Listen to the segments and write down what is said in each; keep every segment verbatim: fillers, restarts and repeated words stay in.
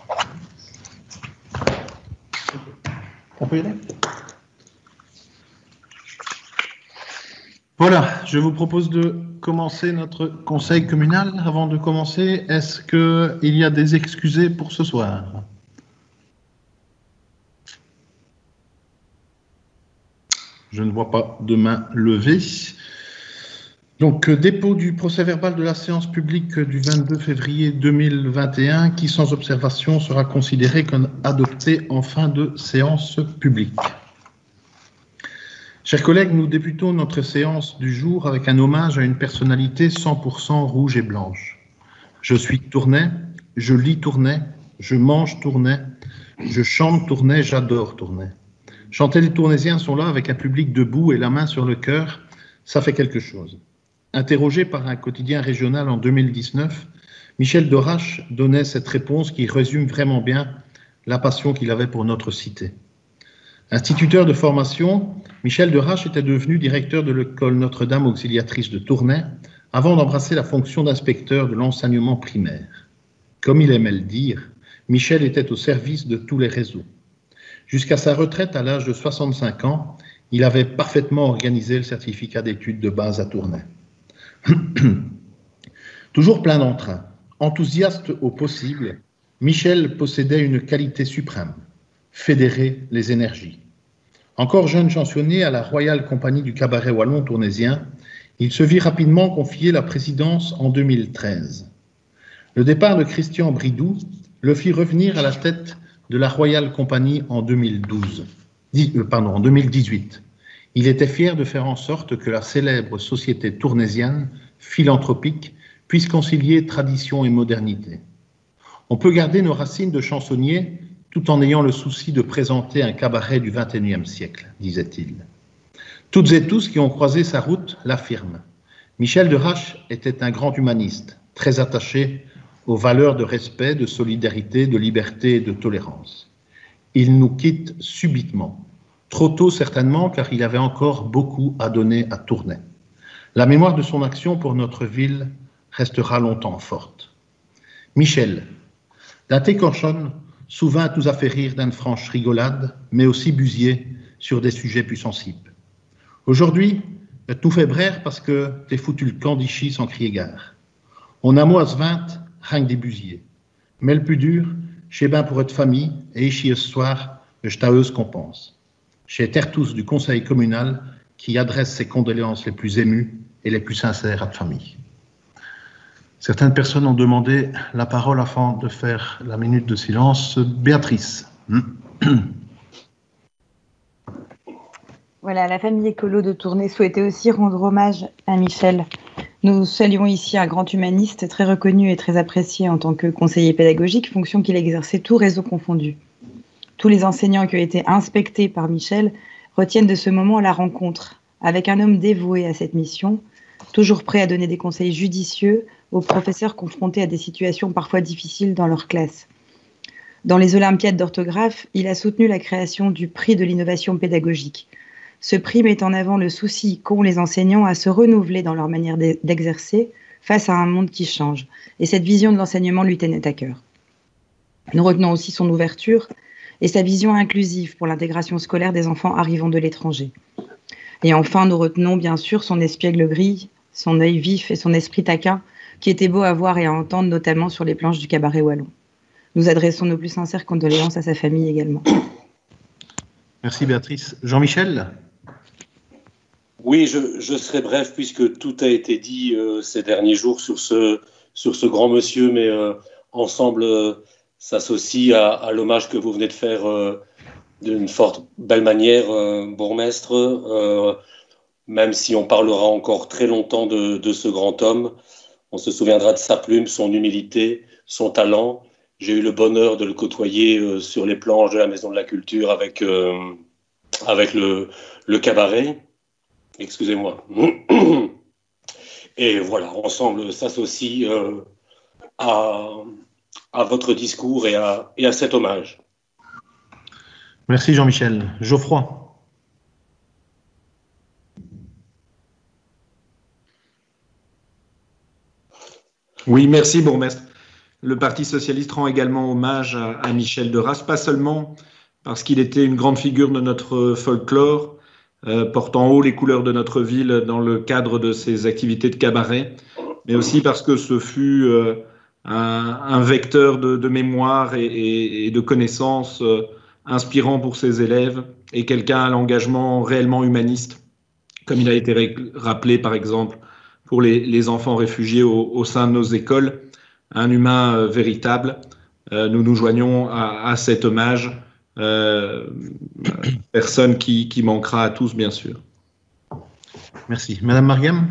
On peut y aller ? Voilà, je vous propose de commencer notre conseil communal. Avant de commencer, est-ce qu'il y a des excusés pour ce soir ? Je ne vois pas de main levée. Donc, euh, dépôt du procès-verbal de la séance publique du vingt-deux février deux mille vingt et un, qui, sans observation, sera considéré comme adopté en fin de séance publique. Chers collègues, nous débutons notre séance du jour avec un hommage à une personnalité cent pour cent rouge et blanche. Je suis Tournai, je lis Tournai, je mange Tournai, je chante Tournai, j'adore Tournai. Chanter les Tournaisiens sont là avec un public debout et la main sur le cœur, ça fait quelque chose. Interrogé par un quotidien régional en deux mille dix-neuf, Michel Dorache donnait cette réponse qui résume vraiment bien la passion qu'il avait pour notre cité. Instituteur de formation, Michel Dorache était devenu directeur de l'école Notre-Dame auxiliatrice de Tournai avant d'embrasser la fonction d'inspecteur de l'enseignement primaire. Comme il aimait le dire, Michel était au service de tous les réseaux. Jusqu'à sa retraite à l'âge de soixante-cinq ans, il avait parfaitement organisé le certificat d'études de base à Tournai. Toujours plein d'entrain, enthousiaste au possible, Michel possédait une qualité suprême, fédérer les énergies. Encore jeune chansonnier à la Royale Compagnie du Cabaret Wallon tournaisien, il se vit rapidement confier la présidence en deux mille treize. Le départ de Christian Bridoux le fit revenir à la tête de la Royale Compagnie en deux mille douze, euh, pardon, en deux mille dix-huit. Il était fier de faire en sorte que la célèbre société tournaisienne, philanthropique, puisse concilier tradition et modernité. On peut garder nos racines de chansonnier tout en ayant le souci de présenter un cabaret du vingt et unième siècle, disait-il. Toutes et tous qui ont croisé sa route l'affirment. Michel Dorache était un grand humaniste, très attaché aux valeurs de respect, de solidarité, de liberté et de tolérance. Il nous quitte subitement. Trop tôt certainement, car il avait encore beaucoup à donner à Tournai. La mémoire de son action pour notre ville restera longtemps forte. Michel, d'un técorchonne, souvent nous a fait rire d'une franche rigolade, mais aussi busier sur des sujets plus sensibles. Aujourd'hui, tu nous fait brère parce que t'es foutu le camp d'Ichy sans crier gare. On a moi à vingt, rien que des busiers. Mais le plus dur, chez ben pour être famille, et Ichy ce soir, je t'aeuse qu'on pense. Chez Tertous du conseil communal qui adresse ses condoléances les plus émues et les plus sincères à la famille. Certaines personnes ont demandé la parole afin de faire la minute de silence. Béatrice. Voilà, la famille écolo de Tournai souhaitait aussi rendre hommage à Michel. Nous saluons ici un grand humaniste très reconnu et très apprécié en tant que conseiller pédagogique, fonction qu'il exerçait tout réseau confondu. Tous les enseignants qui ont été inspectés par Michel retiennent de ce moment la rencontre avec un homme dévoué à cette mission, toujours prêt à donner des conseils judicieux aux professeurs confrontés à des situations parfois difficiles dans leur classe. Dans les Olympiades d'orthographe, il a soutenu la création du prix de l'innovation pédagogique. Ce prix met en avant le souci qu'ont les enseignants à se renouveler dans leur manière d'exercer face à un monde qui change. Et cette vision de l'enseignement lui tenait à cœur. Nous retenons aussi son ouverture et sa vision inclusive pour l'intégration scolaire des enfants arrivant de l'étranger. Et enfin, nous retenons bien sûr son espiègle gris, son œil vif et son esprit taquin, qui était beau à voir et à entendre, notamment sur les planches du cabaret wallon. Nous adressons nos plus sincères condoléances à sa famille également. Merci Béatrice. Jean-Michel ? Oui, je, je serai bref puisque tout a été dit euh, ces derniers jours sur ce, sur ce grand monsieur, mais euh, ensemble euh, s'associe à, à l'hommage que vous venez de faire euh, d'une forte belle manière, euh, bourgmestre, euh, même si on parlera encore très longtemps de, de ce grand homme. On se souviendra de sa plume, son humilité, son talent. J'ai eu le bonheur de le côtoyer euh, sur les planches de la Maison de la Culture avec, euh, avec le, le cabaret. Excusez-moi. Et voilà, ensemble s'associe euh, à, à votre discours et à, et à cet hommage. Merci Jean-Michel. Geoffroy. Oui, merci bourgmestre. le Parti socialiste rend également hommage à, à Michel de Rache, pas seulement parce qu'il était une grande figure de notre folklore, euh, portant haut les couleurs de notre ville dans le cadre de ses activités de cabaret, mais aussi parce que ce fut euh, un, un vecteur de, de mémoire et, et, et de connaissances euh, inspirant pour ses élèves, et quelqu'un à l'engagement réellement humaniste, comme il a été rappelé par exemple pour les, les enfants réfugiés au, au sein de nos écoles, un humain euh, véritable. Euh, nous nous joignons à, à cet hommage, euh, personne qui, qui manquera à tous, bien sûr. Merci. Madame Mariam?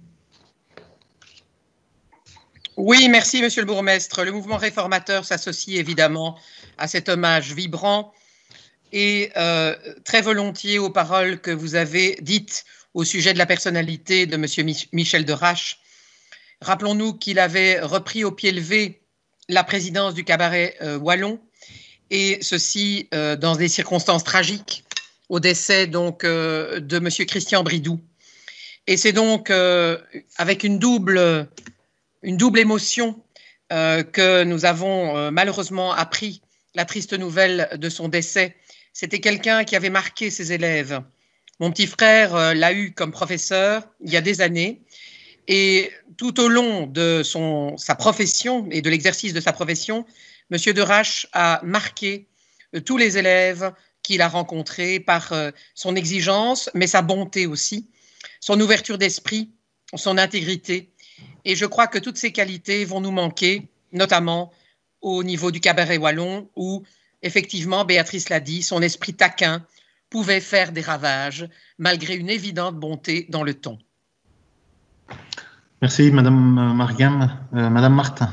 Oui, merci, Monsieur le bourgmestre. Le mouvement réformateur s'associe évidemment à cet hommage vibrant et euh, très volontiers aux paroles que vous avez dites au sujet de la personnalité de Monsieur Michel de Rache. Rappelons-nous qu'il avait repris au pied levé la présidence du cabaret euh, wallon, et ceci euh, dans des circonstances tragiques, au décès donc euh, de Monsieur Christian Bridoux. Et c'est donc euh, avec une double, une double émotion euh, que nous avons euh, malheureusement appris la triste nouvelle de son décès. C'était quelqu'un qui avait marqué ses élèves. Mon petit frère euh, l'a eu comme professeur il y a des années, et tout au long de son, sa profession et de l'exercice de sa profession, Monsieur de Rache a marqué euh, tous les élèves qu'il a rencontrés par euh, son exigence, mais sa bonté aussi, son ouverture d'esprit, son intégrité. Et je crois que toutes ces qualités vont nous manquer, notamment au niveau du cabaret wallon, où, effectivement, Béatrice l'a dit, son esprit taquin pouvait faire des ravages, malgré une évidente bonté dans le ton. Merci, Madame Mariam. Euh, Madame Martin.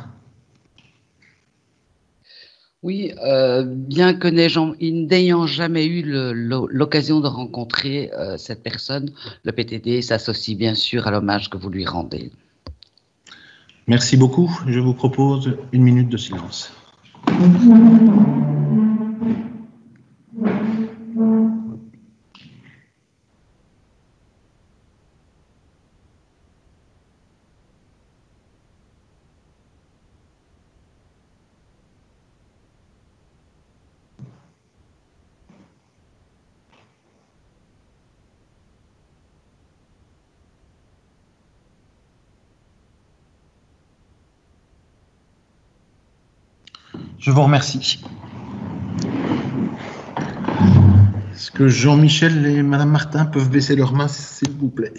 Oui, euh, bien que n'ayant jamais eu l'occasion de rencontrer euh, cette personne, le P T D s'associe bien sûr à l'hommage que vous lui rendez. Merci beaucoup. Je vous propose une minute de silence. Je vous remercie. Est-ce que Jean-Michel et Madame Martin peuvent baisser leurs mains, s'il vous plaît?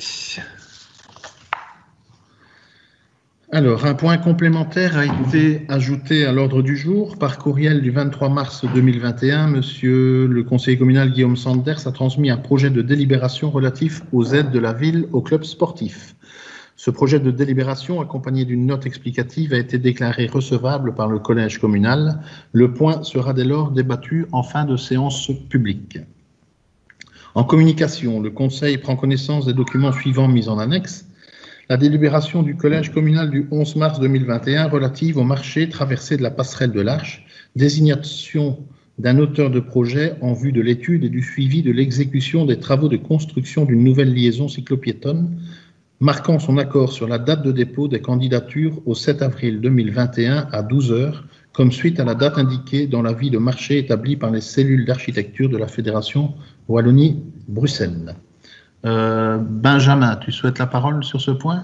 Alors, un point complémentaire a été ajouté à l'ordre du jour par courriel du vingt-trois mars deux mille vingt et un. Monsieur le conseiller communal Guillaume Sanders a transmis un projet de délibération relatif aux aides de la ville aux clubs sportifs. Ce projet de délibération, accompagné d'une note explicative, a été déclaré recevable par le collège communal. Le point sera dès lors débattu en fin de séance publique. En communication, le Conseil prend connaissance des documents suivants mis en annexe. La délibération du collège communal du onze mars deux mille vingt et un relative au marché traversée de la passerelle de l'Arche, désignation d'un auteur de projet en vue de l'étude et du suivi de l'exécution des travaux de construction d'une nouvelle liaison cyclopiétonne, marquant son accord sur la date de dépôt des candidatures au sept avril deux mille vingt et un à douze heures, comme suite à la date indiquée dans l'avis de marché établi par les cellules d'architecture de la Fédération Wallonie-Bruxelles. Euh, Benjamin, tu souhaites la parole sur ce point?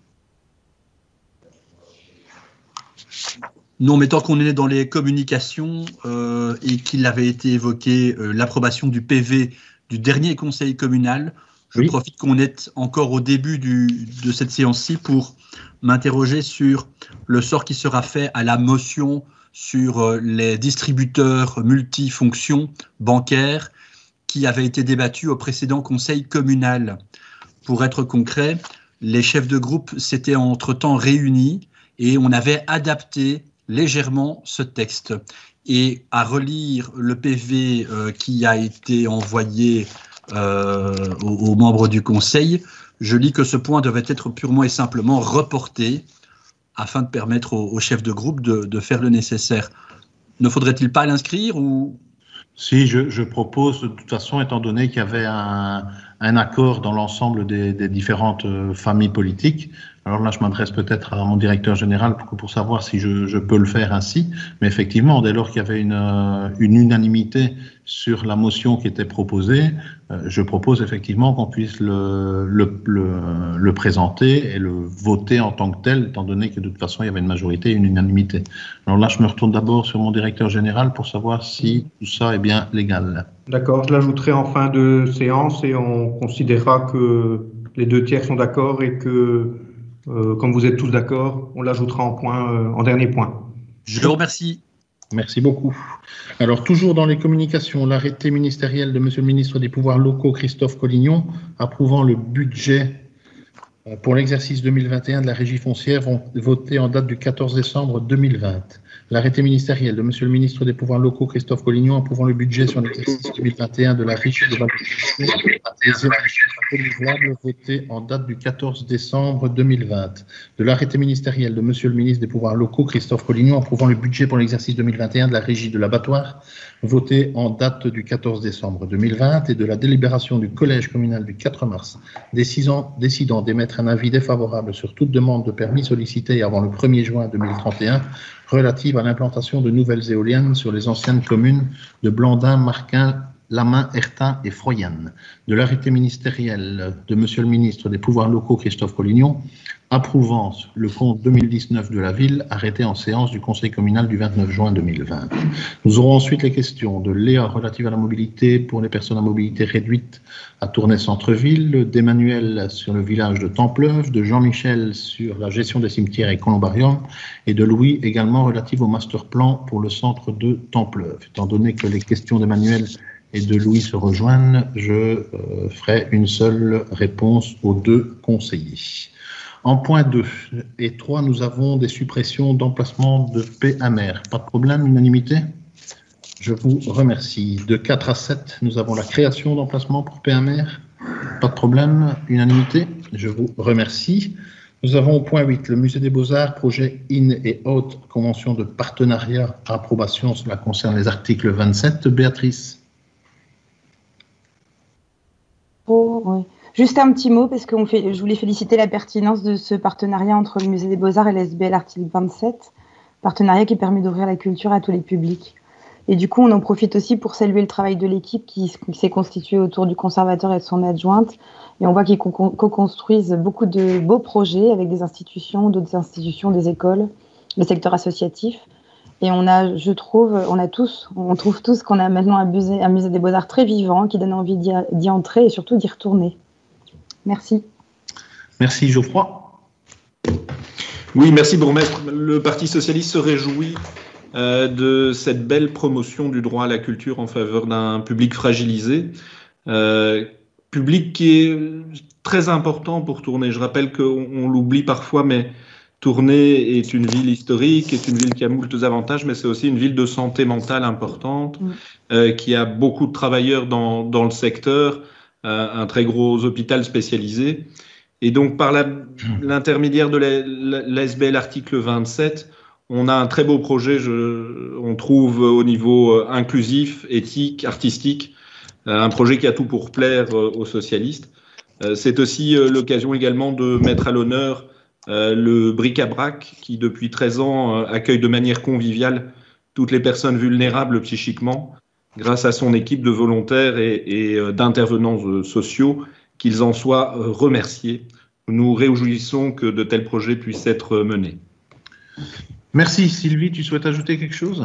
Non, mais tant qu'on est dans les communications euh, et qu'il avait été évoqué euh, l'approbation du P V du dernier conseil communal, je oui. profite qu'on est encore au début du, de cette séance-ci pour m'interroger sur le sort qui sera fait à la motion sur les distributeurs multifonctions bancaires qui avait été débattue au précédent conseil communal. Pour être concret, les chefs de groupe s'étaient entre-temps réunis et on avait adapté légèrement ce texte. Et à relire le P V euh, qui a été envoyé Euh, aux, aux membres du Conseil, je lis que ce point devait être purement et simplement reporté afin de permettre aux, aux chefs de groupe de, de faire le nécessaire. Ne faudrait-il pas l'inscrire ou... Si, je, je propose, de toute façon, étant donné qu'il y avait un, un accord dans l'ensemble des, des différentes euh, familles politiques. Alors là, je m'adresse peut-être à mon directeur général pour, pour savoir si je, je peux le faire ainsi. Mais effectivement, dès lors qu'il y avait une, euh, une unanimité sur la motion qui était proposée, euh, je propose effectivement qu'on puisse le, le, le, le présenter et le voter en tant que tel, étant donné que de toute façon, il y avait une majorité et une unanimité. Alors là, je me retourne d'abord sur mon directeur général pour savoir si tout ça est bien légal. D'accord, je l'ajouterai en fin de séance et on considérera que les deux tiers sont d'accord et que Euh, comme vous êtes tous d'accord, on l'ajoutera en, point, euh, en dernier point. Je vous remercie. Merci beaucoup. Alors, toujours dans les communications, l'arrêté ministériel de Monsieur le ministre des Pouvoirs locaux, Christophe Collignon, approuvant le budget pour l'exercice deux mille vingt et un de la Régie foncière, voté en date du quatorze décembre deux mille vingt. L'arrêté ministériel de Monsieur le ministre des Pouvoirs locaux, Christophe Collignon, approuvant le budget sur l'exercice deux mille vingt et un de la Régie de valorisation des énergies renouvelables, voté en date du quatorze décembre deux mille vingt. De l'arrêté ministériel de Monsieur le ministre des Pouvoirs locaux, Christophe Collignon, approuvant le budget pour l'exercice deux mille vingt et un de la Régie de l'abattoir, voté en date du quatorze décembre deux mille vingt, et de la délibération du Collège communal du quatre mars, décidant, décidant d'émettre un avis défavorable sur toute demande de permis sollicitée avant le premier juin deux mille trente et un, relative à l'implantation de nouvelles éoliennes sur les anciennes communes de Blandin, Marquin, Lamain, Ertin et Froyane. De l'arrêté ministériel de Monsieur le ministre des Pouvoirs locaux, Christophe Collignon, approuvant le compte deux mille dix-neuf de la ville, arrêté en séance du Conseil communal du vingt-neuf juin deux mille vingt. Nous aurons ensuite les questions de Léa relative à la mobilité pour les personnes à mobilité réduite à Tournai-Centreville, d'Emmanuel sur le village de Templeuve, de Jean-Michel sur la gestion des cimetières et columbariums, et de Louis également relative au master plan pour le centre de Templeuve. Étant donné que les questions d'Emmanuel et de Louis se rejoignent, je euh, ferai une seule réponse aux deux conseillers. En point deux et trois, nous avons des suppressions d'emplacements de P M R. Pas de problème, unanimité? Je vous remercie. De quatre à sept, nous avons la création d'emplacements pour P M R. Pas de problème, unanimité? Je vous remercie. Nous avons au point huit, le Musée des Beaux-Arts, projet in et out, convention de partenariat, approbation, cela concerne les articles vingt-sept. Béatrice? Oh, oui. Juste un petit mot, parce que on fait, je voulais féliciter la pertinence de ce partenariat entre le Musée des Beaux-Arts et l'S B L article vingt-sept, partenariat qui permet d'ouvrir la culture à tous les publics. Et du coup, on en profite aussi pour saluer le travail de l'équipe qui, qui s'est constituée autour du conservateur et de son adjointe. Et on voit qu'ils co-construisent beaucoup de beaux projets avec des institutions, d'autres institutions, des écoles, le secteur associatif. Et on a, je trouve, on a tous, on trouve tous qu'on a maintenant un musée, un musée des Beaux-Arts très vivant, qui donne envie d'y, d'y entrer et surtout d'y retourner. Merci. Merci Geoffroy. Oui, merci bourgmestre. Le Parti socialiste se réjouit euh, de cette belle promotion du droit à la culture en faveur d'un public fragilisé, euh, public qui est très important pour Tournai. Je rappelle qu'on on l'oublie parfois, mais Tournai est une ville historique, est une ville qui a moultes avantages, mais c'est aussi une ville de santé mentale importante, mmh. euh, qui a beaucoup de travailleurs dans, dans le secteur, euh, un très gros hôpital spécialisé. Et donc, par la, l'intermédiaire de l'S B L article vingt-sept, on a un très beau projet, je, on trouve au niveau inclusif, éthique, artistique, euh, un projet qui a tout pour plaire euh, aux socialistes. Euh, c'est aussi euh, l'occasion également de mettre à l'honneur euh, le bric-à-brac qui, depuis treize ans, euh, accueille de manière conviviale toutes les personnes vulnérables psychiquement, grâce à son équipe de volontaires et, et euh, d'intervenants euh, sociaux, qu'ils en soient euh, remerciés. Nous nous réjouissons que de tels projets puissent être menés. Merci. Sylvie, tu souhaites ajouter quelque chose?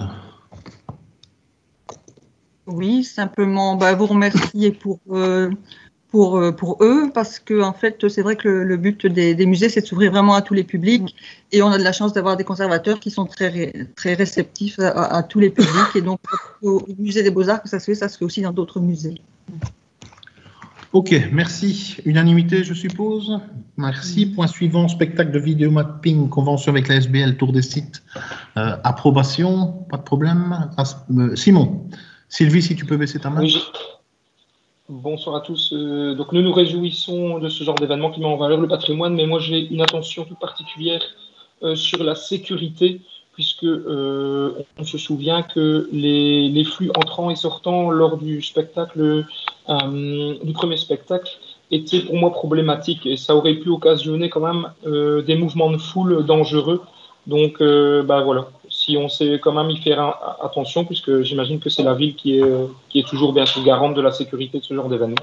Oui, simplement bah, vous remercier pour, euh, pour, euh, pour eux, parce que en fait, c'est vrai que le, le but des, des musées, c'est de s'ouvrir vraiment à tous les publics, et on a de la chance d'avoir des conservateurs qui sont très, très réceptifs à, à, à tous les publics, et donc au, au musée des Beaux-Arts que ça se fait, ça se fait aussi dans d'autres musées. Ok, merci. Unanimité, je suppose. Merci. Point suivant, spectacle de vidéo mapping, convention avec la S B L, tour des sites. Euh, approbation, pas de problème. Euh, Simon, Sylvie, si tu peux baisser ta main. Oui, je... Bonsoir à tous. Euh, donc nous nous réjouissons de ce genre d'événement qui met en valeur le patrimoine, mais moi j'ai une attention toute particulière euh, sur la sécurité, puisque euh, on se souvient que les, les flux entrants et sortants lors du spectacle, euh, du premier spectacle, était pour moi problématique et ça aurait pu occasionner quand même euh, des mouvements de foule dangereux. Donc, euh, bah voilà, si on sait quand même y faire un, attention, puisque j'imagine que c'est la ville qui est, euh, qui est toujours bien sûr garante de la sécurité de ce genre d'événement.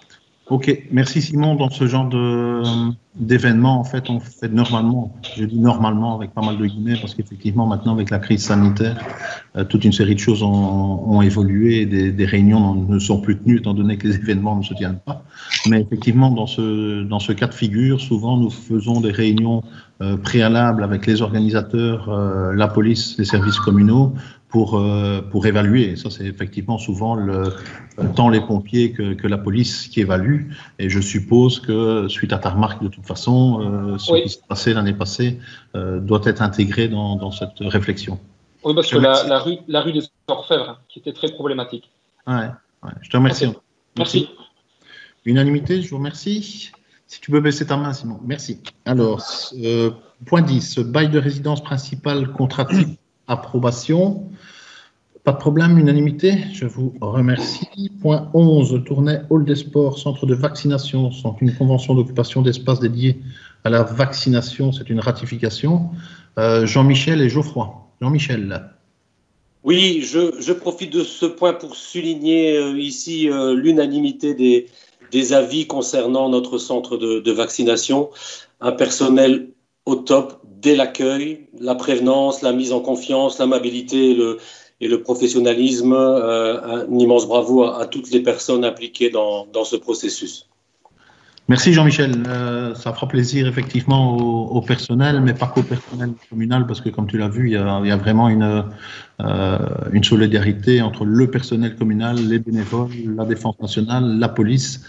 Ok, merci Simon. Dans ce genre de, d'événements, en fait, on fait normalement, je dis normalement avec pas mal de guillemets, parce qu'effectivement, maintenant, avec la crise sanitaire, euh, toute une série de choses ont, ont évolué, et des, des réunions ne sont plus tenues, étant donné que les événements ne se tiennent pas. Mais effectivement, dans ce, dans ce cas de figure, souvent, nous faisons des réunions euh, préalables avec les organisateurs, euh, la police, les services communaux, pour, euh, pour évaluer. Ça, c'est effectivement souvent le, tant les pompiers que, que la police qui évalue. Et je suppose que, suite à ta remarque, de toute façon, euh, ce oui. qui s'est passé l'année passée euh, doit être intégré dans, dans cette réflexion. Oui, parce que la, la, rue, la rue des Orfèvres, qui était très problématique. Ouais, ouais. Je te remercie. Okay. Merci. Unanimité, je vous remercie. Si tu peux baisser ta main, Simon. Merci. Alors, euh, point dix, bail de résidence principale, contrat type, approbation. Pas de problème, unanimité, je vous remercie. Point onze, Tournai, hall des sports, centre de vaccination, sont une convention d'occupation d'espace dédié à la vaccination, c'est une ratification. Euh, Jean-Michel et Geoffroy. Jean-Michel. Oui, je, je profite de ce point pour souligner euh, ici euh, l'unanimité des, des avis concernant notre centre de, de vaccination. Un personnel au top dès l'accueil, la prévenance, la mise en confiance, l'amabilité et le, et le professionnalisme. Euh, un immense bravo à, à toutes les personnes impliquées dans, dans ce processus. Merci Jean-Michel. Euh, ça fera plaisir effectivement au, au personnel, mais pas qu'au personnel communal, parce que comme tu l'as vu, il y a, il y a vraiment une, euh, une solidarité entre le personnel communal, les bénévoles, la défense nationale, la police,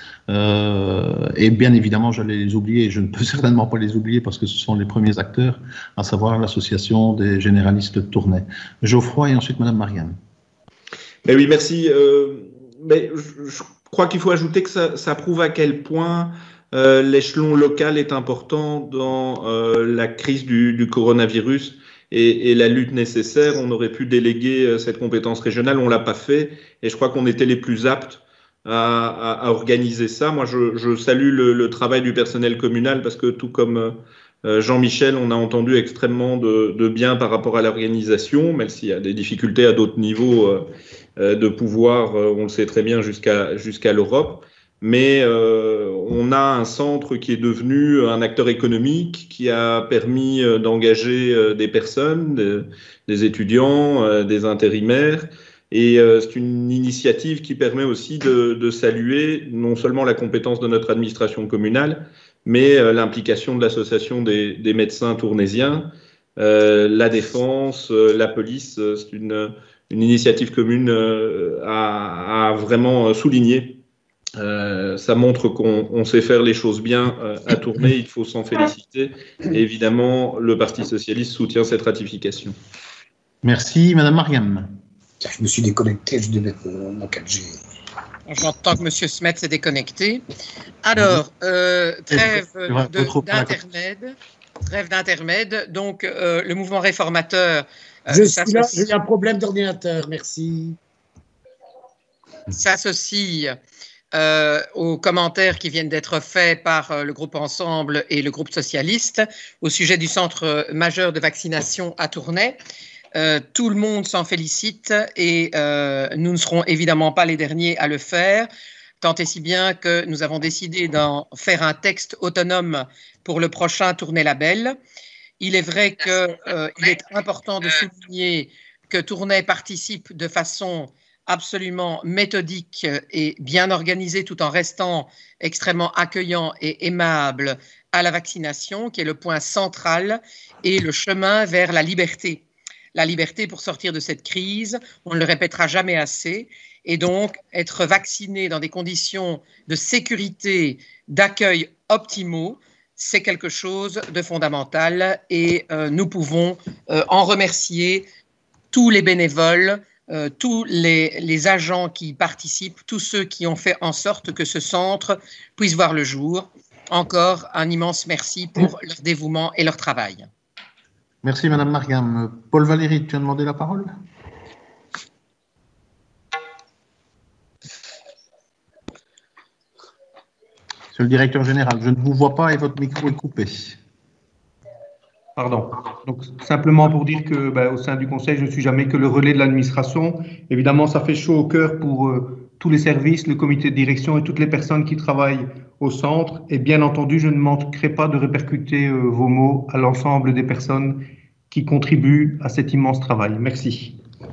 euh, et bien évidemment, j'allais les oublier, et je ne peux certainement pas les oublier parce que ce sont les premiers acteurs, à savoir l'association des généralistes de Tournai. Geoffroy et ensuite Madame Marianne. Mais oui, merci. Euh, mais je, je crois qu'il faut ajouter que ça, ça prouve à quel point Euh, l'échelon local est important dans euh, la crise du, du coronavirus et, et la lutte nécessaire. On aurait pu déléguer euh, cette compétence régionale, on l'a pas fait, et je crois qu'on était les plus aptes à, à, à organiser ça. Moi, je, je salue le, le travail du personnel communal parce que tout comme euh, Jean-Michel, on a entendu extrêmement de, de bien par rapport à l'organisation, même s'il y a des difficultés à d'autres niveaux euh, de pouvoir, euh, on le sait très bien, jusqu'à jusqu'à l'Europe. Mais euh, on a un centre qui est devenu un acteur économique qui a permis euh, d'engager euh, des personnes, de, des étudiants, euh, des intérimaires. Et euh, c'est une initiative qui permet aussi de, de saluer non seulement la compétence de notre administration communale, mais euh, l'implication de l'association des, des médecins tournaisiens, euh, la défense, euh, la police. Euh, c'est une, une initiative commune euh, à, à vraiment souligner. Euh, ça montre qu'on on sait faire les choses bien euh, à Tournai, il faut s'en féliciter. Et évidemment, le Parti socialiste soutient cette ratification. Merci, Madame Mariam. Je me suis déconnecté, je devais mettre mon quatre G. J'entends que Monsieur Smet s'est déconnecté. Alors, euh, trêve d'intermède. Trêve d'intermède. Donc, euh, le mouvement réformateur. Euh, je suis là, j'ai un problème d'ordinateur, merci. S'associe Euh, aux commentaires qui viennent d'être faits par euh, le groupe Ensemble et le groupe socialiste au sujet du centre majeur de vaccination à Tournai. Euh, tout le monde s'en félicite et euh, nous ne serons évidemment pas les derniers à le faire, tant et si bien que nous avons décidé d'en faire un texte autonome pour le prochain Tournai Label. Il est vrai qu'il euh, est important de souligner que Tournai participe de façon absolument méthodique et bien organisé tout en restant extrêmement accueillant et aimable à la vaccination, qui est le point central et le chemin vers la liberté. La liberté pour sortir de cette crise, on ne le répétera jamais assez, et donc être vacciné dans des conditions de sécurité, d'accueil optimaux, c'est quelque chose de fondamental et euh, nous pouvons euh, en remercier tous les bénévoles, Euh, tous les, les agents qui participent, tous ceux qui ont fait en sorte que ce centre puisse voir le jour. Encore un immense merci pour leur dévouement et leur travail. Merci Madame Mariam. Paul Valéry, tu as demandé la parole? Monsieur le directeur général, je ne vous vois pas et votre micro est coupé. Pardon. Donc, simplement pour dire que, ben, au sein du Conseil, je ne suis jamais que le relais de l'administration. Évidemment, ça fait chaud au cœur pour euh, tous les services, le comité de direction et toutes les personnes qui travaillent au centre. Et bien entendu, je ne manquerai pas de répercuter euh, vos mots à l'ensemble des personnes qui contribuent à cet immense travail. Merci.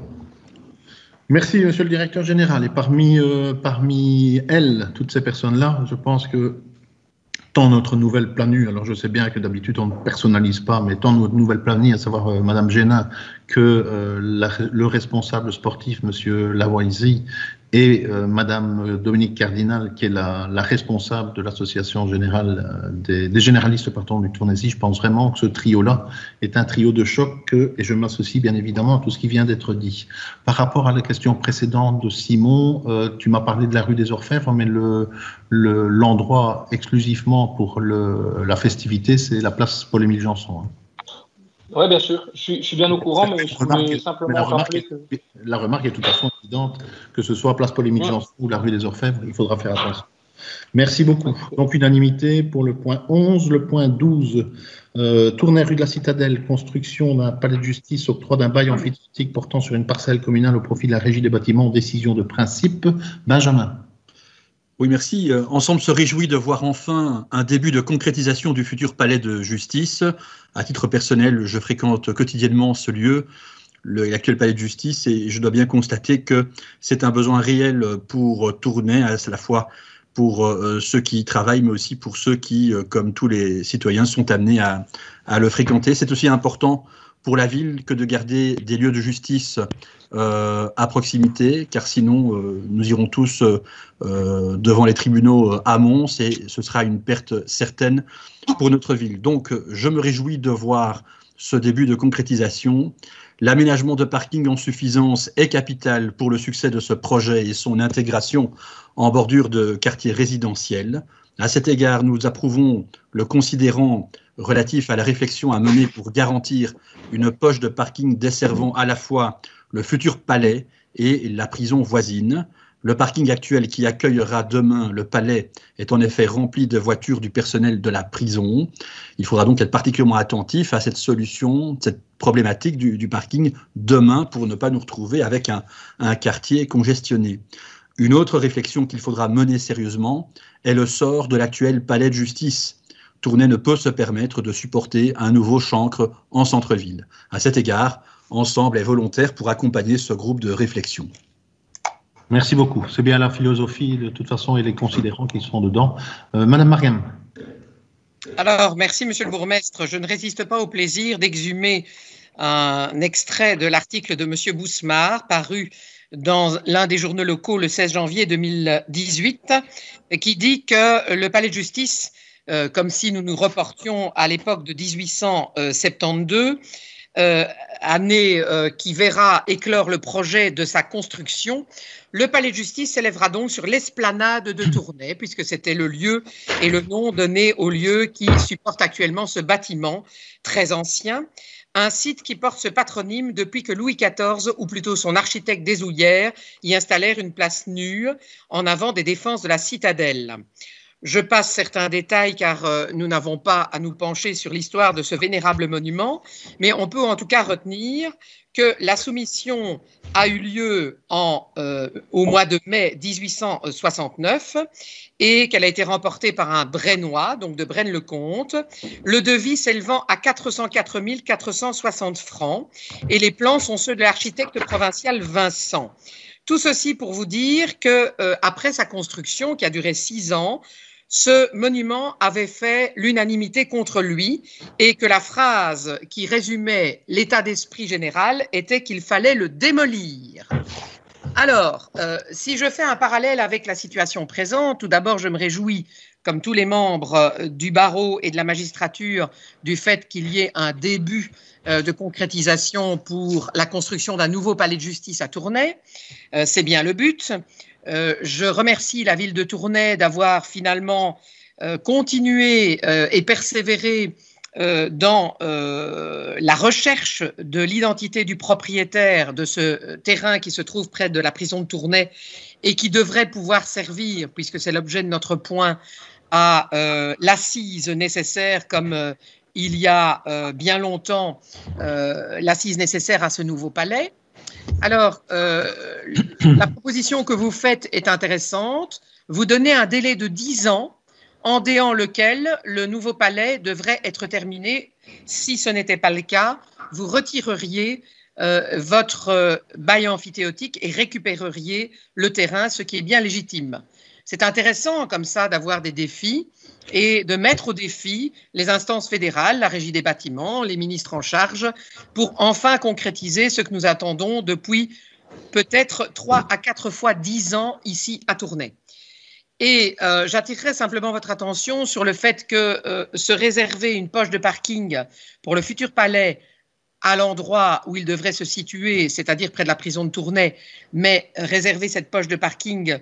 Merci, monsieur le directeur général. Et parmi, euh, parmi elles, toutes ces personnes-là, je pense que tant notre nouvelle planue, alors je sais bien que d'habitude on ne personnalise pas, mais tant notre nouvelle planue, à savoir euh, Madame Génin, que euh, la, le responsable sportif, Monsieur Lavoisi, et euh, Madame Dominique Cardinal, qui est la, la responsable de l'association générale euh, des, des généralistes pardon, du Tournaisis, je pense vraiment que ce trio-là est un trio de choc que, et je m'associe bien évidemment à tout ce qui vient d'être dit. Par rapport à la question précédente de Simon, euh, tu m'as parlé de la rue des Orfèvres, mais le, le, l'endroit exclusivement pour le, la festivité, c'est la place Paul-Émile Janson. Hein. Oui, bien sûr, je suis, je suis bien au courant, mais je voulais simplement la remarque, rappeler est, que... la remarque est tout à fait évidente, que ce soit place Paul-Émile ouais. Janson ou la rue des Orfèvres, il faudra faire attention. Merci beaucoup. Donc, unanimité pour le point onze. Le point douze, euh, Tournai rue de la Citadelle, construction d'un palais de justice, octroi d'un bail amphithéotique portant sur une parcelle communale au profit de la régie des bâtiments, décision de principe. Benjamin. Oui, merci. Ensemble se réjouit de voir enfin un début de concrétisation du futur palais de justice. À titre personnel, je fréquente quotidiennement ce lieu, l'actuel palais de justice, et je dois bien constater que c'est un besoin réel pour Tournai, à la fois pour euh, ceux qui y travaillent, mais aussi pour ceux qui, euh, comme tous les citoyens, sont amenés à, à le fréquenter. C'est aussi important pour la ville que de garder des lieux de justice euh, à proximité, car sinon euh, nous irons tous euh, devant les tribunaux euh, à Mons et ce sera une perte certaine pour notre ville. Donc je me réjouis de voir ce début de concrétisation. L'aménagement de parking en suffisance est capital pour le succès de ce projet et son intégration en bordure de quartiers résidentiels. À cet égard, nous approuvons le considérant relatif à la réflexion à mener pour garantir une poche de parking desservant à la fois le futur palais et la prison voisine. Le parking actuel qui accueillera demain le palais est en effet rempli de voitures du personnel de la prison. Il faudra donc être particulièrement attentif à cette solution, cette problématique du, du parking demain pour ne pas nous retrouver avec un, un quartier congestionné. Une autre réflexion qu'il faudra mener sérieusement est le sort de l'actuel palais de justice. Tournai ne peut se permettre de supporter un nouveau chancre en centre-ville. À cet égard, Ensemble est volontaire pour accompagner ce groupe de réflexion. Merci beaucoup. C'est bien la philosophie, de toute façon, et les considérants qui sont dedans. Euh, Madame Mariam. Alors, merci, Monsieur le bourgmestre. Je ne résiste pas au plaisir d'exhumer un extrait de l'article de Monsieur Bousmar, paru dans l'un des journaux locaux le seize janvier deux mille dix-huit, qui dit que le palais de justice, euh, comme si nous nous reportions à l'époque de dix-huit cent soixante-douze, euh, année euh, qui verra éclore le projet de sa construction, le palais de justice s'élèvera donc sur l'esplanade de Tournai, puisque c'était le lieu et le nom donné au lieu qui supporte actuellement ce bâtiment très ancien. Un site qui porte ce patronyme depuis que Louis quatorze, ou plutôt son architecte des Houillères, y installèrent une place nue en avant des défenses de la citadelle. Je passe certains détails car euh, nous n'avons pas à nous pencher sur l'histoire de ce vénérable monument, mais on peut en tout cas retenir que la soumission a eu lieu en, euh, au mois de mai dix-huit cent soixante-neuf et qu'elle a été remportée par un Brennois, donc de Braine-le-Comte, le devis s'élevant à quatre cent quatre mille quatre cent soixante francs et les plans sont ceux de l'architecte provincial Vincent. Tout ceci pour vous dire que euh, après sa construction, qui a duré six ans, ce monument avait fait l'unanimité contre lui et que la phrase qui résumait l'état d'esprit général était qu'il fallait le démolir. Alors, euh, si je fais un parallèle avec la situation présente, tout d'abord, je me réjouis, comme tous les membres du barreau et de la magistrature, du fait qu'il y ait un début euh, de concrétisation pour la construction d'un nouveau palais de justice à Tournai. Euh, c'est bien le but. Euh, je remercie la ville de Tournai d'avoir finalement euh, continué euh, et persévéré euh, dans euh, la recherche de l'identité du propriétaire de ce terrain qui se trouve près de la prison de Tournai et qui devrait pouvoir servir, puisque c'est l'objet de notre point, à euh, l'assise nécessaire comme euh, il y a euh, bien longtemps euh, l'assise nécessaire à ce nouveau palais. Alors, euh, la proposition que vous faites est intéressante. Vous donnez un délai de dix ans en déant lequel le nouveau palais devrait être terminé. Si ce n'était pas le cas, vous retireriez euh, votre euh, bail amphithéotique et récupéreriez le terrain, ce qui est bien légitime. C'est intéressant comme ça d'avoir des défis et de mettre au défi les instances fédérales, la Régie des bâtiments, les ministres en charge, pour enfin concrétiser ce que nous attendons depuis peut-être trois à quatre fois dix ans ici à Tournai. Et euh, j'attirerai simplement votre attention sur le fait que euh, se réserver une poche de parking pour le futur palais à l'endroit où il devrait se situer, c'est-à-dire près de la prison de Tournai, mais réserver cette poche de parking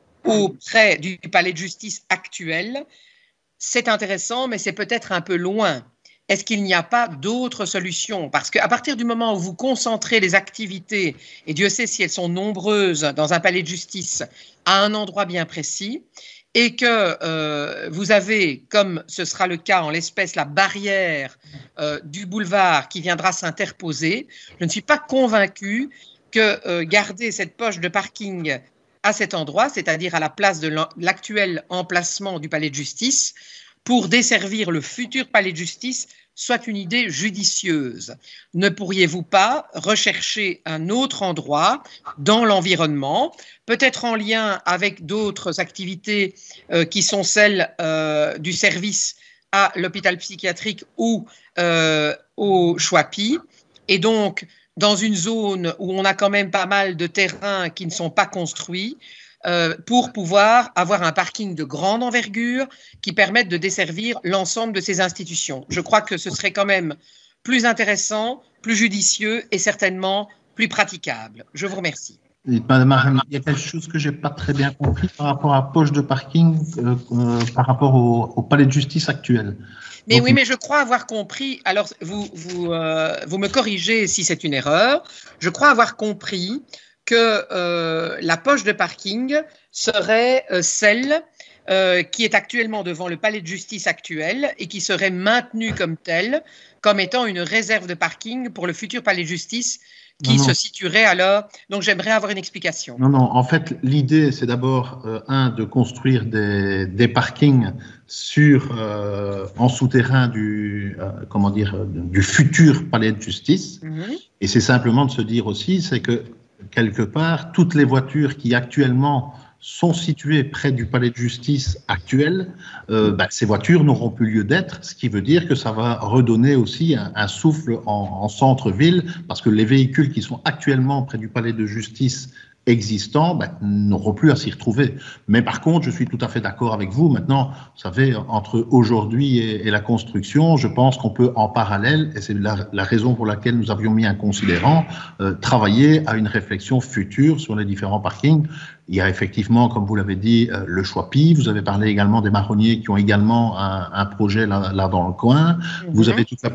auprès du palais de justice actuel, c'est intéressant, mais c'est peut-être un peu loin. Est-ce qu'il n'y a pas d'autres solutions? Parce qu'à partir du moment où vous concentrez les activités, et Dieu sait si elles sont nombreuses dans un palais de justice, à un endroit bien précis, et que euh, vous avez, comme ce sera le cas en l'espèce, la barrière euh, du boulevard qui viendra s'interposer, je ne suis pas convaincue que euh, garder cette poche de parking à cet endroit, c'est-à-dire à la place de l'actuel emplacement du palais de justice, pour desservir le futur palais de justice, soit une idée judicieuse. Ne pourriez-vous pas rechercher un autre endroit dans l'environnement, peut-être en lien avec d'autres activités euh, qui sont celles euh, du service à l'hôpital psychiatrique ou euh, au Choipi, et donc dans une zone où on a quand même pas mal de terrains qui ne sont pas construits, euh, pour pouvoir avoir un parking de grande envergure qui permette de desservir l'ensemble de ces institutions. Je crois que ce serait quand même plus intéressant, plus judicieux et certainement plus praticable. Je vous remercie. Madame Arène, il y a quelque chose que je n'ai pas très bien compris par rapport à poche de parking, euh, euh, par rapport au, au palais de justice actuel. Mais Donc, oui, mais je crois avoir compris, alors vous, vous, euh, vous me corrigez si c'est une erreur, je crois avoir compris que euh, la poche de parking serait euh, celle euh, qui est actuellement devant le palais de justice actuel et qui serait maintenue comme telle, comme étant une réserve de parking pour le futur palais de justice qui non, non. se situerait alors. Donc j'aimerais avoir une explication. Non, non, en fait, l'idée, c'est d'abord, euh, un, de construire des, des parkings sur, euh, en souterrain du, euh, comment dire, du futur palais de justice. Mm-hmm. Et c'est simplement de se dire aussi, c'est que quelque part, toutes les voitures qui actuellement sont situées près du palais de justice actuel, euh, bah, ces voitures n'auront plus lieu d'être, ce qui veut dire que ça va redonner aussi un, un souffle en, en centre-ville, parce que les véhicules qui sont actuellement près du palais de justice existants bah, n'auront plus à s'y retrouver. Mais par contre, je suis tout à fait d'accord avec vous. Maintenant, vous savez, entre aujourd'hui et, et la construction, je pense qu'on peut en parallèle, et c'est la, la raison pour laquelle nous avions mis un considérant, euh, travailler à une réflexion future sur les différents parkings. Il y a effectivement, comme vous l'avez dit, euh, le Choipi. Vous avez parlé également des marronniers qui ont également un, un projet là, là dans le coin. Mm-hmm. Vous avez toute la,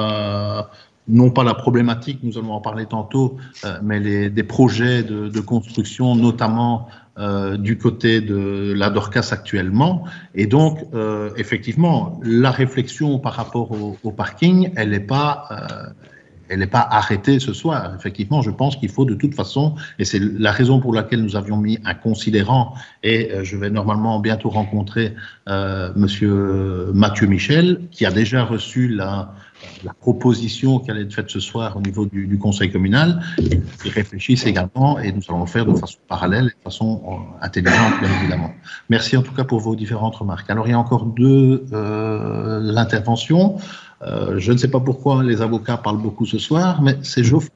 la non pas la problématique, nous allons en parler tantôt, euh, mais les, des projets de, de construction, notamment euh, du côté de la Dorcas actuellement. Et donc, euh, effectivement, la réflexion par rapport au, au parking, elle n'est pas, euh, elle n'est pas arrêtée ce soir. Effectivement, je pense qu'il faut de toute façon, et c'est la raison pour laquelle nous avions mis un considérant, et euh, je vais normalement bientôt rencontrer euh, Monsieur Mathieu Michel, qui a déjà reçu la la proposition qui allait être faite ce soir au niveau du, du conseil communal, ils réfléchissent également et nous allons le faire de façon parallèle et de façon euh, intelligente, bien évidemment. Merci en tout cas pour vos différentes remarques. Alors, il y a encore deux euh, interventions. Euh, je ne sais pas pourquoi les avocats parlent beaucoup ce soir, mais c'est Geoffroy.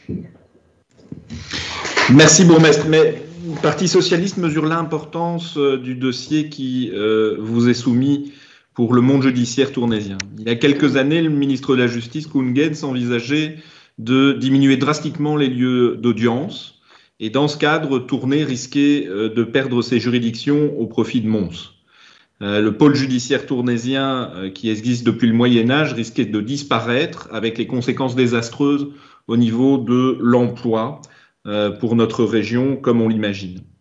Merci, bourgmestre. Mais le Parti socialiste mesure l'importance euh, du dossier qui euh, vous est soumis pour le monde judiciaire tournaisien. Il y a quelques années, le ministre de la Justice, Koen Geens, envisageait de diminuer drastiquement les lieux d'audience. Et dans ce cadre, Tournai risquait de perdre ses juridictions au profit de Mons. Le pôle judiciaire tournaisien, qui existe depuis le Moyen-Âge, risquait de disparaître avec les conséquences désastreuses au niveau de l'emploi pour notre région, comme on l'imagine.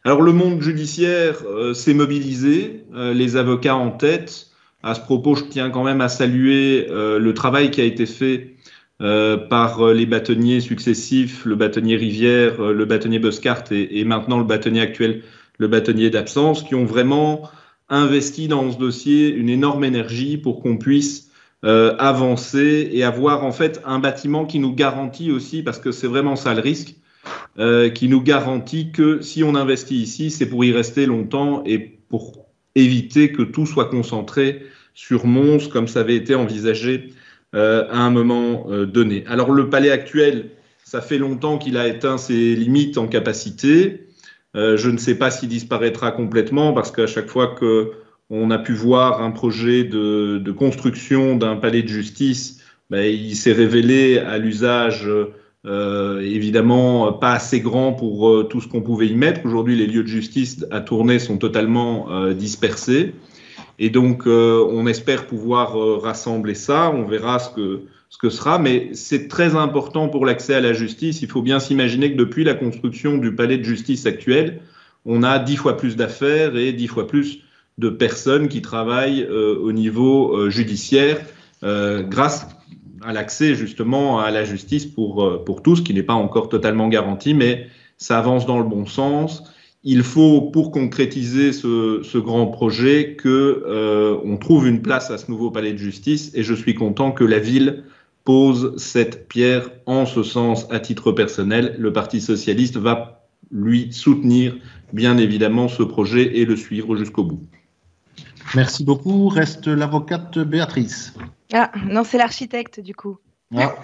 Alors le monde judiciaire euh, s'est mobilisé, euh, les avocats en tête. À ce propos, je tiens quand même à saluer euh, le travail qui a été fait euh, par les bâtonniers successifs, le bâtonnier Rivière, euh, le bâtonnier Boscart et, et maintenant le bâtonnier actuel, le bâtonnier d'Absence, qui ont vraiment investi dans ce dossier une énorme énergie pour qu'on puisse euh, avancer et avoir en fait un bâtiment qui nous garantit aussi, parce que c'est vraiment ça le risque, euh, qui nous garantit que si on investit ici, c'est pour y rester longtemps et pour éviter que tout soit concentré sur Mons, comme ça avait été envisagé euh, à un moment euh, donné. Alors le palais actuel, ça fait longtemps qu'il a atteint ses limites en capacité. Euh, je ne sais pas s'il disparaîtra complètement, parce qu'à chaque fois qu'on a pu voir un projet de, de construction d'un palais de justice, ben, il s'est révélé à l'usage euh, évidemment pas assez grand pour euh, tout ce qu'on pouvait y mettre. Aujourd'hui, les lieux de justice à tourner sont totalement euh, dispersés. Et donc, euh, on espère pouvoir euh, rassembler ça. On verra ce que, ce que sera. Mais c'est très important pour l'accès à la justice. Il faut bien s'imaginer que depuis la construction du palais de justice actuel, on a dix fois plus d'affaires et dix fois plus de personnes qui travaillent euh, au niveau euh, judiciaire euh, grâce à l'accès justement à la justice pour, euh, pour tous, qui n'est pas encore totalement garanti, mais ça avance dans le bon sens. Il faut, pour concrétiser ce, ce grand projet, que euh, on trouve une place à ce nouveau palais de justice, et je suis content que la ville pose cette pierre en ce sens à titre personnel. Le Parti socialiste va lui soutenir, bien évidemment, ce projet et le suivre jusqu'au bout. Merci beaucoup. Reste l'avocate Béatrice. Ah, non, c'est l'architecte, du coup. Ah,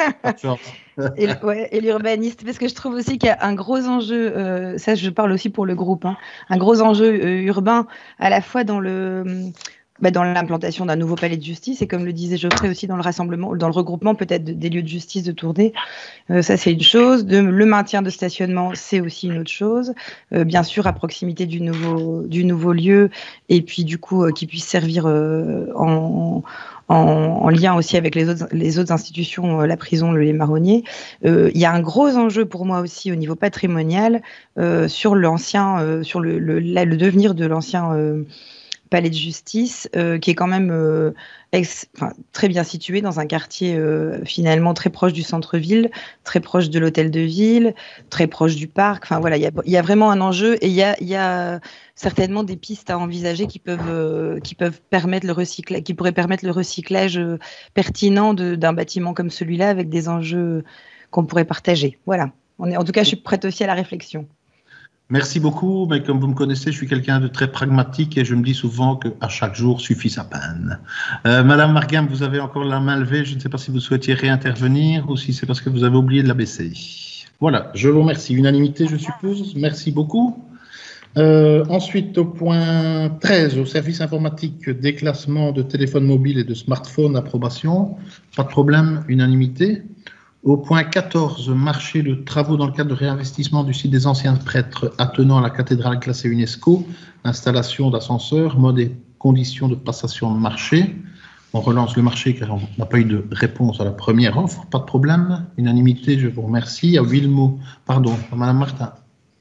et, ouais, et l'urbaniste, parce que je trouve aussi qu'il y a un gros enjeu, euh, ça je parle aussi pour le groupe, hein, un gros enjeu euh, urbain à la fois dans le... Bah dans l'implantation d'un nouveau palais de justice et comme le disait Geoffrey aussi dans le rassemblement, dans le regroupement peut-être des lieux de justice de Tournai, euh, ça c'est une chose. De, le maintien de stationnement, c'est aussi une autre chose. Euh, bien sûr à proximité du nouveau du nouveau lieu et puis du coup euh, qui puisse servir euh, en, en, en lien aussi avec les autres les autres institutions, euh, la prison, le les marronniers. Euh, il y a un gros enjeu pour moi aussi au niveau patrimonial euh, sur l'ancien, euh, sur le le, la, le devenir de l'ancien euh, palais de justice, euh, qui est quand même euh, ex, enfin, très bien situé dans un quartier euh, finalement très proche du centre-ville, très proche de l'hôtel de ville, très proche du parc. Enfin voilà, il y a, y a vraiment un enjeu et il y a, y a certainement des pistes à envisager qui peuvent, euh, qui peuvent permettre le recyclage, qui pourraient permettre le recyclage euh, pertinent de, d'un bâtiment comme celui-là avec des enjeux qu'on pourrait partager. Voilà. On est, en tout cas, je suis prête aussi à la réflexion. Merci beaucoup, mais comme vous me connaissez, je suis quelqu'un de très pragmatique et je me dis souvent qu'à chaque jour suffit sa peine. Euh, Madame Margam, vous avez encore la main levée, je ne sais pas si vous souhaitiez réintervenir ou si c'est parce que vous avez oublié de la baisser. Voilà, je vous remercie. Unanimité, je suppose. Merci beaucoup. Euh, ensuite, au point treize, au service informatique, déclassement de téléphones mobiles et de smartphones, approbation. Pas de problème, unanimité. Au point quatorze, marché de travaux dans le cadre de réinvestissement du site des anciens prêtres attenant à la cathédrale classée UNESCO, installation d'ascenseurs, mode et conditions de passation de marché. On relance le marché car on n'a pas eu de réponse à la première offre, pas de problème. Unanimité, je vous remercie. À Villemot, pardon, à Madame Martin.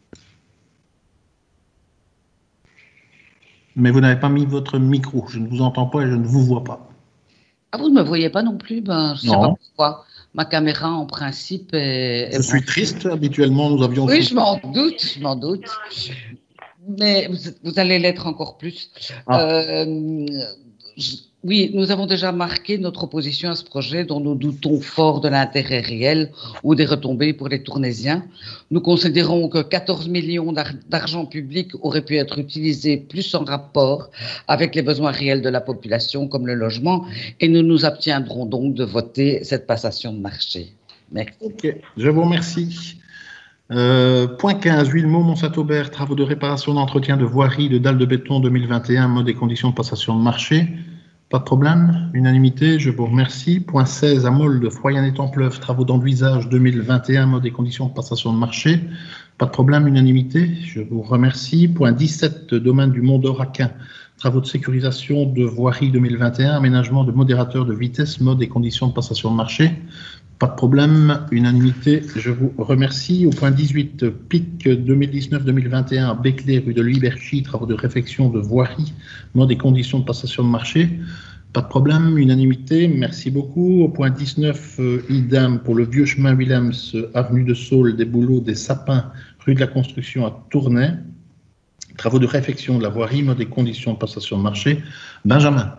Mais vous n'avez pas mis votre micro, je ne vous entends pas et je ne vous vois pas. Ah, vous ne me voyez pas non plus, ben, je ne sais pas pourquoi. Ma caméra, en principe, est... Je suis triste. Habituellement, nous avions... Oui, je m'en doute, je m'en doute. Mais vous, vous allez l'être encore plus. Ah. Euh, je, oui, nous avons déjà marqué notre opposition à ce projet dont nous doutons fort de l'intérêt réel ou des retombées pour les Tournaisiens. Nous considérons que quatorze millions d'argent public auraient pu être utilisés plus en rapport avec les besoins réels de la population, comme le logement, et nous nous abstiendrons donc de voter cette passation de marché. Merci. Ok, je vous remercie. Euh, point quinze, Villemot, Mont-Saint-Aubert, travaux de réparation d'entretien de voirie de dalles de béton deux mille vingt et un, mode et conditions de passation de marché. Pas de problème, unanimité, je vous remercie. Point seize, à Molde, Froyane et Templeuve, travaux d'enduisage deux mille vingt et un, mode et conditions de passation de marché. Pas de problème, unanimité, je vous remercie. Point dix-sept, domaine du Mont d'Oraquin, travaux de sécurisation de voirie deux mille vingt et un, aménagement de modérateur de vitesse, mode et conditions de passation de marché. Pas de problème, unanimité, je vous remercie. Au point dix-huit, P I C deux mille dix-neuf deux mille vingt et un, Beclé, rue de Liberchy, travaux de réfection de voirie, mode et conditions de passation de marché. Pas de problème, unanimité, merci beaucoup. Au point dix-neuf, euh, idem pour le vieux chemin Willems, avenue de Saule, des Bouleaux, des Sapins, rue de la Construction à Tournai. Travaux de réfection de la voirie, mode et conditions de passation de marché. Benjamin.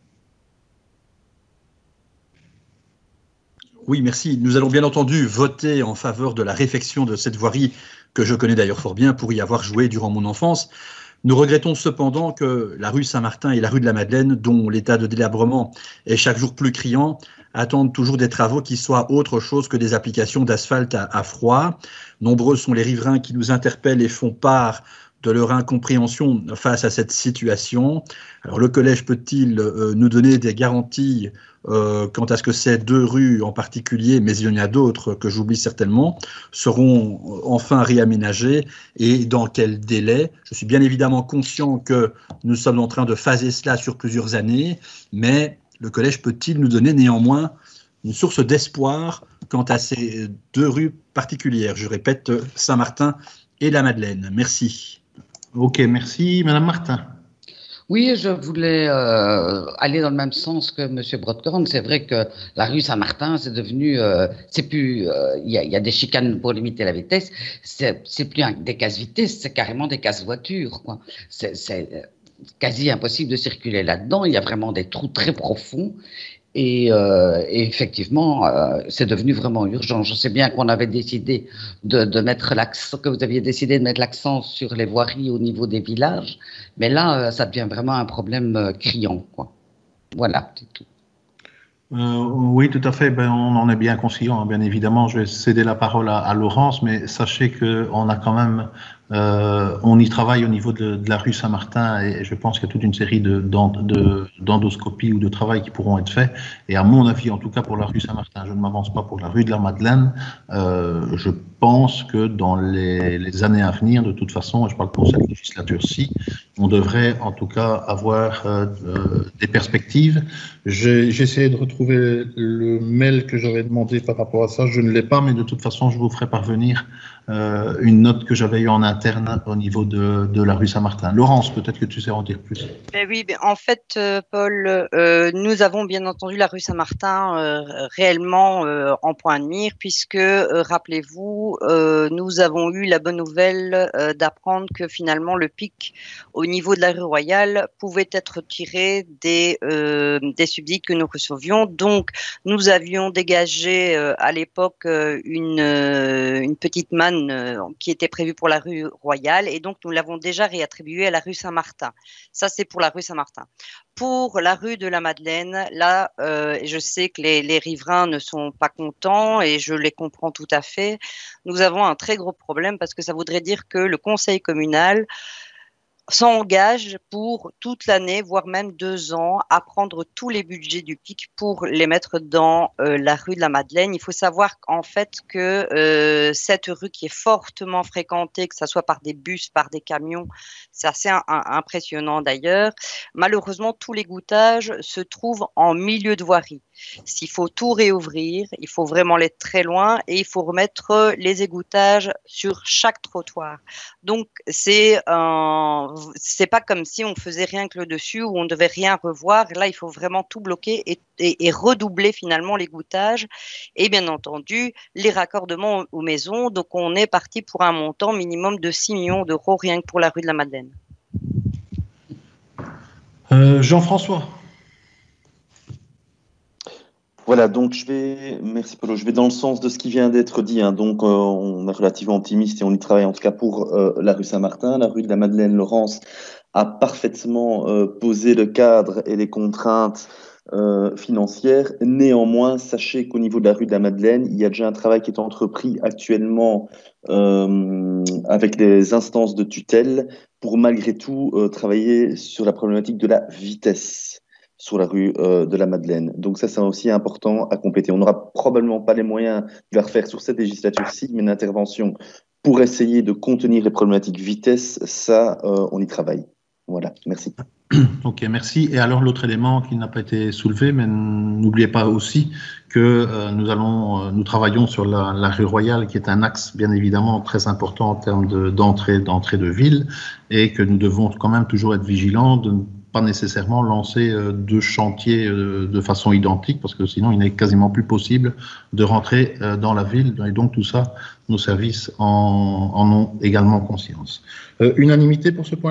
Oui, merci. Nous allons bien entendu voter en faveur de la réfection de cette voirie que je connais d'ailleurs fort bien pour y avoir joué durant mon enfance. Nous regrettons cependant que la rue Saint-Martin et la rue de la Madeleine, dont l'état de délabrement est chaque jour plus criant, attendent toujours des travaux qui soient autre chose que des applications d'asphalte à, à froid. Nombreux sont les riverains qui nous interpellent et font part de leur incompréhension face à cette situation. Alors le collège peut-il euh, nous donner des garanties euh, quant à ce que ces deux rues en particulier, mais il y en a d'autres que j'oublie certainement, seront enfin réaménagées et dans quel délai? Je suis bien évidemment conscient que nous sommes en train de phaser cela sur plusieurs années, mais le collège peut-il nous donner néanmoins une source d'espoir quant à ces deux rues particulières? Je répète, Saint-Martin et la Madeleine. Merci. Ok, merci. Madame Martin. Oui, je voulais euh, aller dans le même sens que M. Brodkorn. C'est vrai que la rue Saint-Martin, c'est devenu, euh, c'est plus, il euh, y, y a des chicanes pour limiter la vitesse. C'est, c'est plus un, des casse-vitesse, c'est carrément des casse-voitures, quoi. C'est, c'est quasi impossible de circuler là-dedans. Il y a vraiment des trous très profonds. Et, euh, et effectivement, euh, c'est devenu vraiment urgent. Je sais bien qu'on avait décidé de, de mettre l'accent, que vous aviez décidé de mettre l'accent sur les voiries au niveau des villages, mais là, euh, ça devient vraiment un problème euh, criant, quoi. Voilà, c'est tout. Euh, oui, tout à fait. Ben, on en est bien conscient. Bien évidemment, je vais céder la parole à, à Laurence, mais sachez qu'on a quand même, euh, on y travaille au niveau de, de la rue Saint-Martin et je pense qu'il y a toute une série de, de, d'endoscopies ou de travail qui pourront être faits. Et à mon avis, en tout cas pour la rue Saint-Martin, je ne m'avance pas pour la rue de la Madeleine. Euh, je pense que dans les, les années à venir, de toute façon, et je parle pour cette législature-ci, on devrait en tout cas avoir euh, euh, des perspectives. J'ai, j'ai essayé de retrouver le mail que j'avais demandé par rapport à ça. Je ne l'ai pas, mais de toute façon, je vous ferai parvenir euh, une note que j'avais eue en interne au niveau de, de la rue Saint-Martin. Laurence, peut-être que tu sais en dire plus. Ben oui, ben en fait, euh, Paul, euh, nous avons bien entendu la rue Saint-Martin euh, réellement euh, en point de mire, puisque, euh, rappelez-vous, euh, nous avons eu la bonne nouvelle euh, d'apprendre que finalement le pic au niveau de la rue Royale pouvait être tiré des, euh, des subsides que nous recevions. Donc, nous avions dégagé euh, à l'époque euh, une, euh, une petite manne euh, qui était prévue pour la rue Royale et donc nous l'avons déjà réattribuée à la rue Saint-Martin. Ça, c'est pour la rue Saint-Martin. Pour la rue de la Madeleine, là, euh, je sais que les, les riverains ne sont pas contents et je les comprends tout à fait. Nous avons un très gros problème parce que ça voudrait dire que le conseil communal s'engage pour toute l'année, voire même deux ans, à prendre tous les budgets du P I C pour les mettre dans euh, la rue de la Madeleine. Il faut savoir qu'en fait que euh, cette rue qui est fortement fréquentée, que ce soit par des bus, par des camions, c'est assez un, un, impressionnant d'ailleurs. Malheureusement, tous les goutages se trouvent en milieu de voirie. S'il faut tout réouvrir, il faut vraiment aller très loin et il faut remettre les égoutages sur chaque trottoir. Donc, c'est un c'est pas comme si on faisait rien que le dessus ou on devait rien revoir. Là, il faut vraiment tout bloquer et, et, et redoubler finalement l'égouttage et bien entendu les raccordements aux maisons. Donc, on est parti pour un montant minimum de six millions d'euros rien que pour la rue de la Madeleine. Euh, Jean-François. Voilà, donc je vais, merci Paulo, je vais dans le sens de ce qui vient d'être dit. Hein. Donc euh, on est relativement optimiste et on y travaille en tout cas pour euh, la rue Saint-Martin. La rue de la Madeleine, Laurence a parfaitement euh, posé le cadre et les contraintes euh, financières. Néanmoins, sachez qu'au niveau de la rue de la Madeleine, il y a déjà un travail qui est entrepris actuellement euh, avec les instances de tutelle pour malgré tout euh, travailler sur la problématique de la vitesse sur la rue euh, de la Madeleine. Donc ça, c'est aussi important à compléter. On n'aura probablement pas les moyens de la refaire sur cette législature-ci, mais une intervention pour essayer de contenir les problématiques vitesse, ça, euh, on y travaille. Voilà, merci. Ok, merci. Et alors l'autre élément qui n'a pas été soulevé, mais n'oubliez pas aussi que euh, nous allons, euh, nous travaillons sur la, la rue Royale, qui est un axe bien évidemment très important en termes de, d'entrée, d'entrée de ville, et que nous devons quand même toujours être vigilants de ne pas nécessairement lancer euh, deux chantiers euh, de façon identique, parce que sinon il n'est quasiment plus possible de rentrer euh, dans la ville. Et donc tout ça, nos services en, en ont également conscience. Euh, unanimité pour ce point-là ?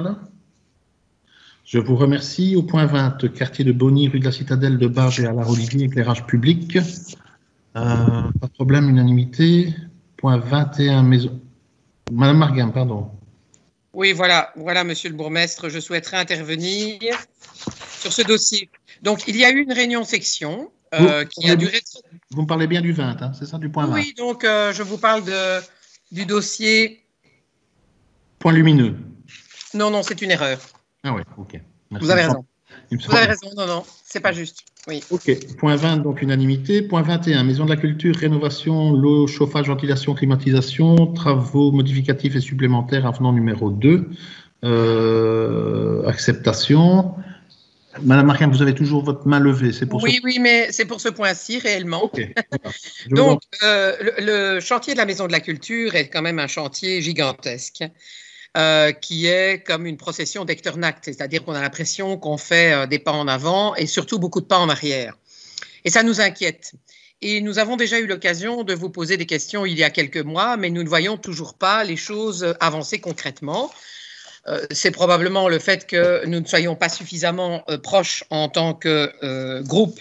Je vous remercie. Au point vingt, quartier de Bonny, rue de la Citadelle de Barge et à la Olivier, éclairage public. Euh, pas de problème, unanimité. Point vingt et un, maison. Madame Margam, pardon. Oui, voilà, voilà, monsieur le bourgmestre, je souhaiterais intervenir sur ce dossier. Donc, il y a eu une réunion section euh, qui a duré. Vous me parlez bien du vingt, hein, c'est ça, du point vingt? Oui, donc euh, je vous parle de, du dossier. Point lumineux. Non, non, c'est une erreur. Ah oui, ok. Merci. Vous avez raison. Il me Vous avez raison, non, non, c'est pas juste. Oui. Ok, point vingt, donc unanimité. Point vingt et un, Maison de la Culture, rénovation, l'eau, chauffage, ventilation, climatisation, travaux modificatifs et supplémentaires, avenant numéro deux. Euh, acceptation. Madame Marquin, vous avez toujours votre main levée, c'est pour Oui, ce... oui, mais c'est pour ce point-ci, réellement. Okay. Donc, euh, le, le chantier de la Maison de la Culture est quand même un chantier gigantesque. Euh, qui est comme une procession d'Echternach, c'est-à-dire qu'on a l'impression qu'on fait euh, des pas en avant et surtout beaucoup de pas en arrière. Et ça nous inquiète. Et nous avons déjà eu l'occasion de vous poser des questions il y a quelques mois, mais nous ne voyons toujours pas les choses avancer concrètement. Euh, c'est probablement le fait que nous ne soyons pas suffisamment euh, proches en tant que euh, groupe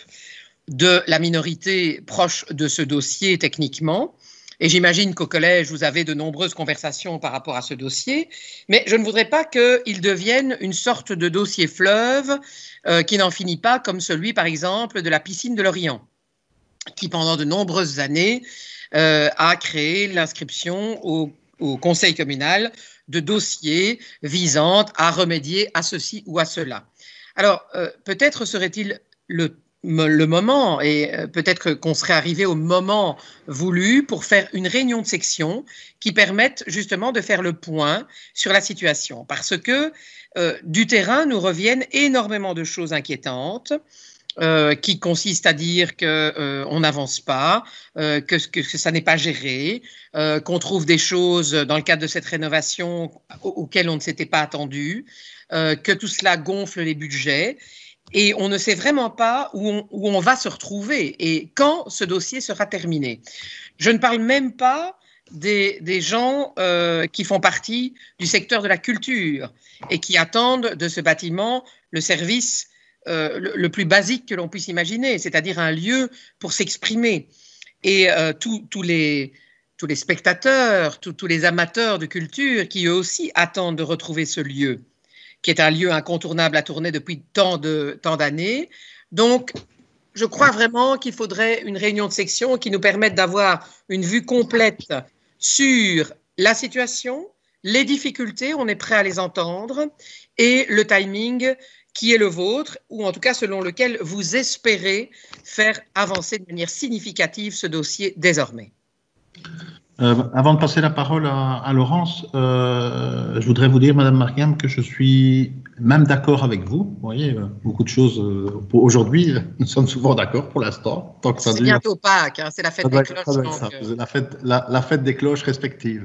de la minorité proche de ce dossier techniquement. Et j'imagine qu'au collège, vous avez de nombreuses conversations par rapport à ce dossier, mais je ne voudrais pas qu'il devienne une sorte de dossier fleuve euh, qui n'en finit pas, comme celui, par exemple, de la piscine de Lorient, qui pendant de nombreuses années euh, a créé l'inscription au, au conseil communal de dossiers visant à remédier à ceci ou à cela. Alors, euh, peut-être serait-il le le moment, et peut-être qu'on serait arrivé au moment voulu pour faire une réunion de section qui permette justement de faire le point sur la situation. Parce que euh, du terrain nous reviennent énormément de choses inquiétantes euh, qui consistent à dire qu'on euh, n'avance pas, euh, que, que, que ça n'est pas géré, euh, qu'on trouve des choses dans le cadre de cette rénovation auxquelles on ne s'était pas attendu, euh, que tout cela gonfle les budgets. Et on ne sait vraiment pas où on, où on va se retrouver et quand ce dossier sera terminé. Je ne parle même pas des, des gens euh, qui font partie du secteur de la culture et qui attendent de ce bâtiment le service euh, le, le plus basique que l'on puisse imaginer, c'est-à-dire un lieu pour s'exprimer. Et euh, tous les, tous les spectateurs, tous les amateurs de culture qui eux aussi attendent de retrouver ce lieu, qui est un lieu incontournable à tourner depuis tant de, tant d'années. Donc, je crois vraiment qu'il faudrait une réunion de section qui nous permette d'avoir une vue complète sur la situation, les difficultés, on est prêt à les entendre, et le timing qui est le vôtre, ou en tout cas selon lequel vous espérez faire avancer de manière significative ce dossier désormais. Euh, avant de passer la parole à, à Laurence, euh, je voudrais vous dire, Madame Margam, que je suis même d'accord avec vous. Vous voyez, euh, beaucoup de choses. Euh, pour aujourd'hui, nous sommes souvent d'accord pour l'instant. C'est bientôt Pâques, hein, c'est la fête des cloches. Donc, euh... la, fête, la, la fête des cloches respectives.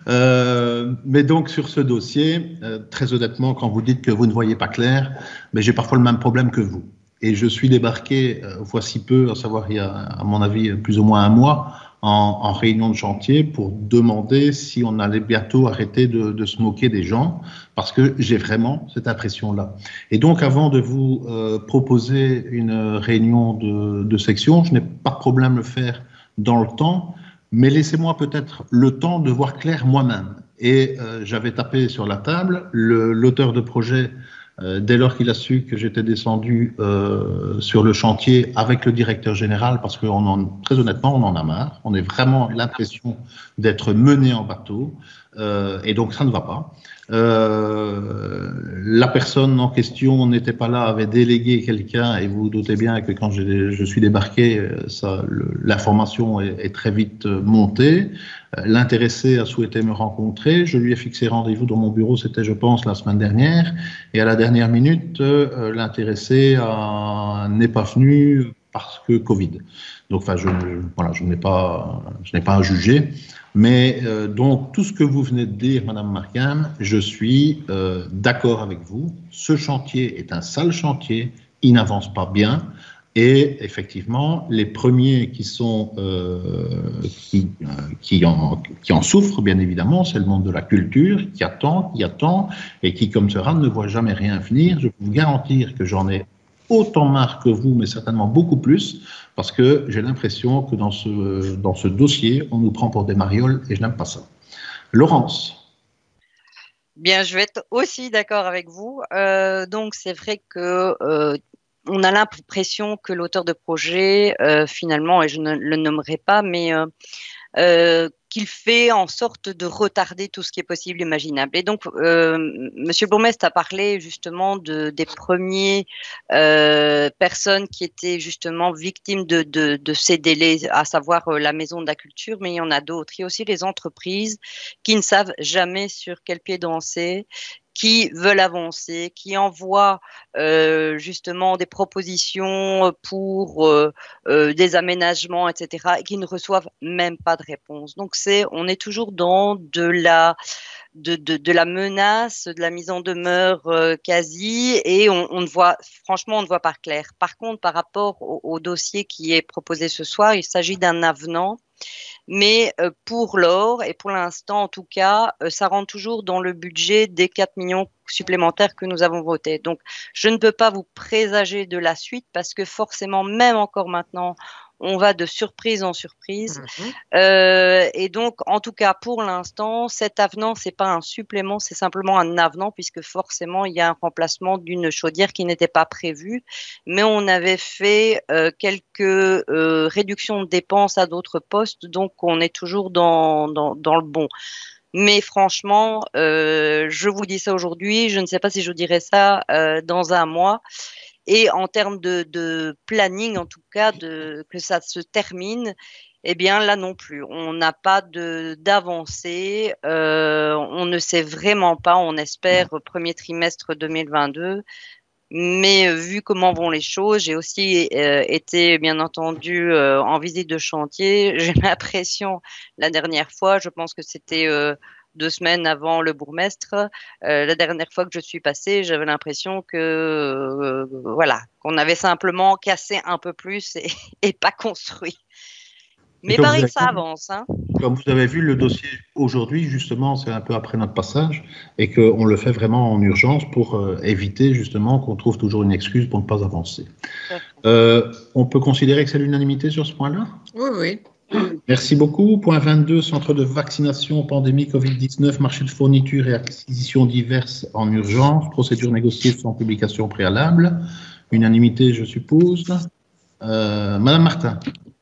Euh, mais donc, sur ce dossier, euh, très honnêtement, quand vous dites que vous ne voyez pas clair, mais j'ai parfois le même problème que vous. Et je suis débarqué, euh, voici peu, à savoir il y a, à mon avis, plus ou moins un mois, En, en réunion de chantier pour demander si on allait bientôt arrêter de, de se moquer des gens, parce que j'ai vraiment cette impression-là. Et donc, avant de vous euh, proposer une réunion de, de section, je n'ai pas de problème à le faire dans le temps, mais laissez-moi peut-être le temps de voir clair moi-même. Et euh, j'avais tapé sur la table, l'auteur de projet, Euh, dès lors qu'il a su que j'étais descendu euh, sur le chantier avec le directeur général, parce que on en, très honnêtement, on en a marre. On a vraiment l'impression d'être mené en bateau. Euh, et donc, ça ne va pas. Euh, la personne en question n'était pas là, avait délégué quelqu'un, et vous vous doutez bien que quand je, je suis débarqué, ça, l'information est, est très vite montée. L'intéressé a souhaité me rencontrer, je lui ai fixé rendez-vous dans mon bureau, c'était je pense la semaine dernière, et à la dernière minute, euh, l'intéressé n'est pas venu parce que Covid. Donc, enfin, je, je, voilà, je n'ai pas, je n'ai pas à juger. Mais euh, donc, tout ce que vous venez de dire, Madame Marquin, je suis euh, d'accord avec vous. Ce chantier est un sale chantier, il n'avance pas bien. Et effectivement, les premiers qui, sont, euh, qui, euh, qui, en, qui en souffrent, bien évidemment, c'est le monde de la culture, qui attend, qui attend, et qui, comme sera, ne voit jamais rien venir. Je peux vous garantir que j'en ai autant marre que vous, mais certainement beaucoup plus, parce que j'ai l'impression que dans ce, dans ce dossier, on nous prend pour des marioles et je n'aime pas ça. Laurence. Bien, je vais être aussi d'accord avec vous. Euh, donc, c'est vrai que euh, on a l'impression que l'auteur de projet, euh, finalement, et je ne le nommerai pas, mais euh, euh, qu'il fait en sorte de retarder tout ce qui est possible, imaginable. Et donc, euh, Monsieur le bourgmestre a parlé justement de, des premiers euh, personnes qui étaient justement victimes de, de, de ces délais, à savoir euh, la Maison de la Culture, mais il y en a d'autres. Il y a aussi les entreprises qui ne savent jamais sur quel pied danser, qui veulent avancer, qui envoient euh, justement des propositions pour euh, euh, des aménagements, et cetera, et qui ne reçoivent même pas de réponse. Donc c'est, on est toujours dans de la de, de, de la menace, de la mise en demeure euh, quasi, et on, on ne voit, franchement, on ne voit pas clair. Par contre, par rapport au, au dossier qui est proposé ce soir, il s'agit d'un avenant. Mais euh, pour l'or, et pour l'instant en tout cas, euh, ça rentre toujours dans le budget des quatre millions supplémentaires que nous avons votés. Donc, je ne peux pas vous présager de la suite parce que forcément, même encore maintenant, on va de surprise en surprise. Mmh. Euh, et donc, en tout cas, pour l'instant, cet avenant, c'est pas un supplément, c'est simplement un avenant puisque forcément, il y a un remplacement d'une chaudière qui n'était pas prévue. Mais on avait fait euh, quelques euh, réductions de dépenses à d'autres postes, donc on est toujours dans, dans, dans le bon. Mais franchement, euh, je vous dis ça aujourd'hui, je ne sais pas si je vous dirai ça euh, dans un mois. Et en termes de, de planning, en tout cas, de, que ça se termine, eh bien là non plus. On n'a pas de d'avancée. Euh, on ne sait vraiment pas. On espère premier trimestre deux mille vingt-deux. Mais euh, vu comment vont les choses, j'ai aussi euh, été bien entendu euh, en visite de chantier. J'ai l'impression la dernière fois, je pense que c'était euh, deux semaines avant le bourgmestre, euh, la dernière fois que je suis passée, j'avais l'impression que euh, voilà, qu'on avait simplement cassé un peu plus et, et pas construit. Mais pareil que ça avance. Hein. Comme vous avez vu, le dossier aujourd'hui, justement, c'est un peu après notre passage et qu'on le fait vraiment en urgence pour euh, éviter justement qu'on trouve toujours une excuse pour ne pas avancer. Euh, on peut considérer que c'est l'unanimité sur ce point-là? Oui, oui. Merci beaucoup. Point vingt-deux, centre de vaccination, pandémie covid dix-neuf, marché de fournitures et acquisitions diverses en urgence, procédure négociée sans publication préalable. Unanimité, je suppose. Euh, Madame Martin.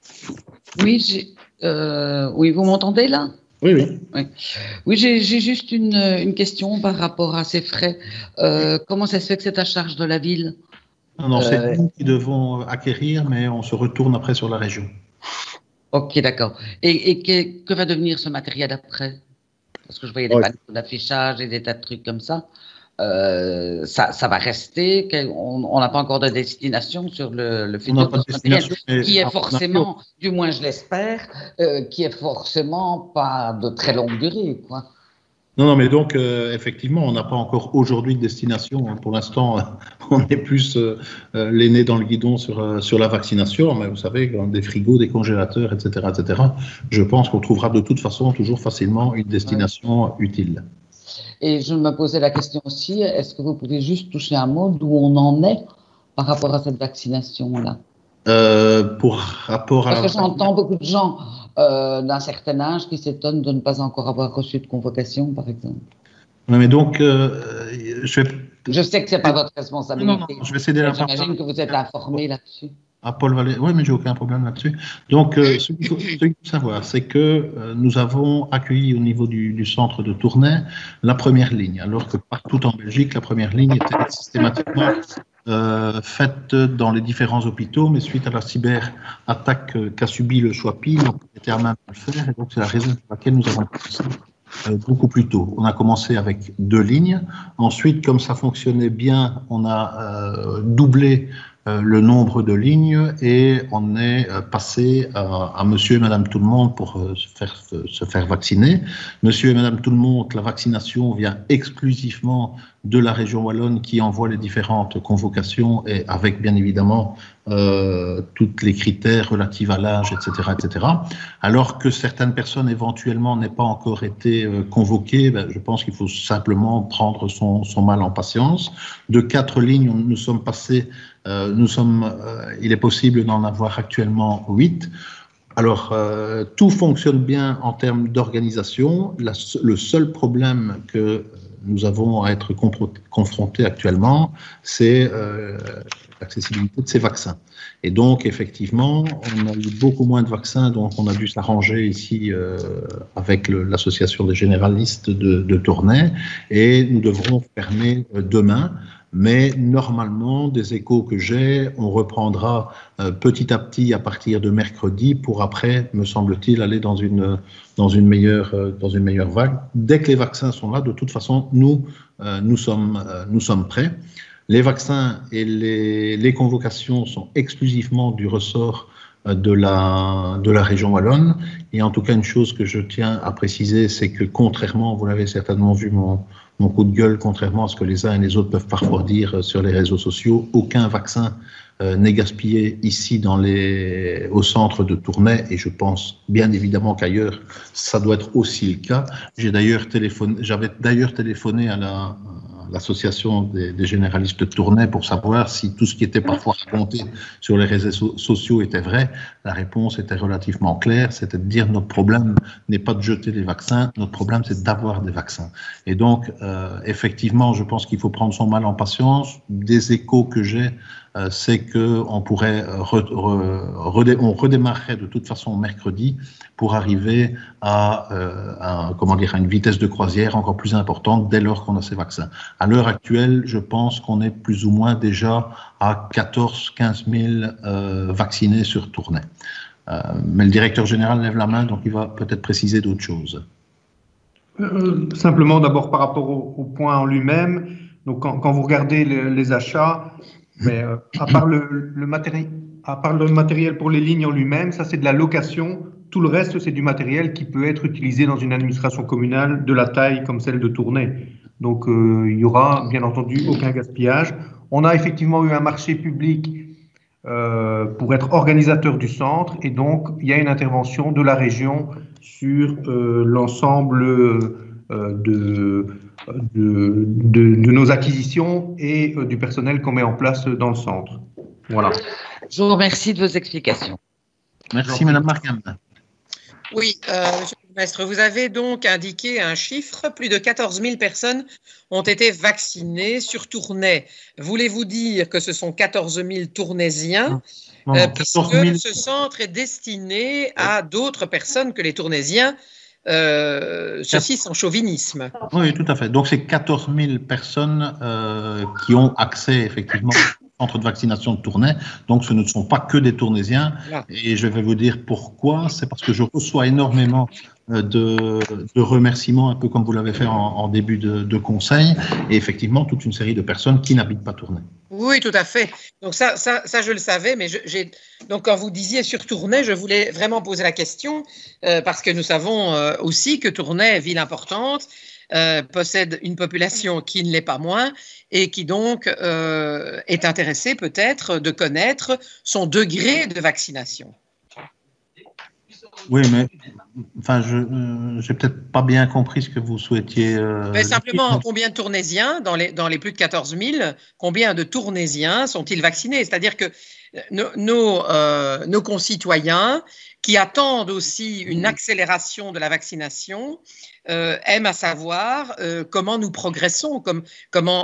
Oui, euh, oui, vous m'entendez là? Oui, oui. Oui, oui j'ai juste une, une question par rapport à ces frais. Euh, comment ça se fait que c'est à charge de la ville? Non, non, c'est euh, nous qui devons acquérir, mais on se retourne après sur la région. Ok, d'accord. Et, et que, que va devenir ce matériel après? Parce que je voyais des ouais. panneaux d'affichage et des tas de trucs comme ça. Euh, ça, ça va rester. On n'a pas encore de destination sur le, le futur de ce matériel, qui est forcément, du moins je l'espère, euh, qui est forcément pas de très longue durée, quoi. Non, non, mais donc, euh, effectivement, on n'a pas encore aujourd'hui de destination. Pour l'instant, on est plus euh, les nez dans le guidon sur, euh, sur la vaccination. Mais vous savez, des frigos, des congélateurs, et cetera, et cetera. Je pense qu'on trouvera de toute façon toujours facilement une destination ouais. utile. Et je me posais la question aussi, est-ce que vous pouvez juste toucher un mot d'où on en est par rapport à cette vaccination-là? euh, Pour rapport à... Parce que j'entends beaucoup de gens euh, d'un certain âge qui s'étonnent de ne pas encore avoir reçu de convocation, par exemple. Oui, mais donc, euh, je vais... Je sais que ce n'est pas votre responsabilité. Non, non, je vais céder la parole. J'imagine que vous êtes informé là-dessus. Ah, Paul Vallet, oui, mais j'ai aucun problème là-dessus. Donc, euh, ce qu'il faut, ce qu'il faut savoir, c'est que euh, nous avons accueilli au niveau du, du centre de Tournai la première ligne, alors que partout en Belgique, la première ligne était systématiquement euh, faite dans les différents hôpitaux, mais suite à la cyberattaque euh, qu'a subi le Choipi, on était à même de le faire, et donc c'est la raison pour laquelle nous avons commencé euh, beaucoup plus tôt. On a commencé avec deux lignes. Ensuite, comme ça fonctionnait bien, on a euh, doublé Euh, le nombre de lignes et on est euh, passé à, à monsieur et madame tout le monde pour euh, se, faire, euh, se faire vacciner. Monsieur et madame tout le monde, la vaccination vient exclusivement de la région wallonne qui envoie les différentes convocations et avec bien évidemment euh, tous les critères relatifs à l'âge, et cetera, et cetera. Alors que certaines personnes éventuellement n'aient pas encore été euh, convoquées, ben, je pense qu'il faut simplement prendre son, son mal en patience. De quatre lignes, nous sommes passés Euh, nous sommes, euh, il est possible d'en avoir actuellement huit. Alors, euh, tout fonctionne bien en termes d'organisation. La, le seul problème que nous avons à être confrontés actuellement, c'est euh, l'accessibilité de ces vaccins. Et donc, effectivement, on a eu beaucoup moins de vaccins, donc on a dû s'arranger ici euh, avec l'association des généralistes de, de Tournai, et nous devrons fermer euh, demain. Mais normalement, des échos que j'ai, on reprendra euh, petit à petit à partir de mercredi pour après, me semble-t-il, aller dans une, dans, une meilleure, euh, dans une meilleure vague. Dès que les vaccins sont là, de toute façon, nous, euh, nous, sommes, euh, nous sommes prêts. Les vaccins et les, les convocations sont exclusivement du ressort euh, de la, de la région wallonne. Et en tout cas, une chose que je tiens à préciser, c'est que contrairement, vous l'avez certainement vu, mon Mon coup de gueule, contrairement à ce que les uns et les autres peuvent parfois dire sur les réseaux sociaux, aucun vaccin euh, n'est gaspillé ici dans les, au centre de Tournai, et je pense bien évidemment qu'ailleurs, ça doit être aussi le cas. J'ai d'ailleurs téléphoné, j'avais d'ailleurs téléphoné à la, l'association des, des généralistes de Tournai pour savoir si tout ce qui était parfois raconté sur les réseaux so sociaux était vrai. La réponse était relativement claire, c'était de dire notre problème n'est pas de jeter les vaccins, notre problème c'est d'avoir des vaccins. Et donc, euh, effectivement, je pense qu'il faut prendre son mal en patience. Des échos que j'ai, euh, c'est qu'on pourrait, re, re, redé, on redémarrerait de toute façon mercredi pour arriver à, euh, à, comment dire, à une vitesse de croisière encore plus importante dès lors qu'on a ces vaccins. À l'heure actuelle, je pense qu'on est plus ou moins déjà à quatorze à quinze mille euh, vaccinés sur Tournai. Euh, mais le directeur général lève la main, donc il va peut-être préciser d'autres choses. Euh, simplement, d'abord par rapport au, au point en lui-même, donc quand, quand vous regardez le, les achats, mais, euh, à, part le, le matéri à part le matériel pour les lignes en lui-même, ça c'est de la location. Tout le reste, c'est du matériel qui peut être utilisé dans une administration communale de la taille comme celle de Tournai. Donc, euh, il y aura bien entendu aucun gaspillage. On a effectivement eu un marché public euh, pour être organisateur du centre, et donc il y a une intervention de la région sur euh, l'ensemble euh, de, de, de, de nos acquisitions et euh, du personnel qu'on met en place dans le centre. Voilà. Je vous remercie de vos explications. Merci, Madame Markham. Oui, euh, Monsieur le Bourgmestre, vous avez donc indiqué un chiffre, plus de quatorze mille personnes ont été vaccinées sur Tournai. Voulez-vous dire que ce sont quatorze mille Tournaisiens, non, non, euh, puisque mille... ce centre est destiné à d'autres personnes que les Tournaisiens, euh, ceci sans chauvinisme. Oui, tout à fait. Donc c'est quatorze mille personnes euh, qui ont accès effectivement centre de vaccination de Tournai, donc ce ne sont pas que des Tournaisiens. Là. Et je vais vous dire pourquoi. C'est parce que je reçois énormément de, de remerciements, un peu comme vous l'avez fait en, en début de, de conseil, et effectivement toute une série de personnes qui n'habitent pas Tournai. Oui, tout à fait. Donc ça, ça, ça je le savais, mais je, j'ai donc quand vous disiez sur Tournai, je voulais vraiment poser la question euh, parce que nous savons euh, aussi que Tournai, ville importante, Euh, possède une population qui ne l'est pas moins et qui donc euh, est intéressée peut-être de connaître son degré de vaccination. Oui, mais enfin, je n'ai euh, peut-être pas bien compris ce que vous souhaitiez. Euh, mais simplement, dire. Combien de Tournaisiens, dans les, dans les plus de quatorze mille, combien de Tournaisiens sont-ils vaccinés? C'est-à-dire que nos, nos, euh, nos concitoyens qui attendent aussi une accélération de la vaccination, euh, aiment à savoir euh, comment nous progressons, comme, comment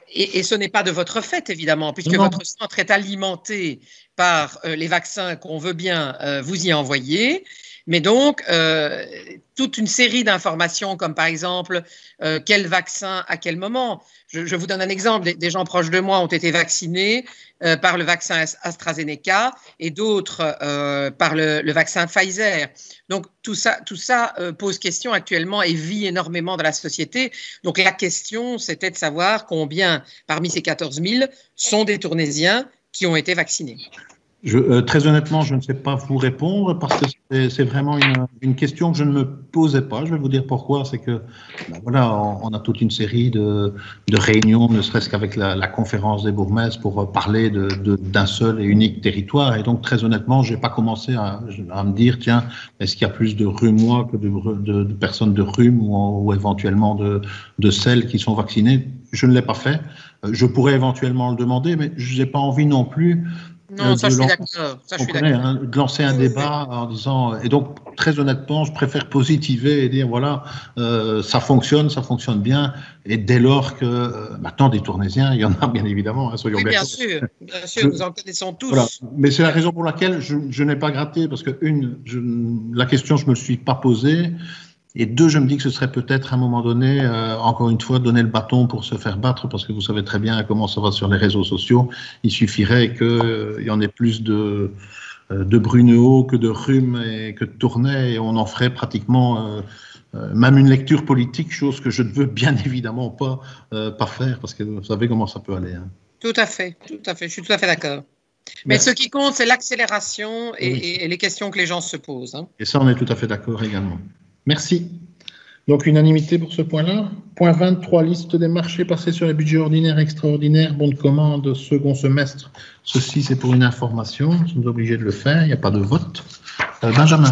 et, et ce n'est pas de votre fait, évidemment, puisque non. votre centre est alimenté par euh, les vaccins qu'on veut bien euh, vous y envoyer. Mais donc, euh, toute une série d'informations, comme par exemple, euh, quel vaccin à quel moment. Je, je vous donne un exemple. Des, des gens proches de moi ont été vaccinés euh, par le vaccin AstraZeneca et d'autres euh, par le, le vaccin Pfizer. Donc, tout ça, tout ça euh, pose question actuellement et vit énormément dans la société. Donc, la question, c'était de savoir combien, parmi ces quatorze mille, sont des Tournaisiens qui ont été vaccinés. Je, euh, très honnêtement, je ne sais pas vous répondre parce que c'est vraiment une, une question que je ne me posais pas. Je vais vous dire pourquoi. C'est que, ben voilà, on, on a toute une série de, de réunions, ne serait-ce qu'avec la, la conférence des bourgmestres pour parler de, de, d'un seul et unique territoire. Et donc, très honnêtement, je n'ai pas commencé à, à me dire, tiens, est-ce qu'il y a plus de rhumois que de, de, de personnes de rhume ou, ou éventuellement de, de celles qui sont vaccinées. Je ne l'ai pas fait. Je pourrais éventuellement le demander, mais je n'ai pas envie non plus. Non, ça, je suis d'accord. Ça, je suis d'accord. Hein, de lancer un débat en disant, et donc très honnêtement, je préfère positiver et dire voilà, euh, ça fonctionne, ça fonctionne bien, et dès lors que euh, maintenant des Tournaisiens, il y en a bien évidemment, hein, soyons oui, bien bien sûr, bien sûr, je, nous en connaissons tous. Voilà. Mais c'est la raison pour laquelle je, je n'ai pas gratté, parce que une, je, la question je me suis pas posée. Et deux, je me dis que ce serait peut-être à un moment donné, euh, encore une fois, donner le bâton pour se faire battre, parce que vous savez très bien comment ça va sur les réseaux sociaux. Il suffirait qu'il euh, y en ait plus de, euh, de Brunehaut que de rhume et que de Tournai, et on en ferait pratiquement euh, euh, même une lecture politique, chose que je ne veux bien évidemment pas, euh, pas faire, parce que vous savez comment ça peut aller. Hein. Tout à fait, tout à fait, je suis tout à fait d'accord. Mais Merci. Ce qui compte, c'est l'accélération et, oui. et, et les questions que les gens se posent. Hein. Et ça, on est tout à fait d'accord également. Merci. Donc, unanimité pour ce point-là. Point vingt-trois, liste des marchés passés sur les budgets ordinaires et extraordinaires, bon de commande, second semestre. Ceci, c'est pour une information. Nous sommes obligés de le faire. Il n'y a pas de vote. Euh, Benjamin.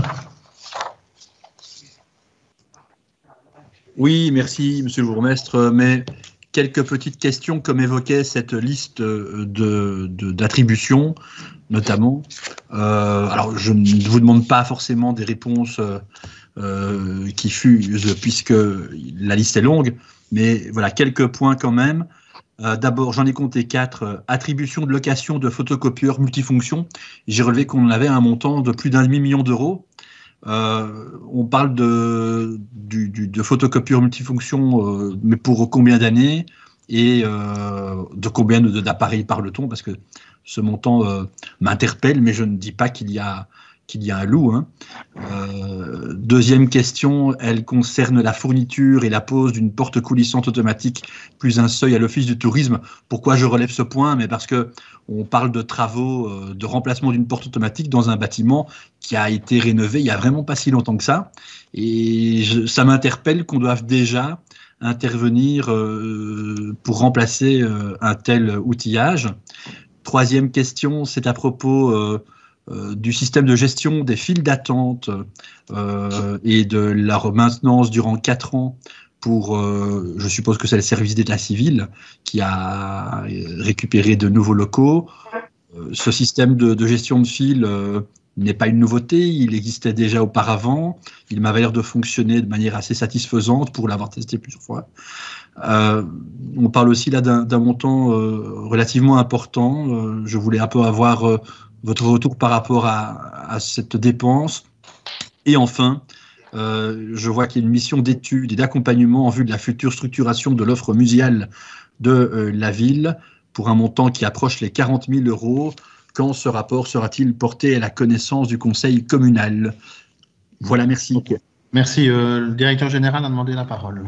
Oui, merci, monsieur le bourgmestre. Mais quelques petites questions, comme évoquait cette liste de, de, d'attributions, notamment. Euh, alors, je ne vous demande pas forcément des réponses euh, euh, qui fusent, puisque la liste est longue, mais voilà, quelques points quand même. Euh, d'abord, j'en ai compté quatre. Euh, attribution de location de photocopieurs multifonctions. J'ai relevé qu'on avait un montant de plus d'un demi-million d'euros. Euh, on parle de, du, du, de photocopieurs multifonctions, euh, mais pour combien d'années et euh, de combien de, d'appareils parle-t-on? Parce que ce montant euh, m'interpelle, mais je ne dis pas qu'il y a, qu'il y a un loup. Hein. Euh, deuxième question, elle concerne la fourniture et la pose d'une porte coulissante automatique plus un seuil à l'Office du tourisme. Pourquoi je relève ce point? Mais parce que on parle de travaux euh, de remplacement d'une porte automatique dans un bâtiment qui a été rénové il n'y a vraiment pas si longtemps que ça. Et je, ça m'interpelle qu'on doive déjà intervenir euh, pour remplacer euh, un tel outillage. Troisième question, c'est à propos euh, euh, du système de gestion des files d'attente euh, et de la maintenance durant quatre ans pour, euh, je suppose que c'est le service d'état civil qui a récupéré de nouveaux locaux. Euh, ce système de, de gestion de files euh, n'est pas une nouveauté, il existait déjà auparavant, il m'avait l'air de fonctionner de manière assez satisfaisante pour l'avoir testé plusieurs fois. Euh, on parle aussi là d'un, d'un montant euh, relativement important. Euh, je voulais un peu avoir euh, votre retour par rapport à, à cette dépense. Et enfin, euh, je vois qu'il y a une mission d'étude et d'accompagnement en vue de la future structuration de l'offre muséale de euh, la ville pour un montant qui approche les quarante mille euros. Quand ce rapport sera-t-il porté à la connaissance du conseil communal? Voilà, merci. Okay. Merci. Euh, le directeur général a demandé la parole.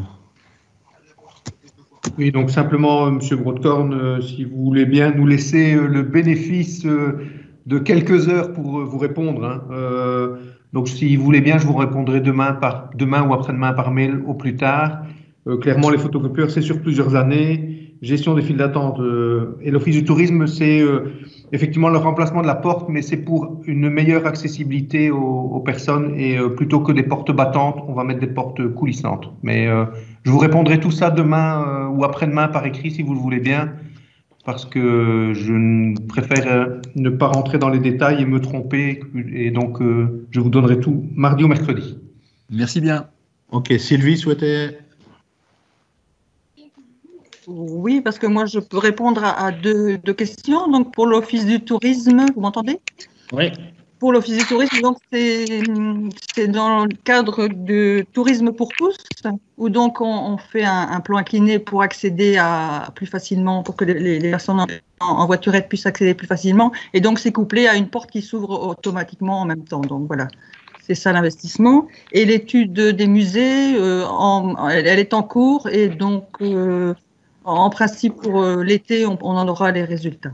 Oui, donc simplement, euh, M. Broadcorn, euh, si vous voulez bien nous laisser euh, le bénéfice euh, de quelques heures pour euh, vous répondre. Hein. Euh, donc, si vous voulez bien, je vous répondrai demain, par, demain ou après-demain par mail au plus tard. Euh, clairement, les photocopieurs, c'est sur plusieurs années. Gestion des files d'attente euh, et l'Office du tourisme, c'est euh, effectivement le remplacement de la porte, mais c'est pour une meilleure accessibilité aux, aux personnes et euh, plutôt que des portes battantes, on va mettre des portes coulissantes. Mais euh, je vous répondrai tout ça demain euh, ou après-demain par écrit si vous le voulez bien, parce que je préfère euh, ne pas rentrer dans les détails et me tromper, et donc euh, je vous donnerai tout mardi ou mercredi. Merci bien. Ok, Sylvie souhaitait... Oui, parce que moi, je peux répondre à, à deux, deux questions. Donc, pour l'Office du tourisme, vous m'entendez? Oui. Pour l'Office du tourisme, donc c'est dans le cadre de tourisme pour tous, où donc on, on fait un, un plan incliné pour accéder à plus facilement, pour que les, les personnes en, en voiturette puissent accéder plus facilement. Et donc, c'est couplé à une porte qui s'ouvre automatiquement en même temps. Donc, voilà. C'est ça l'investissement. Et l'étude des musées, euh, en, elle, elle est en cours et donc, euh, en principe, pour euh, l'été, on, on en aura les résultats.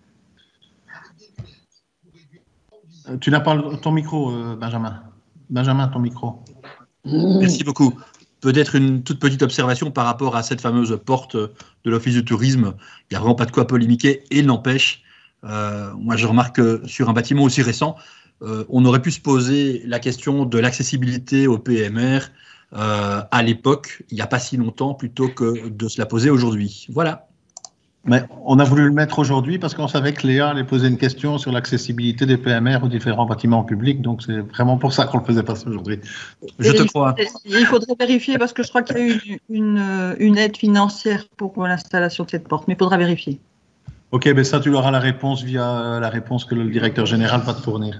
Euh, tu n'as pas ton micro, euh, Benjamin. Benjamin, ton micro. Merci beaucoup. Peut-être une toute petite observation par rapport à cette fameuse porte de l'Office du tourisme. Il n'y a vraiment pas de quoi polémiquer et n'empêche, euh, moi je remarque que sur un bâtiment aussi récent, Euh, on aurait pu se poser la question de l'accessibilité au P M R euh, à l'époque, il n'y a pas si longtemps, plutôt que de se la poser aujourd'hui. Voilà. Mais on a voulu le mettre aujourd'hui parce qu'on savait que Léa allait poser une question sur l'accessibilité des P M R aux différents bâtiments publics, donc c'est vraiment pour ça qu'on le faisait passer aujourd'hui. Je te crois. Il faudrait vérifier parce que je crois qu'il y a eu une, une, une aide financière pour l'installation de cette porte, mais il faudra vérifier. Ok, mais ça, tu auras la réponse via la réponse que le directeur général va te fournir.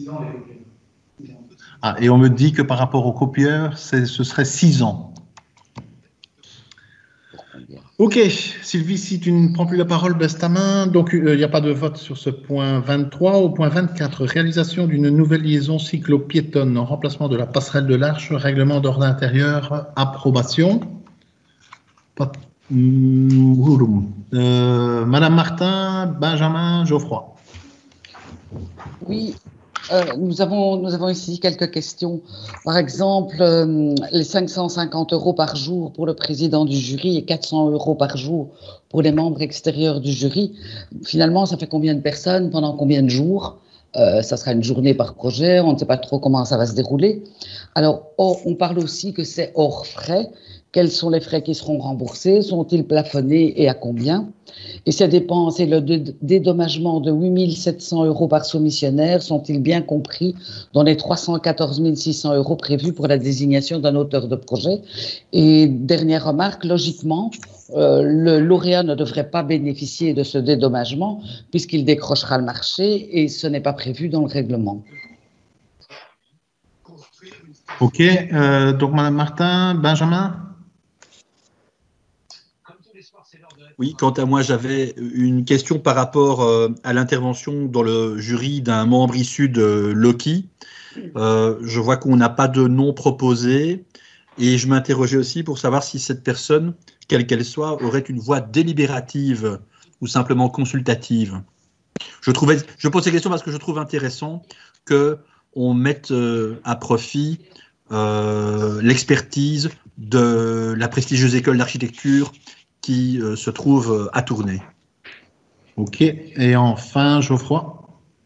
Ah, et on me dit que par rapport au copieur, ce serait six ans. Ok, Sylvie, si tu ne prends plus la parole, baisse ta main. Donc, il euh, n'y a pas de vote sur ce point vingt-trois. Au point vingt-quatre, réalisation d'une nouvelle liaison cyclo-piétonne en remplacement de la passerelle de l'Arche, règlement d'ordre intérieur, approbation. Pas... Euh, Madame Martin, Benjamin, Geoffroy. Oui. Euh, nous, avons, nous avons ici quelques questions. Par exemple, euh, les cinq cent cinquante euros par jour pour le président du jury et quatre cents euros par jour pour les membres extérieurs du jury. Finalement, ça fait combien de personnes pendant combien de jours? euh, Ça sera une journée par projet, on ne sait pas trop comment ça va se dérouler. Alors, oh, on parle aussi que c'est hors frais. Quels sont les frais qui seront remboursés? Sont-ils plafonnés et à combien? Et ces dépenses et le dédommagement de huit mille sept cents euros par soumissionnaire sont-ils bien compris dans les trois cent quatorze mille six cents euros prévus pour la désignation d'un auteur de projet? Et dernière remarque, logiquement, euh, le lauréat ne devrait pas bénéficier de ce dédommagement puisqu'il décrochera le marché et ce n'est pas prévu dans le règlement. Ok, euh, donc Madame Martin, Benjamin? Oui, quant à moi, j'avais une question par rapport euh, à l'intervention dans le jury d'un membre issu de Loki. Euh, je vois qu'on n'a pas de nom proposé et je m'interrogeais aussi pour savoir si cette personne, quelle qu'elle soit, aurait une voix délibérative ou simplement consultative. Je, trouvais, je pose ces questions parce que je trouve intéressant qu'on mette euh, à profit euh, l'expertise de la prestigieuse école d'architecture qui euh, se trouve euh, à Tournai. Ok. Et enfin, Geoffroy?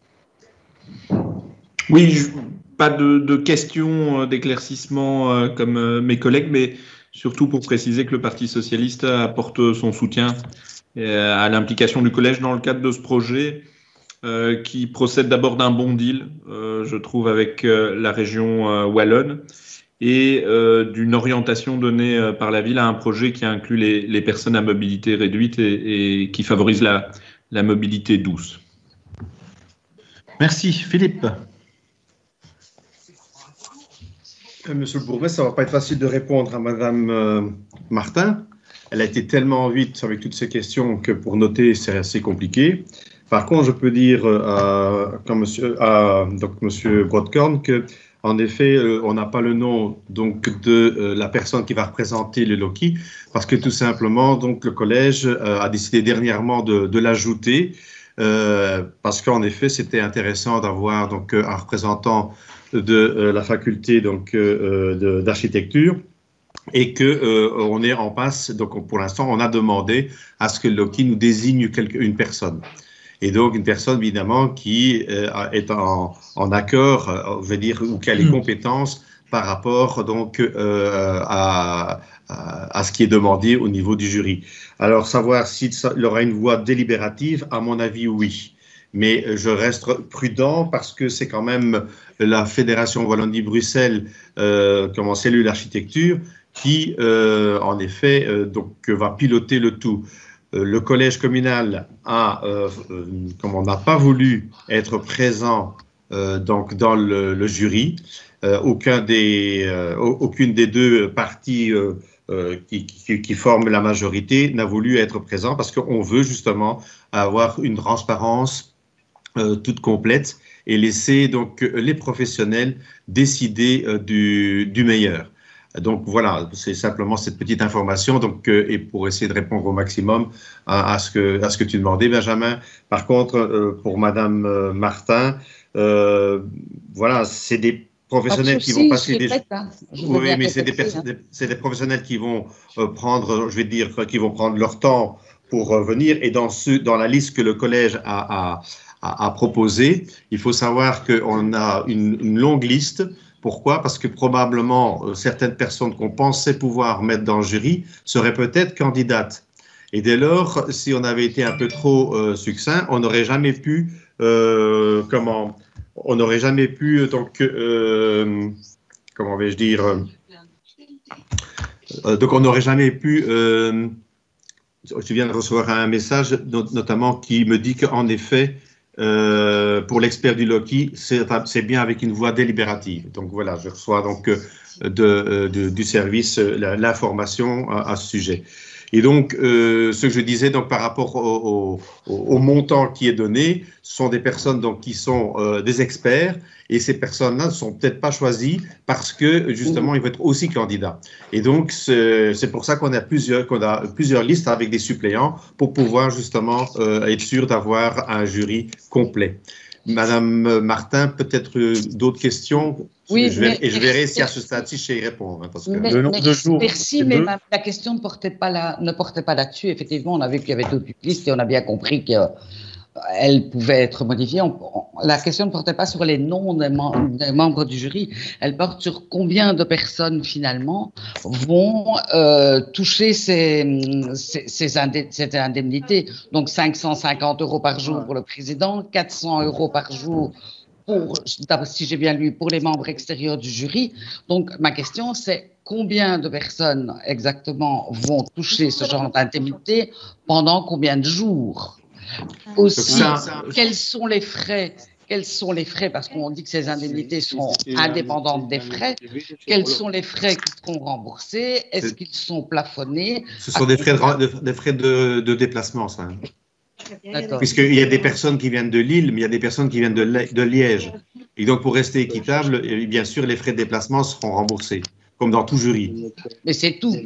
Oui, je, pas de, de questions, euh, d'éclaircissement euh, comme euh, mes collègues, mais surtout pour préciser que le Parti socialiste apporte son soutien euh, à l'implication du collège dans le cadre de ce projet euh, qui procède d'abord d'un bon deal, euh, je trouve, avec euh, la région euh, wallonne, et euh, d'une orientation donnée euh, par la ville à un projet qui inclut les, les personnes à mobilité réduite et, et qui favorise la, la mobilité douce. Merci. Philippe? euh, Monsieur le bourgmestre, ça ne va pas être facile de répondre à Madame euh, Martin. Elle a été tellement vite avec toutes ces questions que pour noter, c'est assez compliqué. Par contre, je peux dire euh, à, quand monsieur, à donc Monsieur Brodkorn que en effet, euh, on n'a pas le nom donc de euh, la personne qui va représenter le Loki, parce que tout simplement, donc le collège euh, a décidé dernièrement de, de l'ajouter, euh, parce qu'en effet, c'était intéressant d'avoir donc un représentant de euh, la faculté donc euh, d'architecture, et que euh, on est en passe. Donc pour l'instant, on a demandé à ce que le Loki nous désigne quelque, une personne. Et donc, une personne, évidemment, qui euh, est en, en accord, euh, veut dire, ou qui a les mmh. compétences par rapport donc, euh, à, à, à ce qui est demandé au niveau du jury. Alors, savoir s'il aura une voix délibérative, à mon avis, oui. Mais je reste prudent parce que c'est quand même la Fédération Wallonie-Bruxelles, euh, comme en cellule architecture, qui, euh, en effet, euh, donc, va piloter le tout. Euh, le collège communal a, euh, euh, comme on n'a pas voulu être présent euh, donc, dans le, le jury, euh, aucun des, euh, aucune des deux parties euh, euh, qui, qui, qui forment la majorité n'a voulu être présent parce qu'on veut justement avoir une transparence euh, toute complète et laisser donc les professionnels décider euh, du, du meilleur. Donc voilà, c'est simplement cette petite information donc, euh, et pour essayer de répondre au maximum à, à, ce, que, à ce que tu demandais, Benjamin. Par contre, euh, pour Madame euh, Martin, euh, voilà, c'est des professionnels qui vont passer des... Prête, hein. Oui, mais c'est des, hein. des, des professionnels qui vont euh, prendre, je vais dire, qui vont prendre leur temps pour euh, venir et dans, ce, dans la liste que le collège a... a à proposer. Il faut savoir qu'on a une, une longue liste. Pourquoi? Parce que probablement euh, certaines personnes qu'on pensait pouvoir mettre dans le jury seraient peut-être candidates. Et dès lors, si on avait été un peu trop euh, succinct, on n'aurait jamais pu, euh, comment, on n'aurait jamais pu, donc, euh, comment vais-je dire, euh, donc on n'aurait jamais pu. Euh, je viens de recevoir un message, notamment, qui me dit qu'en effet, Euh, pour l'expert du Loki, c'est bien avec une voix délibérative. Donc voilà, je reçois donc de, de, du service l'information à, à ce sujet. Et donc, euh, ce que je disais donc par rapport au, au, au montant qui est donné, ce sont des personnes donc qui sont euh, des experts et ces personnes-là ne sont peut-être pas choisies parce que justement ils vont être aussi candidats. Et donc c'est pour ça qu'on a plusieurs qu'on a plusieurs listes avec des suppléants pour pouvoir justement euh, être sûr d'avoir un jury complet. Madame Martin, peut-être d'autres questions? Oui, je vais, mais, et je verrai si à ce stade-ci je sais y répondre. Hein, parce que mais, le nombre de jours. Merci, mais ma, la question ne portait pas là, ne portait pas là-dessus. Effectivement, on a vu qu'il y avait toute une liste et on a bien compris qu'elle pouvait être modifiée. On, on, la question ne portait pas sur les noms des, mem des membres du jury. Elle porte sur combien de personnes finalement vont euh, toucher ces, ces, ces indé cette indemnité. Donc cinq cent cinquante euros par jour pour le président, quatre cents euros par jour. Pour, si j'ai bien lu, pour les membres extérieurs du jury. Donc, ma question, c'est combien de personnes exactement vont toucher ce genre d'indemnité pendant combien de jours? Aussi, quels sont les frais? Quels sont les frais? Parce qu'on dit que ces indemnités sont indépendantes des frais. Quels sont les frais qui seront remboursés? Est-ce qu'ils sont plafonnés? Ce sont des frais de, des frais de, de déplacement, ça. Puisqu'il y a des personnes qui viennent de Lille, mais il y a des personnes qui viennent de, de Liège. Et donc, pour rester équitable, bien sûr, les frais de déplacement seront remboursés, comme dans tout jury. Mais c'est tout.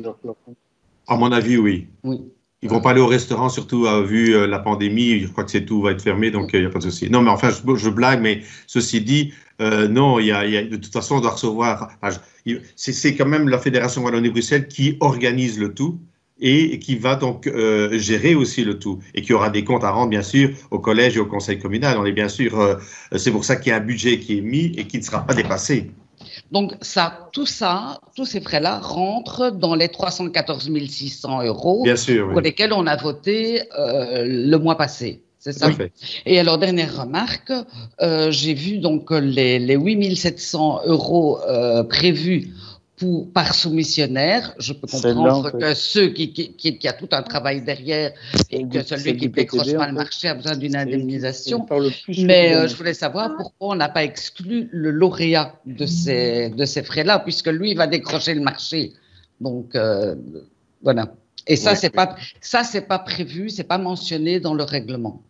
À mon avis, oui. Oui. Ils ne vont pas aller au restaurant, surtout euh, vu euh, la pandémie. Je crois que c'est tout va être fermé, donc il euh, n'y a pas de souci. Non, mais enfin, je, je blague, mais ceci dit, euh, non, il y a, y a, de toute façon, on doit recevoir. Enfin, c'est quand même la Fédération Wallonie-Bruxelles qui organise le tout et qui va donc euh, gérer aussi le tout et qui aura des comptes à rendre, bien sûr, au collège et au conseil communal. On est bien sûr, euh, c'est pour ça qu'il y a un budget qui est mis et qui ne sera pas dépassé. Donc, ça, tout ça, tous ces frais-là rentrent dans les trois cent quatorze mille six cents euros bien sûr, pour oui. lesquels on a voté euh, le mois passé. C'est ça? Oui. Et alors, dernière remarque, euh, j'ai vu donc les, les huit mille sept cents euros euh, prévus Pour, par soumissionnaire. Je peux comprendre que fait. ceux qui, qui, qui, qui a tout un travail derrière et que celui qui décroche pas le marché a besoin d'une indemnisation. Mais euh, je voulais savoir pourquoi on n'a pas exclu le lauréat de ces, de ces frais-là, puisque lui va décrocher le marché. Donc, euh, voilà. Et ça, ouais. c'est pas, ça, c'est pas prévu, c'est pas mentionné dans le règlement.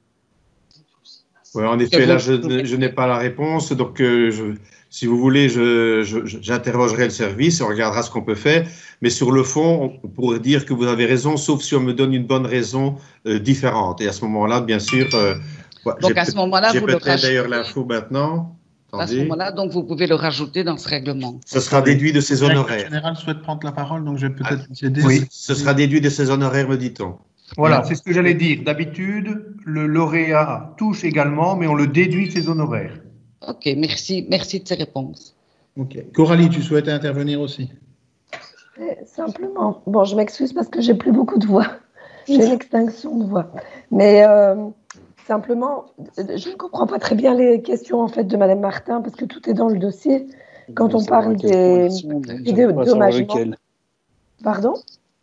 Oui, en effet, là, je, je n'ai pas la réponse. Donc, euh, je, si vous voulez, j'interrogerai le service et on regardera ce qu'on peut faire. Mais sur le fond, on pourrait dire que vous avez raison, sauf si on me donne une bonne raison euh, différente. Et à ce moment-là, bien sûr, euh, donc à ce moment-là, vous le rajoutez. D'ailleurs l'info maintenant. À ce moment-là, donc vous pouvez le rajouter dans ce règlement. Ce sera déduit de ses honoraires. Le général souhaite prendre la parole, donc je vais peut-être ah, aider. Oui, ce sera déduit de ses honoraires, me dit-on. Voilà, c'est ce que j'allais dire. D'habitude, le lauréat touche également, mais on le déduit de ses honoraires. Ok, merci, merci de ces réponses. Ok. Coralie, tu souhaitais intervenir aussi? Simplement, bon, je m'excuse parce que j'ai plus beaucoup de voix. J'ai une extinction de voix. Mais euh, simplement, je ne comprends pas très bien les questions en fait de Madame Martin parce que tout est dans le dossier. Quand on parle des, des dommages. Pardon?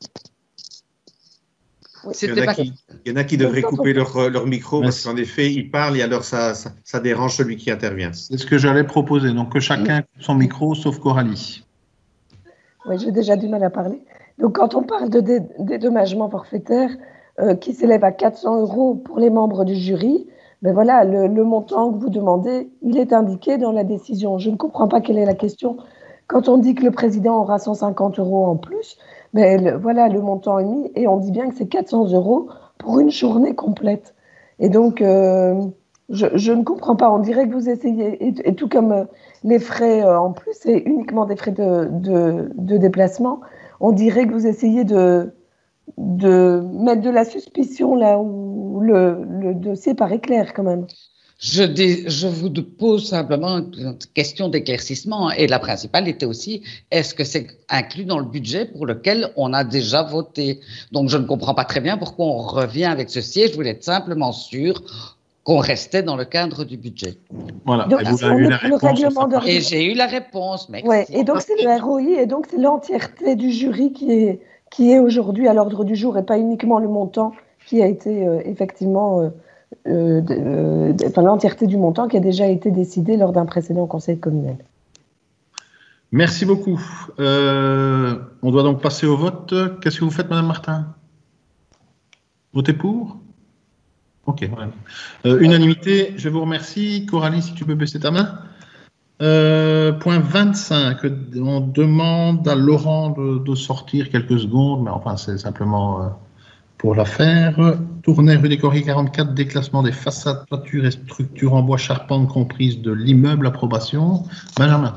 Oui. Il, y qui, il y en a qui devraient couper leur, leur micro parce qu'en effet, ils parlent et alors ça, ça, ça dérange celui qui intervient. C'est ce que j'allais proposer, donc que chacun coupe son micro sauf Coralie. Oui, j'ai déjà du mal à parler. Donc quand on parle de dé dédommagement forfaitaire euh, qui s'élève à quatre cents euros pour les membres du jury, ben voilà, le, le montant que vous demandez, il est indiqué dans la décision. Je ne comprends pas quelle est la question. Quand on dit que le président aura cent cinquante euros en plus, ben le, voilà, le montant est mis et on dit bien que c'est quatre cents euros pour une journée complète. Et donc, euh, je, je ne comprends pas. On dirait que vous essayez, et, et tout comme euh, les frais euh, en plus, c'est uniquement des frais de, de, de déplacement, on dirait que vous essayez de, de mettre de la suspicion là où le, le dossier paraît clair quand même. Je, dis, je vous pose simplement une question d'éclaircissement et la principale était aussi, est-ce que c'est inclus dans le budget pour lequel on a déjà voté? Donc je ne comprends pas très bien pourquoi on revient avec ceci et je voulais être simplement sûr qu'on restait dans le cadre du budget. Voilà, donc, et vous avez eu la réponse. Et j'ai eu la réponse, merci. Ouais, et donc c'est le R O I et donc c'est l'entièreté du jury qui est, qui est aujourd'hui à l'ordre du jour et pas uniquement le montant qui a été euh, effectivement... Euh, Euh, de, euh, de, enfin, l'entièreté du montant qui a déjà été décidé lors d'un précédent conseil communal. Merci beaucoup. Euh, on doit donc passer au vote. Qu'est-ce que vous faites, Madame Martin? Votez pour? Ok. Ouais. Euh, unanimité, je vous remercie. Coralie, si tu peux baisser ta main. Euh, point vingt-cinq, on demande à Laurent de, de sortir quelques secondes, mais enfin, c'est simplement... Euh, pour la faire, Tournai rue des Coris quarante-quatre, déclassement des façades, toitures et structures en bois charpente comprises de l'immeuble, approbation. Benjamin.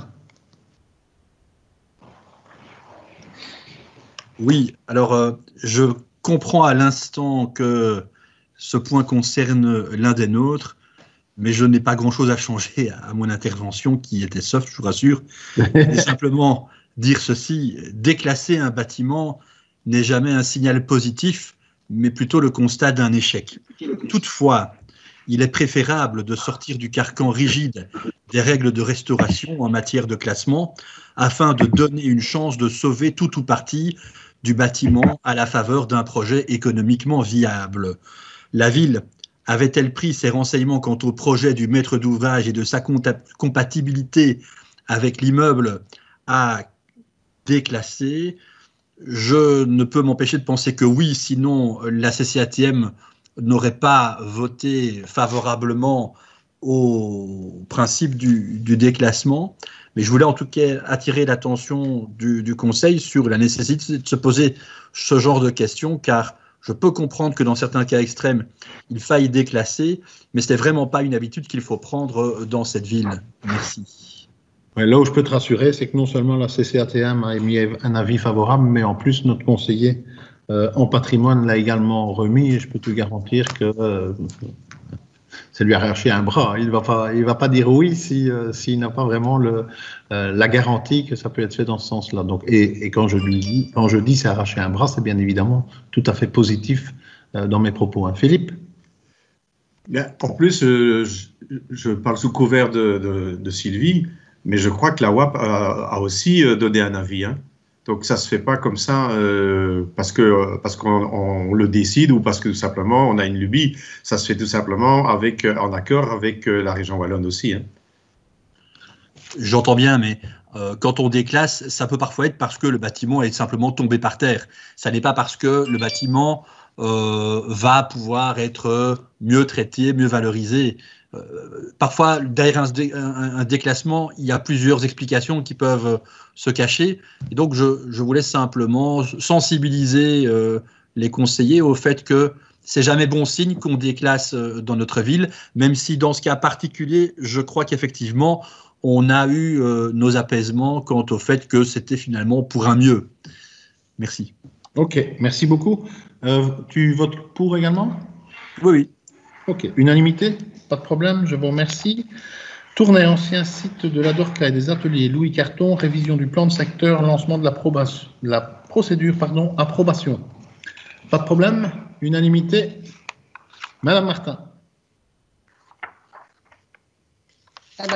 Oui, alors euh, je comprends à l'instant que ce point concerne l'un des nôtres, mais je n'ai pas grand-chose à changer à mon intervention qui était soft, je vous rassure. Et simplement dire ceci, déclasser un bâtiment n'est jamais un signal positif, mais plutôt le constat d'un échec. Toutefois, il est préférable de sortir du carcan rigide des règles de restauration en matière de classement afin de donner une chance de sauver tout ou partie du bâtiment à la faveur d'un projet économiquement viable. La ville avait-elle pris ses renseignements quant au projet du maître d'ouvrage et de sa compatibilité avec l'immeuble à déclasser ? Je ne peux m'empêcher de penser que oui, sinon la C C A T M n'aurait pas voté favorablement au principe du, du déclassement. Mais je voulais en tout cas attirer l'attention du, du Conseil sur la nécessité de se poser ce genre de questions, car je peux comprendre que dans certains cas extrêmes, il faille déclasser, mais ce n'est vraiment pas une habitude qu'il faut prendre dans cette ville. Merci. Ouais, là où je peux te rassurer, c'est que non seulement la C C A T M a émis un avis favorable, mais en plus notre conseiller euh, en patrimoine l'a également remis, et je peux te garantir que euh, ça lui a arraché un bras. Il ne va pas, il va pas dire oui si, euh, s'il n'a pas vraiment le, euh, la garantie que ça peut être fait dans ce sens-là. Donc, et, et quand je lui dis, quand je dis c'est arracher un bras, c'est bien évidemment tout à fait positif euh, dans mes propos. Hein. Philippe? En plus, euh, je, je parle sous couvert de, de, de Sylvie. Mais je crois que la W A P a, a aussi donné un avis. Hein. Donc ça ne se fait pas comme ça euh, parce que parce qu'on on le décide ou parce que tout simplement on a une lubie. Ça se fait tout simplement avec, en accord avec la région wallonne aussi. Hein. J'entends bien, mais euh, quand on déclasse, ça peut parfois être parce que le bâtiment est simplement tombé par terre. Ça n'est pas parce que le bâtiment euh, va pouvoir être mieux traité, mieux valorisé. Euh, parfois, derrière un, un, un déclassement, il y a plusieurs explications qui peuvent se cacher. Et donc, je, je voulais simplement sensibiliser euh, les conseillers au fait que c'est jamais bon signe qu'on déclasse dans notre ville, même si dans ce cas particulier, je crois qu'effectivement, on a eu euh, nos apaisements quant au fait que c'était finalement pour un mieux. Merci. Ok, merci beaucoup. Euh, tu votes pour également? Oui, oui. Ok, unanimité? Pas de problème, je vous remercie. Tournai, ancien site de la Dorca et des ateliers Louis Carton, révision du plan de secteur, lancement de la, la procédure, pardon, approbation. Pas de problème, unanimité. Madame Martin. Alors,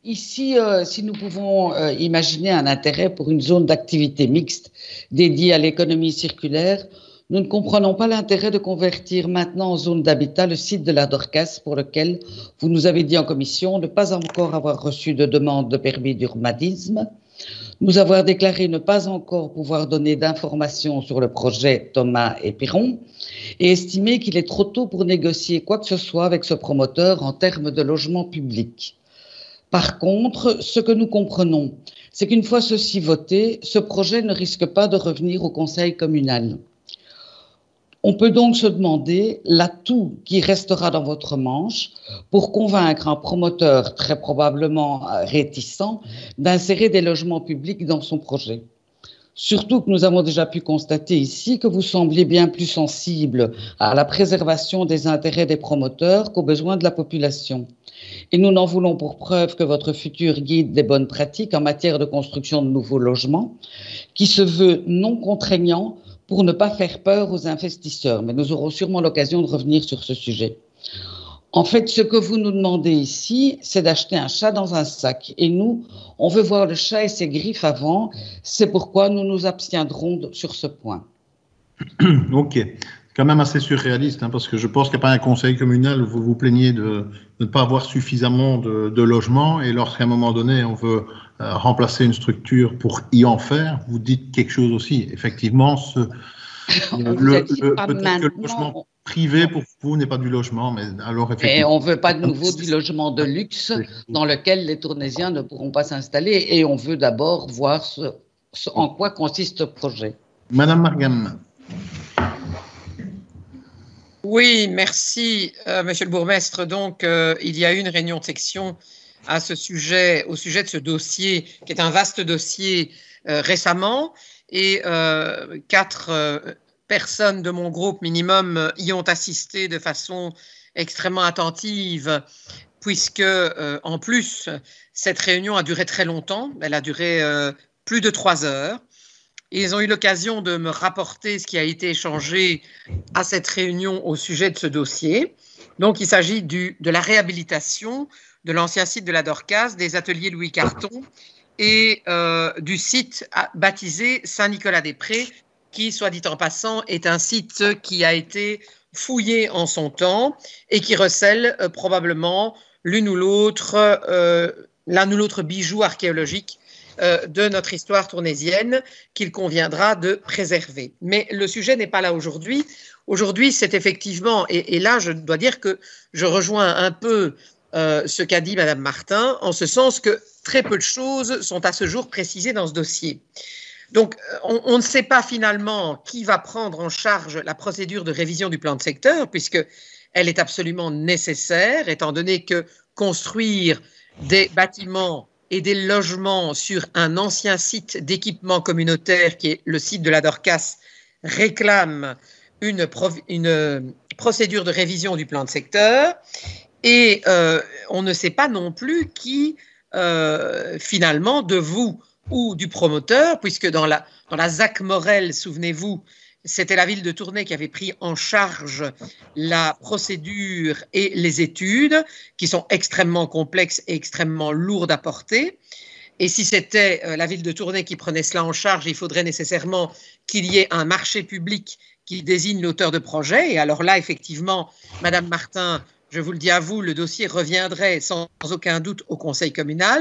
ici, euh, si nous pouvons euh, imaginer un intérêt pour une zone d'activité mixte dédiée à l'économie circulaire, nous ne comprenons pas l'intérêt de convertir maintenant en zone d'habitat le site de la Dorcas pour lequel vous nous avez dit en commission ne pas encore avoir reçu de demande de permis d'urbanisme, nous avoir déclaré ne pas encore pouvoir donner d'informations sur le projet Thomas et Piron et estimer qu'il est trop tôt pour négocier quoi que ce soit avec ce promoteur en termes de logement public. Par contre, ce que nous comprenons, c'est qu'une fois ceci voté, ce projet ne risque pas de revenir au conseil communal. On peut donc se demander l'atout qui restera dans votre manche pour convaincre un promoteur très probablement réticent d'insérer des logements publics dans son projet. Surtout que nous avons déjà pu constater ici que vous sembliez bien plus sensible à la préservation des intérêts des promoteurs qu'aux besoins de la population. Et nous n'en voulons pour preuve que votre futur guide des bonnes pratiques en matière de construction de nouveaux logements, qui se veut non contraignant pour ne pas faire peur aux investisseurs. Mais nous aurons sûrement l'occasion de revenir sur ce sujet. En fait, ce que vous nous demandez ici, c'est d'acheter un chat dans un sac. Et nous, on veut voir le chat et ses griffes avant. C'est pourquoi nous nous abstiendrons sur ce point. Ok. Quand même assez surréaliste, hein, parce que je pense qu'il n'y a pas un conseil communal où vous vous plaignez de, de ne pas avoir suffisamment de, de logements, et lorsqu'à un moment donné on veut euh, remplacer une structure pour y en faire, vous dites quelque chose aussi. Effectivement, ce, le, le, le, peut-être que le logement privé pour vous n'est pas du logement, mais alors effectivement. Et on ne veut pas de nouveau du logement de luxe dans lequel les Tournaisiens ne pourront pas s'installer, et on veut d'abord voir ce, ce, en quoi consiste ce projet. Madame Margam. Oui, merci, euh, Monsieur le bourgmestre. Donc, euh, il y a eu une réunion de section à ce sujet, au sujet de ce dossier, qui est un vaste dossier euh, récemment, et euh, quatre euh, personnes de mon groupe minimum y ont assisté de façon extrêmement attentive, puisque, euh, en plus, cette réunion a duré très longtemps. Elle a duré euh, plus de trois heures. Ils ont eu l'occasion de me rapporter ce qui a été échangé à cette réunion au sujet de ce dossier. Donc, il s'agit du, de la réhabilitation de l'ancien site de la Dorcas, des ateliers Louis Carton et euh, du site baptisé Saint-Nicolas-des-Prés, qui, soit dit en passant, est un site qui a été fouillé en son temps et qui recèle euh, probablement l'une ou l'autre, euh, l'un ou l'autre bijou archéologique de notre histoire tournaisienne qu'il conviendra de préserver. Mais le sujet n'est pas là aujourd'hui. Aujourd'hui, c'est effectivement, et, et là je dois dire que je rejoins un peu euh, ce qu'a dit Madame Martin, en ce sens que très peu de choses sont à ce jour précisées dans ce dossier. Donc, on, on ne sait pas finalement qui va prendre en charge la procédure de révision du plan de secteur, puisqu'elle est absolument nécessaire, étant donné que construire des bâtiments et des logements sur un ancien site d'équipement communautaire qui est le site de la Dorcas réclame une, une procédure de révision du plan de secteur, et euh, on ne sait pas non plus qui euh, finalement de vous ou du promoteur, puisque dans la, dans la Z A C Morel, souvenez-vous, c'était la ville de Tournai qui avait pris en charge la procédure et les études, qui sont extrêmement complexes et extrêmement lourdes à porter. Et si c'était la ville de Tournai qui prenait cela en charge, il faudrait nécessairement qu'il y ait un marché public qui désigne l'auteur de projet. Et alors là, effectivement, Madame Martin, je vous le dis à vous, le dossier reviendrait sans aucun doute au conseil communal.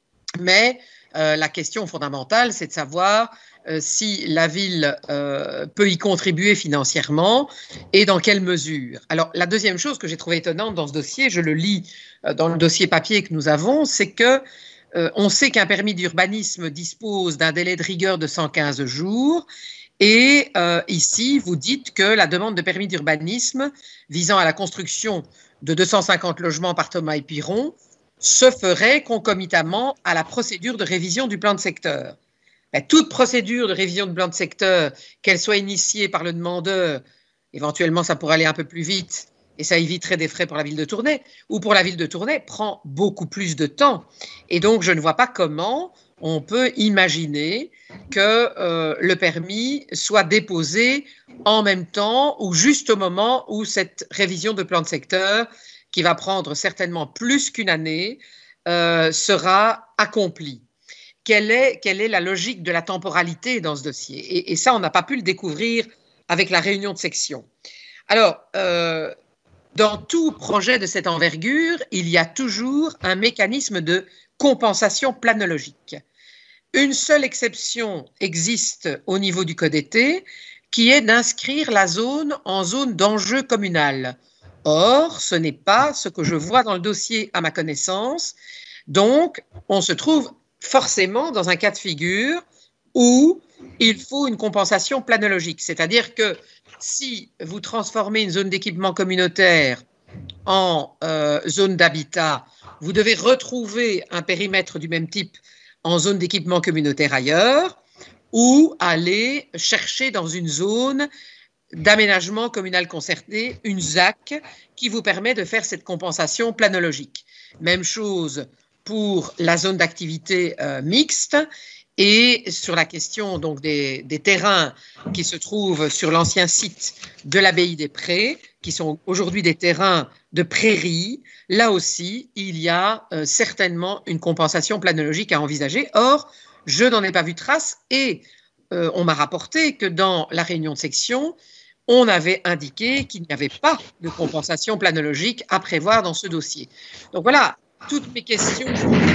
Mais euh, la question fondamentale, c'est de savoir Euh, si la ville euh, peut y contribuer financièrement et dans quelle mesure. Alors, la deuxième chose que j'ai trouvée étonnante dans ce dossier, je le lis euh, dans le dossier papier que nous avons, c'est que euh, on sait qu'un permis d'urbanisme dispose d'un délai de rigueur de cent quinze jours et euh, ici, vous dites que la demande de permis d'urbanisme visant à la construction de deux cent cinquante logements par Thomas et Piron se ferait concomitamment à la procédure de révision du plan de secteur. Ben, toute procédure de révision de plan de secteur, qu'elle soit initiée par le demandeur, éventuellement ça pourrait aller un peu plus vite et ça éviterait des frais pour la ville de Tournai, ou pour la ville de Tournai, prend beaucoup plus de temps. Et donc je ne vois pas comment on peut imaginer que euh, le permis soit déposé en même temps ou juste au moment où cette révision de plan de secteur, qui va prendre certainement plus qu'une année, euh, sera accompli? Quelle est, quelle est la logique de la temporalité dans ce dossier? Et, et ça, on n'a pas pu le découvrir avec la réunion de section. Alors, euh, dans tout projet de cette envergure, il y a toujours un mécanisme de compensation planologique. Une seule exception existe au niveau du code été, qui est d'inscrire la zone en zone d'enjeu communal. Or, ce n'est pas ce que je vois dans le dossier à ma connaissance. Donc, on se trouve forcément dans un cas de figure où il faut une compensation planologique. C'est-à-dire que si vous transformez une zone d'équipement communautaire en euh, zone d'habitat, vous devez retrouver un périmètre du même type en zone d'équipement communautaire ailleurs, ou aller chercher dans une zone d'aménagement communal concerté, une Z A C, qui vous permet de faire cette compensation planologique. Même chose pour la zone d'activité euh, mixte. Et sur la question donc des, des terrains qui se trouvent sur l'ancien site de l'abbaye des Prés, qui sont aujourd'hui des terrains de prairies, là aussi, il y a euh, certainement une compensation planologique à envisager. Or, je n'en ai pas vu trace et euh, on m'a rapporté que dans la réunion de section, on avait indiqué qu'il n'y avait pas de compensation planologique à prévoir dans ce dossier. Donc voilà, toutes mes questions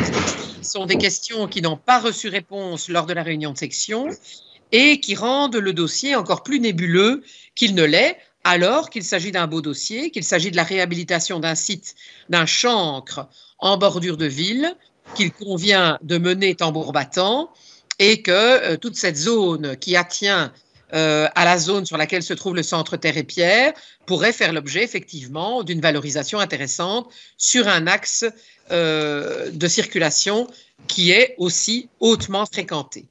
sont des questions qui n'ont pas reçu réponse lors de la réunion de section et qui rendent le dossier encore plus nébuleux qu'il ne l'est, alors qu'il s'agit d'un beau dossier, qu'il s'agit de la réhabilitation d'un site, d'un chancre en bordure de ville, qu'il convient de mener tambour battant, et que euh, toute cette zone qui attient euh, à la zone sur laquelle se trouve le centre Terre et Pierre pourrait faire l'objet effectivement d'une valorisation intéressante sur un axe euh, de circulation qui est aussi hautement fréquenté.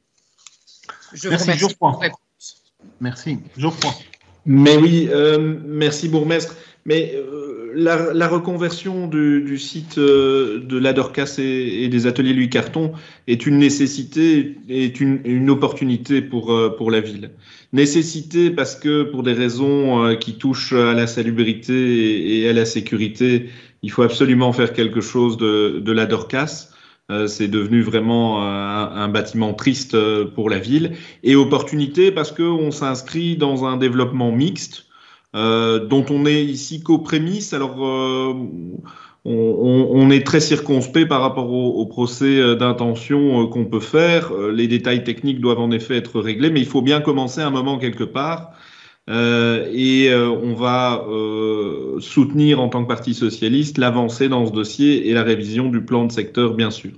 Je merci, vous remercie. Geoffroy. Merci. Geoffroy. Mais oui, euh, merci Bourgmestre. Mais euh, la, la reconversion du, du site euh, de la Dorcas et, et des ateliers Louis Carton est une nécessité, est une, une opportunité pour, euh, pour la ville. Nécessité parce que pour des raisons euh, qui touchent à la salubrité et, et à la sécurité, il faut absolument faire quelque chose de, de la Dorcas. Euh, c'est devenu vraiment un, un bâtiment triste pour la ville. Et opportunité parce qu'on s'inscrit dans un développement mixte. Euh, dont on est ici qu'aux prémices. Alors, euh, on, on, on est très circonspect par rapport au, au procès d'intention euh, qu'on peut faire. Euh, les détails techniques doivent en effet être réglés, mais il faut bien commencer un moment quelque part. Euh, et euh, on va euh, soutenir en tant que Parti socialiste l'avancée dans ce dossier et la révision du plan de secteur, bien sûr.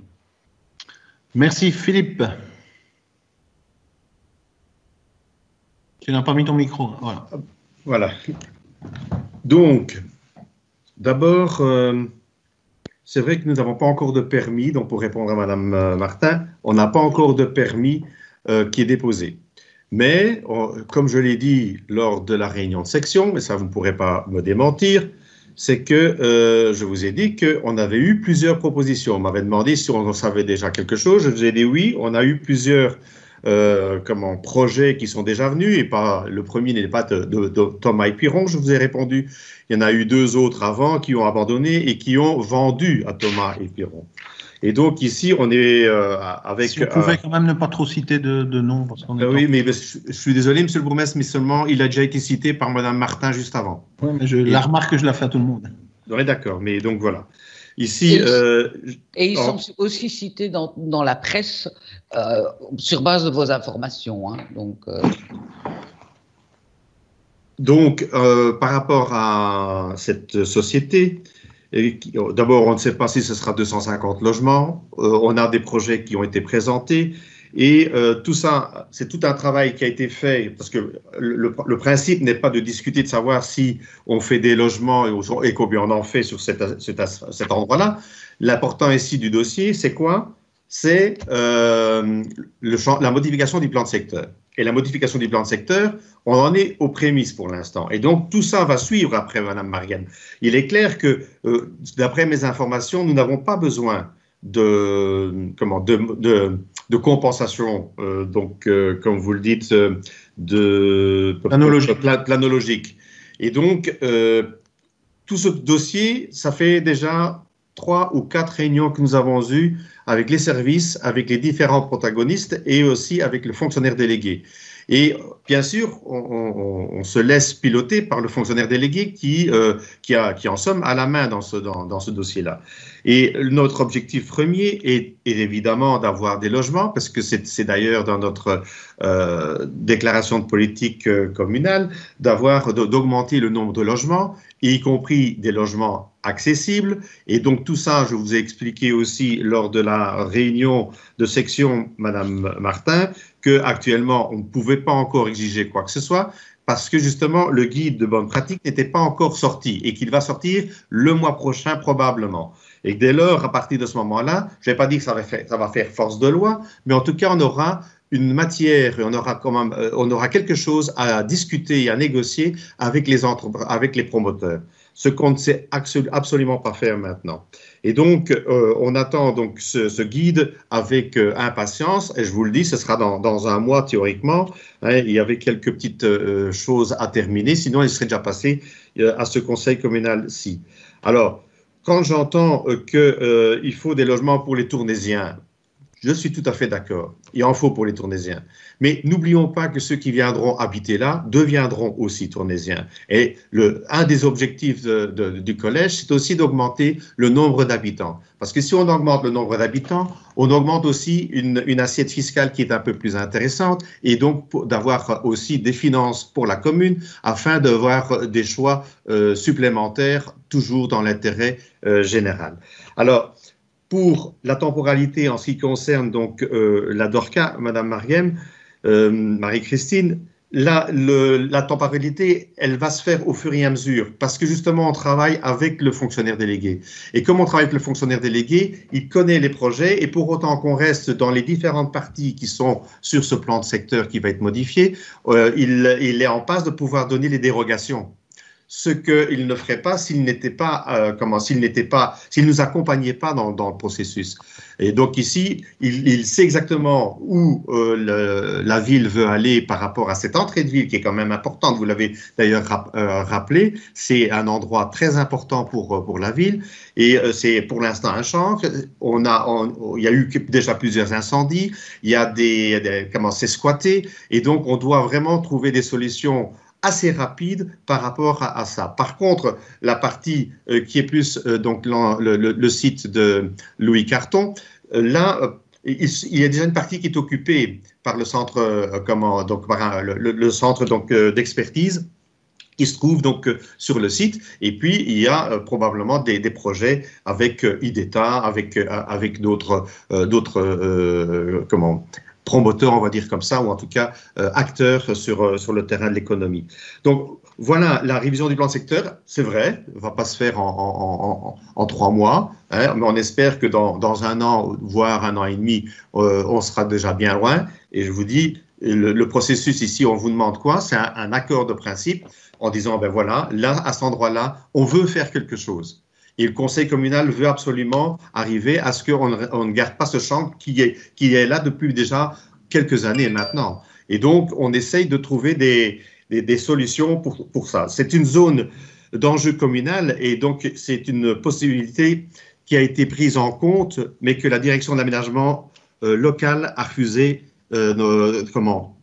Merci Philippe. Tu n'as pas mis ton micro. Voilà. Voilà. Donc, d'abord, euh, c'est vrai que nous n'avons pas encore de permis, donc pour répondre à Madame Martin, on n'a pas encore de permis euh, qui est déposé. Mais, on, comme je l'ai dit lors de la réunion de section, mais ça vous ne pourrez pas me démentir, c'est que euh, je vous ai dit qu'on avait eu plusieurs propositions. On m'avait demandé si on savait déjà quelque chose. Je vous ai dit oui, on a eu plusieurs Euh, comment, projets qui sont déjà venus, et pas, le premier n'est pas de, de, de Thomas et Piron, je vous ai répondu. Il y en a eu deux autres avant qui ont abandonné et qui ont vendu à Thomas et Piron. Et donc ici, on est euh, avec... Si vous pouvez euh, quand même ne pas trop citer de, de noms. Parce qu'on est euh, oui, mais je, je suis désolé, Monsieur le Bourgmestre, mais seulement il a déjà été cité par Madame Martin juste avant. Oui, mais je, la remarque que je la fais à tout le monde. Oui, d'accord, mais donc voilà. Ici, et, euh, et ils oh. sont aussi cités dans, dans la presse euh, sur base de vos informations. Hein, donc, euh... donc euh, par rapport à cette société, d'abord, on ne sait pas si ce sera deux cent cinquante logements. Euh, on a des projets qui ont été présentés. Et euh, tout ça, c'est tout un travail qui a été fait, parce que le, le principe n'est pas de discuter de savoir si on fait des logements et, et combien on en fait sur cet, cet, cet endroit-là. L'important ici du dossier, c'est quoi? C'est euh, la modification du plan de secteur. Et la modification du plan de secteur, on en est aux prémices pour l'instant. Et donc, tout ça va suivre après, Madame Marianne. Il est clair que, euh, d'après mes informations, nous n'avons pas besoin de, comment, de, de, de compensation, euh, donc, euh, comme vous le dites, euh, de planologique. planologique. Et donc, euh, tout ce dossier, ça fait déjà trois ou quatre réunions que nous avons eues avec les services, avec les différents protagonistes et aussi avec le fonctionnaire délégué. Et bien sûr, on, on, on se laisse piloter par le fonctionnaire délégué qui, euh, qui, a, qui en somme a la main dans ce, dans, dans ce dossier-là. Et notre objectif premier est, est évidemment d'avoir des logements, parce que c'est d'ailleurs dans notre euh, déclaration de politique euh, communale, d'avoir d'augmenter le nombre de logements, y compris des logements accessibles. Et donc tout ça, je vous ai expliqué aussi lors de la réunion de section, Madame Martin, qu'actuellement, on ne pouvait pas encore exiger quoi que ce soit, parce que justement, le guide de bonne pratique n'était pas encore sorti et qu'il va sortir le mois prochain probablement. Et dès lors, à partir de ce moment-là, je ne vais pas dire que ça va, faire, ça va faire force de loi, mais en tout cas, on aura une matière, on aura, quand même, on aura quelque chose à discuter et à négocier avec les, entre, avec les promoteurs, ce qu'on ne sait absolument pas faire maintenant. Et donc, euh, on attend donc ce, ce guide avec euh, impatience, et je vous le dis, ce sera dans, dans un mois théoriquement. Hein, il y avait quelques petites euh, choses à terminer, sinon il serait déjà passé euh, à ce conseil communal-ci. Alors, quand j'entends euh, qu'il euh, faut des logements pour les Tournaisiens, je suis tout à fait d'accord. Il en faut pour les Tournaisiens. Mais n'oublions pas que ceux qui viendront habiter là deviendront aussi Tournaisiens. Et le, un des objectifs de, de, du collège, c'est aussi d'augmenter le nombre d'habitants. Parce que si on augmente le nombre d'habitants, on augmente aussi une, une assiette fiscale qui est un peu plus intéressante et donc d'avoir aussi des finances pour la commune afin d'avoir des choix euh, supplémentaires, toujours dans l'intérêt euh, général. Alors, pour la temporalité en ce qui concerne donc euh, la DORCA, Madame Mariem, euh, Marie-Christine, la, le, la temporalité, elle va se faire au fur et à mesure parce que justement on travaille avec le fonctionnaire délégué. Et comme on travaille avec le fonctionnaire délégué, il connaît les projets et pour autant qu'on reste dans les différentes parties qui sont sur ce plan de secteur qui va être modifié, euh, il, il est en passe de pouvoir donner les dérogations. Ce qu'il ne ferait pas s'il n'était pas, euh, comment, s'il n'était pas, s'il nous accompagnait pas dans, dans le processus. Et donc ici, il, il sait exactement où euh, le, la ville veut aller par rapport à cette entrée de ville qui est quand même importante. Vous l'avez d'ailleurs rap, euh, rappelé, c'est un endroit très important pour pour la ville et euh, c'est pour l'instant un chantre. On a, on, il y a eu déjà plusieurs incendies, il y a des, des comment c'est squatté et donc on doit vraiment trouver des solutions assez rapide par rapport à, à ça. Par contre, la partie euh, qui est plus euh, donc le, le, le site de Louis Carton, euh, là, euh, il, il y a déjà une partie qui est occupée par le centre, euh, comment donc par un, le, le centre donc euh, d'expertise qui se trouve donc euh, sur le site. Et puis il y a euh, probablement des, des projets avec euh, IDETA, avec euh, avec d'autres euh, d'autres euh, comment promoteurs, on va dire comme ça, ou en tout cas euh, acteurs sur, euh, sur le terrain de l'économie. Donc voilà, la révision du plan de secteur, c'est vrai, ne va pas se faire en, en, en, en trois mois, hein, mais on espère que dans, dans un an, voire un an et demi, euh, on sera déjà bien loin. Et je vous dis, le, le processus ici, on vous demande quoi? C'est un, un accord de principe en disant, ben voilà, là, à cet endroit-là, on veut faire quelque chose. Et le conseil communal veut absolument arriver à ce qu'on ne, on ne garde pas ce champ qui est, qui est là depuis déjà quelques années maintenant. Et donc, on essaye de trouver des, des, des solutions pour, pour ça. C'est une zone d'enjeu communal et donc c'est une possibilité qui a été prise en compte, mais que la direction d'aménagement euh, local a refusé, euh, nos, comment,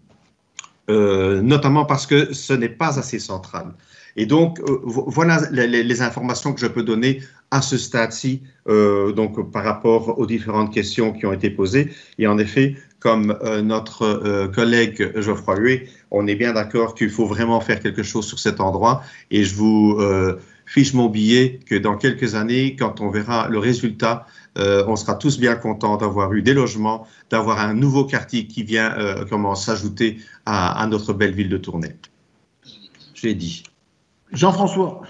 euh, notamment parce que ce n'est pas assez central. Et donc, euh, voilà les, les informations que je peux donner à ce stade-ci, euh, donc par rapport aux différentes questions qui ont été posées. Et en effet, comme euh, notre euh, collègue Geoffroy Huet, on est bien d'accord qu'il faut vraiment faire quelque chose sur cet endroit. Et je vous euh, fiche mon billet que dans quelques années, quand on verra le résultat, euh, on sera tous bien contents d'avoir eu des logements, d'avoir un nouveau quartier qui vient euh, comment s'ajouter à, à notre belle ville de Tournai. J'ai dit. Jean-François.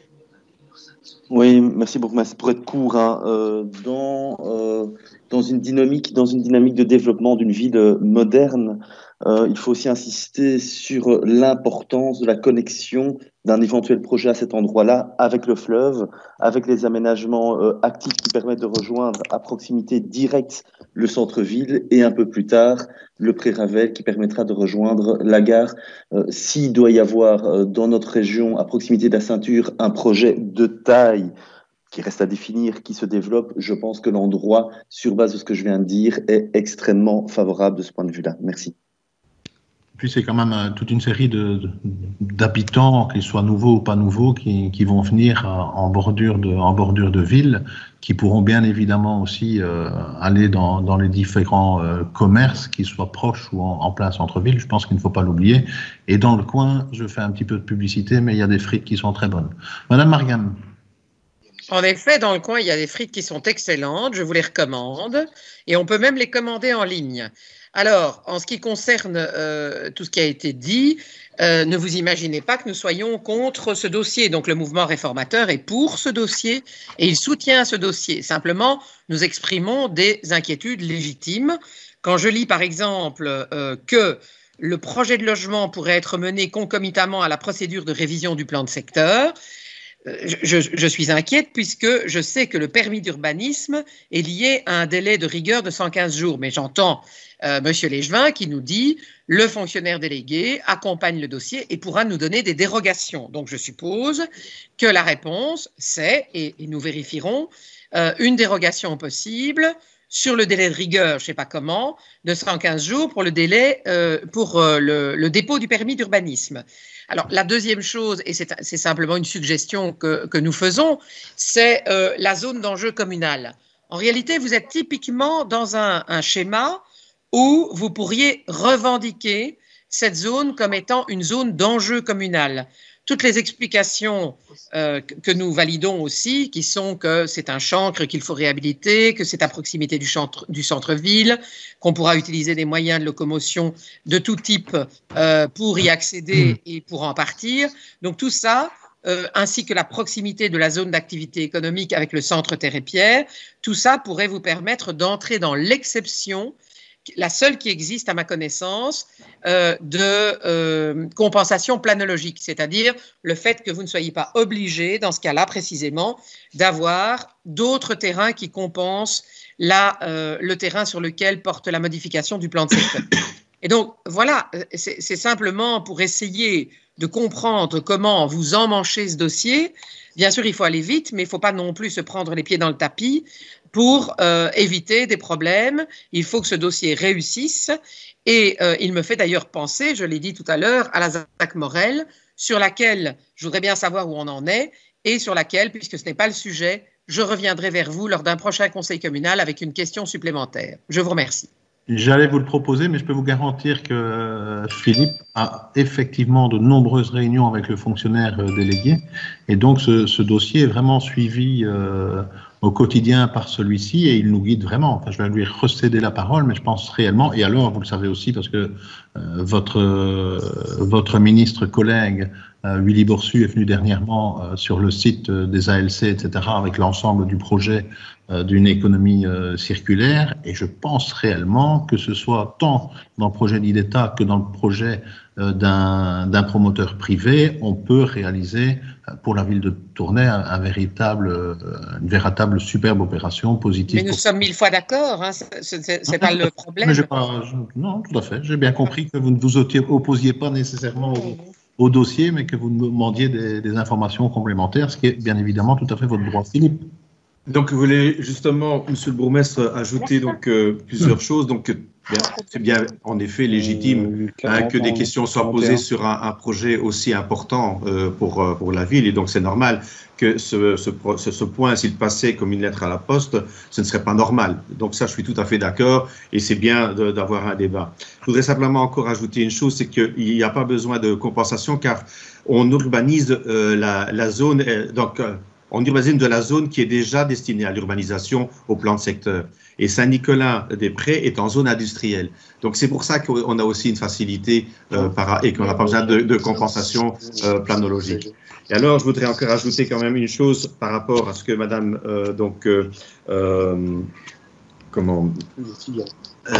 Oui, merci beaucoup. Pour être court, hein, euh, dans, euh, dans, une dynamique, dans une dynamique de développement d'une ville moderne, euh, il faut aussi insister sur l'importance de la connexion d'un éventuel projet à cet endroit-là avec le fleuve, avec les aménagements euh, actifs qui permettent de rejoindre à proximité directe le centre-ville et un peu plus tard le Pré-Ravel qui permettra de rejoindre la gare. Euh, s'il doit y avoir euh, dans notre région, à proximité de la ceinture, un projet de taille qui reste à définir, qui se développe, je pense que l'endroit, sur base de ce que je viens de dire, est extrêmement favorable de ce point de vue-là. Merci. Puis c'est quand même euh, toute une série de, de, d'habitants, qu'ils soient nouveaux ou pas nouveaux, qui, qui vont venir euh, en, bordure de, en bordure de ville, qui pourront bien évidemment aussi euh, aller dans, dans les différents euh, commerces, qu'ils soient proches ou en, en plein centre-ville. Je pense qu'il ne faut pas l'oublier. Et dans le coin, je fais un petit peu de publicité, mais il y a des frites qui sont très bonnes. Madame Margam. En effet, dans le coin, il y a des frites qui sont excellentes, je vous les recommande, et on peut même les commander en ligne. Alors, en ce qui concerne euh, tout ce qui a été dit, euh, ne vous imaginez pas que nous soyons contre ce dossier. Donc, le mouvement réformateur est pour ce dossier et il soutient ce dossier. Simplement, nous exprimons des inquiétudes légitimes. Quand je lis, par exemple, euh, que le projet de logement pourrait être mené concomitamment à la procédure de révision du plan de secteur, Je, je suis inquiète puisque je sais que le permis d'urbanisme est lié à un délai de rigueur de cent quinze jours. Mais j'entends euh, M. Légevin qui nous dit le fonctionnaire délégué accompagne le dossier et pourra nous donner des dérogations. Donc je suppose que la réponse c'est, et, et nous vérifierons, euh, une dérogation possible sur le délai de rigueur, je ne sais pas comment, de cent quinze jours pour le délai euh, pour euh, le, le dépôt du permis d'urbanisme. Alors, la deuxième chose, et c'est, c'est simplement une suggestion que, que nous faisons, c'est euh, la zone d'enjeu communal. En réalité, vous êtes typiquement dans un, un schéma où vous pourriez revendiquer cette zone comme étant une zone d'enjeu communal. Toutes les explications euh, que nous validons aussi, qui sont que c'est un chancre qu'il faut réhabiliter, que c'est à proximité du, centre, du centre-ville, qu'on pourra utiliser des moyens de locomotion de tout type euh, pour y accéder et pour en partir. Donc tout ça, euh, ainsi que la proximité de la zone d'activité économique avec le centre Terre et Pierre, tout ça pourrait vous permettre d'entrer dans l'exception, la seule qui existe à ma connaissance, euh, de euh, compensation planologique, c'est-à-dire le fait que vous ne soyez pas obligé, dans ce cas-là précisément, d'avoir d'autres terrains qui compensent la, euh, le terrain sur lequel porte la modification du plan de secteur. Et donc, voilà, c'est, c'est simplement pour essayer de comprendre comment vous emmanchez ce dossier. Bien sûr, il faut aller vite, mais il ne faut pas non plus se prendre les pieds dans le tapis pour euh, éviter des problèmes. Il faut que ce dossier réussisse. Et euh, il me fait d'ailleurs penser, je l'ai dit tout à l'heure, à la ZAC Morel, sur laquelle je voudrais bien savoir où on en est et sur laquelle, puisque ce n'est pas le sujet, je reviendrai vers vous lors d'un prochain conseil communal avec une question supplémentaire. Je vous remercie. J'allais vous le proposer, mais je peux vous garantir que Philippe a effectivement de nombreuses réunions avec le fonctionnaire délégué. Et donc, ce, ce dossier est vraiment suivi euh, au quotidien par celui-ci et il nous guide vraiment. Enfin, je vais lui recéder la parole, mais je pense réellement, et alors, vous le savez aussi, parce que euh, votre, euh, votre ministre collègue, euh, Willy Borsu, est venu dernièrement euh, sur le site euh, des A L C, et cetera, avec l'ensemble du projet euh, d'une économie euh, circulaire. Et je pense réellement que ce soit tant dans le projet d'I D E T A que dans le projet euh, d'un, d'un promoteur privé, on peut réaliser euh, pour la ville de Tournai un, un véritable, euh, une véritable superbe opération positive. Mais nous pour... sommes mille fois d'accord, hein, c'est, c'est pas le problème. Mais j'ai pas, je, non, tout à fait. J'ai bien compris que vous ne vous opposiez pas nécessairement au, au dossier, mais que vous nous demandiez des, des informations complémentaires, ce qui est bien évidemment tout à fait votre droit, Philippe. Donc, vous voulez justement, Monsieur le bourgmestre, ajouter donc euh, plusieurs choses. Donc, bien, c'est bien en effet légitime hein, que des questions soient posées sur un, un projet aussi important euh, pour pour la ville, et donc c'est normal que ce, ce, ce, ce point, s'il passait comme une lettre à la poste, ce ne serait pas normal. Donc ça, je suis tout à fait d'accord, et c'est bien de, d'avoir un débat. Je voudrais simplement encore ajouter une chose, c'est qu'il n'y a pas besoin de compensation, car on urbanise euh, la, la zone, euh, donc euh, on urbanise de la zone qui est déjà destinée à l'urbanisation au plan de secteur. Et Saint-Nicolas-des-Prés est en zone industrielle. Donc c'est pour ça qu'on a aussi une facilité euh, par, et qu'on n'a pas besoin de, de compensation euh, planologique. Et alors, je voudrais encore ajouter quand même une chose par rapport à ce que Madame, euh, donc, euh, euh, comment, euh,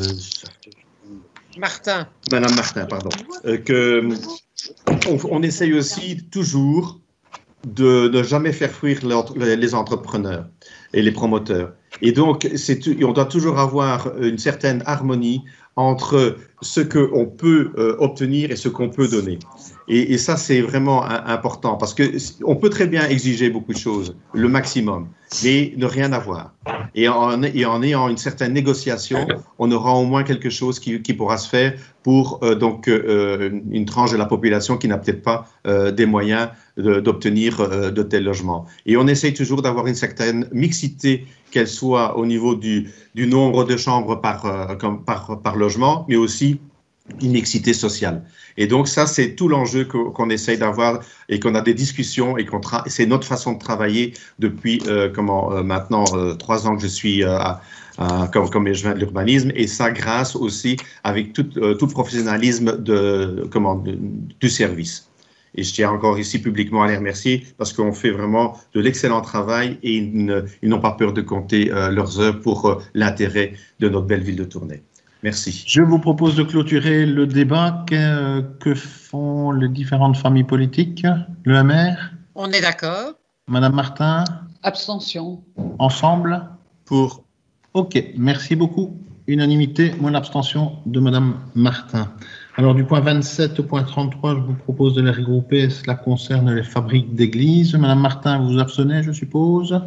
Martin. Madame Martin, pardon, euh, que on, on essaye aussi toujours de ne jamais faire fuir les entrepreneurs et les promoteurs. Et donc, c'est, on doit toujours avoir une certaine harmonie entre ce qu'on peut euh, obtenir et ce qu'on peut donner. Et, et ça, c'est vraiment un, important, parce qu'on peut très bien exiger beaucoup de choses, le maximum, mais ne rien avoir. Et en, et en ayant une certaine négociation, on aura au moins quelque chose qui, qui pourra se faire pour euh, donc, euh, une tranche de la population qui n'a peut-être pas euh, des moyens de, d'obtenir euh, de tels logements. Et on essaye toujours d'avoir une certaine mixité, qu'elle soit au niveau du, du nombre de chambres par, euh, comme par, par logement, mais aussi une mixité sociale. Et donc ça, c'est tout l'enjeu qu'on, qu'on essaye d'avoir et qu'on a des discussions et qu'on tra- c'est notre façon de travailler depuis euh, comment, euh, maintenant euh, trois ans que je suis euh, à, à, comme, comme échevin de l'urbanisme, et ça grâce aussi avec tout, euh, tout le professionnalisme de, comment, de, du service. Et je tiens encore ici publiquement à les remercier parce qu'on fait vraiment de l'excellent travail et ils, ne, ils n'ont pas peur de compter euh, leurs heures pour euh, l'intérêt de notre belle ville de Tournai. Merci. Je vous propose de clôturer le débat. Que, que font les différentes familles politiques? Le M R? On est d'accord. Madame Martin? Abstention. Ensemble? Pour. OK, merci beaucoup. Unanimité, moins l'abstention de Madame Martin. Alors, du point vingt-sept au point trente-trois, je vous propose de les regrouper. Cela concerne les fabriques d'église. Madame Martin, vous vous abstenez, je suppose?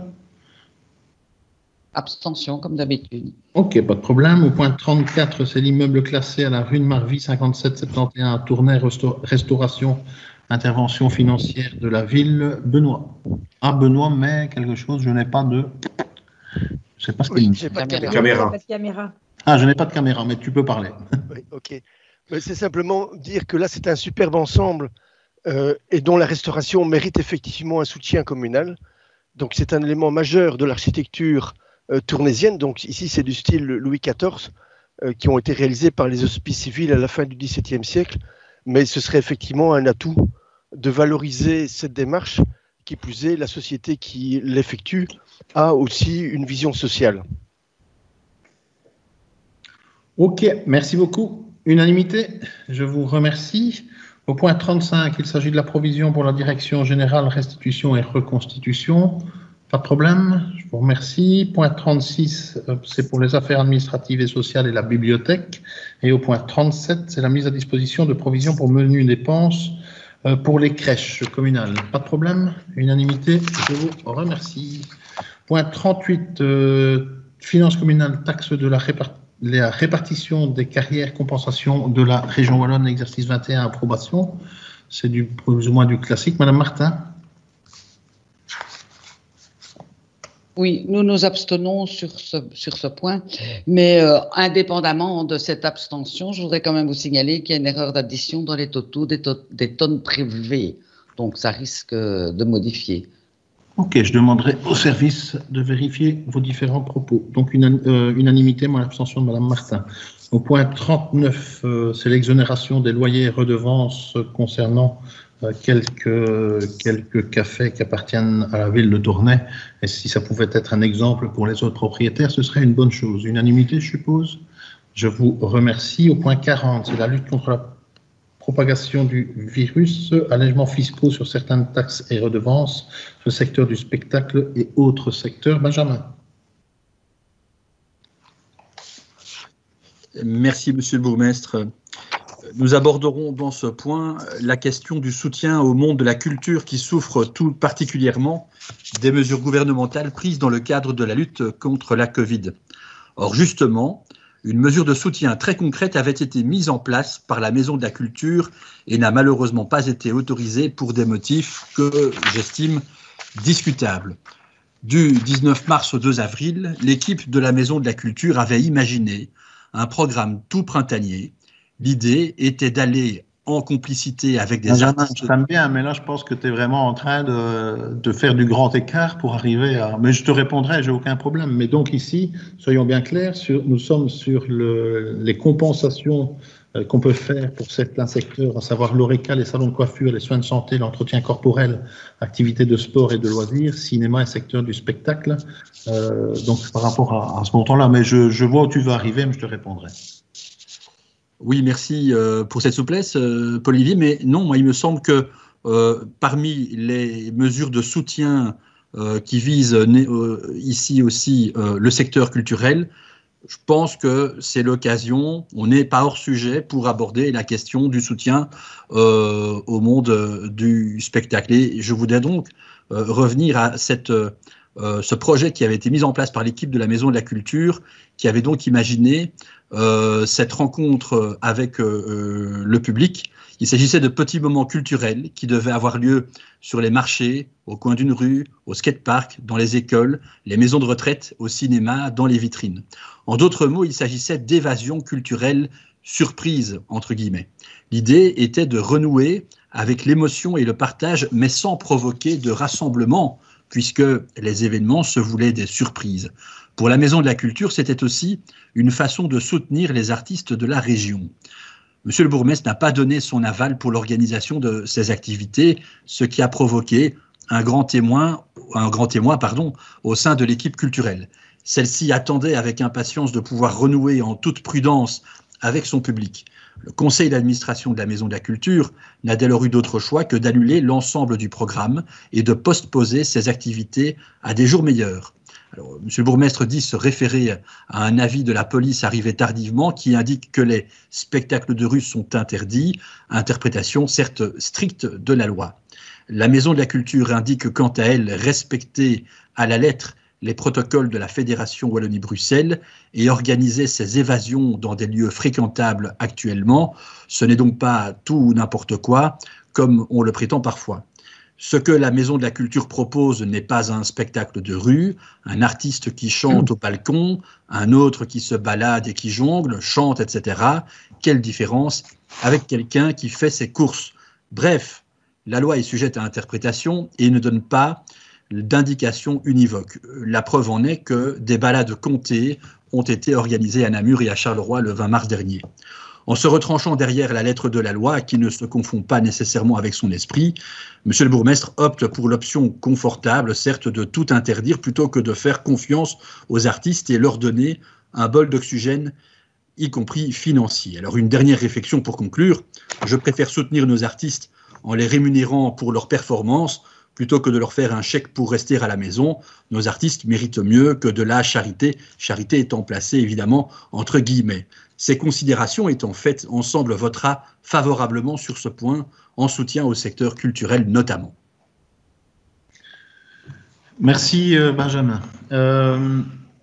Abstention, comme d'habitude. OK, pas de problème. Au point trente-quatre, c'est l'immeuble classé à la rue de Marvie, cinquante-sept soixante et onze, à Tournai, resta- restauration, intervention financière de la ville. Benoît. Ah, Benoît, mais quelque chose, je n'ai pas de... Je ne sais pas ce qu'il Oui, me j'ai pas de caméra. caméra. Pas de caméra. Ah, je n'ai pas de caméra, mais tu peux parler. Oui, ok. Mais c'est simplement dire que là, c'est un superbe ensemble euh, et dont la restauration mérite effectivement un soutien communal. Donc, c'est un élément majeur de l'architecture euh, tournaisienne. Donc, ici, c'est du style Louis quatorze, euh, qui ont été réalisés par les hospices civils à la fin du dix-septième siècle. Mais ce serait effectivement un atout de valoriser cette démarche. Qui plus est, la société qui l'effectue a aussi une vision sociale. OK, merci beaucoup. Unanimité, je vous remercie. Au point trente-cinq, il s'agit de la provision pour la direction générale restitution et reconstitution. Pas de problème, je vous remercie. Point trente-six, c'est pour les affaires administratives et sociales et la bibliothèque. Et au point trente-sept, c'est la mise à disposition de provisions pour menus dépenses pour les crèches communales. Pas de problème, unanimité, je vous remercie. Point trente-huit, euh, finances communales, taxe de la répartition. La répartition des carrières compensation de la région wallonne, exercice vingt et un, approbation. C'est du plus ou moins du classique. Madame Martin? Oui, nous nous abstenons sur ce, sur ce point, mais euh, indépendamment de cette abstention, je voudrais quand même vous signaler qu'il y a une erreur d'addition dans les totaux des, to- des tonnes prélevées. Donc, ça risque de modifier. OK, je demanderai au service de vérifier vos différents propos. Donc, une, euh, unanimité, moi, l'abstention de Madame Martin. Au point trente-neuf, euh, c'est l'exonération des loyers et redevances concernant euh, quelques, quelques cafés qui appartiennent à la ville de Tournai. Et si ça pouvait être un exemple pour les autres propriétaires, ce serait une bonne chose. Unanimité, je suppose. Je vous remercie. Au point quarante, c'est la lutte contre la propagation du virus, allègements fiscaux sur certaines taxes et redevances, le secteur du spectacle et autres secteurs. Benjamin. Merci, Monsieur le bourgmestre. Nous aborderons dans ce point la question du soutien au monde de la culture qui souffre tout particulièrement des mesures gouvernementales prises dans le cadre de la lutte contre la Covid. Or, justement, une mesure de soutien très concrète avait été mise en place par la Maison de la Culture et n'a malheureusement pas été autorisée pour des motifs que j'estime discutables. Du dix-neuf mars au deux avril, l'équipe de la Maison de la Culture avait imaginé un programme tout printanier. L'idée était d'aller en complicité avec des Benjamin, artistes. je t'aime bien, mais là, je pense que tu es vraiment en train de, de faire du grand écart pour arriver à... Mais je te répondrai, j'ai aucun problème. Mais donc ici, soyons bien clairs, sur, nous sommes sur le, les compensations euh, qu'on peut faire pour certains secteurs, à savoir l'ORECA, les salons de coiffure, les soins de santé, l'entretien corporel, activités de sport et de loisirs, cinéma et secteur du spectacle. Euh, donc par rapport à, à ce montant-là, mais je, je vois où tu vas arriver, mais je te répondrai. Oui, merci euh, pour cette souplesse, euh, Paul-Olivier, mais non, moi, il me semble que euh, parmi les mesures de soutien euh, qui visent euh, ici aussi euh, le secteur culturel, je pense que c'est l'occasion, on n'est pas hors sujet pour aborder la question du soutien euh, au monde euh, du spectacle. Et je voudrais donc euh, revenir à cette, euh, ce projet qui avait été mis en place par l'équipe de la Maison de la Culture, qui avait donc imaginé euh, cette rencontre avec euh, le public. Il s'agissait de petits moments culturels qui devaient avoir lieu sur les marchés, au coin d'une rue, au skatepark, dans les écoles, les maisons de retraite, au cinéma, dans les vitrines. En d'autres mots, il s'agissait d'évasion culturelle surprise, entre guillemets. L'idée était de renouer avec l'émotion et le partage, mais sans provoquer de rassemblement, puisque les événements se voulaient des surprises. Pour la Maison de la Culture, c'était aussi une façon de soutenir les artistes de la région. Monsieur le bourgmestre n'a pas donné son aval pour l'organisation de ces activités, ce qui a provoqué un grand témoin, un grand témoin pardon, au sein de l'équipe culturelle. Celle-ci attendait avec impatience de pouvoir renouer en toute prudence avec son public. Le conseil d'administration de la Maison de la Culture n'a dès lors eu d'autre choix que d'annuler l'ensemble du programme et de postposer ses activités à des jours meilleurs. Alors, monsieur le bourgmestre dit se référer à un avis de la police arrivé tardivement qui indique que les spectacles de rue sont interdits, interprétation certes stricte de la loi. La Maison de la Culture indique quant à elle respecter à la lettre les protocoles de la Fédération Wallonie-Bruxelles et organiser ces évasions dans des lieux fréquentables actuellement. Ce n'est donc pas tout ou n'importe quoi, comme on le prétend parfois. Ce que la Maison de la Culture propose n'est pas un spectacle de rue, un artiste qui chante au balcon, un autre qui se balade et qui jongle, chante, et cetera. Quelle différence avec quelqu'un qui fait ses courses? Bref, la loi est sujette à interprétation et ne donne pas d'indication univoque. La preuve en est que des balades comptées ont été organisées à Namur et à Charleroi le vingt mars dernier. En se retranchant derrière la lettre de la loi, qui ne se confond pas nécessairement avec son esprit, monsieur le bourgmestre opte pour l'option confortable, certes, de tout interdire plutôt que de faire confiance aux artistes et leur donner un bol d'oxygène, y compris financier. Alors une dernière réflexion pour conclure, je préfère soutenir nos artistes en les rémunérant pour leurs performances plutôt que de leur faire un chèque pour rester à la maison. Nos artistes méritent mieux que de la charité, charité étant placée évidemment entre guillemets. Ces considérations étant faites, Ensemble votera favorablement sur ce point, en soutien au secteur culturel notamment. Merci Benjamin. Euh,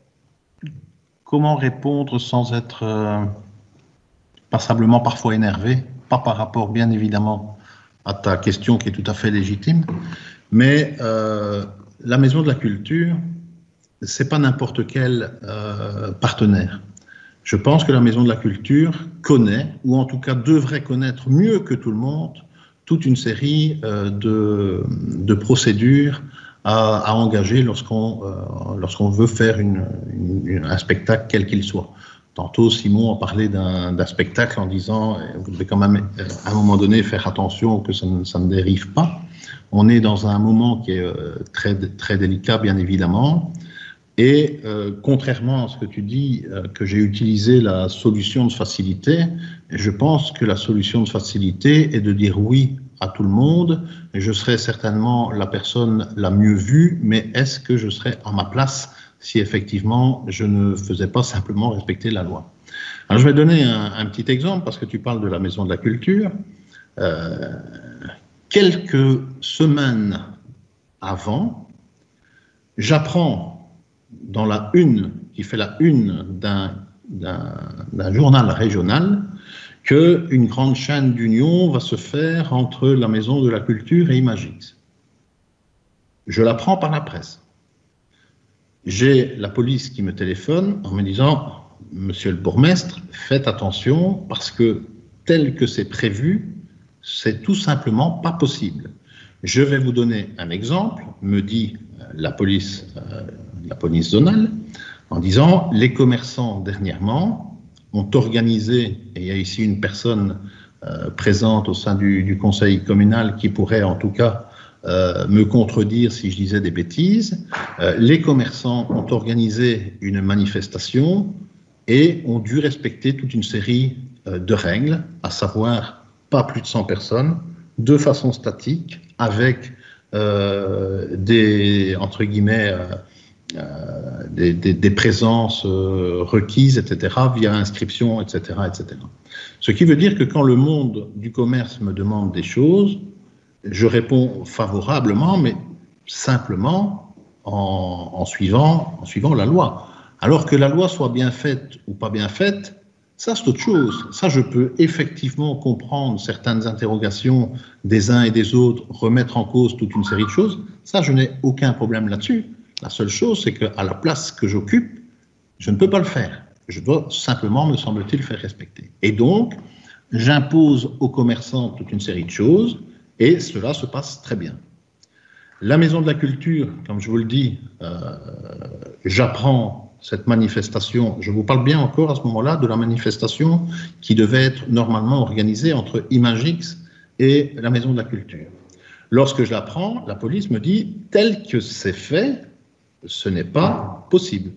comment répondre sans être euh, passablement parfois énervé, pas par rapport bien évidemment à ta question qui est tout à fait légitime, mais euh, la Maison de la Culture, c'est pas n'importe quel euh, partenaire. Je pense que la Maison de la Culture connaît, ou en tout cas devrait connaître mieux que tout le monde, toute une série euh, de, de procédures à, à engager lorsqu'on euh, lorsqu'on veut faire une, une, un spectacle quel qu'il soit. Tantôt, Simon a parlé d'un d'un spectacle en disant eh, vous devez quand même à un moment donné faire attention que ça ne, ça ne dérive pas. On est dans un moment qui est euh, très, très délicat, bien évidemment. Et euh, contrairement à ce que tu dis, euh, que j'ai utilisé la solution de facilité, je pense que la solution de facilité est de dire oui à tout le monde. Et je serais certainement la personne la mieux vue, mais est-ce que je serais à ma place si effectivement je ne faisais pas simplement respecter la loi? Alors je vais donner un, un petit exemple parce que tu parles de la Maison de la Culture. Euh, quelques semaines avant, j'apprends dans la une, qui fait la une d'un d'un journal régional, qu'une grande chaîne d'union va se faire entre la Maison de la Culture et Imagix. Je l'apprends par la presse. J'ai la police qui me téléphone en me disant « Monsieur le bourgmestre, faites attention parce que tel que c'est prévu, c'est tout simplement pas possible. » Je vais vous donner un exemple, me dit la police, euh, la police zonale, en disant les commerçants dernièrement ont organisé, et il y a ici une personne euh, présente au sein du, du conseil communal qui pourrait en tout cas euh, me contredire si je disais des bêtises, euh, les commerçants ont organisé une manifestation et ont dû respecter toute une série euh, de règles, à savoir pas plus de cent personnes, de façon statique, avec euh, des, entre guillemets, euh, euh, des, des, des présences euh, requises, et cetera, via inscription, et cetera, et cetera. Ce qui veut dire que quand le monde du commerce me demande des choses, je réponds favorablement, mais simplement en, en, suivant, en suivant la loi. Alors que la loi soit bien faite ou pas bien faite, ça c'est autre chose. Ça, je peux effectivement comprendre certaines interrogations des uns et des autres, remettre en cause toute une série de choses. Ça, je n'ai aucun problème là-dessus. La seule chose, c'est qu'à la place que j'occupe, je ne peux pas le faire. Je dois simplement, me semble-t-il, faire respecter. Et donc, j'impose aux commerçants toute une série de choses, et cela se passe très bien. La Maison de la Culture, comme je vous le dis, euh, j'apprends cette manifestation, je vous parle bien encore à ce moment-là de la manifestation qui devait être normalement organisée entre Imagix et la Maison de la Culture. Lorsque je l'apprends, la police me dit, tel que c'est fait, ce n'est pas possible.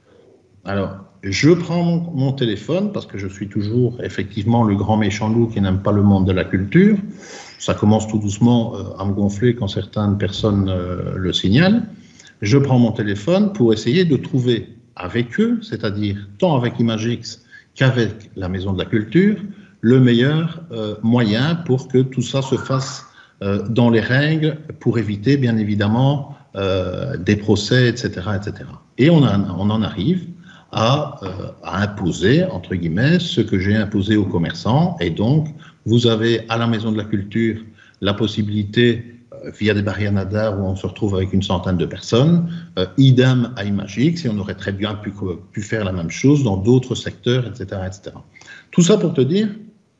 Alors, je prends mon, mon téléphone, parce que je suis toujours effectivement le grand méchant loup qui n'aime pas le monde de la culture. Ça commence tout doucement euh, à me gonfler quand certaines personnes euh, le signalent. Je prends mon téléphone pour essayer de trouver avec eux, c'est-à-dire tant avec Imagix qu'avec la Maison de la Culture, le meilleur euh, moyen pour que tout ça se fasse euh, dans les règles, pour éviter bien évidemment euh, des procès, et cetera, et cetera. Et on, a, on en arrive à, euh, à imposer, entre guillemets, ce que j'ai imposé aux commerçants. Et donc, vous avez à la Maison de la Culture la possibilité, euh, via des barrières nadar où on se retrouve avec une centaine de personnes, euh, idem à Imagix, et on aurait très bien pu, pu faire la même chose dans d'autres secteurs, et cetera, et cetera. Tout ça pour te dire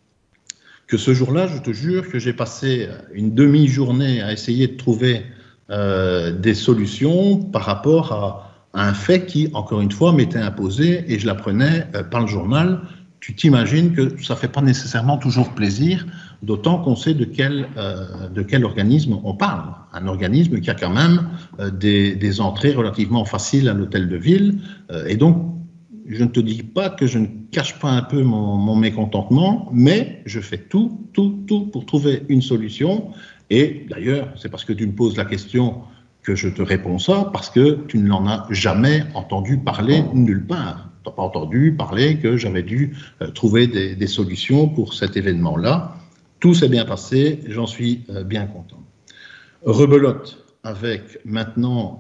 que ce jour-là, je te jure que j'ai passé une demi-journée à essayer de trouver euh, des solutions par rapport à un fait qui, encore une fois, m'était imposé et je l'apprenais euh, par le journal. Tu t'imagines que ça ne fait pas nécessairement toujours plaisir, d'autant qu'on sait de quel, euh, de quel organisme on parle. Un organisme qui a quand même euh, des, des entrées relativement faciles à l'hôtel de ville. Euh, et donc, je ne te dis pas que je ne cache pas un peu mon, mon mécontentement, mais je fais tout, tout, tout pour trouver une solution. Et d'ailleurs, c'est parce que tu me poses la question que je te réponds ça, parce que tu ne l'en as jamais entendu parler nulle part. Tu n'as pas entendu parler que j'avais dû euh, trouver des, des solutions pour cet événement-là. Tout s'est bien passé, j'en suis euh, bien content. Rebelote avec maintenant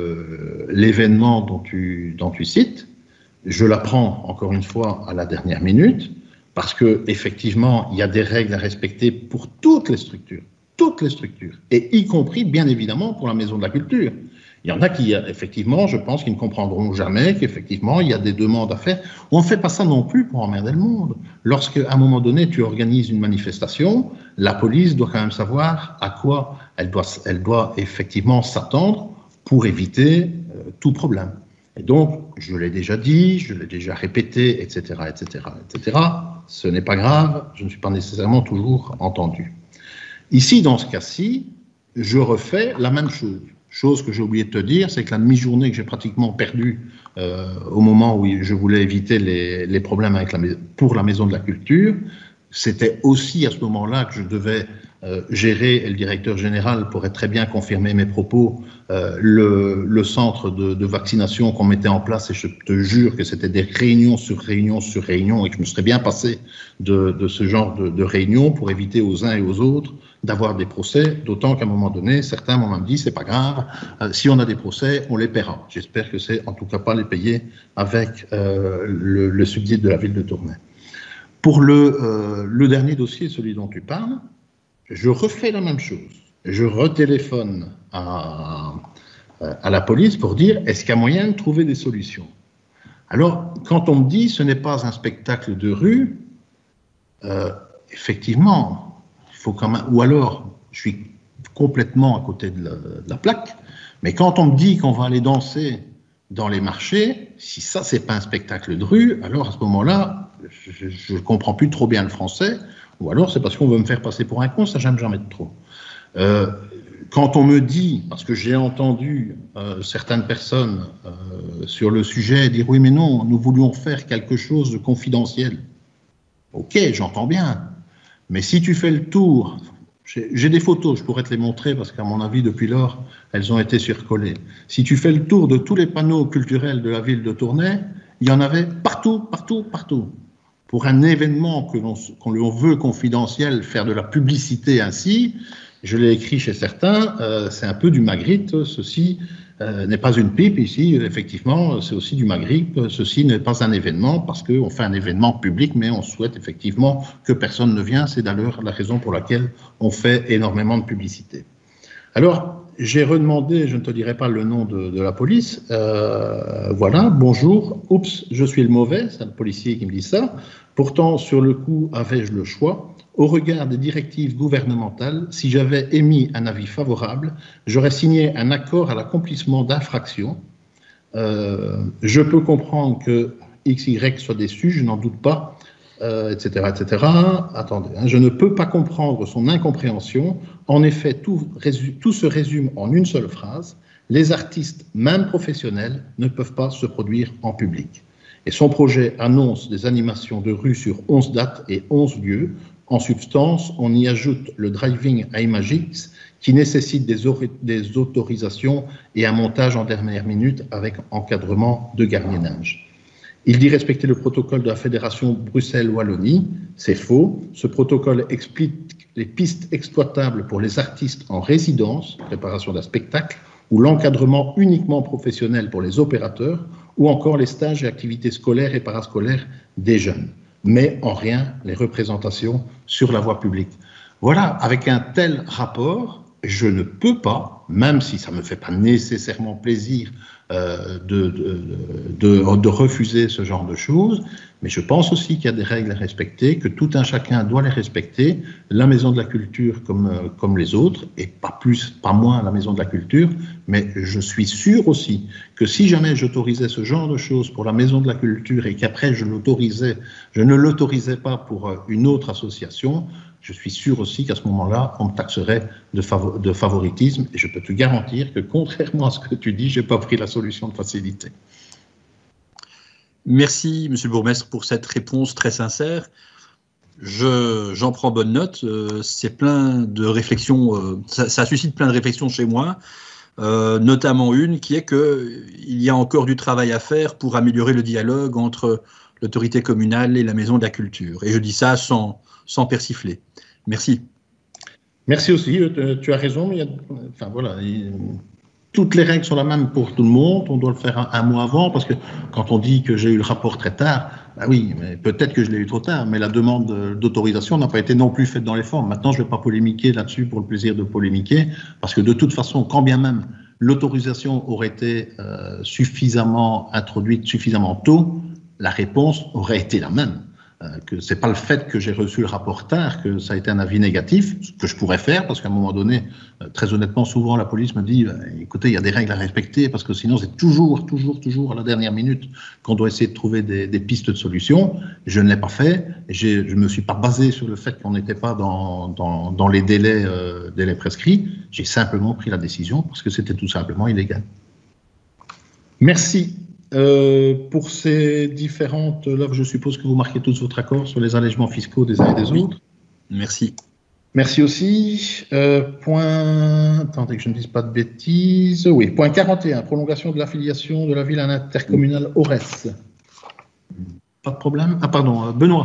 l'événement dont tu, dont tu cites. Je l'apprends encore une fois à la dernière minute, parce que effectivement, il y a des règles à respecter pour toutes les structures. Toutes les structures, et y compris, bien évidemment, pour la Maison de la Culture. Il y en a qui, effectivement, je pense, qui ne comprendront jamais qu'effectivement, il y a des demandes à faire. On ne fait pas ça non plus pour emmerder le monde. Lorsqu'à un moment donné, tu organises une manifestation, la police doit quand même savoir à quoi elle doit, elle doit effectivement s'attendre pour éviter euh, tout problème. Et donc, je l'ai déjà dit, je l'ai déjà répété, et cetera, et cetera, et cetera. Ce n'est pas grave, je ne suis pas nécessairement toujours entendu. Ici, dans ce cas-ci, je refais la même chose. Chose que j'ai oublié de te dire, c'est que la demi-journée que j'ai pratiquement perdue euh, au moment où je voulais éviter les, les problèmes avec la, pour la Maison de la Culture, c'était aussi à ce moment-là que je devais euh, gérer, et le directeur général pourrait très bien confirmer mes propos, euh, le, le centre de, de vaccination qu'on mettait en place, et je te jure que c'était des réunions sur réunions sur réunions, et que je me serais bien passé de, de ce genre de, de réunions pour éviter aux uns et aux autres d'avoir des procès, d'autant qu'à un moment donné, certains m'ont même dit, c'est pas grave, euh, si on a des procès, on les paiera. J'espère que c'est en tout cas pas les payer avec euh, le, le subside de la ville de Tournai. Pour le, euh, le dernier dossier, celui dont tu parles, je refais la même chose. Je retéléphone à, à la police pour dire, est-ce qu'il y a moyen de trouver des solutions? Alors, quand on me dit, ce n'est pas un spectacle de rue, euh, effectivement, il faut quand même, ou alors, je suis complètement à côté de la, de la plaque, mais quand on me dit qu'on va aller danser dans les marchés, si ça, c'est pas un spectacle de rue, alors à ce moment-là, je ne comprends plus trop bien le français, ou alors c'est parce qu'on veut me faire passer pour un con, ça j'aime jamais trop. Euh, quand on me dit, parce que j'ai entendu euh, certaines personnes euh, sur le sujet dire oui mais non, nous voulions faire quelque chose de confidentiel. Ok, j'entends bien, mais si tu fais le tour, J'ai des photos, je pourrais te les montrer parce qu'à mon avis, depuis lors, elles ont été surcollées. Si tu fais le tour de tous les panneaux culturels de la ville de Tournai, il y en avait partout, partout, partout. Pour un événement que l'on qu'on veut confidentiel, faire de la publicité ainsi, je l'ai écrit chez certains, euh, c'est un peu du Magritte, ceci euh, n'est pas une pipe ici, effectivement, c'est aussi du Magritte, ceci n'est pas un événement parce qu'on fait un événement public, mais on souhaite effectivement que personne ne vienne, c'est d'ailleurs la raison pour laquelle on fait énormément de publicité. Alors, j'ai redemandé, je ne te dirai pas le nom de, de la police, euh, voilà, bonjour, oups, je suis le mauvais, c'est le policier qui me dit ça, pourtant sur le coup, avais-je le choix ? Au regard des directives gouvernementales, si j'avais émis un avis favorable, j'aurais signé un accord à l'accomplissement d'infractions. Euh, je peux comprendre que X Y soit déçu, je n'en doute pas, euh, et cetera, et cetera. Attendez, hein, je ne peux pas comprendre son incompréhension. En effet, tout, tout se résume en une seule phrase. Les artistes, même professionnels, ne peuvent pas se produire en public. Et son projet annonce des animations de rue sur onze dates et onze lieux. En substance, on y ajoute le driving à Imagix qui nécessite des, des autorisations et un montage en dernière minute avec encadrement de gardiennage. Il dit respecter le protocole de la Fédération Bruxelles-Wallonie. C'est faux. Ce protocole explique les pistes exploitables pour les artistes en résidence, préparation d'un spectacle, ou l'encadrement uniquement professionnel pour les opérateurs, ou encore les stages et activités scolaires et parascolaires des jeunes. Mais en rien les représentations sur la voie publique. Voilà, avec un tel rapport, je ne peux pas, même si ça ne me fait pas nécessairement plaisir euh, de, de, de, de refuser ce genre de choses, mais je pense aussi qu'il y a des règles à respecter, que tout un chacun doit les respecter, la Maison de la Culture comme, comme les autres, et pas plus, pas moins la Maison de la Culture, mais je suis sûr aussi que si jamais j'autorisais ce genre de choses pour la Maison de la Culture et qu'après je l'autorisais, je ne l'autorisais pas pour une autre association, je suis sûr aussi qu'à ce moment-là, on me taxerait de, favor de favoritisme, et je peux te garantir que contrairement à ce que tu dis, je n'ai pas pris la solution de facilité. Merci, Monsieur le Bourgmestre, pour cette réponse très sincère. Je, j'en prends bonne note. Euh, c'est plein de réflexions, euh, ça, ça suscite plein de réflexions chez moi, euh, notamment une qui est qu'il y a encore du travail à faire pour améliorer le dialogue entre l'autorité communale et la Maison de la Culture. Et je dis ça sans, sans persifler. Merci. Merci aussi, tu as raison, mais il y a, enfin, voilà, il, toutes les règles sont les mêmes pour tout le monde, on doit le faire un, un mois avant, parce que quand on dit que j'ai eu le rapport très tard, ben oui, mais peut-être que je l'ai eu trop tard, mais la demande d'autorisation n'a pas été non plus faite dans les formes. Maintenant, je ne vais pas polémiquer là-dessus pour le plaisir de polémiquer, parce que de toute façon, quand bien même l'autorisation aurait été euh, suffisamment introduite, suffisamment tôt, la réponse aurait été la même. Euh, que c'est pas le fait que j'ai reçu le rapport tard, que ça a été un avis négatif, ce que je pourrais faire, parce qu'à un moment donné, euh, très honnêtement, souvent la police me dit, euh, écoutez, il y a des règles à respecter, parce que sinon c'est toujours, toujours, toujours à la dernière minute qu'on doit essayer de trouver des, des pistes de solutions. Je ne l'ai pas fait, je ne me suis pas basé sur le fait qu'on n'était pas dans, dans, dans les délais, euh, délais prescrits, j'ai simplement pris la décision, parce que c'était tout simplement illégal. Merci. Euh, pour ces différentes, là je suppose que vous marquez tous votre accord sur les allègements fiscaux des uns et des autres. Merci. Merci aussi. Euh, point, attendez que je ne dise pas de bêtises. Oui, point quarante et un, prolongation de l'affiliation de la ville à l'intercommunal Aurès. Pas de problème. Ah pardon, Benoît.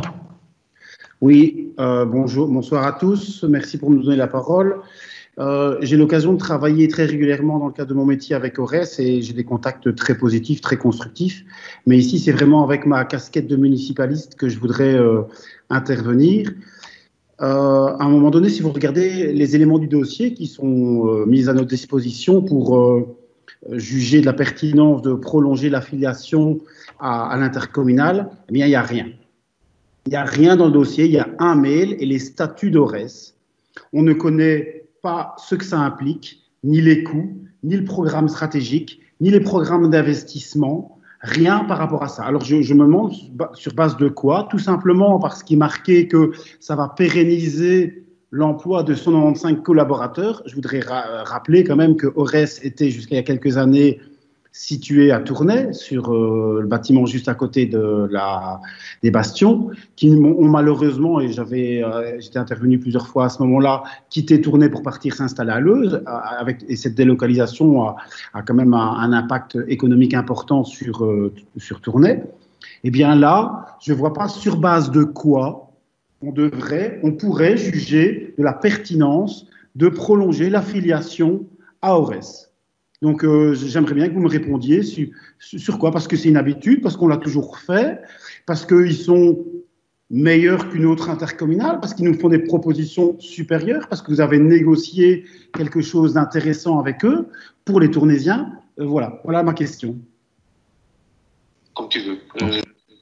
Oui, euh, bonjour, bonsoir à tous. Merci pour nous donner la parole. Euh, j'ai l'occasion de travailler très régulièrement dans le cadre de mon métier avec Aurès et j'ai des contacts très positifs, très constructifs. Mais ici, c'est vraiment avec ma casquette de municipaliste que je voudrais euh, intervenir. Euh, à un moment donné, si vous regardez les éléments du dossier qui sont euh, mis à notre disposition pour euh, juger de la pertinence de prolonger l'affiliation à, à l'intercommunal, eh bien, il n'y a rien. Il n'y a rien dans le dossier, il y a un mail et les statuts d'Aurès. On ne connaît pas ce que ça implique, ni les coûts, ni le programme stratégique, ni les programmes d'investissement, rien par rapport à ça. Alors je, je me demande sur base de quoi, tout simplement parce qu'il marquait que ça va pérenniser l'emploi de cent quatre-vingt-quinze collaborateurs. Je voudrais ra rappeler quand même que Aurès était jusqu'à il y a quelques années situé à Tournai, sur euh, le bâtiment juste à côté de la, des bastions, qui ont malheureusement, et j'avais, euh, j'étais intervenu plusieurs fois à ce moment-là, quitté Tournai pour partir s'installer à Leuze, avec, et cette délocalisation a, a quand même un, un impact économique important sur, euh, sur Tournai. Eh bien là, je ne vois pas sur base de quoi on devrait, on pourrait juger de la pertinence de prolonger l'affiliation à Aurès. Donc, euh, j'aimerais bien que vous me répondiez sur, sur quoi, parce que c'est une habitude, parce qu'on l'a toujours fait, parce qu'ils sont meilleurs qu'une autre intercommunale, parce qu'ils nous font des propositions supérieures, parce que vous avez négocié quelque chose d'intéressant avec eux pour les Tournaisiens. Euh, voilà, voilà ma question. Comme tu veux. Euh...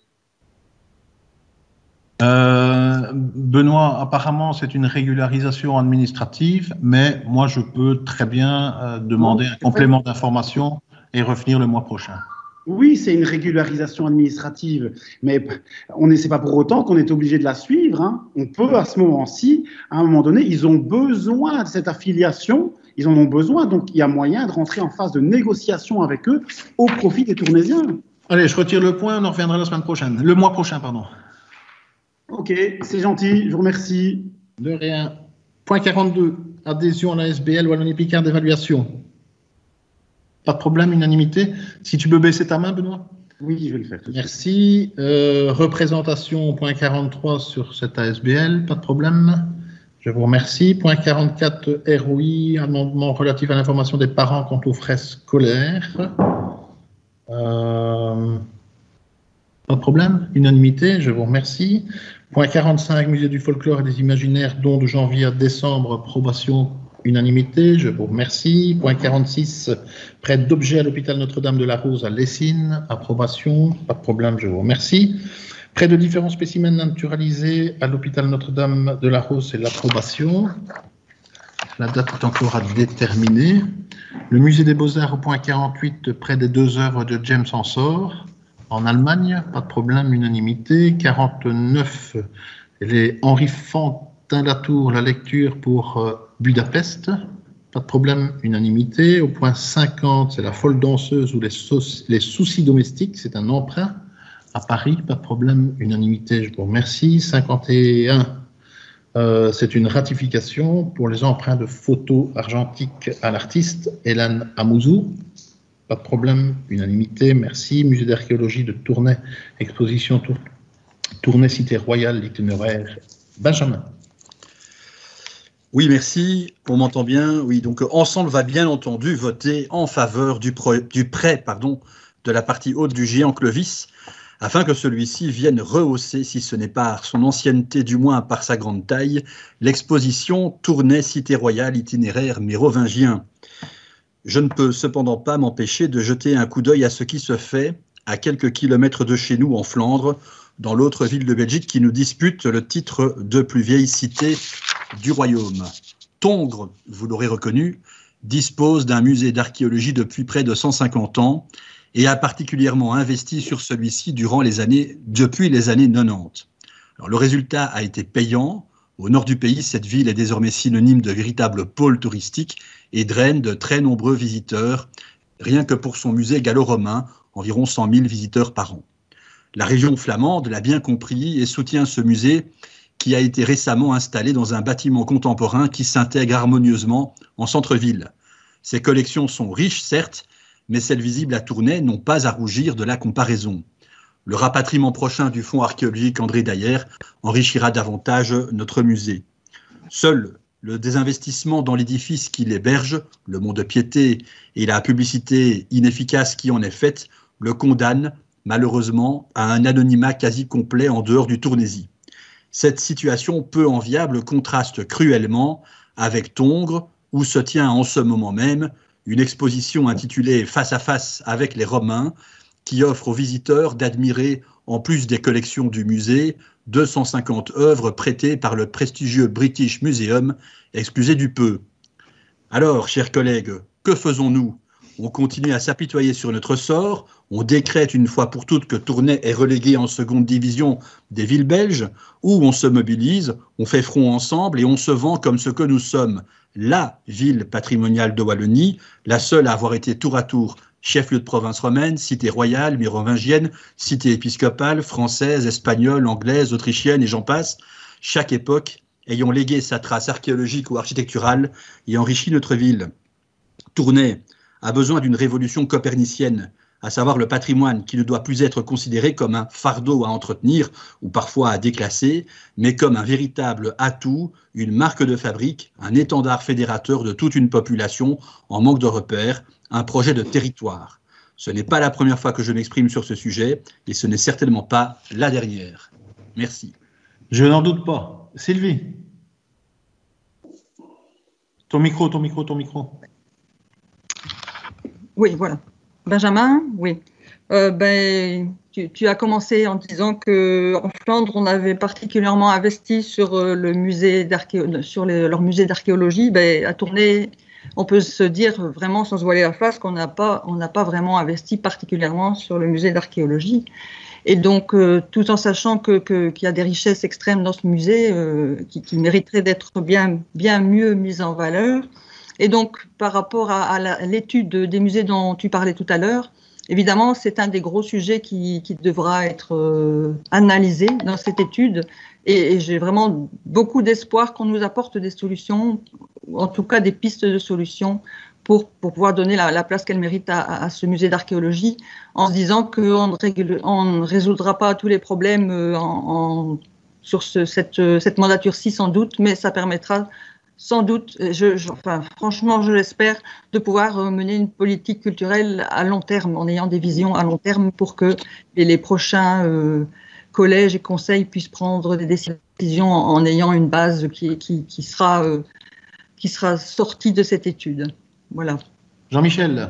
Euh, Benoît, apparemment c'est une régularisation administrative, mais moi je peux très bien euh, demander un complément d'information et revenir le mois prochain. Oui, c'est une régularisation administrative, mais on n'est, c'est pas pour autant qu'on est obligé de la suivre. Hein. On peut à ce moment-ci, à un moment donné, ils ont besoin de cette affiliation, ils en ont besoin, donc il y a moyen de rentrer en phase de négociation avec eux au profit des Tournaisiens. Allez, je retire le point, on en reviendra la semaine prochaine, le mois prochain, pardon. Ok, c'est gentil, je vous remercie. De rien. Point quarante-deux, adhésion à la S B L Wallonie-Picard d'évaluation. Pas de problème, unanimité. Si tu peux baisser ta main, Benoît. Oui, je vais le faire. Merci. Euh, représentation, point quarante-trois sur cette A S B L, pas de problème. Je vous remercie. Point quarante-quatre, R O I, amendement relatif à l'information des parents quant aux frais scolaires. Euh, pas de problème, unanimité, je vous remercie. Point quarante-cinq, musée du folklore et des imaginaires, don de janvier à décembre, approbation, unanimité, je vous remercie. Point quarante-six, prêt d'objets à l'hôpital Notre-Dame de la Rose à Lessines, approbation, pas de problème, je vous remercie. Prêt de différents spécimens naturalisés à l'hôpital Notre-Dame de la Rose, c'est l'approbation. La date est encore à déterminer. Le musée des Beaux-Arts au point quarante-huit, près des deux œuvres de James Ensor. En Allemagne, pas de problème, unanimité. quarante-neuf, les Henri Fantin-Latour, la lecture pour euh, Budapest, pas de problème, unanimité. Au point cinquante, c'est la folle danseuse ou les, les soucis domestiques, c'est un emprunt à Paris, pas de problème, unanimité, je vous remercie. cinquante et un, euh, c'est une ratification pour les emprunts de photos argentiques à l'artiste Hélène Amouzou. Pas de problème, unanimité, merci. Musée d'archéologie de Tournai, exposition Tour Tournai, cité royale, l'itinéraire. Benjamin. Oui, merci. On m'entend bien. Oui, donc Ensemble va bien entendu voter en faveur du, pro, du prêt pardon, de la partie haute du géant Clovis, afin que celui-ci vienne rehausser, si ce n'est par son ancienneté, du moins par sa grande taille, l'exposition Tournai, cité royale, itinéraire mérovingien. Je ne peux cependant pas m'empêcher de jeter un coup d'œil à ce qui se fait à quelques kilomètres de chez nous en Flandre, dans l'autre ville de Belgique qui nous dispute le titre de plus vieille cité du royaume. Tongres, vous l'aurez reconnu, dispose d'un musée d'archéologie depuis près de cent cinquante ans et a particulièrement investi sur celui-ci durant les années, depuis les années quatre-vingt-dix. Alors, le résultat a été payant. Au nord du pays, cette ville est désormais synonyme de véritable pôle touristique et draine de très nombreux visiteurs, rien que pour son musée gallo-romain, environ cent mille visiteurs par an. La région flamande l'a bien compris et soutient ce musée qui a été récemment installé dans un bâtiment contemporain qui s'intègre harmonieusement en centre-ville. Ses collections sont riches, certes, mais celles visibles à Tournai n'ont pas à rougir de la comparaison. Le rapatriement prochain du fonds archéologique André Dayer enrichira davantage notre musée. Seul le désinvestissement dans l'édifice qui l'héberge, le mont-de-piété et la publicité inefficace qui en est faite, le condamne malheureusement à un anonymat quasi complet en dehors du Tournaisis. Cette situation peu enviable contraste cruellement avec Tongres, où se tient en ce moment même une exposition intitulée « Face à face avec les Romains », qui offre aux visiteurs d'admirer, en plus des collections du musée, deux cent cinquante œuvres prêtées par le prestigieux British Museum, excusez du peu. Alors, chers collègues, que faisons-nous? On continue à s'apitoyer sur notre sort, on décrète une fois pour toutes que Tournai est relégué en seconde division des villes belges, ou on se mobilise, on fait front ensemble et on se vend comme ce que nous sommes, la ville patrimoniale de Wallonie, la seule à avoir été tour à tour chef-lieu de province romaine, cité royale, mérovingienne, cité épiscopale, française, espagnole, anglaise, autrichienne et j'en passe, chaque époque ayant légué sa trace archéologique ou architecturale et enrichi notre ville. Tournai a besoin d'une révolution copernicienne, à savoir le patrimoine qui ne doit plus être considéré comme un fardeau à entretenir ou parfois à déclasser, mais comme un véritable atout, une marque de fabrique, un étendard fédérateur de toute une population en manque de repères, un projet de territoire. Ce n'est pas la première fois que je m'exprime sur ce sujet et ce n'est certainement pas la dernière. Merci. Je n'en doute pas. Sylvie, ton micro, ton micro, ton micro. Oui, voilà. Benjamin, oui. Euh, ben, tu, tu as commencé en disant qu'en Flandre, on avait particulièrement investi sur, euh, le musée sur les, leur musée d'archéologie. Ben, à Tournai, on peut se dire vraiment sans se voiler la face qu'on n'a pas, on n'a pas vraiment investi particulièrement sur le musée d'archéologie. Et donc, euh, tout en sachant que, que, qu'il y a des richesses extrêmes dans ce musée euh, qui, qui mériteraient d'être bien, bien mieux mises en valeur. Et donc, par rapport à, à, la, à l'étude des musées dont tu parlais tout à l'heure, évidemment, c'est un des gros sujets qui, qui devra être euh, analysé dans cette étude. Et, et j'ai vraiment beaucoup d'espoir qu'on nous apporte des solutions, en tout cas des pistes de solutions, pour, pour pouvoir donner la, la place qu'elle mérite à, à ce musée d'archéologie, en se disant qu'on ne, on ne résoudra pas tous les problèmes en, en, sur ce, cette, cette mandature-ci sans doute, mais ça permettra sans doute, je, je, enfin, franchement, je l'espère, de pouvoir mener une politique culturelle à long terme, en ayant des visions à long terme pour que les prochains euh, collèges et conseils puissent prendre des décisions en, en ayant une base qui, qui, qui, sera, euh, qui sera sortie de cette étude. Voilà. Jean-Michel.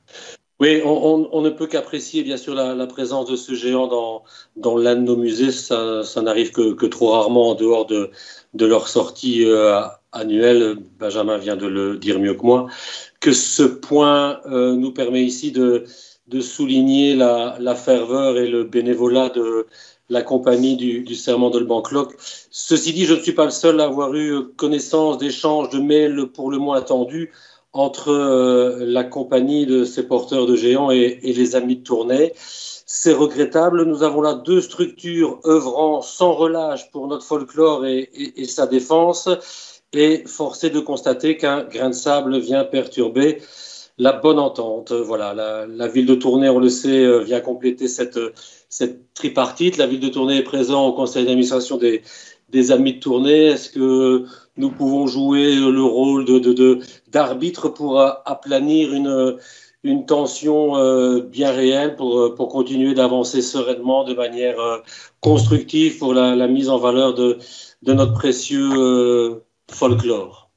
Oui, on, on, on ne peut qu'apprécier bien sûr la, la présence de ce géant dans, dans l'un de nos musées. Ça, ça n'arrive que, que trop rarement en dehors de, de leur sortie euh, annuelle. Benjamin vient de le dire mieux que moi. Que ce point euh, nous permet ici de, de souligner la, la ferveur et le bénévolat de la compagnie du, du serment de Bank-Lock. Ceci dit, je ne suis pas le seul à avoir eu connaissance d'échanges de mails pour le moins attendus entre euh, la compagnie de ces porteurs de géants et, et les amis de Tournai. C'est regrettable. Nous avons là deux structures œuvrant sans relâche pour notre folklore et, et, et sa défense. Et forcé de constater qu'un grain de sable vient perturber la bonne entente. Voilà, la, la ville de Tournai, on le sait, vient compléter cette, cette tripartite. La ville de Tournai est présente au conseil d'administration des, des amis de Tournai. Est-ce que nous pouvons jouer le rôle de, de, de, d'arbitre pour aplanir une, une tension euh, bien réelle, pour, pour continuer d'avancer sereinement de manière euh, constructive pour la, la mise en valeur de, de notre précieux euh, folklore.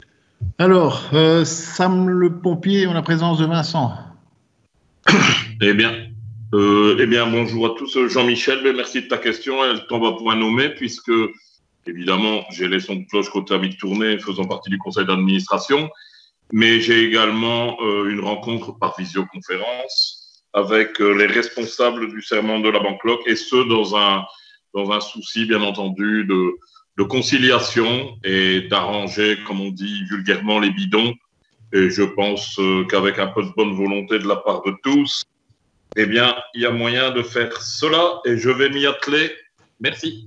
Alors, euh, Sam le pompier, en la présence de Vincent. Eh bien, euh, eh bien, bonjour à tous. Jean-Michel, mais merci de ta question. Elle tombe à point nommé puisque, évidemment, j'ai les sons de cloche côté ami de Tournai, faisant partie du conseil d'administration, mais j'ai également euh, une rencontre par visioconférence avec euh, les responsables du serment de la Bank-Lock, et ce, dans un, dans un souci, bien entendu, de de conciliation et d'arranger, comme on dit vulgairement, les bidons. Et je pense euh, qu'avec un peu de bonne volonté de la part de tous, eh bien, il y a moyen de faire cela et je vais m'y atteler. Merci.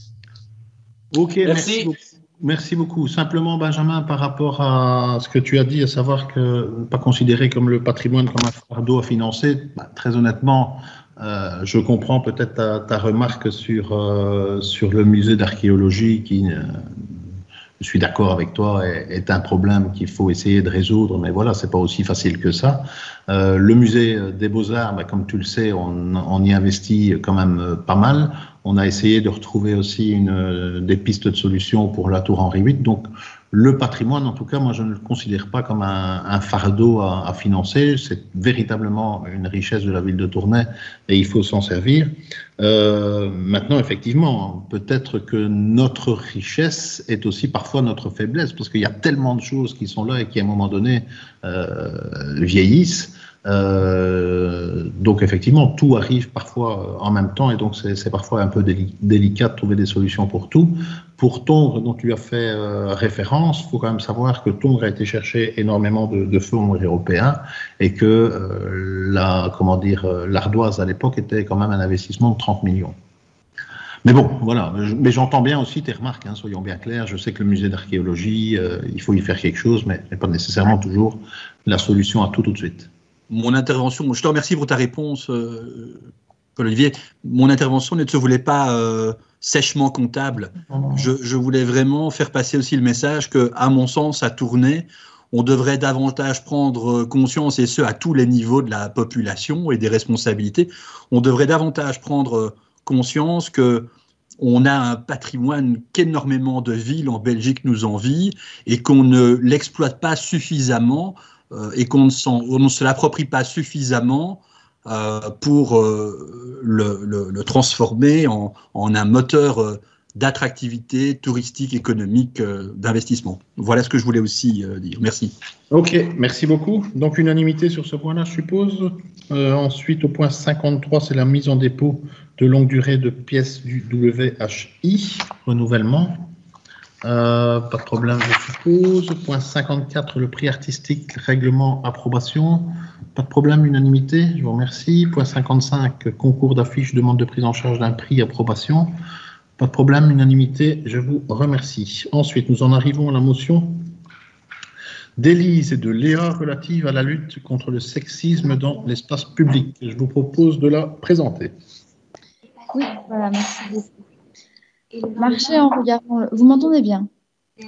Ok, merci. Merci beaucoup. Merci beaucoup. Simplement, Benjamin, par rapport à ce que tu as dit, à savoir que pas considérer comme le patrimoine comme un fardeau à financer, bah, très honnêtement, Euh, je comprends peut-être ta, ta remarque sur, euh, sur le musée d'archéologie qui, euh, je suis d'accord avec toi, est, est un problème qu'il faut essayer de résoudre, mais voilà, c'est pas aussi facile que ça. Euh, le musée des Beaux-Arts, bah, comme tu le sais, on, on y investit quand même pas mal. On a essayé de retrouver aussi une, des pistes de solutions pour la tour Henri huit. Donc, le patrimoine, en tout cas, moi, je ne le considère pas comme un, un fardeau à, à financer. C'est véritablement une richesse de la ville de Tournai et il faut s'en servir. Euh, maintenant, effectivement, peut-être que notre richesse est aussi parfois notre faiblesse, parce qu'il y a tellement de choses qui sont là et qui, à un moment donné, euh, vieillissent. Euh, donc effectivement, tout arrive parfois en même temps et donc c'est parfois un peu déli délicat de trouver des solutions pour tout. Pour Tongres, dont tu as fait euh, référence, il faut quand même savoir que Tongres a été chercher énormément de, de fonds européens et que euh, la, comment dire, l'Ardoise à l'époque était quand même un investissement de trente millions. Mais bon, voilà. Mais j'entends bien aussi tes remarques, hein, soyons bien clairs. Je sais que le musée d'archéologie, euh, il faut y faire quelque chose, mais, mais pas nécessairement toujours la solution à tout tout de suite. Mon intervention, je te remercie pour ta réponse, euh, Paul-Olivier. Mon intervention ne se voulait pas euh, sèchement comptable. Je, je voulais vraiment faire passer aussi le message que, à mon sens, à Tournai, on devrait davantage prendre conscience, et ce, à tous les niveaux de la population et des responsabilités, on devrait davantage prendre conscience que on a un patrimoine qu'énormément de villes en Belgique nous envient et qu'on ne l'exploite pas suffisamment euh, et qu'on ne, ne se l'approprie pas suffisamment euh, pour euh, le, le, le transformer en, en un moteur euh, d'attractivité touristique, économique, euh, d'investissement. Voilà ce que je voulais aussi euh, dire. Merci. Ok, merci beaucoup. Donc unanimité sur ce point-là, je suppose. Euh, ensuite, au point cinquante-trois, c'est la mise en dépôt de longue durée de pièces du W H I, renouvellement. Euh, pas de problème, je suppose. Point cinquante-quatre, le prix artistique, règlement, approbation. Pas de problème, unanimité, je vous remercie. Point cinquante-cinq, concours d'affiches, demande de prise en charge d'un prix, approbation. Pas de problème, unanimité, je vous remercie. Ensuite, nous en arrivons à la motion d'Élise et de Léa relative à la lutte contre le sexisme dans l'espace public. Je vous propose de la présenter. Oui, voilà, merci beaucoup. Marcher en regardant le... Vous m'entendez bien? Ah,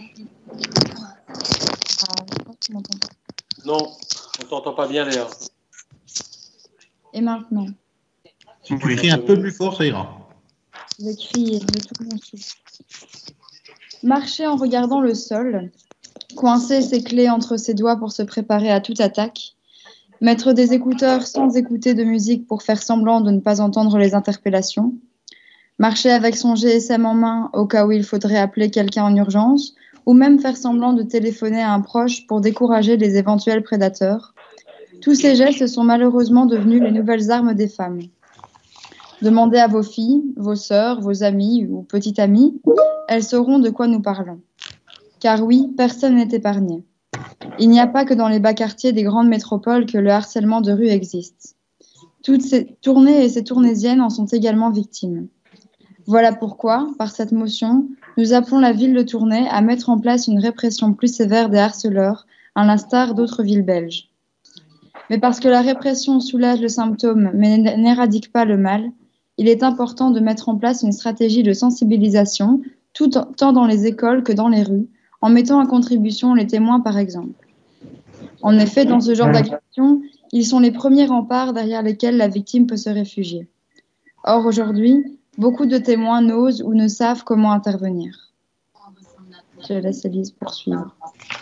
je pense que tu m'entends pas. Non, on ne t'entend pas bien, Léa. Et maintenant? Si tu cries un peu plus fort, ça ira. Je vais crier de tout mon souffle. Marcher en regardant le sol, coincer ses clés entre ses doigts pour se préparer à toute attaque, mettre des écouteurs sans écouter de musique pour faire semblant de ne pas entendre les interpellations, marcher avec son G S M en main au cas où il faudrait appeler quelqu'un en urgence, ou même faire semblant de téléphoner à un proche pour décourager les éventuels prédateurs. Tous ces gestes sont malheureusement devenus les nouvelles armes des femmes. Demandez à vos filles, vos sœurs, vos amies ou petites amies, elles sauront de quoi nous parlons. Car oui, personne n'est épargné. Il n'y a pas que dans les bas quartiers des grandes métropoles que le harcèlement de rue existe. Toutes ces tournées et ces tournaisiennes en sont également victimes. Voilà pourquoi, par cette motion, nous appelons la ville de Tournai à mettre en place une répression plus sévère des harceleurs, à l'instar d'autres villes belges. Mais parce que la répression soulage le symptôme mais n'éradique pas le mal, il est important de mettre en place une stratégie de sensibilisation, tout, tant dans les écoles que dans les rues, en mettant à contribution les témoins par exemple. En effet, dans ce genre d'agression, ils sont les premiers remparts derrière lesquels la victime peut se réfugier. Or, aujourd'hui, beaucoup de témoins n'osent ou ne savent comment intervenir. Je laisse Élise poursuivre.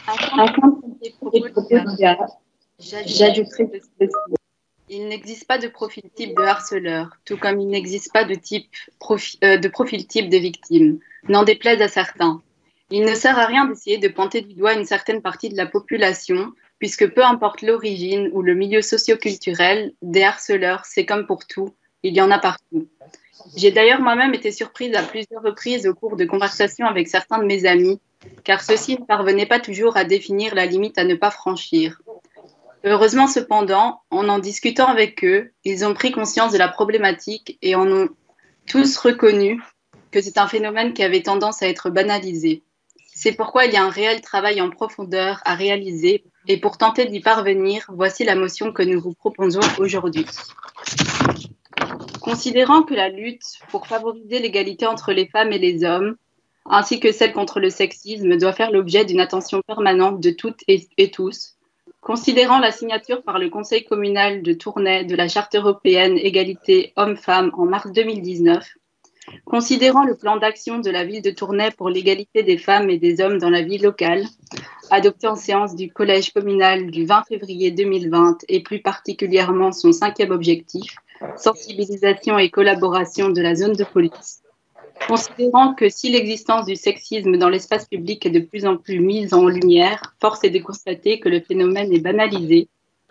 J'ajouterai ceci. Il n'existe pas de profil type de harceleur, tout comme il n'existe pas de, type profi, euh, de profil type de victime, n'en déplaise à certains. Il ne sert à rien d'essayer de pointer du doigt une certaine partie de la population, puisque peu importe l'origine ou le milieu socio-culturel, des harceleurs, c'est comme pour tout, il y en a partout. J'ai d'ailleurs moi-même été surprise à plusieurs reprises au cours de conversations avec certains de mes amis, car ceux-ci ne parvenaient pas toujours à définir la limite à ne pas franchir. Heureusement cependant, en en discutant avec eux, ils ont pris conscience de la problématique et en ont tous reconnu que c'est un phénomène qui avait tendance à être banalisé. C'est pourquoi il y a un réel travail en profondeur à réaliser et pour tenter d'y parvenir, voici la motion que nous vous proposons aujourd'hui. Considérant que la lutte pour favoriser l'égalité entre les femmes et les hommes, ainsi que celle contre le sexisme, doit faire l'objet d'une attention permanente de toutes et, et tous, considérant la signature par le Conseil communal de Tournai de la Charte européenne égalité hommes-femmes en mars deux mille dix-neuf, considérant le plan d'action de la ville de Tournai pour l'égalité des femmes et des hommes dans la vie locale, adopté en séance du collège communal du vingt février deux mille vingt et plus particulièrement son cinquième objectif, sensibilisation et collaboration de la zone de police, considérant que si l'existence du sexisme dans l'espace public est de plus en plus mise en lumière, force est de constater que le phénomène est banalisé,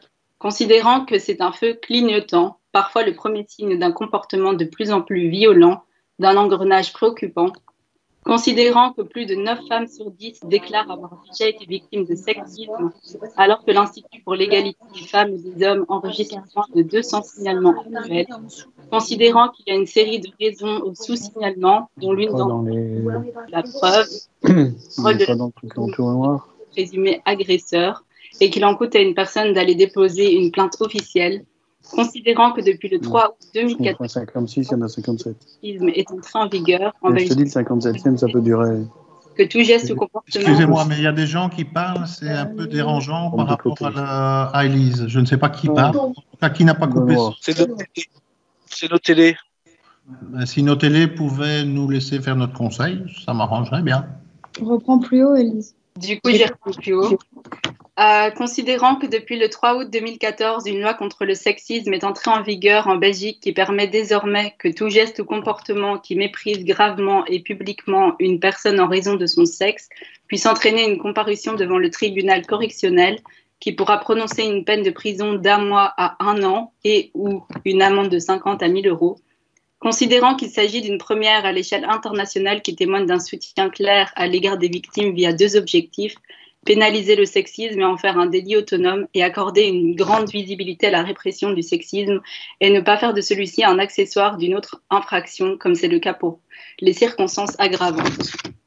Considérant que c'est un feu clignotant, parfois le premier signe d'un comportement de plus en plus violent, d'un engrenage préoccupant, considérant que plus de neuf femmes sur dix déclarent avoir déjà été victimes de sexisme, alors que l'Institut pour l'égalité des femmes et des hommes enregistre moins de deux cents signalements annuels, considérant qu'il y a une série de raisons au sous-signalement, dont l'une d'entre elles est la preuve, preuve de la présumé agresseur, et qu'il en coûte à une personne d'aller déposer une plainte officielle, considérant que depuis le trois août deux mille quatorze, cinquante-six, il y en a cinquante-sept. le sexisme est entré en vigueur en Je te Belgique, dis, le cinquante-septième, ça peut durer. que tout geste ou comportement... Excusez-moi, mais il y a des gens qui parlent, c'est un peu dérangeant par rapport à, la, à Élise. Je ne sais pas qui parle, en tout cas qui n'a pas coupé. C'est nos télés. C'est nos télés. Si nos télés pouvaient nous laisser faire notre conseil, ça m'arrangerait bien. Reprends plus haut, Élise. Du coup, j'ai repris plus haut. Euh, considérant que depuis le trois août deux mille quatorze, une loi contre le sexisme est entrée en vigueur en Belgique qui permet désormais que tout geste ou comportement qui méprise gravement et publiquement une personne en raison de son sexe puisse entraîner une comparution devant le tribunal correctionnel qui pourra prononcer une peine de prison d'un mois à un an et ou une amende de cinquante à mille euros. Considérant qu'il s'agit d'une première à l'échelle internationale qui témoigne d'un soutien clair à l'égard des victimes via deux objectifs, pénaliser le sexisme et en faire un délit autonome et accorder une grande visibilité à la répression du sexisme et ne pas faire de celui-ci un accessoire d'une autre infraction, comme c'est le cas pour les circonstances aggravantes.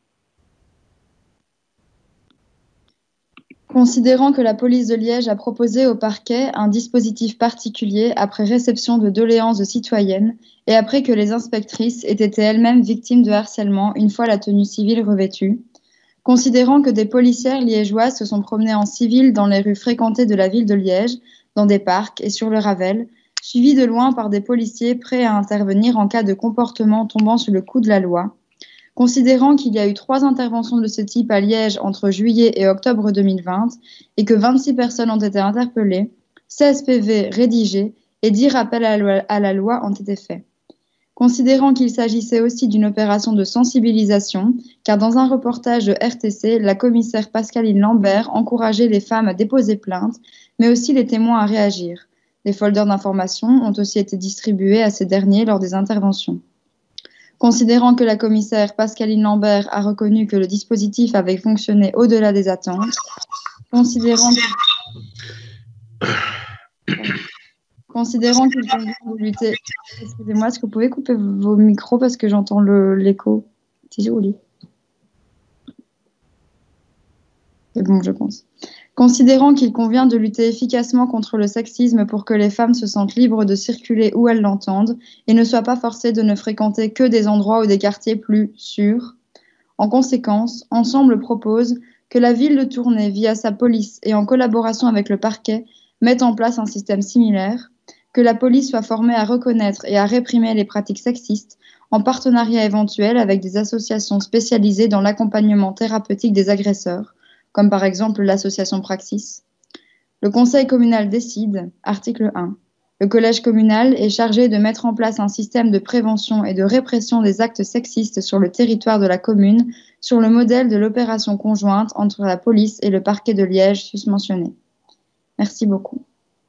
Considérant que la police de Liège a proposé au parquet un dispositif particulier après réception de doléances de citoyennes et après que les inspectrices aient été elles-mêmes victimes de harcèlement une fois la tenue civile revêtue, considérant que des policières liégeoises se sont promenées en civil dans les rues fréquentées de la ville de Liège, dans des parcs et sur le Ravel, suivies de loin par des policiers prêts à intervenir en cas de comportement tombant sous le coup de la loi, considérant qu'il y a eu trois interventions de ce type à Liège entre juillet et octobre deux mille vingt et que vingt-six personnes ont été interpellées, seize P V rédigés et dix rappels à la loi, à la loi ont été faits. Considérant qu'il s'agissait aussi d'une opération de sensibilisation, car dans un reportage de R T C, la commissaire Pascaline Lambert encourageait les femmes à déposer plainte, mais aussi les témoins à réagir. Des folders d'information ont aussi été distribués à ces derniers lors des interventions. Considérant que la commissaire Pascaline Lambert a reconnu que le dispositif avait fonctionné au-delà des attentes, considérant que... Considérant qu'il convient de lutter... Excusez-moi, est-ce que vous pouvez couper vos micros parce que j'entends l'écho? C'est joli. C'est bon, je pense. Considérant qu'il convient de lutter efficacement contre le sexisme pour que les femmes se sentent libres de circuler où elles l'entendent et ne soient pas forcées de ne fréquenter que des endroits ou des quartiers plus sûrs. En conséquence, Ensemble propose que la ville de Tournai, via sa police et en collaboration avec le parquet, mette en place un système similaire, que la police soit formée à reconnaître et à réprimer les pratiques sexistes en partenariat éventuel avec des associations spécialisées dans l'accompagnement thérapeutique des agresseurs, comme par exemple l'association Praxis. Le conseil communal décide, article un. Le collège communal est chargé de mettre en place un système de prévention et de répression des actes sexistes sur le territoire de la commune, sur le modèle de l'opération conjointe entre la police et le parquet de Liège susmentionné. Merci beaucoup.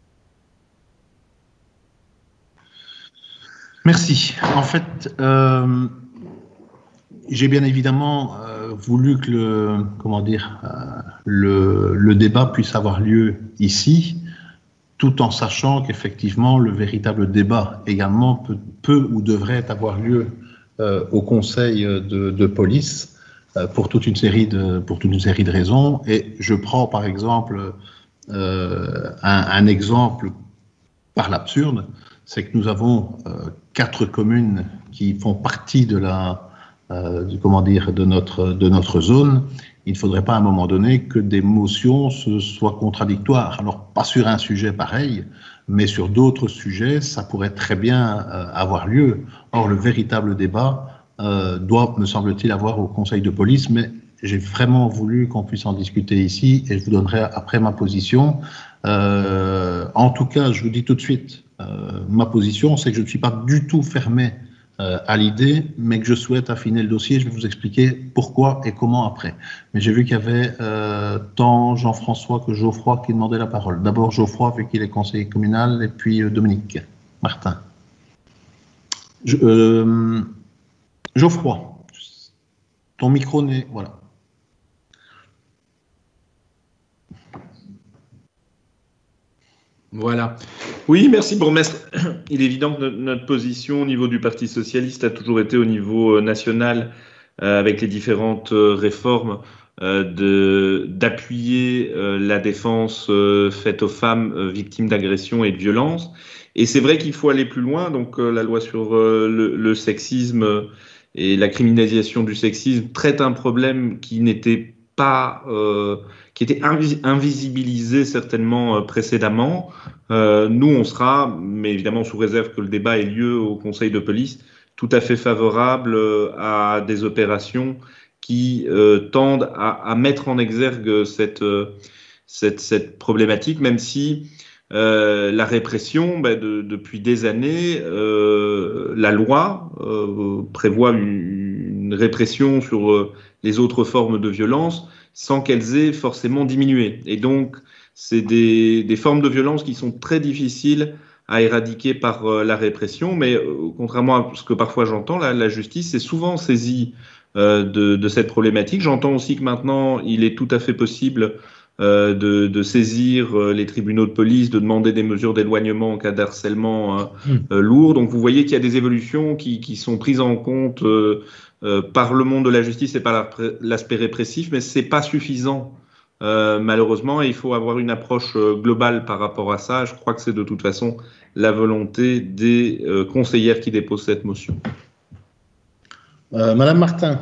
Merci. En fait, euh, j'ai bien évidemment euh, voulu que le, comment dire, euh, le, le débat puisse avoir lieu ici, tout en sachant qu'effectivement le véritable débat également peut, peut ou devrait avoir lieu euh, au conseil de, de police euh, pour toute une série de pour toute une série de raisons. Et je prends par exemple euh, un, un exemple par l'absurde, c'est que nous avons euh, quatre communes qui font partie de la euh, du, comment dire de notre de notre zone. Il ne faudrait pas à un moment donné que des motions se soient contradictoires. Alors, pas sur un sujet pareil, mais sur d'autres sujets, ça pourrait très bien euh, avoir lieu. Or, le véritable débat euh, doit, me semble-t-il, avoir au conseil de police, mais j'ai vraiment voulu qu'on puisse en discuter ici, et je vous donnerai après ma position. Euh, en tout cas, je vous dis tout de suite, euh, ma position, c'est que je ne suis pas du tout fermé euh, à l'idée, mais que je souhaite affiner le dossier. Je vais vous expliquer pourquoi et comment après. Mais j'ai vu qu'il y avait euh, tant Jean-François que Geoffroy qui demandaient la parole. D'abord Geoffroy, vu qu'il est conseiller communal, et puis euh, Dominique Martin. Je, euh, Geoffroy, ton micro n'est... Voilà. Voilà. Oui, merci bourgmestre. Il est évident que notre position au niveau du Parti socialiste a toujours été au niveau national, euh, avec les différentes euh, réformes, euh, de d'appuyer euh, la défense euh, faite aux femmes euh, victimes d'agressions et de violences. Et c'est vrai qu'il faut aller plus loin. Donc euh, la loi sur euh, le, le sexisme et la criminalisation du sexisme traite un problème qui n'était pas... Euh, qui était invis invisibilisé certainement euh, précédemment. Euh, nous, on sera, mais évidemment sous réserve que le débat ait lieu au Conseil de police, tout à fait favorable euh, à des opérations qui euh, tendent à, à mettre en exergue cette, euh, cette, cette problématique, même si euh, la répression, bah, de, depuis des années, euh, la loi euh, prévoit une, une répression sur euh, les autres formes de violence, sans qu'elles aient forcément diminué. Et donc, c'est des, des formes de violence qui sont très difficiles à éradiquer par euh, la répression, mais euh, contrairement à ce que parfois j'entends, la, la justice est souvent saisie euh, de, de cette problématique. J'entends aussi que maintenant, il est tout à fait possible euh, de, de saisir euh, les tribunaux de police, de demander des mesures d'éloignement en cas d'harcèlement euh, mmh. euh, lourd. Donc, vous voyez qu'il y a des évolutions qui, qui sont prises en compte euh, Euh, par le monde de la justice et par l'aspect répressif, mais c'est pas suffisant euh, malheureusement, et il faut avoir une approche euh, globale par rapport à ça. Je crois que c'est de toute façon la volonté des euh, conseillères qui déposent cette motion. Euh, Madame Martin.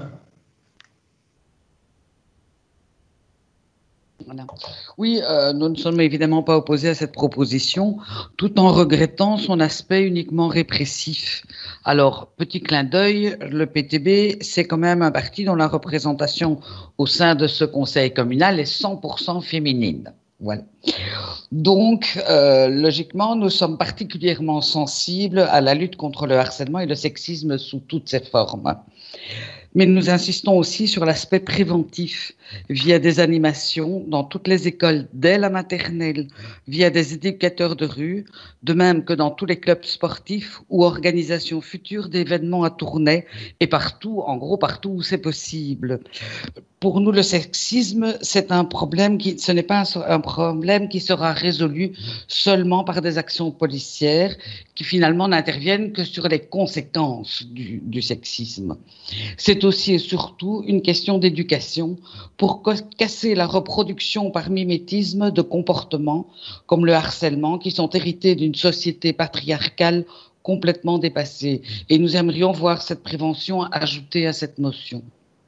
Voilà. Oui, euh, nous ne sommes évidemment pas opposés à cette proposition, tout en regrettant son aspect uniquement répressif. Alors, petit clin d'œil, le P T B, c'est quand même un parti dont la représentation au sein de ce conseil communal est cent pour cent féminine. Voilà. Donc, euh, logiquement, nous sommes particulièrement sensibles à la lutte contre le harcèlement et le sexisme sous toutes ses formes. Mais nous insistons aussi sur l'aspect préventif via des animations dans toutes les écoles dès la maternelle, via des éducateurs de rue, de même que dans tous les clubs sportifs ou organisations futures d'événements à Tournai et partout, en gros partout où c'est possible. Pour nous, le sexisme, c'est un problème qui, ce n'est pas un, un problème qui sera résolu seulement par des actions policières qui finalement n'interviennent que sur les conséquences du, du sexisme. C'est aussi et surtout une question d'éducation pour casser la reproduction par mimétisme de comportements comme le harcèlement qui sont hérités d'une société patriarcale complètement dépassée. Et nous aimerions voir cette prévention ajoutée à cette notion.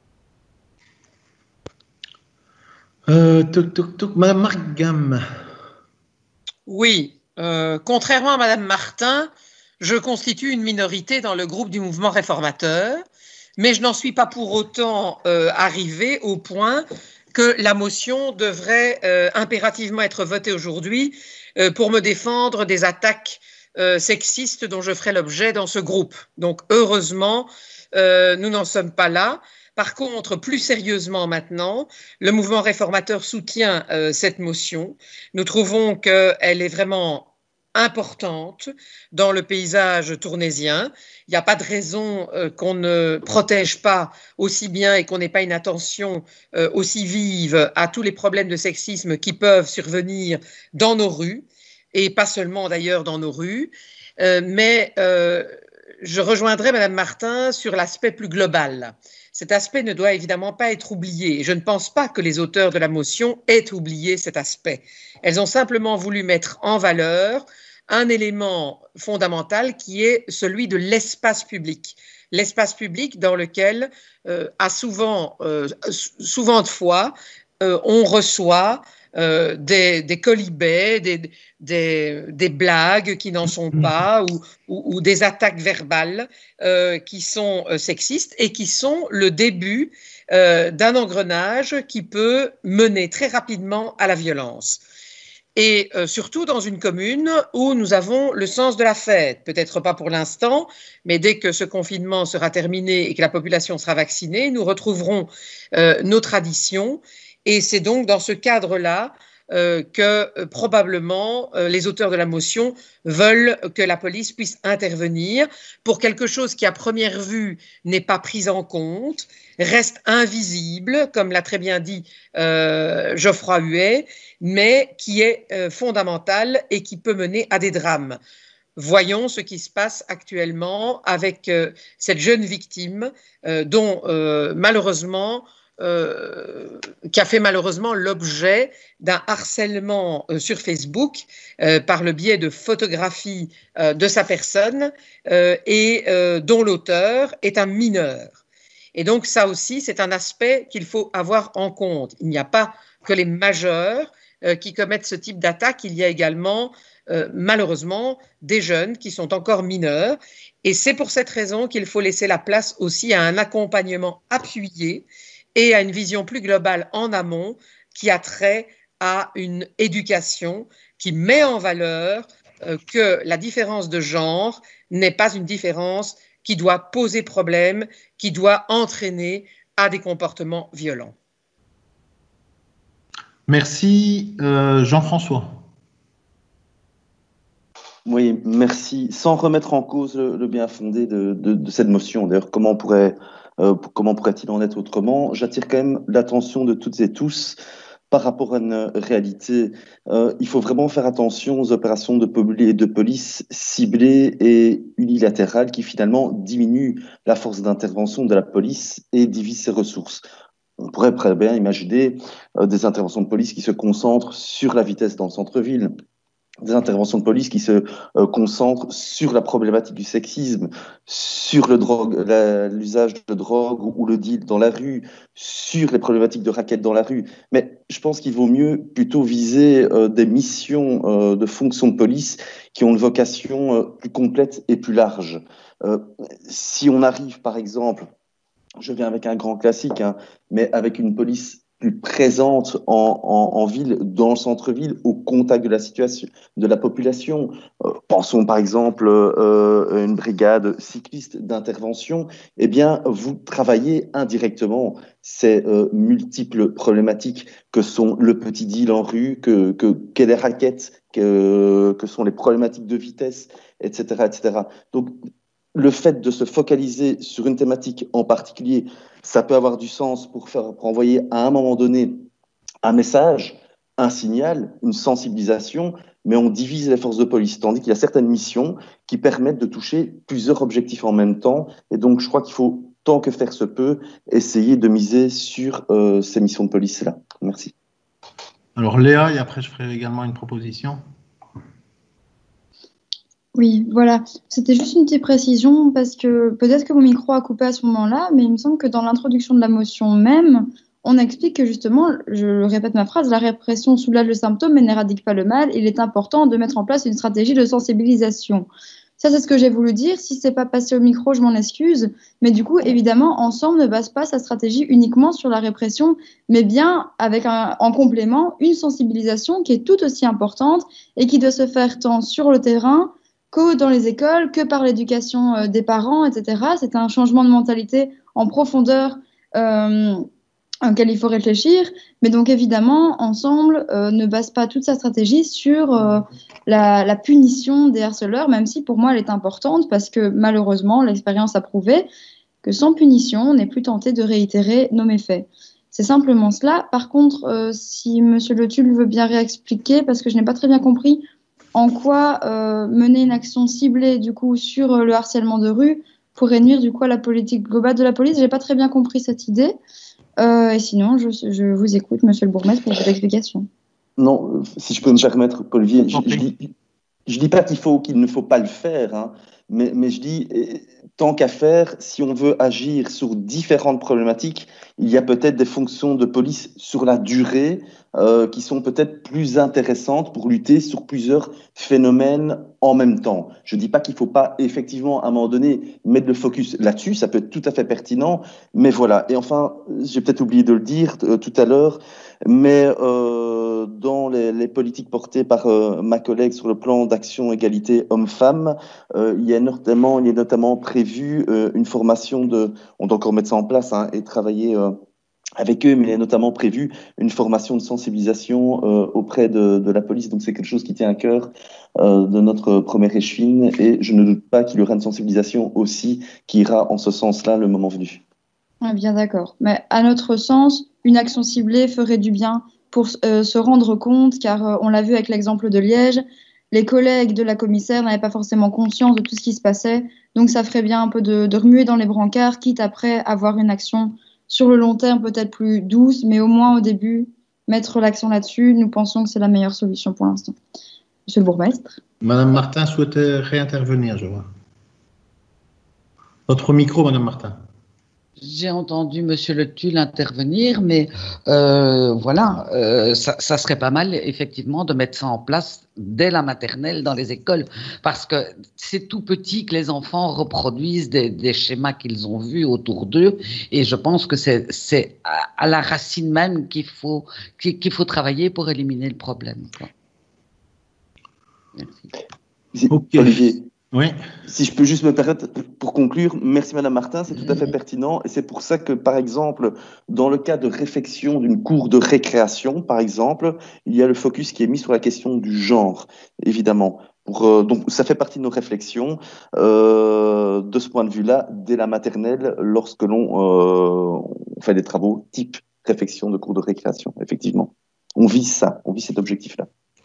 Euh, toc, toc, toc. Madame Margam. Oui, euh, contrairement à Madame Martin, je constitue une minorité dans le groupe du mouvement réformateur, mais je n'en suis pas pour autant euh, arrivée au point que la motion devrait euh, impérativement être votée aujourd'hui euh, pour me défendre des attaques euh, sexistes dont je ferai l'objet dans ce groupe. Donc heureusement, euh, nous n'en sommes pas là. Par contre, plus sérieusement maintenant, le mouvement réformateur soutient euh, cette motion. Nous trouvons qu'elle est vraiment importante dans le paysage tournaisien. Il n'y a pas de raison euh, qu'on ne protège pas aussi bien et qu'on n'ait pas une attention euh, aussi vive à tous les problèmes de sexisme qui peuvent survenir dans nos rues, et pas seulement d'ailleurs dans nos rues. Euh, mais euh, je rejoindrai Madame Martin sur l'aspect plus global. Cet aspect ne doit évidemment pas être oublié. Je ne pense pas que les auteurs de la motion aient oublié cet aspect. Elles ont simplement voulu mettre en valeur un élément fondamental qui est celui de l'espace public. L'espace public dans lequel, euh, à souvent, euh, souvent de fois, euh, on reçoit euh, des, des colibets, des, des, des blagues qui n'en sont pas ou, ou, ou des attaques verbales euh, qui sont euh, sexistes et qui sont le début euh, d'un engrenage qui peut mener très rapidement à la violence. et euh, surtout dans une commune où nous avons le sens de la fête. Peut-être pas pour l'instant, mais dès que ce confinement sera terminé et que la population sera vaccinée, nous retrouverons euh, nos traditions. Et c'est donc dans ce cadre-là euh, que euh, probablement euh, les auteurs de la motion veulent que la police puisse intervenir pour quelque chose qui, à première vue, n'est pas pris en compte, reste invisible, comme l'a très bien dit euh, Geoffroy Huet, mais qui est euh, fondamental et qui peut mener à des drames. Voyons ce qui se passe actuellement avec euh, cette jeune victime euh, dont euh, malheureusement Euh, qui a fait malheureusement l'objet d'un harcèlement euh, sur Facebook euh, par le biais de photographies euh, de sa personne euh, et euh, dont l'auteur est un mineur. Et donc ça aussi, c'est un aspect qu'il faut avoir en compte. Il n'y a pas que les majeurs euh, qui commettent ce type d'attaque, il y a également euh, malheureusement des jeunes qui sont encore mineurs. Et c'est pour cette raison qu'il faut laisser la place aussi à un accompagnement appuyé et à une vision plus globale en amont qui a trait à une éducation qui met en valeur euh, que la différence de genre n'est pas une différence qui doit poser problème, qui doit entraîner à des comportements violents. Merci. Euh, Jean-François. Oui, merci. Sans remettre en cause le, le bien fondé de, de, de cette motion, d'ailleurs, comment on pourrait... Euh, comment pourrait-il en être autrement? J'attire quand même l'attention de toutes et tous par rapport à une réalité. Euh, il faut vraiment faire attention aux opérations de, de police ciblées et unilatérales qui finalement diminuent la force d'intervention de la police et divisent ses ressources. On pourrait très bien imaginer euh, des interventions de police qui se concentrent sur la vitesse dans le centre-ville, des interventions de police qui se euh, concentrent sur la problématique du sexisme, sur le drogue, la, l'usage de drogue ou, ou le deal dans la rue, sur les problématiques de raquettes dans la rue. Mais je pense qu'il vaut mieux plutôt viser euh, des missions euh, de fonction de police qui ont une vocation euh, plus complète et plus large. Euh, si on arrive, par exemple, je viens avec un grand classique, hein, mais avec une police plus présente en, en, en ville, dans le centre-ville, au contact de la situation, de la population. Euh, pensons par exemple euh, à une brigade cycliste d'intervention. Eh bien, vous travaillez indirectement ces euh, multiples problématiques que sont le petit deal en rue, que, que, que les raquettes, que, que sont les problématiques de vitesse, et cetera, et cetera. Donc, le fait de se focaliser sur une thématique en particulier, ça peut avoir du sens pour, faire, pour envoyer à un moment donné un message, un signal, une sensibilisation, mais on divise les forces de police, tandis qu'il y a certaines missions qui permettent de toucher plusieurs objectifs en même temps. Et donc, je crois qu'il faut, tant que faire se peut, essayer de miser sur euh, ces missions de police-là. Merci. Alors, Léa, et après, je ferai également une proposition. Oui, voilà. C'était juste une petite précision parce que peut-être que mon micro a coupé à ce moment-là, mais il me semble que dans l'introduction de la motion même, on explique que justement, je répète ma phrase, la répression soulage le symptôme mais n'éradique pas le mal. Il est important de mettre en place une stratégie de sensibilisation. Ça, c'est ce que j'ai voulu dire. Si c'est pas passé au micro, je m'en excuse. Mais du coup, évidemment, Ensemble ne base pas sa stratégie uniquement sur la répression, mais bien avec un, en complément une sensibilisation qui est tout aussi importante et qui doit se faire tant sur le terrain que dans les écoles, que par l'éducation euh, des parents, et cetera. C'est un changement de mentalité en profondeur euh, auquel il faut réfléchir. Mais donc, évidemment, Ensemble euh, ne base pas toute sa stratégie sur euh, la, la punition des harceleurs, même si pour moi, elle est importante parce que malheureusement, l'expérience a prouvé que sans punition, on n'est plus tenté de réitérer nos méfaits. C'est simplement cela. Par contre, euh, si M. Le Tulle veut bien réexpliquer, parce que je n'ai pas très bien compris en quoi euh, mener une action ciblée du coup sur euh, le harcèlement de rue pourrait nuire du coup à la politique globale de la police. J'ai pas très bien compris cette idée. Euh, et sinon, je, je vous écoute, Monsieur le Bourgmestre, pour votre explication. Non, si je peux me permettre, Paul Vier, je, je dis, je dis pas qu'il faut qu'il ne faut pas le faire, hein, mais, mais je dis tant qu'à faire, si on veut agir sur différentes problématiques, il y a peut-être des fonctions de police sur la durée euh, qui sont peut-être plus intéressantes pour lutter sur plusieurs phénomènes en même temps. Je ne dis pas qu'il ne faut pas effectivement à un moment donné mettre le focus là-dessus, ça peut être tout à fait pertinent, mais voilà. Et enfin, j'ai peut-être oublié de le dire euh, tout à l'heure, mais euh, dans les, les politiques portées par euh, ma collègue sur le plan d'action égalité homme-femme, euh, il y a notamment, il y a notamment prévu euh, une formation de, on doit encore mettre ça en place hein, et travailler euh, avec eux, mais il y a notamment prévu une formation de sensibilisation euh, auprès de, de la police. Donc c'est quelque chose qui tient à cœur euh, de notre première échevine, et je ne doute pas qu'il y aura une sensibilisation aussi qui ira en ce sens-là le moment venu. Ah, bien d'accord. Mais à notre sens, une action ciblée ferait du bien pour euh, se rendre compte, car euh, on l'a vu avec l'exemple de Liège, les collègues de la commissaire n'avaient pas forcément conscience de tout ce qui se passait, donc ça ferait bien un peu de, de remuer dans les brancards, quitte après avoir une action sur le long terme peut-être plus douce, mais au moins au début, mettre l'accent là-dessus, nous pensons que c'est la meilleure solution pour l'instant. Monsieur le bourgmestre. Madame Martin souhaitait réintervenir, je vois. Votre micro, Madame Martin. J'ai entendu Monsieur Le Tulle intervenir, mais euh, voilà, euh, ça, ça serait pas mal effectivement de mettre ça en place dès la maternelle dans les écoles, parce que c'est tout petit que les enfants reproduisent des, des schémas qu'ils ont vus autour d'eux, et je pense que c'est, c'est à, à la racine même qu'il faut, qu'il faut travailler pour éliminer le problème, quoi. Merci. Okay. Olivier. Oui. Si je peux juste me permettre, pour conclure, merci Madame Martin, c'est tout à fait pertinent, et c'est pour ça que, par exemple, dans le cas de réflexion d'une cour de récréation, par exemple, il y a le focus qui est mis sur la question du genre, évidemment. Pour, euh, donc, ça fait partie de nos réflexions, euh, de ce point de vue-là, dès la maternelle, lorsque l'on euh, on fait des travaux type réflexion de cour de récréation, effectivement. On vise ça, on vise cet objectif-là.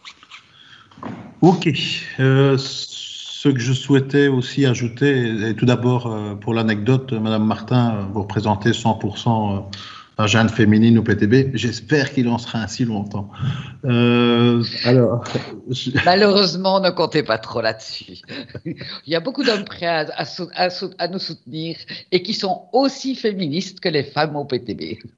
Ok. Euh, Ce que je souhaitais aussi ajouter, et tout d'abord, euh, pour l'anecdote, Madame Martin, vous représentez cent pour cent la Jeanne féminine au P T B. J'espère qu'il en sera ainsi longtemps. Euh, alors, je... Malheureusement, ne comptez pas trop là-dessus. Il y a beaucoup d'hommes prêts à, à, à, à nous soutenir et qui sont aussi féministes que les femmes au P T B.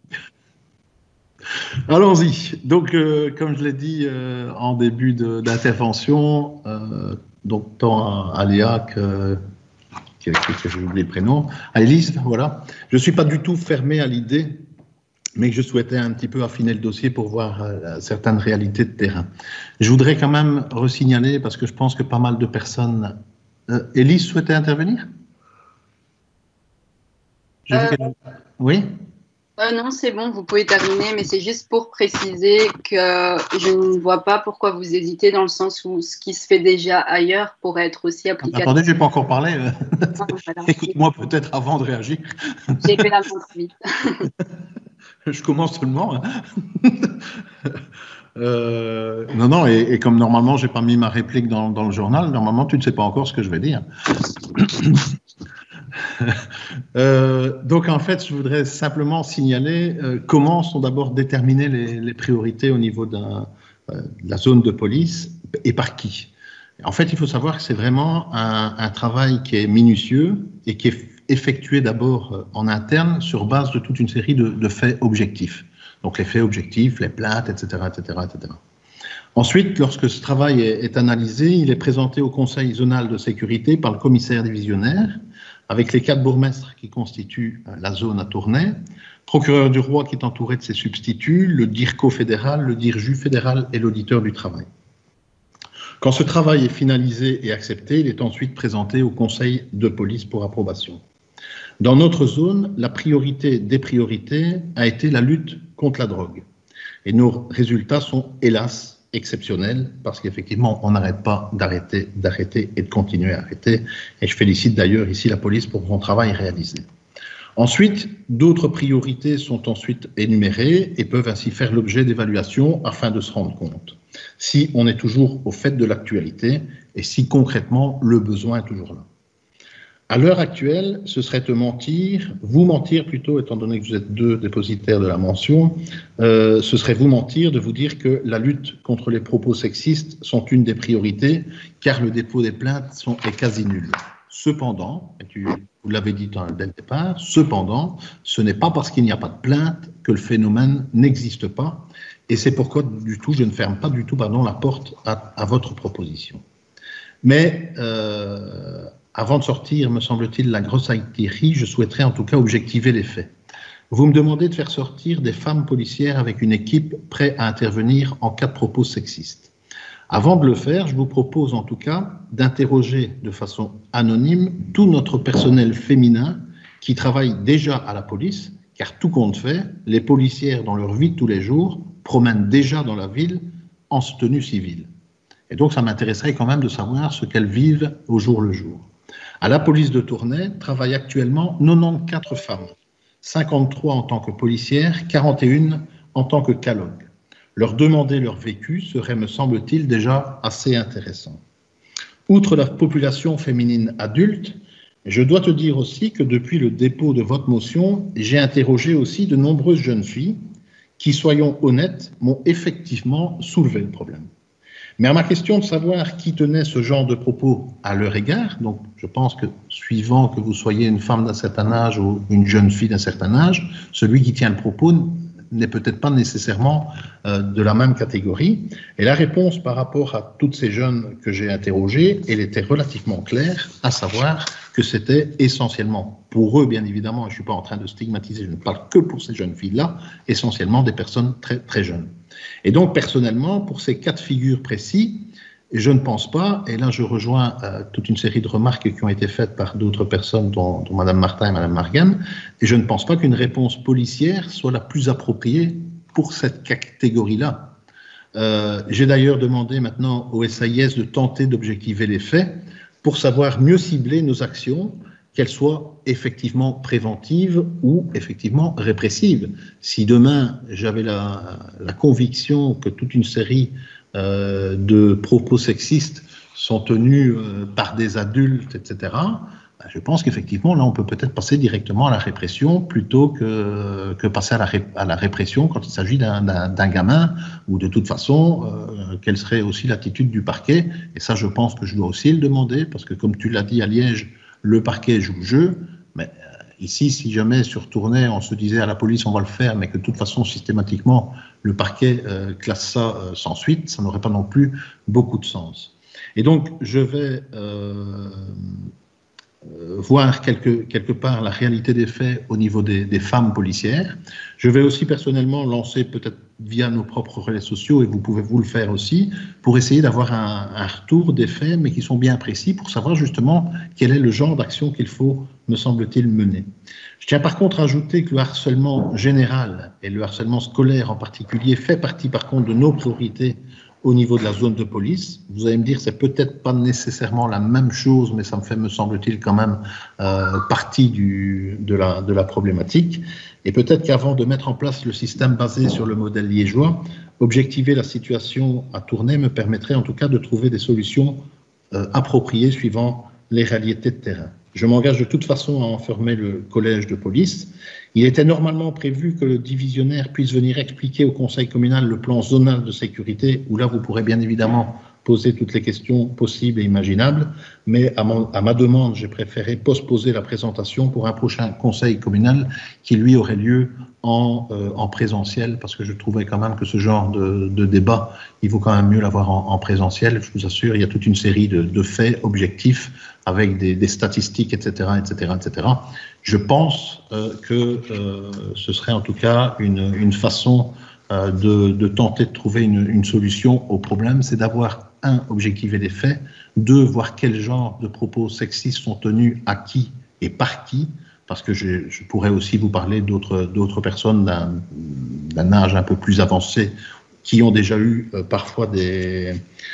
Allons-y. Donc, euh, comme je l'ai dit euh, en début de, d'intervention, euh, donc tant à, à Léa que, que, que j'ai oublié le prénom, à Élise, voilà. Je ne suis pas du tout fermé à l'idée, mais que je souhaitais un petit peu affiner le dossier pour voir euh, certaines réalités de terrain. Je voudrais quand même resignaler, parce que je pense que pas mal de personnes... Euh, Élise souhaitait intervenir J'ai vu qu'elle... Oui. Euh, non, c'est bon, vous pouvez terminer, mais c'est juste pour préciser que je ne vois pas pourquoi vous hésitez, dans le sens où ce qui se fait déjà ailleurs pourrait être aussi appliqué. Attendez, je n'ai pas encore parlé. Écoute-moi peut-être avant de réagir. J'ai fait la montre vite. Je commence seulement. euh, non, non, et, et comme normalement, je n'ai pas mis ma réplique dans, dans le journal, normalement, tu ne sais pas encore ce que je vais dire. Euh, donc en fait, je voudrais simplement signaler euh, comment sont d'abord déterminées les, les priorités au niveau d'un, euh, de la zone de police et par qui. En fait, il faut savoir que c'est vraiment un, un travail qui est minutieux et qui est effectué d'abord en interne sur base de toute une série de, de faits objectifs. Donc les faits objectifs, les plaintes, et cetera, et cetera, et cetera. Ensuite, lorsque ce travail est, est analysé, il est présenté au Conseil zonal de sécurité par le commissaire divisionnaire, avec les quatre bourgmestres qui constituent la zone à Tournai, procureur du roi qui est entouré de ses substituts, le DIRCO fédéral, le DIRJU fédéral et l'auditeur du travail. Quand ce travail est finalisé et accepté, il est ensuite présenté au Conseil de police pour approbation. Dans notre zone, la priorité des priorités a été la lutte contre la drogue. Et nos résultats sont, hélas, exceptionnel, parce qu'effectivement, on n'arrête pas d'arrêter, d'arrêter et de continuer à arrêter. Et je félicite d'ailleurs ici la police pour son travail réalisé. Ensuite, d'autres priorités sont ensuite énumérées et peuvent ainsi faire l'objet d'évaluation afin de se rendre compte si on est toujours au fait de l'actualité et si concrètement le besoin est toujours là. À l'heure actuelle, ce serait te mentir, vous mentir plutôt, étant donné que vous êtes deux dépositaires de la mention, euh, ce serait vous mentir de vous dire que la lutte contre les propos sexistes sont une des priorités, car le dépôt des plaintes sont, est quasi nul. Cependant, et tu, vous l'avez dit dès le départ, cependant, ce n'est pas parce qu'il n'y a pas de plainte que le phénomène n'existe pas. Et c'est pourquoi, du tout, je ne ferme pas du tout pardon, la porte à, à votre proposition. Mais euh, avant de sortir, me semble-t-il, la grosse artillerie, je souhaiterais en tout cas objectiver les faits. Vous me demandez de faire sortir des femmes policières avec une équipe prête à intervenir en cas de propos sexistes. Avant de le faire, je vous propose en tout cas d'interroger de façon anonyme tout notre personnel féminin qui travaille déjà à la police, car tout compte fait, les policières dans leur vie de tous les jours promènent déjà dans la ville en tenue civile. Et donc ça m'intéresserait quand même de savoir ce qu'elles vivent au jour le jour. À la police de Tournai travaillent actuellement quatre-vingt-quatorze femmes, cinquante-trois en tant que policières, quarante et une en tant que calogues. Leur demander leur vécu serait, me semble-t-il, déjà assez intéressant. Outre la population féminine adulte, je dois te dire aussi que depuis le dépôt de votre motion, j'ai interrogé aussi de nombreuses jeunes filles qui, soyons honnêtes, m'ont effectivement soulevé le problème. Mais à ma question de savoir qui tenait ce genre de propos à leur égard, donc je pense que suivant que vous soyez une femme d'un certain âge ou une jeune fille d'un certain âge, celui qui tient le propos n'est peut-être pas nécessairement euh, de la même catégorie. Et la réponse par rapport à toutes ces jeunes que j'ai interrogées, elle était relativement claire, à savoir que c'était essentiellement, pour eux bien évidemment, je ne suis pas en train de stigmatiser, je ne parle que pour ces jeunes filles-là, essentiellement des personnes très, très jeunes. Et donc personnellement, pour ces cas de figure précis, je ne pense pas, et là je rejoins euh, toute une série de remarques qui ont été faites par d'autres personnes, dont, dont Mme Martin et Mme Margan, et je ne pense pas qu'une réponse policière soit la plus appropriée pour cette catégorie-là. Euh, j'ai d'ailleurs demandé maintenant au S A I S de tenter d'objectiver les faits pour savoir mieux cibler nos actions, qu'elles soient effectivement préventives ou effectivement répressives. Si demain j'avais la, la conviction que toute une série Euh, de propos sexistes sont tenus euh, par des adultes, et cetera, ben, je pense qu'effectivement, là, on peut peut-être passer directement à la répression plutôt que, que passer à la, ré, à la répression quand il s'agit d'un, d'un, d'un gamin, ou de toute façon, euh, quelle serait aussi l'attitude du parquet. Et ça, je pense que je dois aussi le demander, parce que comme tu l'as dit à Liège, le parquet joue le jeu, mais ici, si jamais sur Tournai, on se disait à la police on va le faire, mais que de toute façon, systématiquement, le parquet euh, classe ça euh, sans suite, ça n'aurait pas non plus beaucoup de sens. Et donc, je vais euh, euh, voir quelque, quelque part la réalité des faits au niveau des, des femmes policières. Je vais aussi personnellement lancer, peut-être via nos propres relais sociaux, et vous pouvez vous le faire aussi, pour essayer d'avoir un, un retour des faits, mais qui sont bien précis, pour savoir justement quel est le genre d'action qu'il faut, me semble-t-il, mener. Je tiens par contre à ajouter que le harcèlement général, et le harcèlement scolaire en particulier, fait partie par contre de nos priorités au niveau de la zone de police. Vous allez me dire, c'est peut-être pas nécessairement la même chose, mais ça me fait, me semble-t-il, quand même euh, partie du, de, la, de la problématique. Et peut-être qu'avant de mettre en place le système basé sur le modèle liégeois, objectiver la situation à Tournai me permettrait en tout cas de trouver des solutions euh, appropriées suivant les réalités de terrain. Je m'engage de toute façon à enfermer le collège de police. Il était normalement prévu que le divisionnaire puisse venir expliquer au conseil communal le plan zonal de sécurité, où là vous pourrez bien évidemment poser toutes les questions possibles et imaginables, mais à, mon, à ma demande, j'ai préféré postposer la présentation pour un prochain conseil communal qui, lui, aurait lieu en, euh, en présentiel, parce que je trouvais quand même que ce genre de, de débat, il vaut quand même mieux l'avoir en, en présentiel. Je vous assure, il y a toute une série de, de faits objectifs avec des, des statistiques, et cetera, et cetera, et cetera. Je pense euh, que euh, ce serait en tout cas une, une façon euh, de, de tenter de trouver une, une solution au problème, c'est d'avoir, un, objectiver les faits, deux, voir quel genre de propos sexistes sont tenus à qui et par qui, parce que je, je pourrais aussi vous parler d'autres, d'autres personnes d'un, d'un âge un peu plus avancé qui ont déjà eu euh, parfois des...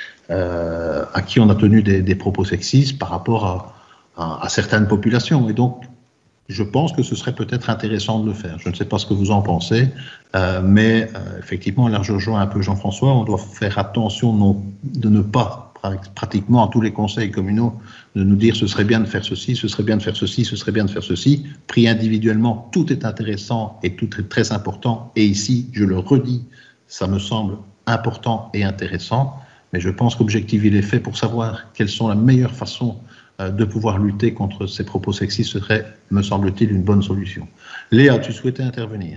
Euh, à qui on a tenu des, des propos sexistes par rapport à, à, à certaines populations. Et donc, je pense que ce serait peut-être intéressant de le faire. Je ne sais pas ce que vous en pensez, euh, mais euh, effectivement, là je rejoins un peu Jean-François, on doit faire attention non, de ne pas, pratiquement à tous les conseils communaux, de nous dire ce serait bien de faire ceci, ce serait bien de faire ceci, ce serait bien de faire ceci. Pris individuellement, tout est intéressant et tout est très important. Et ici, je le redis, ça me semble important et intéressant. mais je pense qu'objectiver les faits pour savoir quelles sont la meilleure façon euh, de pouvoir lutter contre ces propos sexistes serait, me semble-t-il, une bonne solution. Léa, tu souhaitais intervenir?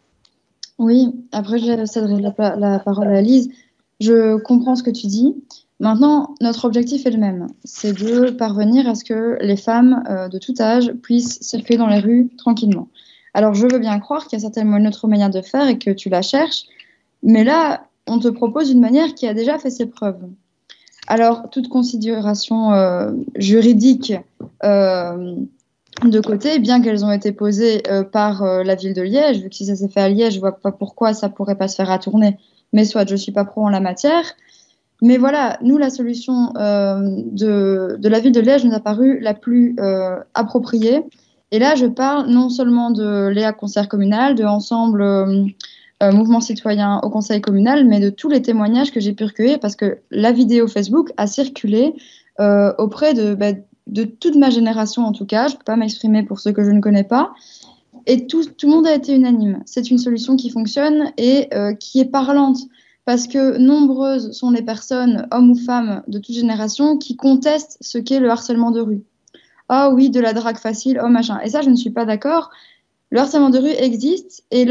Oui, après je céderai la, la parole à Lise. Je comprends ce que tu dis. Maintenant, notre objectif est le même, c'est de parvenir à ce que les femmes euh, de tout âge puissent circuler dans les rues tranquillement. Alors, je veux bien croire qu'il y a certainement une autre manière de faire et que tu la cherches, mais là, on te propose une manière qui a déjà fait ses preuves. Alors, toute considération euh, juridique euh, de côté, bien qu'elles ont été posées euh, par euh, la ville de Liège, vu que si ça s'est fait à Liège, je ne vois pas pourquoi ça ne pourrait pas se faire à Tournai, mais soit je ne suis pas pro en la matière. Mais voilà, nous, la solution euh, de, de la ville de Liège nous a paru la plus euh, appropriée. Et là, je parle non seulement de Léa Conseillère communale, de Ensemble euh, euh, Mouvement Citoyen au Conseil communal, mais de tous les témoignages que j'ai pu recueillir, parce que la vidéo Facebook a circulé euh, auprès de, bah, de toute ma génération, en tout cas. Je ne peux pas m'exprimer pour ceux que je ne connais pas. Et tout, tout le monde a été unanime. C'est une solution qui fonctionne et euh, qui est parlante. Parce que nombreuses sont les personnes, hommes ou femmes de toute génération, qui contestent ce qu'est le harcèlement de rue. Ah oui, de la drague facile, oh machin. Et ça, je ne suis pas d'accord. Le harcèlement de rue existe et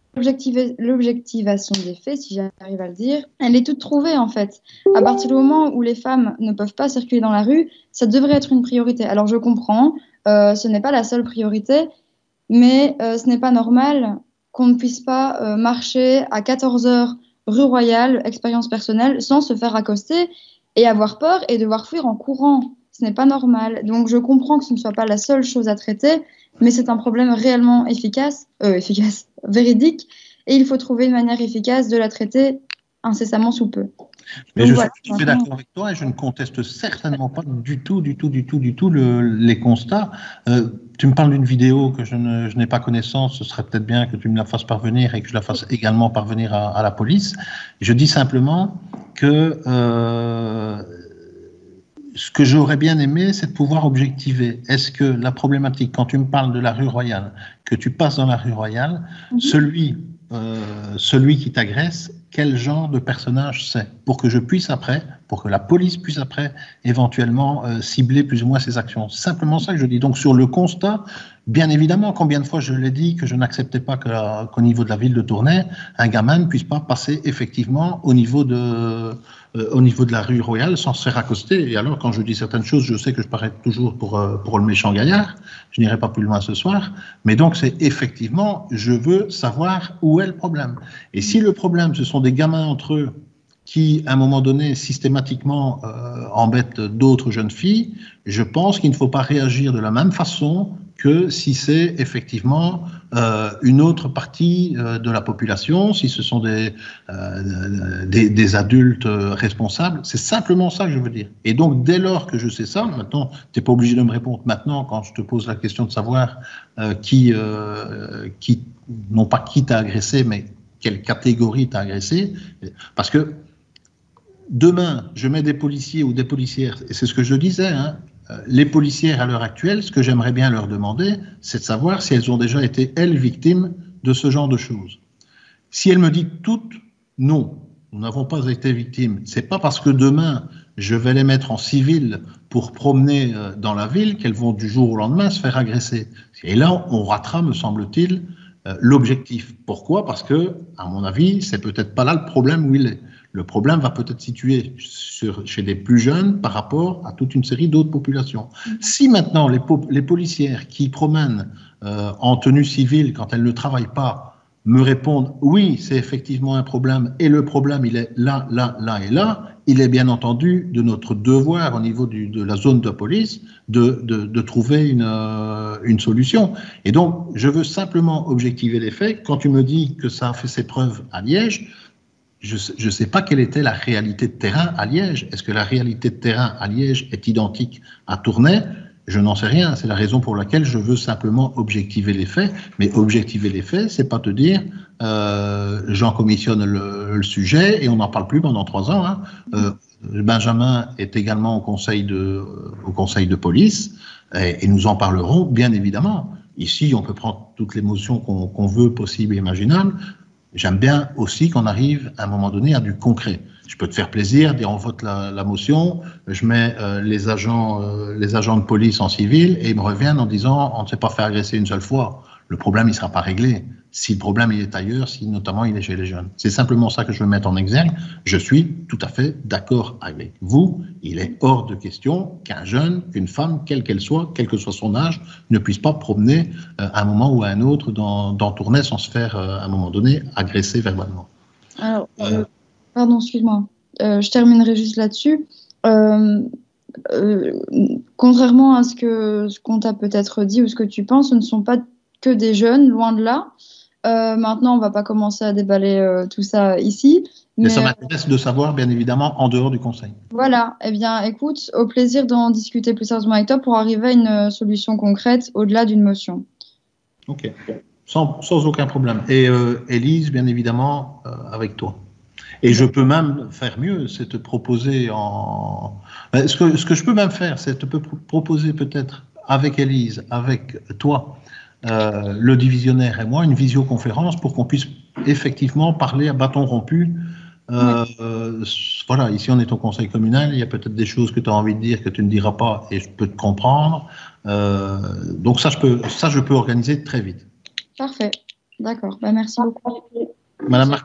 l'objectivation des faits, si j'arrive à le dire, elle est toute trouvée en fait. À partir du moment où les femmes ne peuvent pas circuler dans la rue, ça devrait être une priorité. Alors je comprends, euh, ce n'est pas la seule priorité, mais euh, ce n'est pas normal qu'on ne puisse pas euh, marcher à quatorze heures rue Royale, expérience personnelle, sans se faire accoster et avoir peur et devoir fuir en courant. Ce n'est pas normal. Donc je comprends que ce ne soit pas la seule chose à traiter, mais c'est un problème réellement efficace, euh, efficace, véridique, et il faut trouver une manière efficace de la traiter incessamment sous peu. Mais Donc, je voilà, suis tout à fait d'accord avec toi et je ne conteste certainement pas du tout, du tout, du tout, du tout le, les constats. Euh, tu me parles d'une vidéo que je, ne, je n'ai pas connaissance, ce serait peut-être bien que tu me la fasses parvenir et que je la fasse également parvenir à, à la police. Je dis simplement que euh, ce que j'aurais bien aimé, c'est de pouvoir objectiver. Est-ce que la problématique, quand tu me parles de la rue Royale, que tu passes dans la rue Royale, mm-hmm. celui, euh, celui qui t'agresse, quel genre de personnage c'est, pour que je puisse après, pour que la police puisse après éventuellement euh, cibler plus ou moins ses actions. C'est simplement ça que je dis. Donc sur le constat, bien évidemment, combien de fois je l'ai dit que je n'acceptais pas que, euh, qu'au niveau de la ville de Tournai, un gamin ne puisse pas passer effectivement au niveau de, euh, au niveau de la rue Royale sans se faire accoster. Et alors quand je dis certaines choses, je sais que je parais toujours pour, euh, pour le méchant gaillard, je n'irai pas plus loin ce soir, mais donc c'est effectivement, je veux savoir où est le problème. Et si le problème, ce sont des gamins entre eux qui, à un moment donné, systématiquement euh, embêtent d'autres jeunes filles, je pense qu'il ne faut pas réagir de la même façon que si c'est effectivement euh, une autre partie euh, de la population, si ce sont des, euh, des, des adultes responsables. C'est simplement ça que je veux dire. Et donc, dès lors que je sais ça, maintenant, tu n'es pas obligé de me répondre maintenant quand je te pose la question de savoir euh, qui, euh, qui, non pas qui t'a agressé, mais quelle catégorie t'a agressé. Parce que demain, je mets des policiers ou des policières, et c'est ce que je disais, hein, les policières à l'heure actuelle, ce que j'aimerais bien leur demander, c'est de savoir si elles ont déjà été, elles, victimes de ce genre de choses. Si elles me disent toutes, non, nous n'avons pas été victimes, c'est pas parce que demain, je vais les mettre en civil pour promener dans la ville qu'elles vont du jour au lendemain se faire agresser. Et là, on ratera, me semble-t-il, l'objectif. Pourquoi? Parce que, à mon avis, c'est peut-être pas là le problème où il est. Le problème va peut-être situer sur, chez les plus jeunes par rapport à toute une série d'autres populations. Si maintenant les, po les policières qui promènent euh, en tenue civile quand elles ne travaillent pas me répondent « oui, c'est effectivement un problème et le problème il est là, là, là et là », il est bien entendu de notre devoir au niveau du, de la zone de police de, de, de trouver une, euh, une solution. Et donc, je veux simplement objectiver les faits. Quand tu me dis que ça a fait ses preuves à Liège, je ne sais pas quelle était la réalité de terrain à Liège. Est-ce que la réalité de terrain à Liège est identique à Tournai? Je n'en sais rien. C'est la raison pour laquelle je veux simplement objectiver les faits. Mais objectiver les faits, c'est pas te dire euh, j'en commissionne le, le sujet et on n'en parle plus pendant trois ans. Hein. Euh, Benjamin est également au conseil de, au conseil de police et, et nous en parlerons bien évidemment. Ici, on peut prendre toutes les motions qu'on qu'on veut, possibles et imaginables. J'aime bien aussi qu'on arrive à un moment donné à du concret. Je peux te faire plaisir, dire on vote la, la motion, je mets euh, les, agents, euh, les agents de police en civil et ils me reviennent en disant on ne s'est pas fait agresser une seule fois. Le problème, il ne sera pas réglé. Si le problème il est ailleurs, si notamment il est chez les jeunes. C'est simplement ça que je veux mettre en exergue. Je suis tout à fait d'accord avec vous. Il est hors de question qu'un jeune, qu'une femme, quelle qu'elle soit, quel que soit son âge, ne puisse pas promener euh, à un moment ou à un autre dans, dans Tournai sans se faire, euh, à un moment donné, agresser verbalement. Alors, euh, pardon, excuse-moi. Euh, je terminerai juste là-dessus. Euh, euh, contrairement à ce que ce qu'on t'a peut-être dit ou ce que tu penses, ce ne sont pas que des jeunes, loin de là. Euh, maintenant, on ne va pas commencer à déballer euh, tout ça ici. Mais, mais ça euh, m'intéresse de savoir, bien évidemment, en dehors du Conseil. Voilà. Eh bien, écoute, au plaisir d'en discuter plus sérieusement avec toi pour arriver à une solution concrète au-delà d'une motion. OK. Sans, sans aucun problème. Et euh, Élise, bien évidemment, euh, avec toi. Et je peux même faire mieux, c'est te proposer en... Ce que, ce que je peux même faire, c'est te proposer peut-être avec Élise, avec toi, Euh, le divisionnaire et moi, une visioconférence pour qu'on puisse effectivement parler à bâton rompu. Euh, oui. euh, voilà, ici on est au conseil communal, il y a peut-être des choses que tu as envie de dire que tu ne diras pas et je peux te comprendre. Euh, donc ça je, peux, ça, je peux organiser très vite. Parfait, d'accord. Bah, merci beaucoup. Madame Martin ?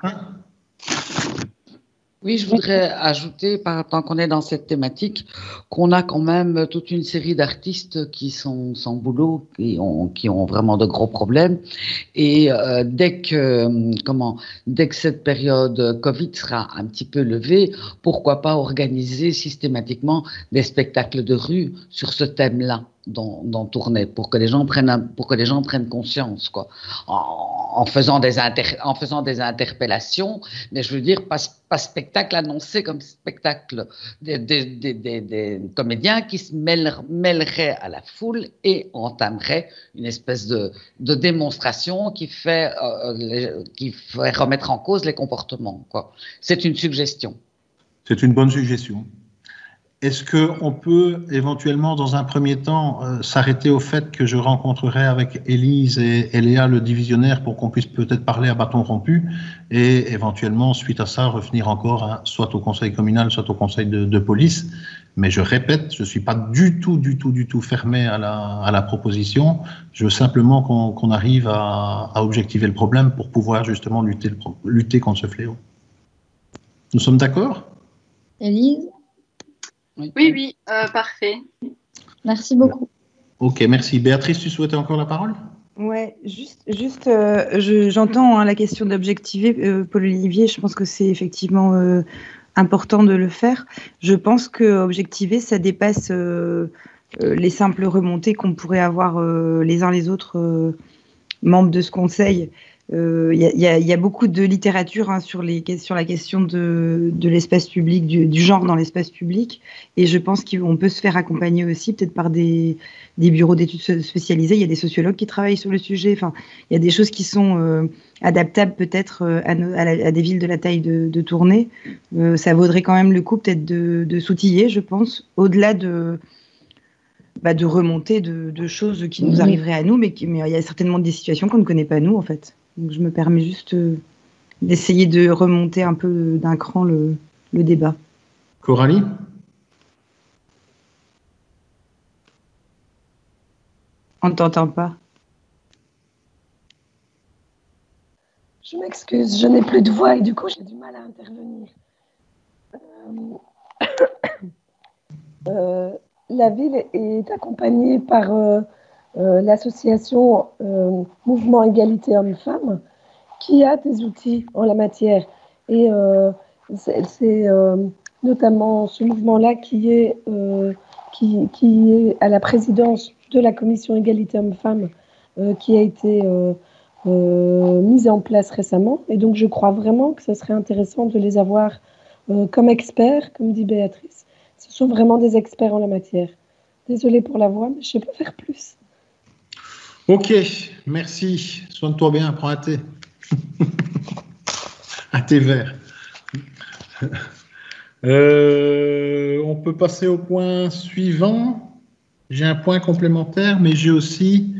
Oui, je voudrais ajouter, par, tant qu'on est dans cette thématique, qu'on a quand même toute une série d'artistes qui sont sans boulot, qui ont, qui ont vraiment de gros problèmes. Et euh, dès que, comment, dès que cette période Covid sera un petit peu levée, pourquoi pas organiser systématiquement des spectacles de rue sur ce thème-là dans, dans Tournai, pour que les gens prennent, un, pour que les gens prennent conscience, quoi, en, en faisant des inter, en faisant des interpellations, mais je veux dire pas, pas spectacle annoncé comme spectacle, des, des, des, des, des comédiens qui se mêlent, mêleraient à la foule et entameraient une espèce de, de démonstration qui fait, euh, les, qui fait remettre en cause les comportements, quoi. C'est une suggestion. C'est une bonne suggestion. Est-ce qu'on peut éventuellement, dans un premier temps, euh, s'arrêter au fait que je rencontrerai avec Élise et, et Léa le divisionnaire pour qu'on puisse peut-être parler à bâton rompu et éventuellement, suite à ça, revenir encore hein, soit au conseil communal, soit au conseil de, de police. Mais je répète, je ne suis pas du tout, du tout, du tout fermé à la, à la proposition. Je veux simplement qu'on qu'on arrive à, à objectiver le problème pour pouvoir justement lutter, lutter contre ce fléau. Nous sommes d'accord ? Élise ? Oui, oui, euh, parfait. Merci beaucoup. Ok, merci. Béatrice, tu souhaitais encore la parole ? Ouais, juste, juste euh, je, j'entends hein, la question d'objectiver, euh, Paul-Olivier, je pense que c'est effectivement euh, important de le faire. Je pense que objectiver, ça dépasse euh, euh, les simples remontées qu'on pourrait avoir euh, les uns les autres euh, membres de ce conseil. Il euh, y, y, y a beaucoup de littérature hein, sur, les, sur la question de, de l'espace public, du, du genre dans l'espace public, et je pense qu'on peut se faire accompagner aussi peut-être par des, des bureaux d'études spécialisés. Il y a des sociologues qui travaillent sur le sujet. Enfin, il y a des choses qui sont euh, adaptables peut-être euh, à, à, à des villes de la taille de, de Tournai. Euh, ça vaudrait quand même le coup peut-être de, de s'outiller, je pense, au-delà de... Bah, de remonter de, de choses qui nous arriveraient à nous, mais, qui, mais il y a certainement des situations qu'on ne connaît pas nous, en fait. Donc, je me permets juste euh, d'essayer de remonter un peu d'un cran le, le débat. Coralie ? On ne t'entend pas. Je m'excuse, je n'ai plus de voix et du coup, j'ai du mal à intervenir. Euh... euh... La ville est accompagnée par euh, euh, l'association euh, Mouvement Égalité Hommes-Femmes qui a des outils en la matière. Et euh, c'est, c'est euh, notamment ce mouvement-là qui est, euh, qui, qui est à la présidence de la commission Égalité Hommes-Femmes euh, qui a été euh, euh, mise en place récemment. Et donc je crois vraiment que ce serait intéressant de les avoir euh, comme experts, comme dit Béatrice. Ce sont vraiment des experts en la matière. Désolée pour la voix, mais je ne sais pas faire plus. Ok, merci. Soigne-toi bien, prends un thé. Un thé vert. Euh, on peut passer au point suivant. J'ai un point complémentaire, mais j'ai aussi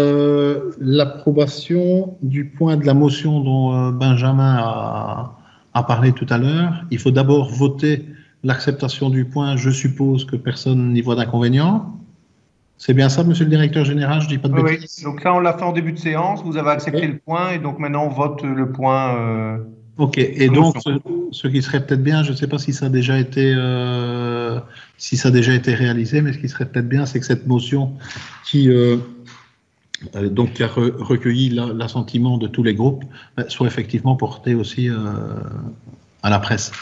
euh, l'approbation du point de la motion dont euh, Benjamin a, a parlé tout à l'heure. Il faut d'abord voter l'acceptation du point. Je suppose que personne n'y voit d'inconvénient. C'est bien ça, monsieur le directeur général, je ne dis pas de oui, bêtises. Oui, donc ça, on l'a fait en début de séance. Vous avez accepté okay. le point et donc maintenant, on vote le point. Euh, ok, et donc, ce, ce qui serait peut-être bien, je ne sais pas si ça a déjà été, euh, si ça a déjà été réalisé, mais ce qui serait peut-être bien, c'est que cette motion qui, euh, euh, donc, qui a re, recueilli l'assentiment de tous les groupes euh, soit effectivement portée aussi euh, à la presse.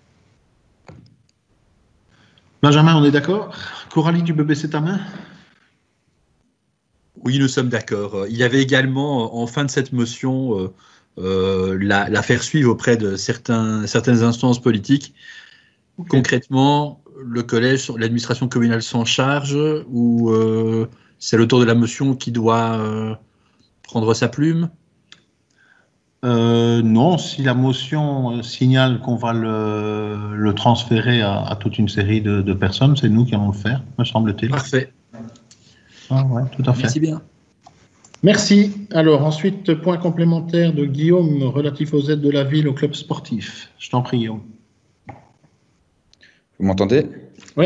Benjamin, on est d'accord? Coralie, tu peux baisser ta main? Oui, nous sommes d'accord. Il y avait également, en fin de cette motion, euh, euh, la, la faire suivre auprès de certains, certaines instances politiques. Okay. Concrètement, le collège, l'administration communale s'en charge ou euh, c'est l'auteur de la motion qui doit euh, prendre sa plume? Euh, non, si la motion signale qu'on va le, le transférer à, à toute une série de, de personnes, c'est nous qui allons le faire, me semble-t-il. Parfait. Ah ouais, tout à fait. Merci bien. Merci. Alors, ensuite, point complémentaire de Guillaume relatif aux aides de la ville au club sportif. Je t'en prie, Guillaume. Vous m'entendez? Oui.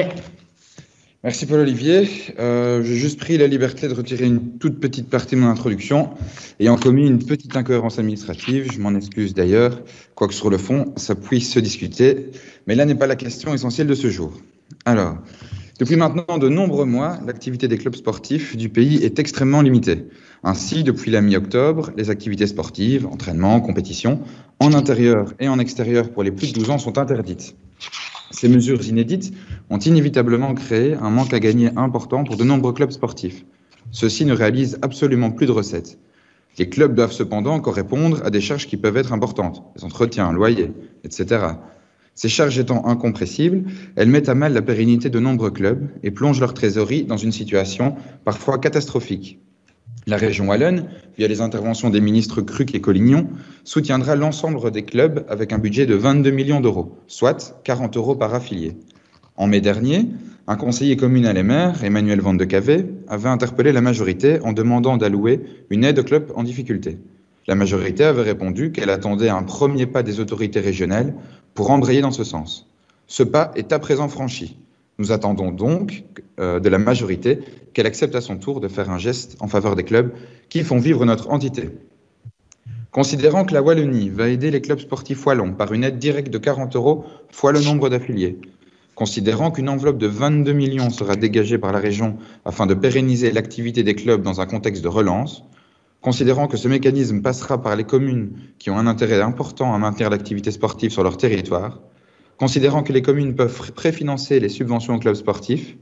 Merci Paul-Olivier. Euh, J'ai juste pris la liberté de retirer une toute petite partie de mon introduction, ayant commis une petite incohérence administrative. Je m'en excuse d'ailleurs, quoique sur le fond, ça puisse se discuter. Mais là n'est pas la question essentielle de ce jour. Alors, depuis maintenant de nombreux mois, l'activité des clubs sportifs du pays est extrêmement limitée. Ainsi, depuis la mi-octobre, les activités sportives, entraînements, compétitions, en intérieur et en extérieur pour les plus de douze ans sont interdites. Ces mesures inédites ont inévitablement créé un manque à gagner important pour de nombreux clubs sportifs. Ceux-ci ne réalisent absolument plus de recettes. Les clubs doivent cependant encore répondre à des charges qui peuvent être importantes, les entretiens, loyers, et cetera. Ces charges étant incompressibles, elles mettent à mal la pérennité de nombreux clubs et plongent leur trésorerie dans une situation parfois catastrophique. La région Wallonne, via les interventions des ministres Cruc et Collignon, soutiendra l'ensemble des clubs avec un budget de vingt-deux millions d'euros, soit quarante euros par affilié. En mai dernier, un conseiller communal et maire, Emmanuel Van de Cave, avait interpellé la majorité en demandant d'allouer une aide aux clubs en difficulté. La majorité avait répondu qu'elle attendait un premier pas des autorités régionales pour embrayer dans ce sens. Ce pas est à présent franchi. Nous attendons donc euh, de la majorité qu'elle accepte à son tour de faire un geste en faveur des clubs qui font vivre notre entité. Considérant que la Wallonie va aider les clubs sportifs wallons par une aide directe de quarante euros fois le nombre d'affiliés, considérant qu'une enveloppe de vingt-deux millions sera dégagée par la région afin de pérenniser l'activité des clubs dans un contexte de relance, considérant que ce mécanisme passera par les communes qui ont un intérêt important à maintenir l'activité sportive sur leur territoire, considérant que les communes peuvent préfinancer les subventions aux clubs sportifs,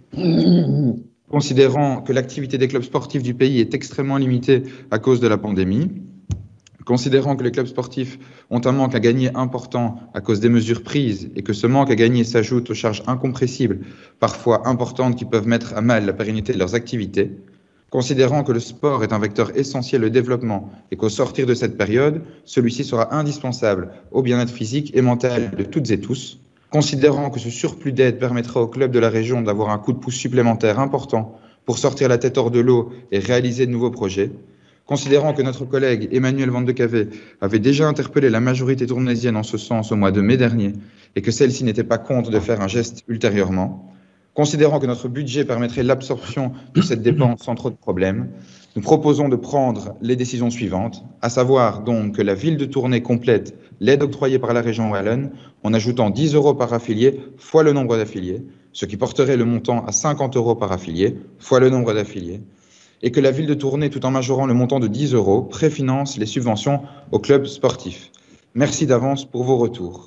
considérant que l'activité des clubs sportifs du pays est extrêmement limitée à cause de la pandémie, considérant que les clubs sportifs ont un manque à gagner important à cause des mesures prises et que ce manque à gagner s'ajoute aux charges incompressibles, parfois importantes, qui peuvent mettre à mal la pérennité de leurs activités, considérant que le sport est un vecteur essentiel au développement et qu'au sortir de cette période, celui-ci sera indispensable au bien-être physique et mental de toutes et tous, considérant que ce surplus d'aide permettra aux clubs de la région d'avoir un coup de pouce supplémentaire important pour sortir la tête hors de l'eau et réaliser de nouveaux projets, considérant que notre collègue Emmanuel Van de Cave avait déjà interpellé la majorité tournaisienne en ce sens au mois de mai dernier et que celle-ci n'était pas contre de faire un geste ultérieurement, considérant que notre budget permettrait l'absorption de cette dépense sans trop de problèmes, nous proposons de prendre les décisions suivantes, à savoir donc que la ville de Tournai complète l'aide octroyée par la région Wallonne en ajoutant dix euros par affilié fois le nombre d'affiliés, ce qui porterait le montant à cinquante euros par affilié fois le nombre d'affiliés, et que la ville de Tournai, tout en majorant le montant de dix euros, préfinance les subventions aux clubs sportifs. Merci d'avance pour vos retours.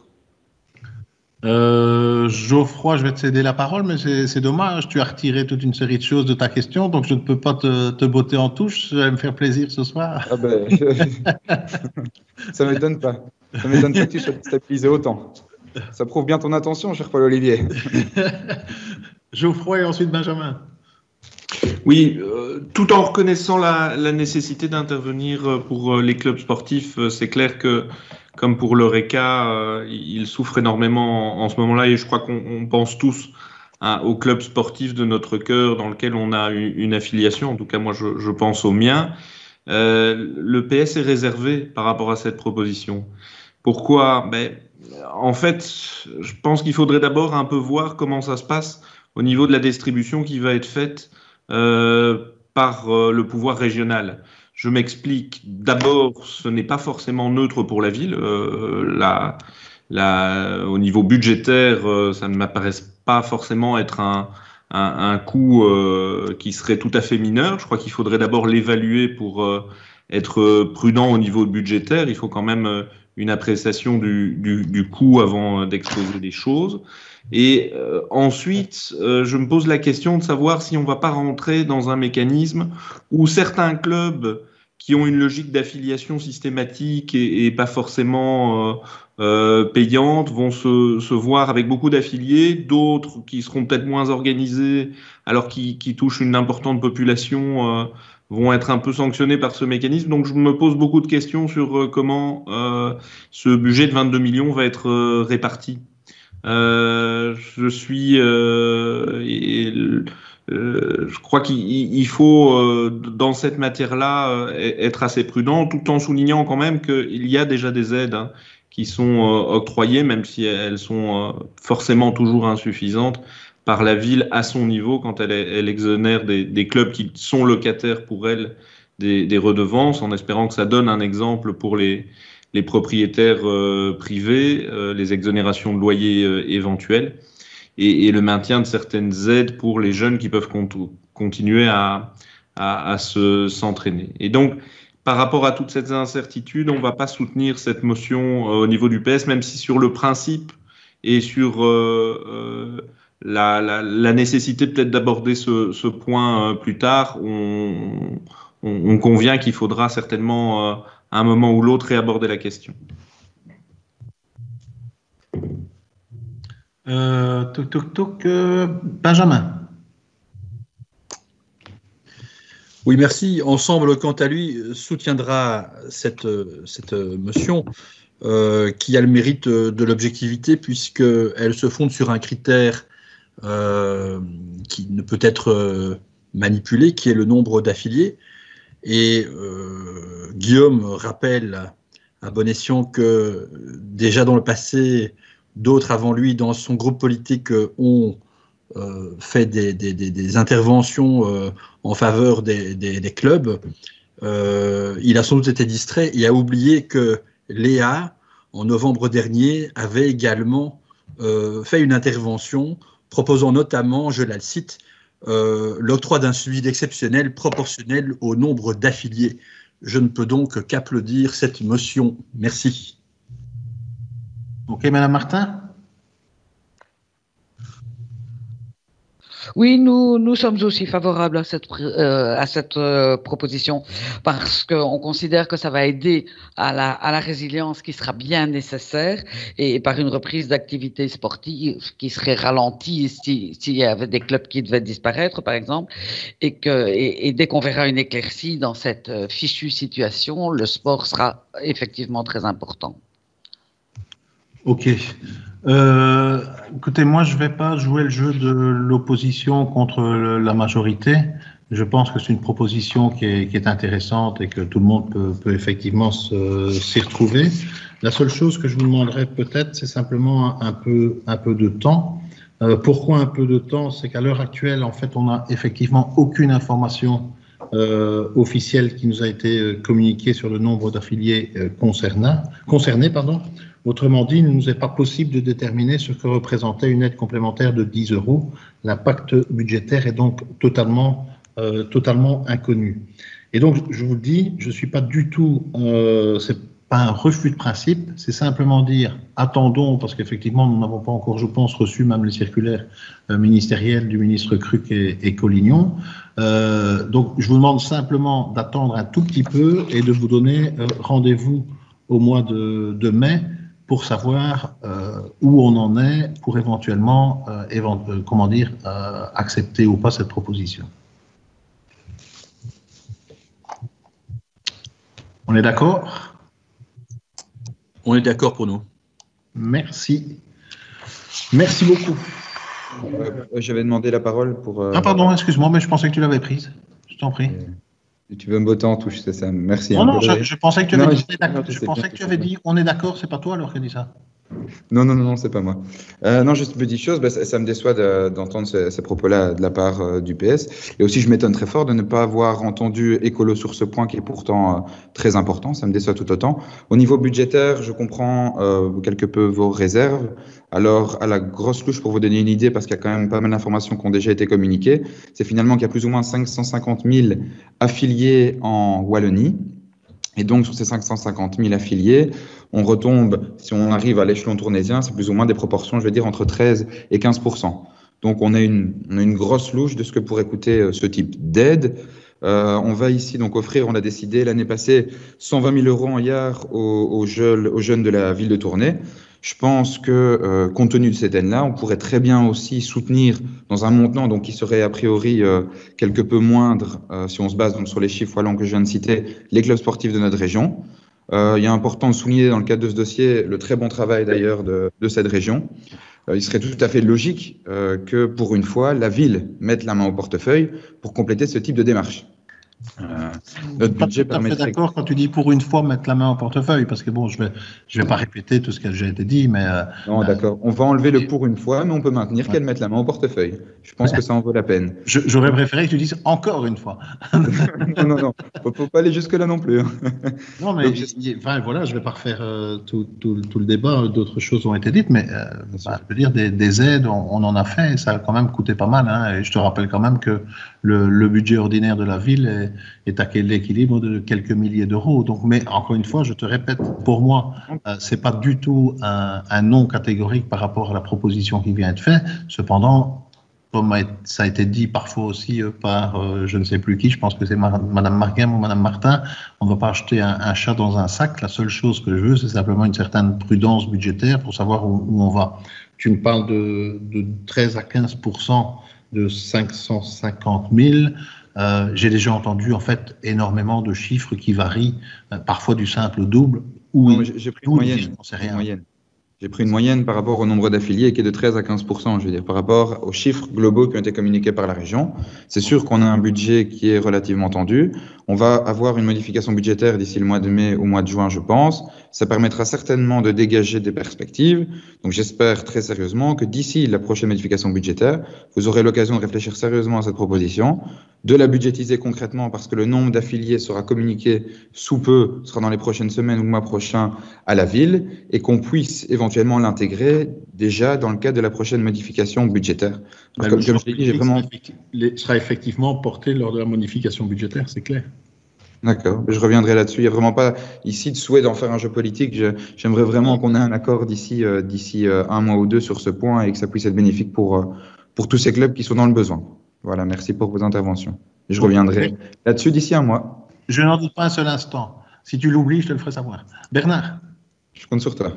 Euh, Geoffroy, je vais te céder la parole, mais c'est dommage, tu as retiré toute une série de choses de ta question, donc je ne peux pas te, te botter en touche, ça va me faire plaisir ce soir. Ah ben, ça ne m'étonne pas, ça m'étonne pas que tu sois stabilisé autant. Ça prouve bien ton attention, cher Paul-Olivier. Geoffroy et ensuite Benjamin. Oui, euh, tout en reconnaissant la, la nécessité d'intervenir pour les clubs sportifs, c'est clair que comme pour l'Eureka, euh, il souffre énormément en, en ce moment-là et je crois qu'on pense tous hein, au club sportif de notre cœur dans lequel on a une, une affiliation. En tout cas, moi, je, je pense au mien. Euh, le P S est réservé par rapport à cette proposition. Pourquoi? Ben, en fait, je pense qu'il faudrait d'abord un peu voir comment ça se passe au niveau de la distribution qui va être faite euh, par euh, le pouvoir régional. Je m'explique. D'abord, ce n'est pas forcément neutre pour la ville. Euh, la, la, au niveau budgétaire, euh, ça ne m'apparaît pas forcément être un, un, un coût euh, qui serait tout à fait mineur. Je crois qu'il faudrait d'abord l'évaluer pour euh, être prudent au niveau budgétaire. Il faut quand même euh, une appréciation du, du, du coût avant d'exposer des choses. Et euh, ensuite, euh, je me pose la question de savoir si on ne va pas rentrer dans un mécanisme où certains clubs qui ont une logique d'affiliation systématique et, et pas forcément euh, euh, payante vont se, se voir avec beaucoup d'affiliés, d'autres qui seront peut-être moins organisés alors qui, qui touchent une importante population euh, vont être un peu sanctionnés par ce mécanisme. Donc je me pose beaucoup de questions sur euh, comment euh, ce budget de vingt-deux millions va être euh, réparti. Euh, je suis, euh, et, euh, je crois qu'il faut euh, dans cette matière-là euh, être assez prudent, tout en soulignant quand même qu'il y a déjà des aides hein, qui sont euh, octroyées, même si elles sont euh, forcément toujours insuffisantes par la ville à son niveau quand elle, elle exonère des, des clubs qui sont locataires pour elle des, des redevances, en espérant que ça donne un exemple pour les les propriétaires euh, privés, euh, les exonérations de loyers euh, éventuelles et, et le maintien de certaines aides pour les jeunes qui peuvent cont- continuer à, à, à se, s'entraîner. Et donc, par rapport à toutes ces incertitudes, on ne va pas soutenir cette motion euh, au niveau du P S, même si sur le principe et sur euh, euh, la, la, la nécessité peut-être d'aborder ce, ce point euh, plus tard, on, on, on convient qu'il faudra certainement... Euh, à un moment ou l'autre réaborder la question. Euh, toc, toc, toc, euh, Benjamin. Oui, merci. Ensemble, quant à lui, soutiendra cette, cette motion euh, qui a le mérite de l'objectivité puisqu'elle se fonde sur un critère euh, qui ne peut être manipulé, qui est le nombre d'affiliés. Et euh, Guillaume rappelle à bon escient que déjà dans le passé, d'autres avant lui dans son groupe politique ont euh, fait des, des, des, des interventions euh, en faveur des, des, des clubs. Euh, il a sans doute été distrait et a oublié que l'E A, en novembre dernier, avait également euh, fait une intervention proposant notamment, je la cite, Euh, l'octroi d'un subside exceptionnel proportionnel au nombre d'affiliés. Je ne peux donc qu'applaudir cette motion. Merci. Ok, Madame Martin. Oui, nous, nous sommes aussi favorables à cette, euh, à cette euh, proposition parce qu'on considère que ça va aider à la, à la résilience qui sera bien nécessaire et par une reprise d'activité sportive qui serait ralentie si, s'il y avait des clubs qui devaient disparaître, par exemple, et, que, et, et dès qu'on verra une éclaircie dans cette fichue situation, le sport sera effectivement très important. Ok. Euh, écoutez, moi, je ne vais pas jouer le jeu de l'opposition contre le, la majorité. Je pense que c'est une proposition qui est, qui est intéressante et que tout le monde peut, peut effectivement se, s'y retrouver. La seule chose que je vous demanderais peut-être, c'est simplement un, un, peu, un peu de temps. Euh, pourquoi un peu de temps? C'est qu'à l'heure actuelle, en fait, on n'a effectivement aucune information euh, officielle qui nous a été communiquée sur le nombre d'affiliés euh, concernés. concernés pardon. Autrement dit, il ne nous est pas possible de déterminer ce que représentait une aide complémentaire de dix euros. L'impact budgétaire est donc totalement, euh, totalement inconnu. Et donc, je vous le dis, je ne suis pas du tout, euh, c'est pas un refus de principe, c'est simplement dire attendons, parce qu'effectivement, nous n'avons pas encore, je pense, reçu même les circulaires euh, ministériels du ministre Cruc et, et Collignon. Euh, donc, je vous demande simplement d'attendre un tout petit peu et de vous donner euh, rendez-vous au mois de, de mai pour savoir euh, où on en est pour éventuellement, euh, évent euh, comment dire, euh, accepter ou pas cette proposition. On est d'accord? On est d'accord pour nous. Merci. Merci beaucoup. Euh, J'avais demandé la parole pour... Euh... Ah pardon, excuse-moi, mais je pensais que tu l'avais prise. Je t'en prie. Tu veux me botter en touche, c'est ça. Merci. Non, non, je, je pensais que tu avais non, dit, je, je pensais que tu avais dit on est d'accord, c'est pas toi alors qui a dit ça. Non, non, non, non, c'est pas moi. Euh, non, juste une petite chose, bah, ça, ça me déçoit de, d'entendre ces, ces propos-là de la part euh, du P S. Et aussi, je m'étonne très fort de ne pas avoir entendu Écolo sur ce point qui est pourtant euh, très important. Ça me déçoit tout autant. Au niveau budgétaire, je comprends euh, quelque peu vos réserves. Alors, à la grosse louche, pour vous donner une idée, parce qu'il y a quand même pas mal d'informations qui ont déjà été communiquées, c'est finalement qu'il y a plus ou moins cinq cent cinquante mille affiliés en Wallonie. Et donc, sur ces cinq cent cinquante mille affiliés, on retombe, si on arrive à l'échelon tournésien, c'est plus ou moins des proportions, je vais dire, entre treize et quinze pour cent. Donc, on a une, on a une grosse louche de ce que pourrait coûter ce type d'aide. Euh, on va ici donc offrir, on a décidé l'année passée, cent vingt mille euros en yard aux, aux, jeunes, aux jeunes de la ville de Tournai. Je pense que, euh, compte tenu de cette aide-là, on pourrait très bien aussi soutenir dans un montant donc qui serait a priori euh, quelque peu moindre, euh, si on se base donc sur les chiffres wallons que je viens de citer, les clubs sportifs de notre région. Euh, il est important de souligner dans le cadre de ce dossier le très bon travail d'ailleurs de, de cette région. Euh, il serait tout à fait logique euh, que pour une fois, la ville mette la main au portefeuille pour compléter ce type de démarche. Euh, notre budget permet. Je suis d'accord quand tu dis pour une fois mettre la main au portefeuille, parce que bon, je vais, je vais pas répéter tout ce qui a déjà été dit, mais. Euh, non, d'accord. On va enlever le pour une fois, mais on peut maintenir ouais. qu'elle mette la main au portefeuille. Je pense ouais. que ça en vaut la peine. Je, j'aurais préféré que tu dises encore une fois. non, non, non. Faut, faut pas aller jusque là non plus. non, mais Donc, je... enfin, voilà, je vais pas refaire euh, tout, tout, tout le débat. D'autres choses ont été dites, mais euh, bah, je veux dire des, des aides, on, on en a fait. Ça a quand même coûté pas mal. Hein, et je te rappelle quand même que le, le budget ordinaire de la ville est est à l'équilibre de quelques milliers d'euros. Donc, mais encore une fois, je te répète, pour moi, euh, c'est pas du tout un, un non catégorique par rapport à la proposition qui vient être faite. Cependant, comme ça a été dit parfois aussi euh, par euh, je ne sais plus qui, je pense que c'est Madame Marguem ou Madame Martin, on ne va pas acheter un, un chat dans un sac. La seule chose que je veux, c'est simplement une certaine prudence budgétaire pour savoir où, où on va. Tu me parles de, de treize à quinze pour cent de cinq cent cinquante mille. Euh, j'ai déjà entendu en fait énormément de chiffres qui varient, euh, parfois du simple au double. Ou non, j'ai pris une moyenne. J'en sais rien. Moyenne. J'ai pris une moyenne par rapport au nombre d'affiliés qui est de treize à quinze pour cent, je veux dire, par rapport aux chiffres globaux qui ont été communiqués par la région. C'est sûr qu'on a un budget qui est relativement tendu. On va avoir une modification budgétaire d'ici le mois de mai ou mois de juin, je pense. Ça permettra certainement de dégager des perspectives. Donc, j'espère très sérieusement que d'ici la prochaine modification budgétaire, vous aurez l'occasion de réfléchir sérieusement à cette proposition, de la budgétiser concrètement parce que le nombre d'affiliés sera communiqué sous peu, sera dans les prochaines semaines ou mois prochains à la ville et qu'on puisse éventuellement l'intégrer déjà dans le cadre de la prochaine modification budgétaire. Donc, comme, comme je l'ai dit, j'ai vraiment... sera effectivement porté lors de la modification budgétaire, c'est clair. D'accord, je reviendrai là-dessus. Il n'y a vraiment pas ici de souhait d'en faire un jeu politique. Je, j'aimerais vraiment qu'on ait un accord d'ici euh, d'ici euh, un mois ou deux sur ce point et que ça puisse être bénéfique pour, euh, pour tous ces clubs qui sont dans le besoin. Voilà, merci pour vos interventions. Je reviendrai oui. là-dessus d'ici un mois. Je n'en doute pas un seul instant. Si tu l'oublies, je te le ferai savoir. Bernard. Je compte sur toi.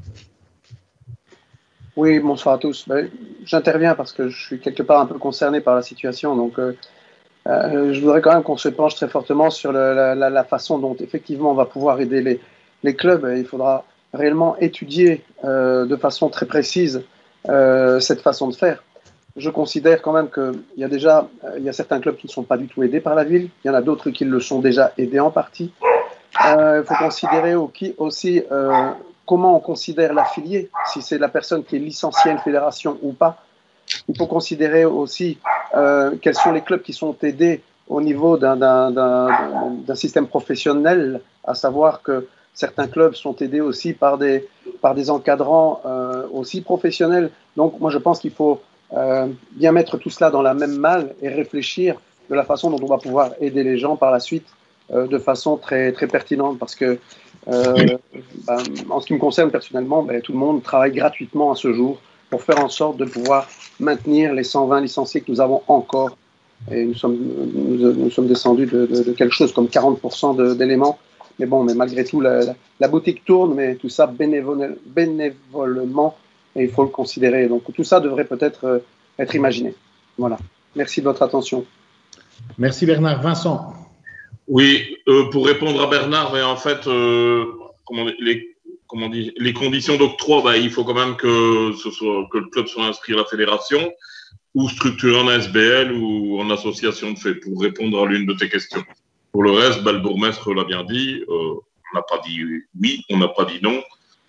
Oui, bonsoir à tous. Ben, j'interviens parce que je suis quelque part un peu concerné par la situation. Donc, euh, euh, je voudrais quand même qu'on se penche très fortement sur le, la, la, la façon dont effectivement on va pouvoir aider les, les clubs. Il faudra réellement étudier euh, de façon très précise euh, cette façon de faire. Je considère quand même qu'il y a déjà euh, il y a certains clubs qui ne sont pas du tout aidés par la ville. Il y en a d'autres qui le sont déjà aidés en partie. Il euh, faut considérer aussi euh, comment on considère l'affilié, si c'est la personne qui est licenciée à une fédération ou pas. Il faut considérer aussi euh, quels sont les clubs qui sont aidés au niveau d'un, d'un, d'un, d'un système professionnel, à savoir que certains clubs sont aidés aussi par des, par des encadrants euh, aussi professionnels. Donc moi je pense qu'il faut euh, bien mettre tout cela dans la même malle et réfléchir de la façon dont on va pouvoir aider les gens par la suite euh, de façon très, très pertinente, parce que euh, ben, en ce qui me concerne personnellement, ben, tout le monde travaille gratuitement à ce jour pour faire en sorte de pouvoir maintenir les cent vingt licenciés que nous avons encore. Et nous sommes, nous, nous sommes descendus de, de, de quelque chose comme quarante pour cent de, d'éléments. Mais bon, mais malgré tout, la, la, la boutique tourne, mais tout ça bénévole, bénévolement, et il faut le considérer. Donc tout ça devrait peut-être euh, être imaginé. Voilà. Merci de votre attention. Merci Bernard. Vincent. Oui, euh, pour répondre à Bernard, mais en fait, euh, comment les Comment dire, les conditions d'octroi, bah, il faut quand même que, ce soit, que le club soit inscrit à la fédération ou structuré en S B L ou en association de fait, pour répondre à l'une de tes questions. Pour le reste, bah, le bourgmestre l'a bien dit, euh, on n'a pas dit oui, on n'a pas dit non.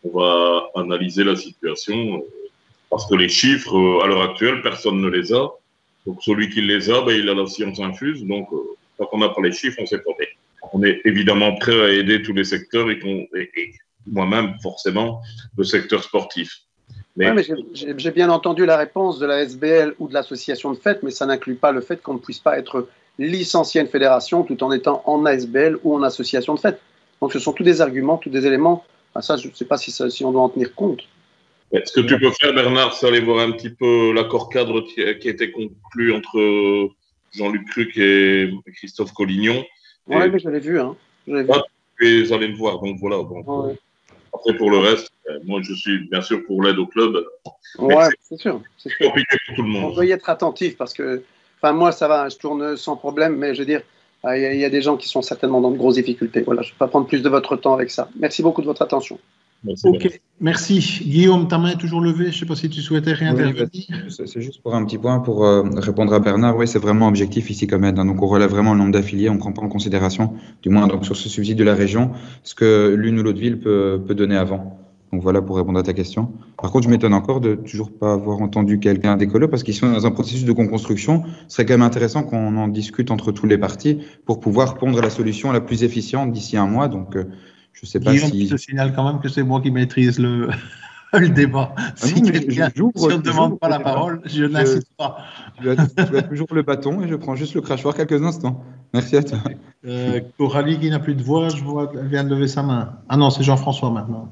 on va analyser la situation, parce que les chiffres, à l'heure actuelle, personne ne les a. Donc, celui qui les a, ben, il a la science infuse. Donc, euh, tant qu'on n'a pas les chiffres, on ne sait pas. Mais on est évidemment prêt à aider tous les secteurs, et, et, et moi-même, forcément, le secteur sportif. Mais, ouais, mais j'ai bien entendu la réponse de la S B L ou de l'association de fête, mais ça n'inclut pas le fait qu'on ne puisse pas être licencié à une fédération tout en étant en A S B L ou en association de fête. Donc, ce sont tous des arguments, tous des éléments. Enfin, ça, je ne sais pas si, ça, si on doit en tenir compte. Ce que tu peux faire, Bernard, c'est aller voir un petit peu l'accord cadre qui a été conclu entre Jean-Luc Cruc et Christophe Collignon. Oui, mais je l'ai vu. Hein. Je l'ai vu. Ah, tu es allé le voir, donc voilà. Donc, ouais. Après, pour le reste, moi, je suis bien sûr pour l'aide au club. Oui, c'est sûr. C'est compliqué pour tout le monde. On doit y être attentif parce que, enfin, moi, ça va, je tourne sans problème, mais je veux dire, il y, y a des gens qui sont certainement dans de grosses difficultés. Voilà, je ne vais pas prendre plus de votre temps avec ça. Merci beaucoup de votre attention. Merci, ok, bien. Merci. Guillaume, ta main est toujours levée. Je ne sais pas si tu souhaitais réintervenir. Oui, c'est juste pour un petit point, pour euh, répondre à Bernard. Oui, c'est vraiment objectif ici comme aide. Hein. Donc, on relève vraiment le nombre d'affiliés. On ne prend pas en considération, du moins donc, sur ce subside de la région, ce que l'une ou l'autre ville peut, peut donner avant. Donc, voilà pour répondre à ta question. Par contre, je m'étonne encore de toujours pas avoir entendu quelqu'un d'écolo parce qu'ils sont dans un processus de co-construction. Ce serait quand même intéressant qu'on en discute entre tous les partis pour pouvoir pondre la solution la plus efficiente d'ici un mois. Donc, euh, je sais pas Guillaume, si... je te signale quand même que c'est moi qui maîtrise le, le débat. Ah si non, quelqu'un si on ne demande pas la parole, je n'insiste pas. Tu as, tu as toujours le bâton et je prends juste le crachoir quelques instants. Merci à toi. Euh, Coralie qui n'a plus de voix, je vois qu'elle vient de lever sa main. Ah non, c'est Jean-François maintenant.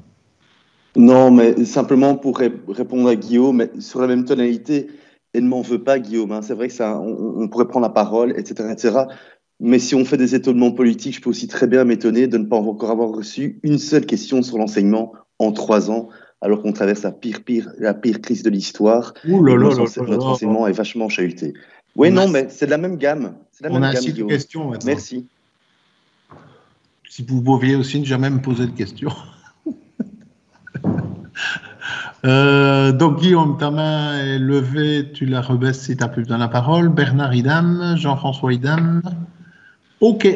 Non, mais simplement pour ré répondre à Guillaume, mais sur la même tonalité, elle ne m'en veut pas, Guillaume. Hein. C'est vrai que ça, on, on pourrait prendre la parole, et cetera, et cetera. Mais si on fait des étonnements politiques, je peux aussi très bien m'étonner de ne pas encore avoir reçu une seule question sur l'enseignement en trois ans, alors qu'on traverse la pire, pire, la pire crise de l'histoire. Notre, notre enseignement est vachement chahuté. Oui, non, mais c'est de la même gamme. La on même a gamme, six Guillaume. questions maintenant. Merci. Si vous pouviez aussi ne jamais me poser de questions. euh, donc, Guillaume, ta main est levée, tu la rebaisses si tu n'as plus besoin de la parole. Bernard idem, Jean-François idem. OK.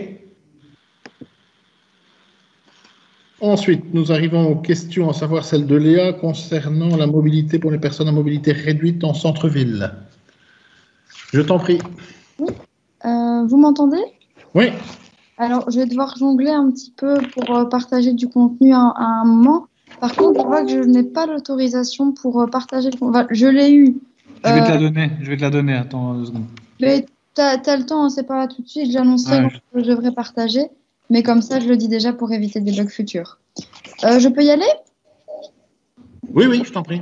Ensuite, nous arrivons aux questions, à savoir celle de Léa concernant la mobilité pour les personnes à mobilité réduite en centre-ville. Je t'en prie. Oui. Euh, vous m'entendez? Oui. Alors, je vais devoir jongler un petit peu pour partager du contenu à, à un moment. Par contre, je vois que je n'ai pas l'autorisation pour partager le contenu. Enfin, je l'ai eu. Je vais euh... te la donner. Je vais te la donner. Attends deux secondes. Mais tu as le temps, c'est pas tout de suite. J'annoncerai ouais. que je devrais partager. Mais comme ça, je le dis déjà pour éviter des bugs futurs. Euh, je peux y aller? Oui, oui, je t'en prie.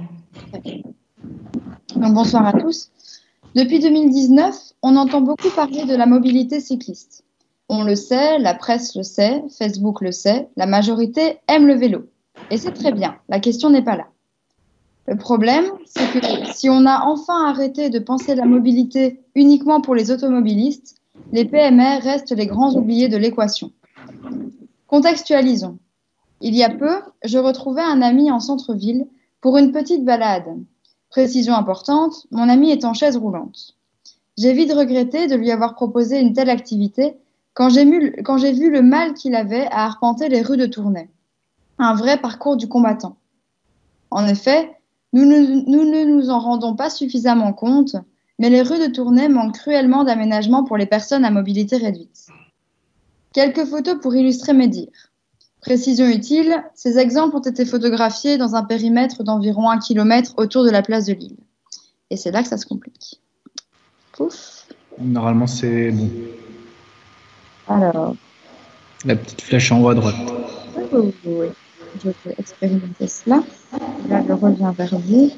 Donc, bonsoir à tous. Depuis deux mille dix-neuf, on entend beaucoup parler de la mobilité cycliste. On le sait, la presse le sait, Facebook le sait, la majorité aime le vélo. Et c'est très bien, la question n'est pas là. Le problème, c'est que si on a enfin arrêté de penser la mobilité uniquement pour les automobilistes, les P M R restent les grands oubliés de l'équation. Contextualisons. Il y a peu, je retrouvais un ami en centre-ville pour une petite balade. Précision importante, mon ami est en chaise roulante. J'ai vite regretté de lui avoir proposé une telle activité quand j'ai vu le mal qu'il avait à arpenter les rues de Tournai. Un vrai parcours du combattant. En effet, nous ne, nous ne nous en rendons pas suffisamment compte, mais les rues de Tournai manquent cruellement d'aménagement pour les personnes à mobilité réduite. Quelques photos pour illustrer mes dires. Précision utile, ces exemples ont été photographiés dans un périmètre d'environ un kilomètre autour de la place de Lille. Et c'est là que ça se complique. Pouf. Normalement, c'est bon. Alors. La petite flèche en haut à droite. Oui, oui, oui. Je vais expérimenter cela. Là, je reviens vers vous.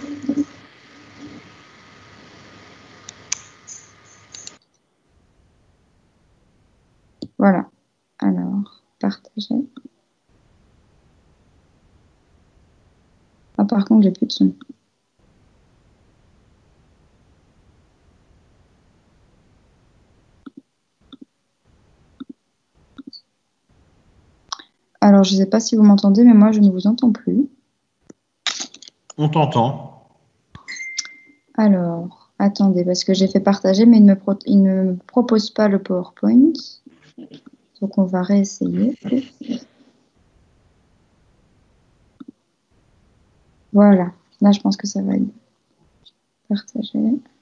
Voilà. Alors, partager. Ah, par contre, j'ai plus de son. Alors, je ne sais pas si vous m'entendez, mais moi, je ne vous entends plus. On t'entend. Alors, attendez, parce que j'ai fait partager, mais il ne me, pro il ne me propose pas le PowerPoint. Donc, on va réessayer. Voilà. Là, je pense que ça va être partagé.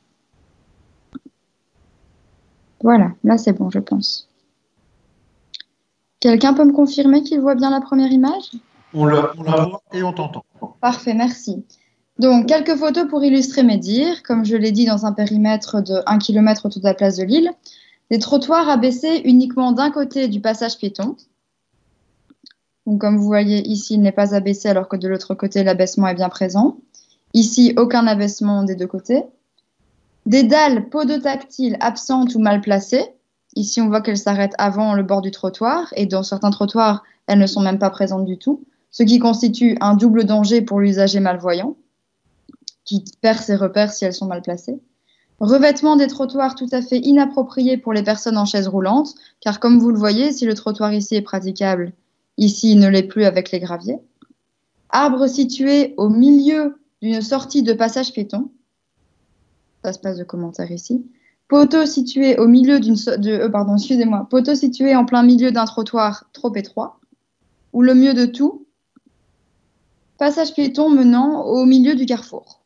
Voilà. Là, c'est bon, je pense. Quelqu'un peut me confirmer qu'il voit bien la première image? On la, on la voit et on t'entend. Parfait, merci. Donc, quelques photos pour illustrer mes dires. Comme je l'ai dit, dans un périmètre de un kilomètre autour de la place de Lille. Des trottoirs abaissés uniquement d'un côté du passage piéton. Donc, comme vous voyez ici, il n'est pas abaissé alors que de l'autre côté, l'abaissement est bien présent. Ici, aucun abaissement des deux côtés. Des dalles podotactiles absentes ou mal placées. Ici, on voit qu'elles s'arrêtent avant le bord du trottoir et dans certains trottoirs, elles ne sont même pas présentes du tout, ce qui constitue un double danger pour l'usager malvoyant, qui perd ses repères si elles sont mal placées. Revêtement des trottoirs tout à fait inapproprié pour les personnes en chaise roulante, car comme vous le voyez, si le trottoir ici est praticable, ici il ne l'est plus avec les graviers. Arbre situé au milieu d'une sortie de passage piéton. Ça se passe de commentaire ici. Poteau situé au milieu d'une so de euh, pardon, excusez-moi, poteau situé en plein milieu d'un trottoir trop étroit. Ou le mieux de tout, passage piéton menant au milieu du carrefour.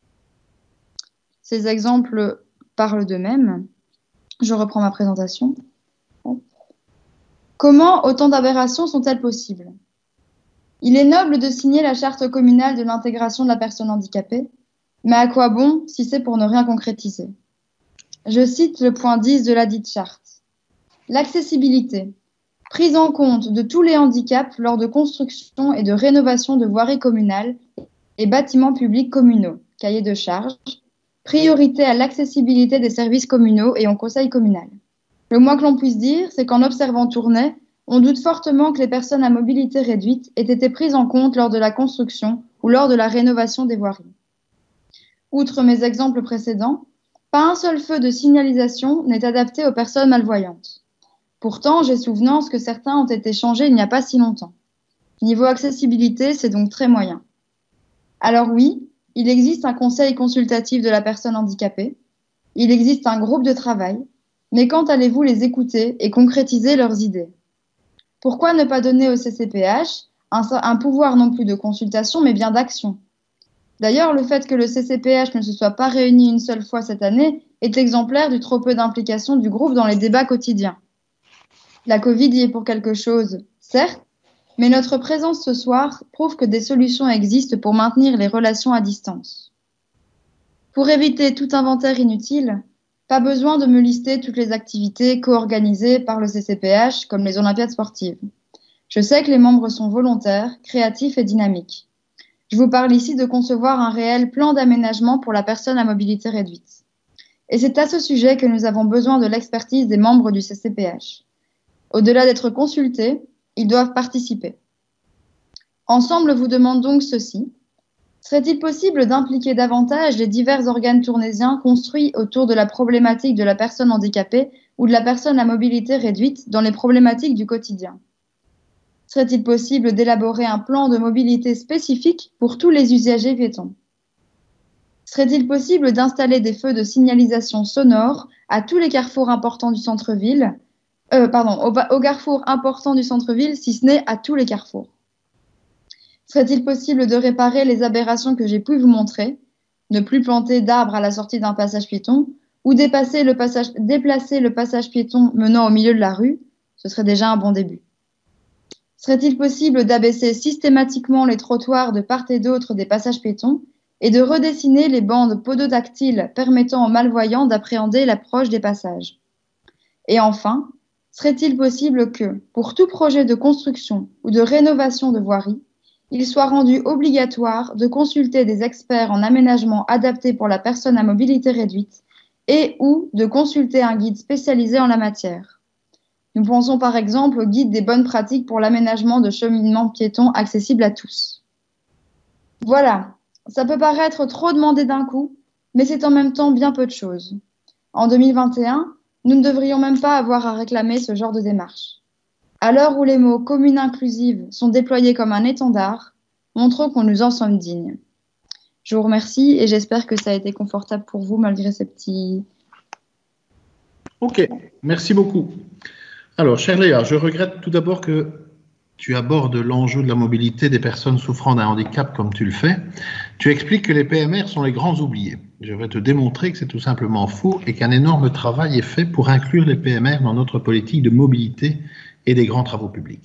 Ces exemples parlent d'eux-mêmes. Je reprends ma présentation. Comment autant d'aberrations sont-elles possibles? Il est noble de signer la charte communale de l'intégration de la personne handicapée, mais à quoi bon si c'est pour ne rien concrétiser? Je cite le point dix de la dite charte. L'accessibilité, prise en compte de tous les handicaps lors de construction et de rénovation de voiries communales et bâtiments publics communaux, cahier de charges, priorité à l'accessibilité des services communaux et en conseil communal. Le moins que l'on puisse dire, c'est qu'en observant Tournai, on doute fortement que les personnes à mobilité réduite aient été prises en compte lors de la construction ou lors de la rénovation des voiries. Outre mes exemples précédents, pas un seul feu de signalisation n'est adapté aux personnes malvoyantes. Pourtant, j'ai souvenance que certains ont été changés il n'y a pas si longtemps. Niveau accessibilité, c'est donc très moyen. Alors oui, il existe un conseil consultatif de la personne handicapée, il existe un groupe de travail, mais quand allez-vous les écouter et concrétiser leurs idées? Pourquoi ne pas donner au C C P H un, un pouvoir non plus de consultation, mais bien d'action? D'ailleurs, le fait que le C C P H ne se soit pas réuni une seule fois cette année est exemplaire du trop peu d'implication du groupe dans les débats quotidiens. La Covid y est pour quelque chose, certes, mais notre présence ce soir prouve que des solutions existent pour maintenir les relations à distance. Pour éviter tout inventaire inutile, pas besoin de me lister toutes les activités co-organisées par le C C P H, comme les Olympiades sportives. Je sais que les membres sont volontaires, créatifs et dynamiques. Je vous parle ici de concevoir un réel plan d'aménagement pour la personne à mobilité réduite. Et c'est à ce sujet que nous avons besoin de l'expertise des membres du C C P H. Au-delà d'être consultés, ils doivent participer. Ensemble vous demande donc ceci. Serait-il possible d'impliquer davantage les divers organes tournaisiens construits autour de la problématique de la personne handicapée ou de la personne à mobilité réduite dans les problématiques du quotidien? Serait-il possible d'élaborer un plan de mobilité spécifique pour tous les usagers piétons? Serait-il possible d'installer des feux de signalisation sonore à tous les carrefours importants du centre-ville, euh, pardon, au, au carrefour important du centre-ville, si ce n'est à tous les carrefours? Serait-il possible de réparer les aberrations que j'ai pu vous montrer, ne plus planter d'arbres à la sortie d'un passage piéton, ou dépasser le passage, déplacer le passage piéton menant au milieu de la rue? Ce serait déjà un bon début. Serait-il possible d'abaisser systématiquement les trottoirs de part et d'autre des passages piétons et de redessiner les bandes pododactyles permettant aux malvoyants d'appréhender l'approche des passages? Et enfin, serait-il possible que, pour tout projet de construction ou de rénovation de voirie, il soit rendu obligatoire de consulter des experts en aménagement adapté pour la personne à mobilité réduite et ou de consulter un guide spécialisé en la matière? Nous pensons par exemple au guide des bonnes pratiques pour l'aménagement de cheminements piétons accessibles à tous. Voilà, ça peut paraître trop demandé d'un coup, mais c'est en même temps bien peu de choses. En deux mille vingt et un, nous ne devrions même pas avoir à réclamer ce genre de démarche. À l'heure où les mots « commune inclusive » sont déployés comme un étendard, montrons qu'on nous en sommes dignes. Je vous remercie et j'espère que ça a été confortable pour vous malgré ces petits... Ok, merci beaucoup. Alors, chère Léa, je regrette tout d'abord que tu abordes l'enjeu de la mobilité des personnes souffrant d'un handicap comme tu le fais, tu expliques que les P M R sont les grands oubliés. Je vais te démontrer que c'est tout simplement faux et qu'un énorme travail est fait pour inclure les P M R dans notre politique de mobilité et des grands travaux publics.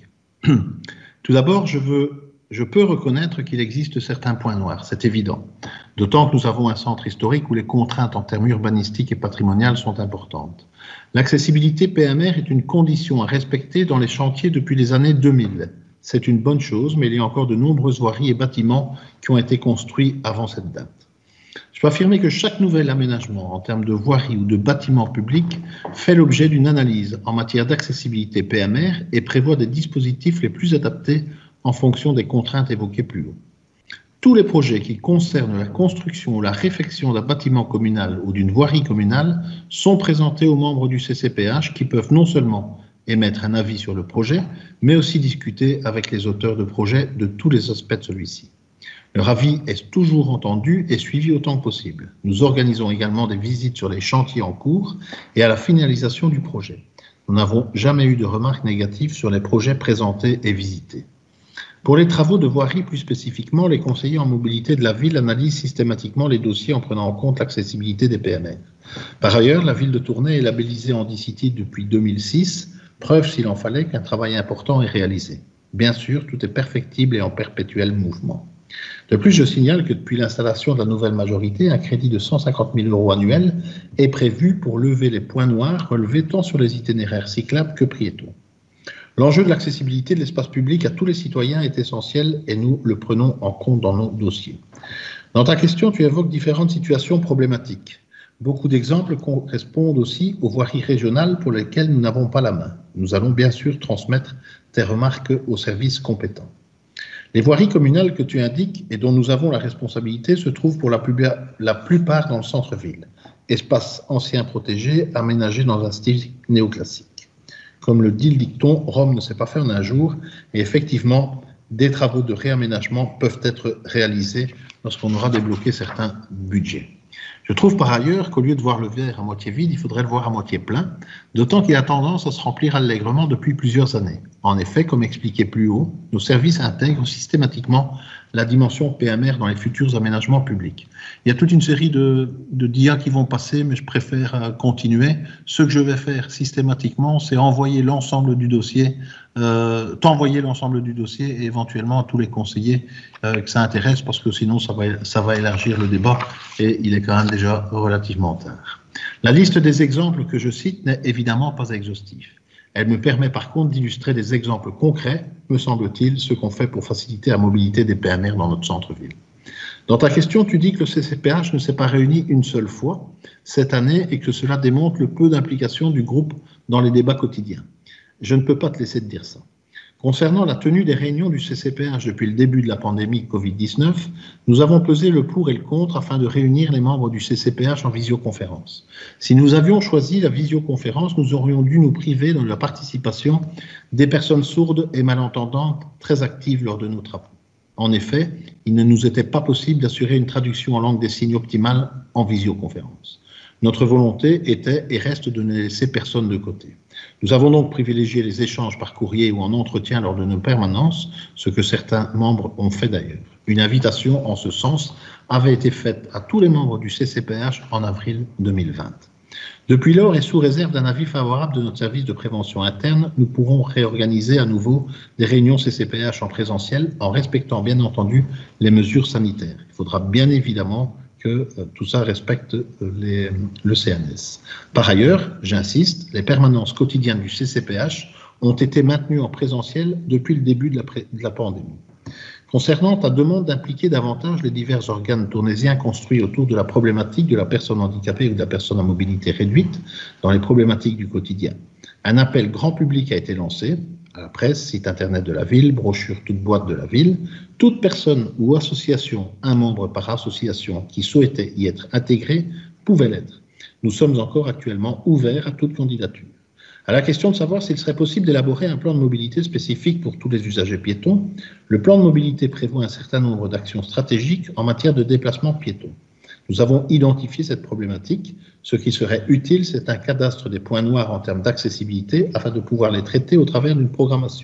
Tout d'abord, je veux, je peux reconnaître qu'il existe certains points noirs, c'est évident. D'autant que nous avons un centre historique où les contraintes en termes urbanistiques et patrimoniales sont importantes. L'accessibilité P M R est une condition à respecter dans les chantiers depuis les années deux mille. C'est une bonne chose, mais il y a encore de nombreuses voiries et bâtiments qui ont été construits avant cette date. Je peux affirmer que chaque nouvel aménagement en termes de voirie ou de bâtiments publics fait l'objet d'une analyse en matière d'accessibilité P M R et prévoit des dispositifs les plus adaptés en fonction des contraintes évoquées plus haut. Tous les projets qui concernent la construction ou la réfection d'un bâtiment communal ou d'une voirie communale sont présentés aux membres du C C P H qui peuvent non seulement émettre un avis sur le projet, mais aussi discuter avec les auteurs de projet de tous les aspects de celui-ci. Leur avis est toujours entendu et suivi autant que possible. Nous organisons également des visites sur les chantiers en cours et à la finalisation du projet. Nous n'avons jamais eu de remarques négatives sur les projets présentés et visités. Pour les travaux de voirie plus spécifiquement, les conseillers en mobilité de la ville analysent systématiquement les dossiers en prenant en compte l'accessibilité des P M R. Par ailleurs, la ville de Tournai est labellisée Handicity depuis deux mille six, preuve s'il en fallait qu'un travail important est réalisé. Bien sûr, tout est perfectible et en perpétuel mouvement. De plus, je signale que depuis l'installation de la nouvelle majorité, un crédit de cent cinquante mille euros annuels est prévu pour lever les points noirs relevés tant sur les itinéraires cyclables que piétons. L'enjeu de l'accessibilité de l'espace public à tous les citoyens est essentiel et nous le prenons en compte dans nos dossiers. Dans ta question, tu évoques différentes situations problématiques. Beaucoup d'exemples correspondent aussi aux voiries régionales pour lesquelles nous n'avons pas la main. Nous allons bien sûr transmettre tes remarques aux services compétents. Les voiries communales que tu indiques et dont nous avons la responsabilité se trouvent pour la, la plupart dans le centre-ville, espace ancien protégé aménagé dans un style néoclassique. Comme le dit le dicton, Rome ne s'est pas fait en un jour, et effectivement, des travaux de réaménagement peuvent être réalisés lorsqu'on aura débloqué certains budgets. Je trouve par ailleurs qu'au lieu de voir le verre à moitié vide, il faudrait le voir à moitié plein, d'autant qu'il a tendance à se remplir allègrement depuis plusieurs années. En effet, comme expliqué plus haut, nos services intègrent systématiquement la dimension P M R dans les futurs aménagements publics. Il y a toute une série de, de D I A qui vont passer, mais je préfère continuer. Ce que je vais faire systématiquement, c'est envoyer l'ensemble du dossier, euh, t'envoyer l'ensemble du dossier et éventuellement à tous les conseillers euh, que ça intéresse, parce que sinon ça va, ça va élargir le débat et il est quand même déjà relativement tard. La liste des exemples que je cite n'est évidemment pas exhaustive. Elle me permet par contre d'illustrer des exemples concrets, me semble-t-il, ce qu'on fait pour faciliter la mobilité des P M R dans notre centre-ville. Dans ta question, tu dis que le C C P H ne s'est pas réuni une seule fois cette année et que cela démontre le peu d'implication du groupe dans les débats quotidiens. Je ne peux pas te laisser te dire ça. Concernant la tenue des réunions du C C P H depuis le début de la pandémie Covid dix-neuf, nous avons pesé le pour et le contre afin de réunir les membres du C C P H en visioconférence. Si nous avions choisi la visioconférence, nous aurions dû nous priver de la participation des personnes sourdes et malentendantes très actives lors de nos travaux. En effet, il ne nous était pas possible d'assurer une traduction en langue des signes optimale en visioconférence. Notre volonté était et reste de ne laisser personne de côté. Nous avons donc privilégié les échanges par courrier ou en entretien lors de nos permanences, ce que certains membres ont fait d'ailleurs. Une invitation en ce sens avait été faite à tous les membres du C C P H en avril deux mille vingt. Depuis lors, et sous réserve d'un avis favorable de notre service de prévention interne, nous pourrons réorganiser à nouveau des réunions C C P H en présentiel en respectant bien entendu les mesures sanitaires. Il faudra bien évidemment que euh, tout ça respecte euh, les, le C N S. Par ailleurs, j'insiste, les permanences quotidiennes du C C P H ont été maintenues en présentiel depuis le début de la, pré, de la pandémie. Concernant ta demande d'impliquer davantage les divers organes tournaisiens construits autour de la problématique de la personne handicapée ou de la personne à mobilité réduite dans les problématiques du quotidien, un appel grand public a été lancé à la presse, site internet de la ville, brochure toute boîte de la ville. Toute personne ou association, un membre par association qui souhaitait y être intégré, pouvait l'être. Nous sommes encore actuellement ouverts à toute candidature. À la question de savoir s'il serait possible d'élaborer un plan de mobilité spécifique pour tous les usagers piétons, le plan de mobilité prévoit un certain nombre d'actions stratégiques en matière de déplacement piéton. Nous avons identifié cette problématique. Ce qui serait utile, c'est un cadastre des points noirs en termes d'accessibilité afin de pouvoir les traiter au travers d'une programmation.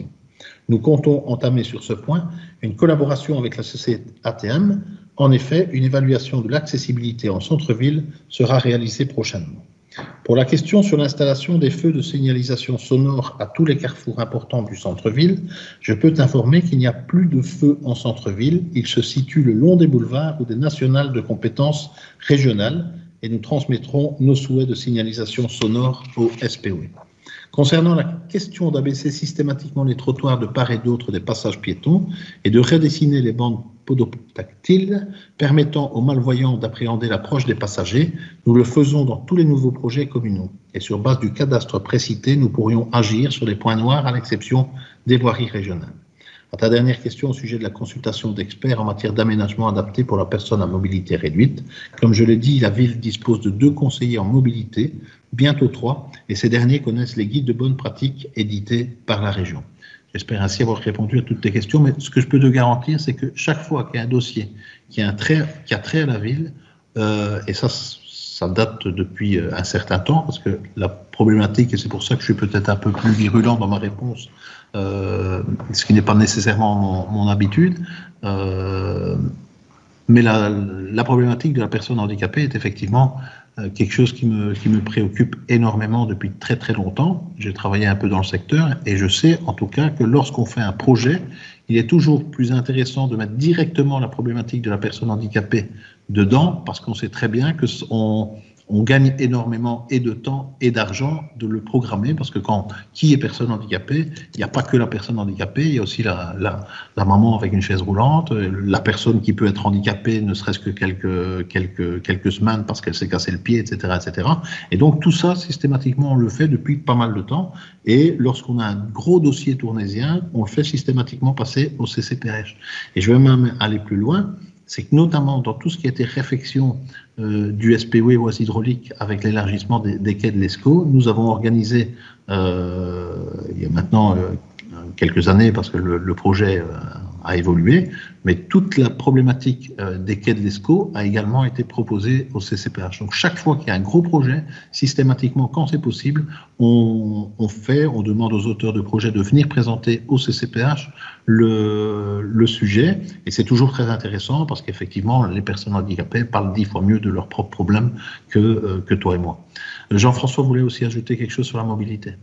Nous comptons entamer sur ce point une collaboration avec la C C A T M. En effet, une évaluation de l'accessibilité en centre-ville sera réalisée prochainement. Pour la question sur l'installation des feux de signalisation sonore à tous les carrefours importants du centre-ville, je peux t'informer qu'il n'y a plus de feux en centre-ville. Ils se situent le long des boulevards ou des nationales de compétences régionales et nous transmettrons nos souhaits de signalisation sonore au S P O E. Concernant la question d'abaisser systématiquement les trottoirs de part et d'autre des passages piétons et de redessiner les bandes podotactiles permettant aux malvoyants d'appréhender l'approche des passagers, nous le faisons dans tous les nouveaux projets communaux. Et sur base du cadastre précité, nous pourrions agir sur les points noirs à l'exception des voiries régionales. À ta dernière question au sujet de la consultation d'experts en matière d'aménagement adapté pour la personne à mobilité réduite, comme je l'ai dit, la ville dispose de deux conseillers en mobilité, bientôt trois, et ces derniers connaissent les guides de bonne pratique édités par la région. J'espère ainsi avoir répondu à toutes tes questions, mais ce que je peux te garantir, c'est que chaque fois qu'il y a un dossier qui a, un trait, qui a trait à la ville, euh, et ça, ça date depuis un certain temps, parce que la problématique, et c'est pour ça que je suis peut-être un peu plus virulent dans ma réponse, euh, ce qui n'est pas nécessairement mon, mon habitude, euh, mais la, la problématique de la personne handicapée est effectivement euh, quelque chose qui me, qui me préoccupe énormément depuis très très longtemps. J'ai travaillé un peu dans le secteur et je sais en tout cas que lorsqu'on fait un projet, il est toujours plus intéressant de mettre directement la problématique de la personne handicapée dedans, parce qu'on sait très bien que on, on gagne énormément et de temps et d'argent de le programmer, parce que quand qui est personne handicapée, il n'y a pas que la personne handicapée, il y a aussi la, la, la maman avec une chaise roulante, la personne qui peut être handicapée ne serait-ce que quelques, quelques, quelques semaines parce qu'elle s'est cassé le pied, et cetera, et cetera. Et donc tout ça, systématiquement, on le fait depuis pas mal de temps, et lorsqu'on a un gros dossier tournésien, on le fait systématiquement passer au C C P H. Et je vais même aller plus loin, c'est que notamment dans tout ce qui était réfection euh, du S P O E Oise Hydraulique avec l'élargissement des, des quais de l'ESCO, nous avons organisé, euh, il y a maintenant euh, quelques années, parce que le, le projet euh, a évolué, mais toute la problématique euh, des quais de l'ESCO a également été proposée au C C P H. Donc chaque fois qu'il y a un gros projet, systématiquement, quand c'est possible, on, on fait, on demande aux auteurs de projets de venir présenter au C C P H le, le sujet, et c'est toujours très intéressant parce qu'effectivement, les personnes handicapées parlent dix fois mieux de leurs propres problèmes que, euh, que toi et moi. Jean-François voulait aussi ajouter quelque chose sur la mobilité.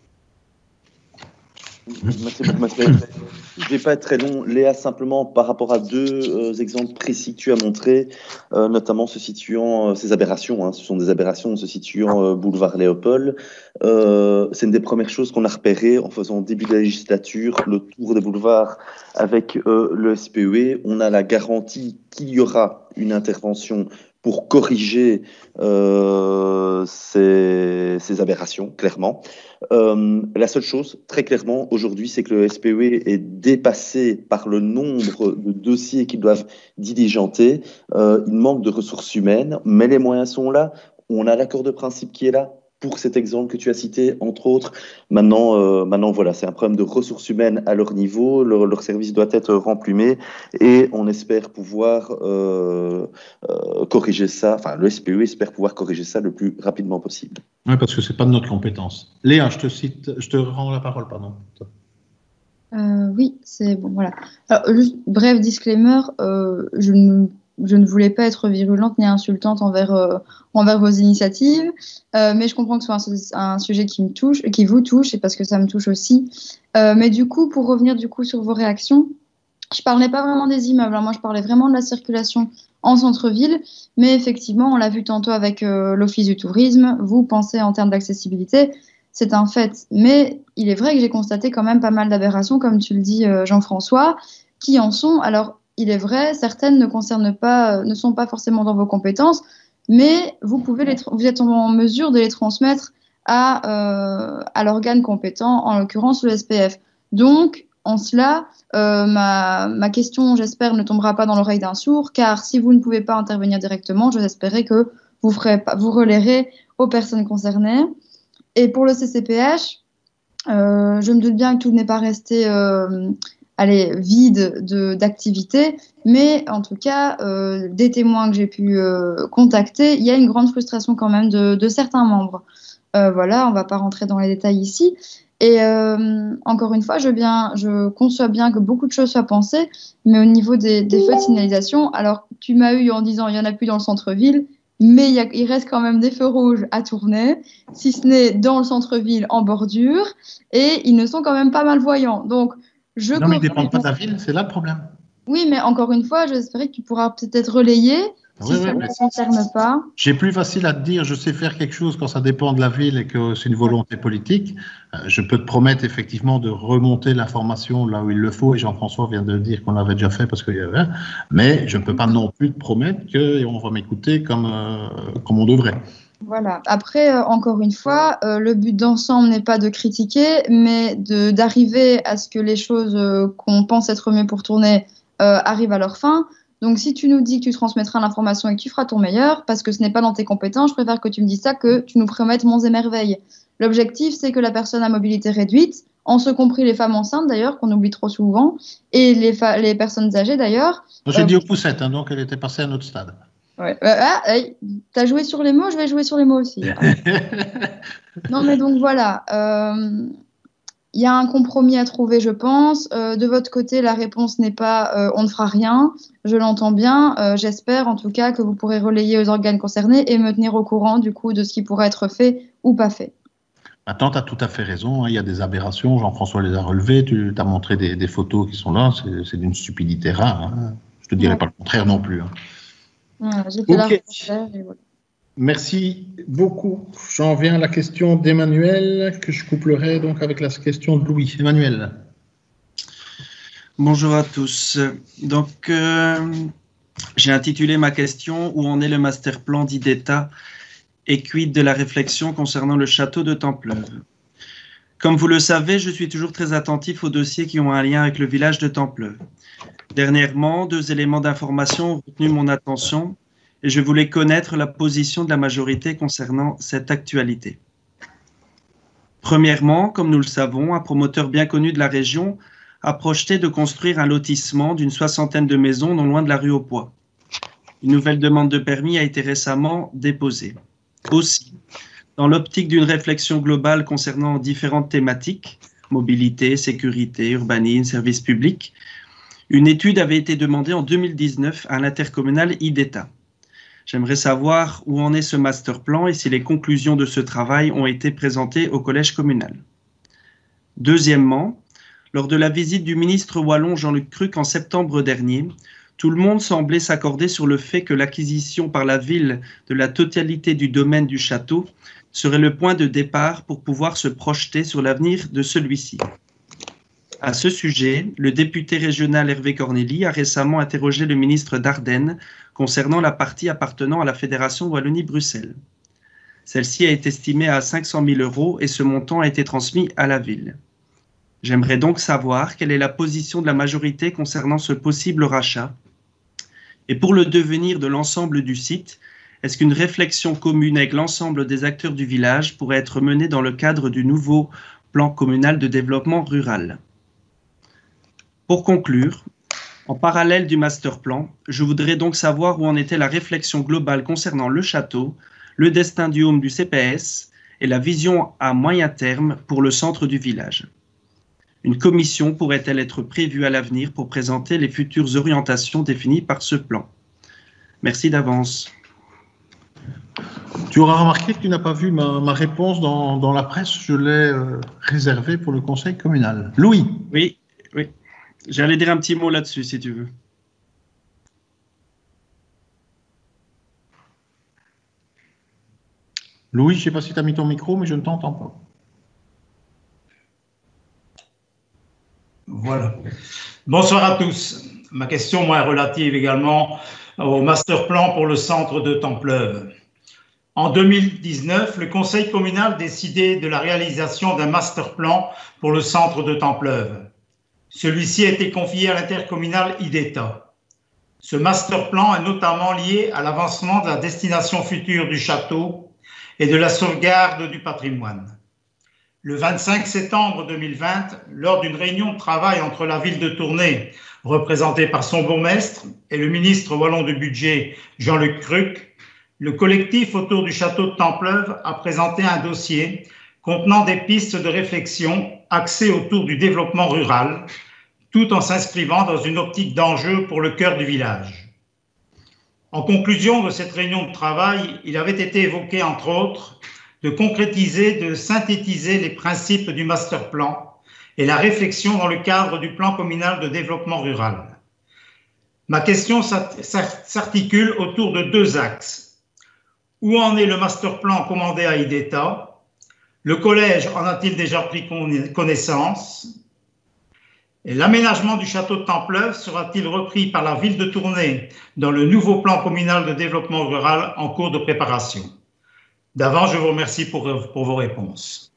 Merci beaucoup, je ne vais pas être très long. Léa, simplement par rapport à deux euh, exemples précis que tu as montrés, euh, notamment se situant, euh, ces aberrations, hein, ce sont des aberrations se situant euh, boulevard Léopold. Euh, c'est une des premières choses qu'on a repérées en faisant au début de la législature le tour des boulevards avec euh, le S P O E. On a la garantie qu'il y aura une intervention pour corriger euh, ces, ces aberrations, clairement. Euh, la seule chose, très clairement, aujourd'hui, c'est que le S P O E est dépassé par le nombre de dossiers qu'ils doivent diligenter. Euh, il manque de ressources humaines, mais les moyens sont là. On a l'accord de principe qui est là pour cet exemple que tu as cité, entre autres. Maintenant, euh, maintenant voilà, c'est un problème de ressources humaines à leur niveau. Leur, leur service doit être remplumé et on espère pouvoir euh, euh, corriger ça. Enfin, le S P O E espère pouvoir corriger ça le plus rapidement possible. Oui, parce que c'est pas de notre compétence. Léa, je te cite, je te rends la parole, pardon. Euh, oui, c'est bon, voilà. Alors, juste bref disclaimer, euh, je ne Je ne voulais pas être virulente ni insultante envers, euh, envers vos initiatives, euh, mais je comprends que ce soit un, un sujet qui me touche, qui vous touche, et parce que ça me touche aussi. Euh, mais du coup, pour revenir du coup sur vos réactions, je parlais pas vraiment des immeubles, hein, moi je parlais vraiment de la circulation en centre-ville, mais effectivement, on l'a vu tantôt avec euh, l'Office du tourisme, vous pensez en termes d'accessibilité, c'est un fait. Mais il est vrai que j'ai constaté quand même pas mal d'aberrations, comme tu le dis euh, Jean-François, qui en sont, alors il est vrai, certaines ne concernent pas, ne sont pas forcément dans vos compétences, mais vous pouvez les, vous êtes en mesure de les transmettre à, euh, à l'organe compétent, en l'occurrence le S P F. Donc, en cela, euh, ma, ma question, j'espère, ne tombera pas dans l'oreille d'un sourd, car si vous ne pouvez pas intervenir directement, je espérais que vous ferez, vous relayerez aux personnes concernées. Et pour le C C P H, euh, je me doute bien que tout n'est pas resté euh, allez, vide de, d'activité, mais en tout cas, euh, des témoins que j'ai pu euh, contacter, il y a une grande frustration quand même de, de certains membres. Euh, voilà, on ne va pas rentrer dans les détails ici. Et euh, encore une fois, je, bien, je conçois bien que beaucoup de choses soient pensées, mais au niveau des, des feux de signalisation, alors tu m'as eu en disant il n'y en a plus dans le centre-ville, mais il, y a, il reste quand même des feux rouges à tourner, si ce n'est dans le centre-ville en bordure, et ils ne sont quand même pas malvoyants. Donc, je non, mais ils ne dépendent pas de la ville, c'est là le problème. Oui, mais encore une fois, j'espérais que tu pourras peut-être relayer. Si oui, ça ne oui, te concerne pas. J'ai plus facile à te dire, je sais faire quelque chose quand ça dépend de la ville et que c'est une volonté politique. Je peux te promettre effectivement de remonter l'information là où il le faut, et Jean-François vient de dire qu'on l'avait déjà fait parce qu'il y avait, mais je ne peux pas non plus te promettre qu'on va m'écouter comme, euh, comme on devrait. Voilà. Après, euh, encore une fois, euh, le but d'ensemble n'est pas de critiquer, mais de, d'arriver à ce que les choses euh, qu'on pense être mieux pour tourner euh, arrivent à leur fin. Donc, si tu nous dis que tu transmettras l'information et que tu feras ton meilleur, parce que ce n'est pas dans tes compétences, je préfère que tu me dises ça que tu nous promettes monts et merveilles. L'objectif, c'est que la personne à mobilité réduite, en ce compris les femmes enceintes d'ailleurs, qu'on oublie trop souvent, et les, fa- les personnes âgées d'ailleurs. J'ai euh, dit aux poussettes, hein, donc elle était passée à notre stade. Ouais. Euh, ah, hey, t'as joué sur les mots, je vais jouer sur les mots aussi. Non, mais donc voilà. Euh, Il y a un compromis à trouver, je pense. Euh, de votre côté, la réponse n'est pas euh, on ne fera rien. Je l'entends bien. Euh, j'espère en tout cas que vous pourrez relayer aux organes concernés et me tenir au courant du coup de ce qui pourrait être fait ou pas fait. Attends, tu as tout à fait raison. Hein. Il y a des aberrations. Jean-François les a relevées. Tu as montré des, des photos qui sont là. C'est, c'est d'une stupidité rare. Hein. Je ne te dirais ouais. pas le contraire non plus. Hein. Ouais, j'ai fait okay. la et voilà. Merci beaucoup. J'en viens à la question d'Emmanuel, que je couplerai donc avec la question de Louis. Emmanuel. Bonjour à tous. Donc, euh, j'ai intitulé ma question « Où en est le master plan dit d'État et quid de la réflexion concernant le château de Templeuve ?» Comme vous le savez, je suis toujours très attentif aux dossiers qui ont un lien avec le village de Templeuve. Dernièrement, deux éléments d'information ont retenu mon attention et je voulais connaître la position de la majorité concernant cette actualité. Premièrement, comme nous le savons, un promoteur bien connu de la région a projeté de construire un lotissement d'une soixantaine de maisons non loin de la rue aux Pois. Une nouvelle demande de permis a été récemment déposée. Aussi, dans l'optique d'une réflexion globale concernant différentes thématiques, mobilité, sécurité, urbanisme, services publics, une étude avait été demandée en deux mille dix-neuf à l'intercommunal IDETA. J'aimerais savoir où en est ce master plan et si les conclusions de ce travail ont été présentées au collège communal. Deuxièmement, lors de la visite du ministre wallon Jean-Luc Cruc en septembre dernier, tout le monde semblait s'accorder sur le fait que l'acquisition par la ville de la totalité du domaine du château serait le point de départ pour pouvoir se projeter sur l'avenir de celui-ci. À ce sujet, le député régional Hervé Cornély a récemment interrogé le ministre Dardenne concernant la partie appartenant à la Fédération Wallonie-Bruxelles. Celle-ci a été estimée à cinq cent mille euros et ce montant a été transmis à la ville. J'aimerais donc savoir quelle est la position de la majorité concernant ce possible rachat. Et pour le devenir de l'ensemble du site, est-ce qu'une réflexion commune avec l'ensemble des acteurs du village pourrait être menée dans le cadre du nouveau plan communal de développement rural ? Pour conclure, en parallèle du master plan, je voudrais donc savoir où en était la réflexion globale concernant le château, le destin du home du C P S et la vision à moyen terme pour le centre du village. Une commission pourrait-elle être prévue à l'avenir pour présenter les futures orientations définies par ce plan? Merci d'avance. Tu auras remarqué que tu n'as pas vu ma, ma réponse dans, dans la presse. Je l'ai euh, réservée pour le conseil communal. Louis. Oui, oui. J'allais dire un petit mot là-dessus, si tu veux. Louis, je ne sais pas si tu as mis ton micro, mais je ne t'entends pas. Voilà. Bonsoir à tous. Ma question, moi, est relative également au master plan pour le centre de Templeuve. En deux mille dix-neuf, le conseil communal décidait de la réalisation d'un master plan pour le centre de Templeuve. Celui-ci a été confié à l'intercommunal IDETA. Ce master plan est notamment lié à l'avancement de la destination future du château et de la sauvegarde du patrimoine. Le vingt-cinq septembre deux mille vingt, lors d'une réunion de travail entre la ville de Tournai, représentée par son bourgmestre, et le ministre wallon du budget, Jean-Luc Cruc, le collectif autour du château de Templeuve a présenté un dossier contenant des pistes de réflexion axées autour du développement rural, tout en s'inscrivant dans une optique d'enjeu pour le cœur du village. En conclusion de cette réunion de travail, il avait été évoqué, entre autres, de concrétiser, de synthétiser les principes du master plan et la réflexion dans le cadre du plan communal de développement rural. Ma question s'articule autour de deux axes. Où en est le master plan commandé à IDETA? Le collège en a-t-il déjà pris connaissance? Et l'aménagement du château de Templeuve sera-t-il repris par la ville de Tournai dans le nouveau plan communal de développement rural en cours de préparation? D'avance, je vous remercie pour, pour vos réponses.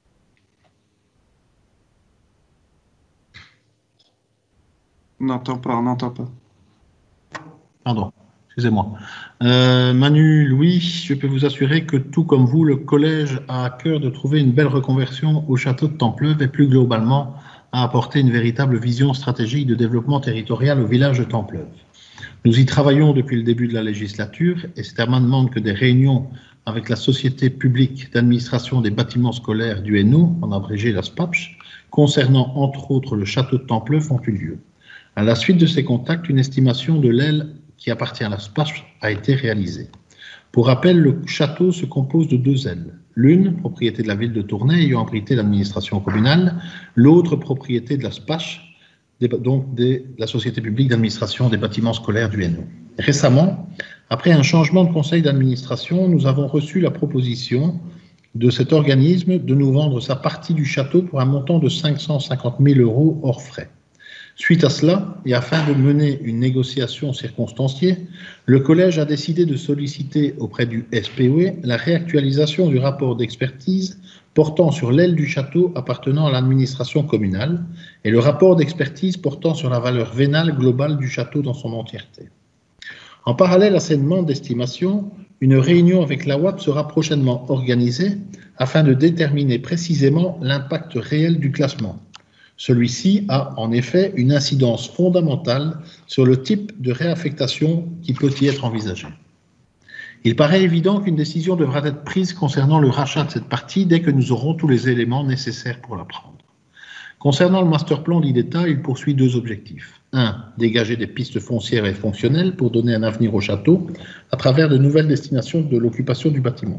On n'entend pas, on n'entend pas. Pardon, excusez-moi. Euh, Manu, Louis, je peux vous assurer que tout comme vous, le collège a à cœur de trouver une belle reconversion au château de Templeuve et plus globalement à apporter une véritable vision stratégique de développement territorial au village de Templeuve. Nous y travaillons depuis le début de la législature et c'est à ma demande que des réunions avec la Société publique d'administration des bâtiments scolaires du Hainaut, en abrégé la S P A P Ch, concernant entre autres le château de Templeuve ont eu lieu. À la suite de ces contacts, une estimation de l'aile qui appartient à la S P A P Ch a été réalisée. Pour rappel, le château se compose de deux ailes. L'une, propriété de la ville de Tournai ayant abrité l'administration communale, l'autre, propriété de la S P A P Ch, donc de la Société publique d'administration des bâtiments scolaires du Hainaut. Récemment, après un changement de conseil d'administration, nous avons reçu la proposition de cet organisme de nous vendre sa partie du château pour un montant de cinq cent cinquante mille euros hors frais. Suite à cela, et afin de mener une négociation circonstanciée, le collège a décidé de solliciter auprès du S P O E la réactualisation du rapport d'expertise portant sur l'aile du château appartenant à l'administration communale et le rapport d'expertise portant sur la valeur vénale globale du château dans son entièreté. En parallèle à ces demandes d'estimation, une réunion avec l'A W A P sera prochainement organisée afin de déterminer précisément l'impact réel du classement. Celui-ci a en effet une incidence fondamentale sur le type de réaffectation qui peut y être envisagé. Il paraît évident qu'une décision devra être prise concernant le rachat de cette partie dès que nous aurons tous les éléments nécessaires pour la prendre. Concernant le master plan d'IDETA, il poursuit deux objectifs. un. Dégager des pistes foncières et fonctionnelles pour donner un avenir au château à travers de nouvelles destinations de l'occupation du bâtiment.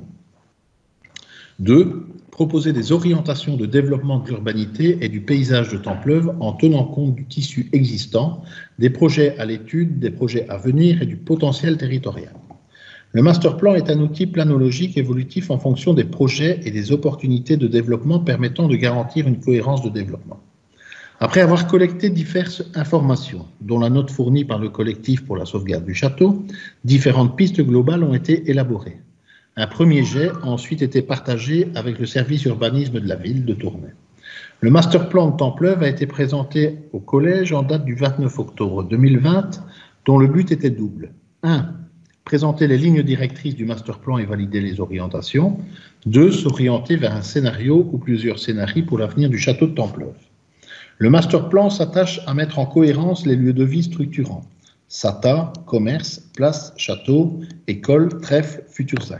deux. Proposer des orientations de développement de l'urbanité et du paysage de Templeuve en tenant compte du tissu existant, des projets à l'étude, des projets à venir et du potentiel territorial. Le master plan est un outil planologique évolutif en fonction des projets et des opportunités de développement permettant de garantir une cohérence de développement. Après avoir collecté diverses informations, dont la note fournie par le collectif pour la sauvegarde du château, différentes pistes globales ont été élaborées. Un premier jet a ensuite été partagé avec le service urbanisme de la ville de Tournai. Le master plan de Templeuve a été présenté au collège en date du vingt-neuf octobre deux mille vingt, dont le but était double. un. Présenter les lignes directrices du master plan et valider les orientations. deux. S'orienter vers un scénario ou plusieurs scénarios pour l'avenir du château de Templeuve. Le master plan s'attache à mettre en cohérence les lieux de vie structurants. S A T A, commerce, place, château, école, trèfle, futur Z A C.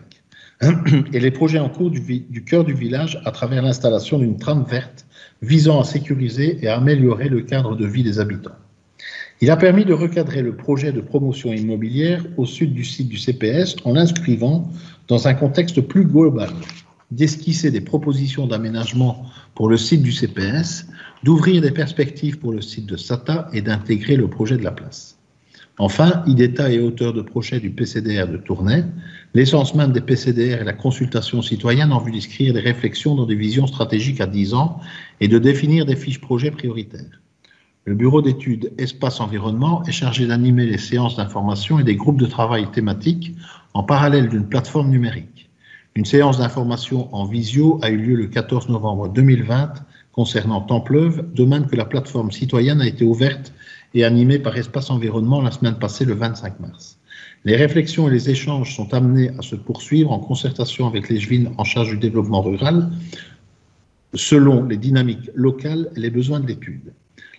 Et les projets en cours du, du cœur du village à travers l'installation d'une trame verte visant à sécuriser et à améliorer le cadre de vie des habitants. Il a permis de recadrer le projet de promotion immobilière au sud du site du C P S en l'inscrivant dans un contexte plus global, d'esquisser des propositions d'aménagement pour le site du C P S, d'ouvrir des perspectives pour le site de S A T A et d'intégrer le projet de la place. Enfin, IDETA est auteur de projet du P C D R de Tournai. L'essence même des P C D R est la consultation citoyenne en vue d'inscrire des réflexions dans des visions stratégiques à dix ans et de définir des fiches projets prioritaires. Le bureau d'études Espace-Environnement est chargé d'animer les séances d'information et des groupes de travail thématiques en parallèle d'une plateforme numérique. Une séance d'information en visio a eu lieu le quatorze novembre deux mille vingt concernant Templeuve, de même que la plateforme citoyenne a été ouverte et animée par Espace Environnement la semaine passée le vingt-cinq mars. Les réflexions et les échanges sont amenés à se poursuivre en concertation avec les G V I N en charge du développement rural, selon les dynamiques locales et les besoins de l'étude.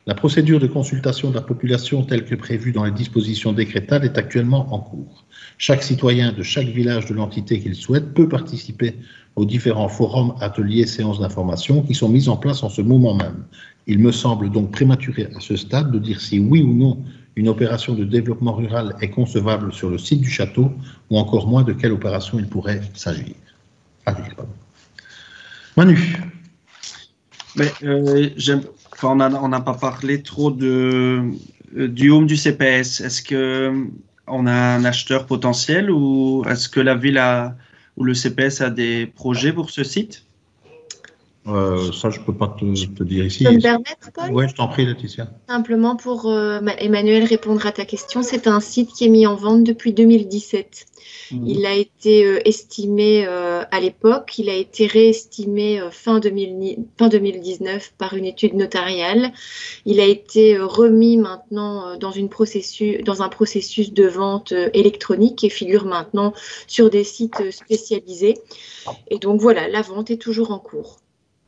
La procédure de consultation de la population telle que prévue dans les dispositions décrétales est actuellement en cours. Chaque citoyen de chaque village de l'entité qu'il souhaite peut participer aux différents forums, ateliers, séances d'information qui sont mis en place en ce moment même. Il me semble donc prématuré à ce stade de dire si oui ou non une opération de développement rural est concevable sur le site du château, ou encore moins de quelle opération il pourrait s'agir. Agir, pardon. Manu. Mais, euh, enfin, on n'a pas parlé trop de, euh, du home du C P S. Est-ce qu'on a un acheteur potentiel ou est-ce que la ville a, ou le C P S a des projets pour ce site? Euh, ça, je ne peux pas te, te dire ici. Je peux me permettre, Paul? Oui, je t'en prie, Laetitia. Simplement pour euh, Emmanuel répondre à ta question, c'est un site qui est mis en vente depuis deux mille dix-sept. Mmh. Il a été euh, estimé euh, à l'époque, il a été réestimé euh, fin, deux mille, fin deux mille dix-neuf par une étude notariale. Il a été euh, remis maintenant euh, dans, une processus, dans un processus de vente euh, électronique et figure maintenant sur des sites euh, spécialisés. Et donc voilà, la vente est toujours en cours.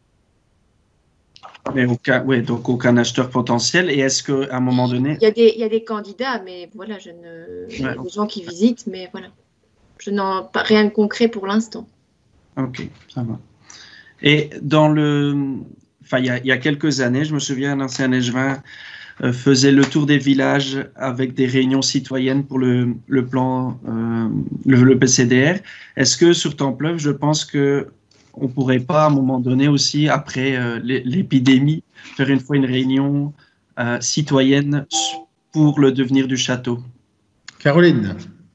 Mais aucun, ouais, donc aucun acheteur potentiel. Et est-ce qu'à un moment donné... Il y a des, il y a des candidats, mais voilà, je ne... il y a des gens qui visitent, mais voilà. Je n'en pas rien de concret pour l'instant. Ok, ça va. Et dans le... Enfin, il y a, il y a quelques années, je me souviens, un ancien échevin euh, faisait le tour des villages avec des réunions citoyennes pour le, le plan, euh, le, le P C D R. Est-ce que sur Templeuve, je pense que on ne pourrait pas, à un moment donné aussi, après euh, l'épidémie, faire une fois une réunion euh, citoyenne pour le devenir du château? Caroline.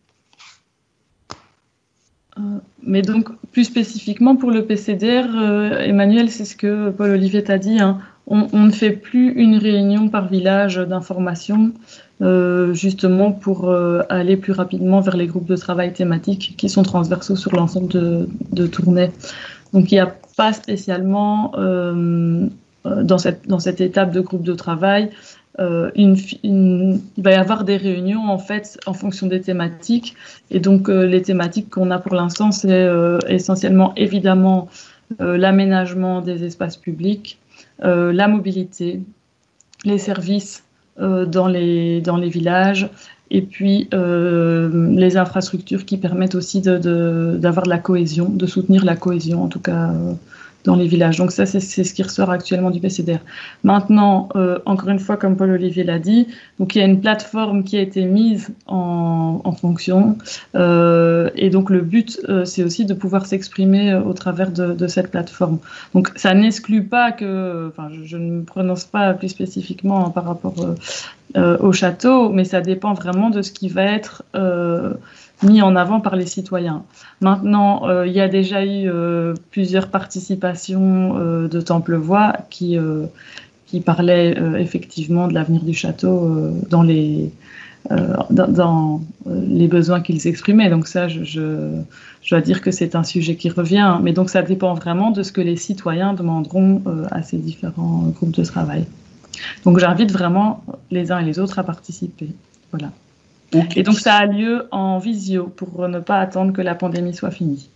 Euh, mais donc, plus spécifiquement pour le P C D R, euh, Emmanuel, c'est ce que Paul-Olivier t'a dit, hein, on, on ne fait plus une réunion par village d'information, euh, justement pour euh, aller plus rapidement vers les groupes de travail thématiques qui sont transversaux sur l'ensemble de, de Tournai. Donc, il n'y a pas spécialement, euh, dans, cette, dans cette étape de groupe de travail, euh, une, une, il va y avoir des réunions, en fait, en fonction des thématiques. Et donc, euh, les thématiques qu'on a pour l'instant, c'est euh, essentiellement, évidemment, euh, l'aménagement des espaces publics, euh, la mobilité, les services euh, dans, les, dans les villages, et puis euh, les infrastructures qui permettent aussi de, de, d'avoir de la cohésion, de soutenir la cohésion en tout cas euh, dans les villages. Donc ça, c'est, c'est ce qui ressort actuellement du P C D R. Maintenant, euh, encore une fois, comme Paul-Olivier l'a dit, donc il y a une plateforme qui a été mise en, en fonction euh, et donc le but, euh, c'est aussi de pouvoir s'exprimer euh, au travers de, de cette plateforme. Donc ça n'exclut pas que, enfin je, je ne me prononce pas plus spécifiquement par rapport euh, euh, au château, mais ça dépend vraiment de ce qui va être euh, mis en avant par les citoyens. Maintenant, euh, il y a déjà eu euh, plusieurs participations euh, de Templevoix qui, euh, qui parlaient euh, effectivement de l'avenir du château euh, dans, les, euh, dans, dans euh, les besoins qu'ils exprimaient. Donc ça, je, je, je dois dire que c'est un sujet qui revient. Mais donc ça dépend vraiment de ce que les citoyens demanderont euh, à ces différents groupes de travail. Donc j'invite vraiment les uns et les autres à participer. Voilà. Okay. Et donc, ça a lieu en visio pour ne pas attendre que la pandémie soit finie.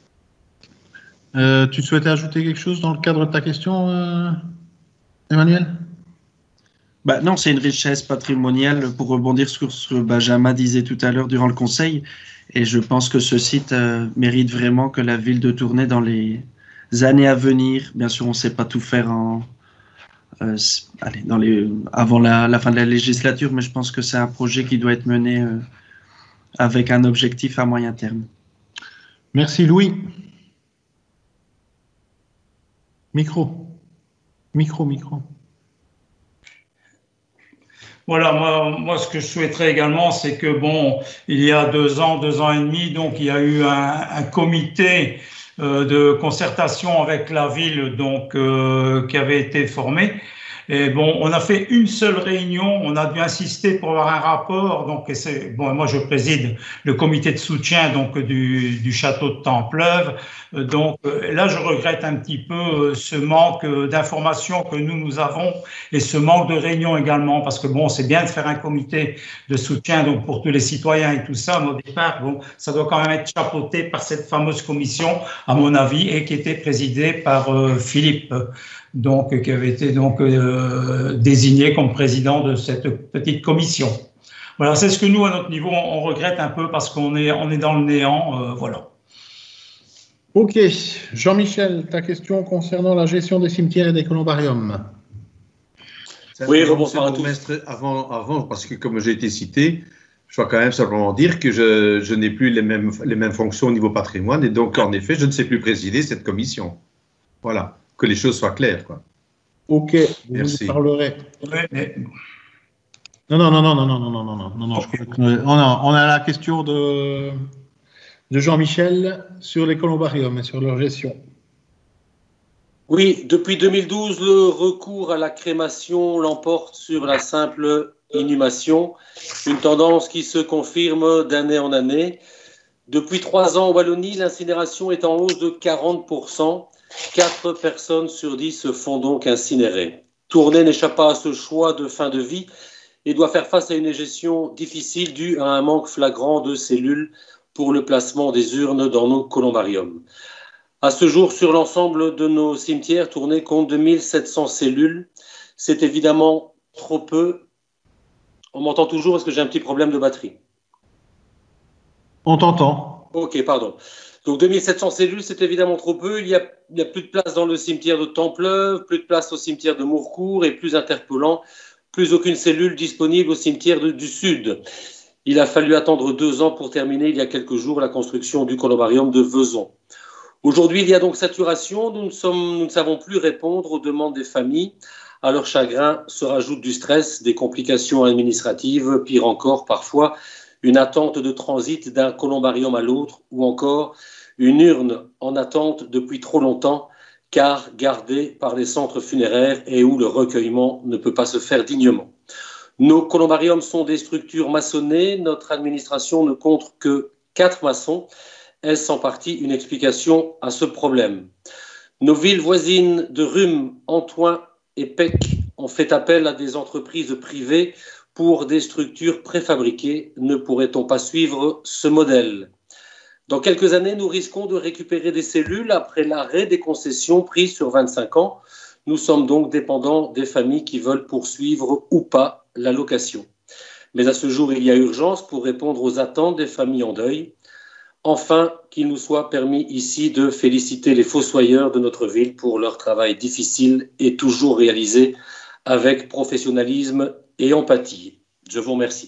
Euh, tu souhaitais ajouter quelque chose dans le cadre de ta question, euh, Emmanuel? Bah, non, c'est une richesse patrimoniale pour rebondir sur ce que Benjamin disait tout à l'heure durant le conseil. Et je pense que ce site euh, mérite vraiment que la ville de Tournai, dans les années à venir, bien sûr, on ne sait pas tout faire en... Euh, allez, dans les, avant la, la fin de la législature, mais je pense que c'est un projet qui doit être mené euh, avec un objectif à moyen terme. Merci Louis. Micro. Micro, micro. Voilà, moi, moi, ce que je souhaiterais également, c'est que, bon, il y a deux ans, deux ans et demi, donc il y a eu un, un comité euh, de concertation avec la ville, donc euh, qui avait été formé. Et bon, on a fait une seule réunion, on a dû insister pour avoir un rapport. Donc, et c'est, bon, moi je préside le comité de soutien donc du, du château de Templeuve. Donc là, je regrette un petit peu ce manque d'informations que nous nous avons et ce manque de réunions également, parce que bon, c'est bien de faire un comité de soutien donc pour tous les citoyens et tout ça, mais au départ, bon, ça doit quand même être chapeauté par cette fameuse commission, à mon avis, et qui était présidée par euh, Philippe. donc, qui avait été donc euh, désigné comme président de cette petite commission. Voilà, c'est ce que nous, à notre niveau, on, on regrette un peu parce qu'on est, on est dans le néant. Euh, voilà. Ok. Jean-Michel, ta question concernant la gestion des cimetières et des columbariums. Oui, rebonsoir à tous. Avant, avant, parce que comme j'ai été cité, je dois quand même simplement dire que je, je n'ai plus les mêmes, les mêmes fonctions au niveau patrimoine et donc, en effet, je ne sais plus présider cette commission. Voilà, que les choses soient claires, quoi. Ok, merci. Vous parlerez. Ouais, mais... Non, non, non, non, non, non, non, non, non, non, non. Je, on, a, on a la question de, de Jean-Michel sur les columbariums et sur leur gestion. Oui, depuis deux mille douze, le recours à la crémation l'emporte sur la simple inhumation, une tendance qui se confirme d'année en année. Depuis trois ans en Wallonie, l'incinération est en hausse de quarante pour cent. Quatre personnes sur dix se font donc incinérer. Tournai n'échappe pas à ce choix de fin de vie et doit faire face à une gestion difficile due à un manque flagrant de cellules pour le placement des urnes dans nos columbariums. À ce jour, sur l'ensemble de nos cimetières, Tournai compte deux mille sept cents cellules. C'est évidemment trop peu. On m'entend toujours parce que j'ai un petit problème de batterie. On t'entend. Ok, pardon. Donc deux mille sept cents cellules, c'est évidemment trop peu. Il n'y a, il y a plus de place dans le cimetière de Templeuve, plus de place au cimetière de Mourcourt et plus interpellant, plus aucune cellule disponible au cimetière de, du Sud. Il a fallu attendre deux ans pour terminer il y a quelques jours la construction du columbarium de Vezon. Aujourd'hui, il y a donc saturation. Nous ne, sommes, nous ne savons plus répondre aux demandes des familles. À leur chagrin se rajoute du stress, des complications administratives, pire encore parfois, une attente de transit d'un columbarium à l'autre ou encore une urne en attente depuis trop longtemps car gardée par les centres funéraires et où le recueillement ne peut pas se faire dignement. Nos columbariums sont des structures maçonnées. Notre administration ne compte que quatre maçons. Est-ce en partie une explication à ce problème? Nos villes voisines de Rhume, Antoing et Pec ont fait appel à des entreprises privées pour des structures préfabriquées. Ne pourrait-on pas suivre ce modèle? Dans quelques années, nous risquons de récupérer des cellules après l'arrêt des concessions prises sur vingt-cinq ans. Nous sommes donc dépendants des familles qui veulent poursuivre ou pas la location. Mais à ce jour, il y a urgence pour répondre aux attentes des familles en deuil. Enfin, qu'il nous soit permis ici de féliciter les fossoyeurs de notre ville pour leur travail difficile et toujours réalisé avec professionnalisme et empathie. Je vous remercie.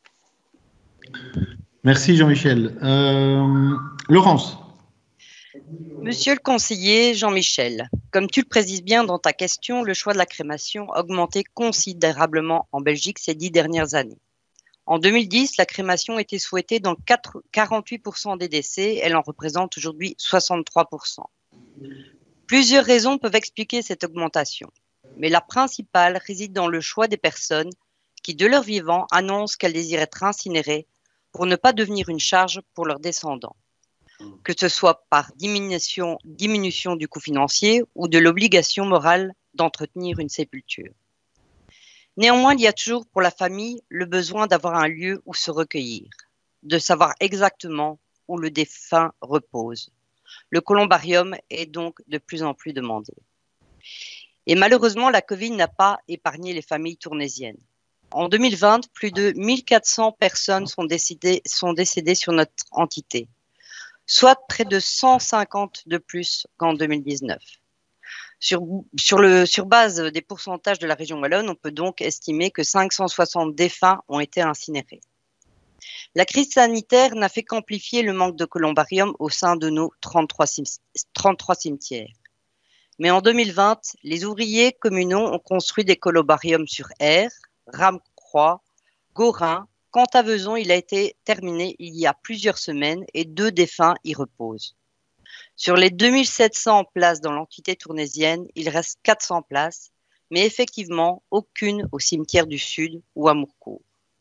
Merci Jean-Michel. Euh, Laurence. Monsieur le conseiller Jean-Michel, comme tu le précises bien dans ta question, le choix de la crémation a augmenté considérablement en Belgique ces dix dernières années. En deux mille dix, la crémation était souhaitée dans quarante-huit pour cent des décès. Elle en représente aujourd'hui soixante-trois pour cent. Plusieurs raisons peuvent expliquer cette augmentation, mais la principale réside dans le choix des personnes qui, de leur vivant, annoncent qu'elles désirent être incinérées pour ne pas devenir une charge pour leurs descendants, que ce soit par diminution, diminution du coût financier ou de l'obligation morale d'entretenir une sépulture. Néanmoins, il y a toujours pour la famille le besoin d'avoir un lieu où se recueillir, de savoir exactement où le défunt repose. Le columbarium est donc de plus en plus demandé. Et malheureusement, la Covid n'a pas épargné les familles tournaisiennes. En deux mille vingt, plus de mille quatre cents personnes sont décédées, sont décédées sur notre entité, soit près de cent cinquante de plus qu'en deux mille dix-neuf. Sur, sur, le, sur base des pourcentages de la région wallonne, on peut donc estimer que cinq cent soixante défunts ont été incinérés. La crise sanitaire n'a fait qu'amplifier le manque de columbarium au sein de nos trente-trois, cim- trente-trois cimetières. Mais en deux mille vingt, les ouvriers communaux ont construit des columbariums sur Aire, Ramecroix, Gorin. Quant à Vezon, il a été terminé il y a plusieurs semaines et deux défunts y reposent. Sur les deux mille sept cents places dans l'entité tournaisienne, il reste quatre cents places, mais effectivement aucune au cimetière du Sud ou à Mourcourt.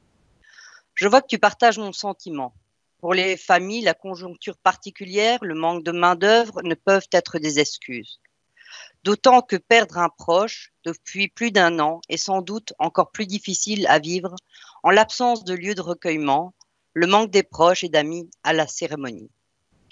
Je vois que tu partages mon sentiment. Pour les familles, la conjoncture particulière, le manque de main-d'œuvre ne peuvent être des excuses. D'autant que perdre un proche depuis plus d'un an est sans doute encore plus difficile à vivre en l'absence de lieu de recueillement, le manque des proches et d'amis à la cérémonie.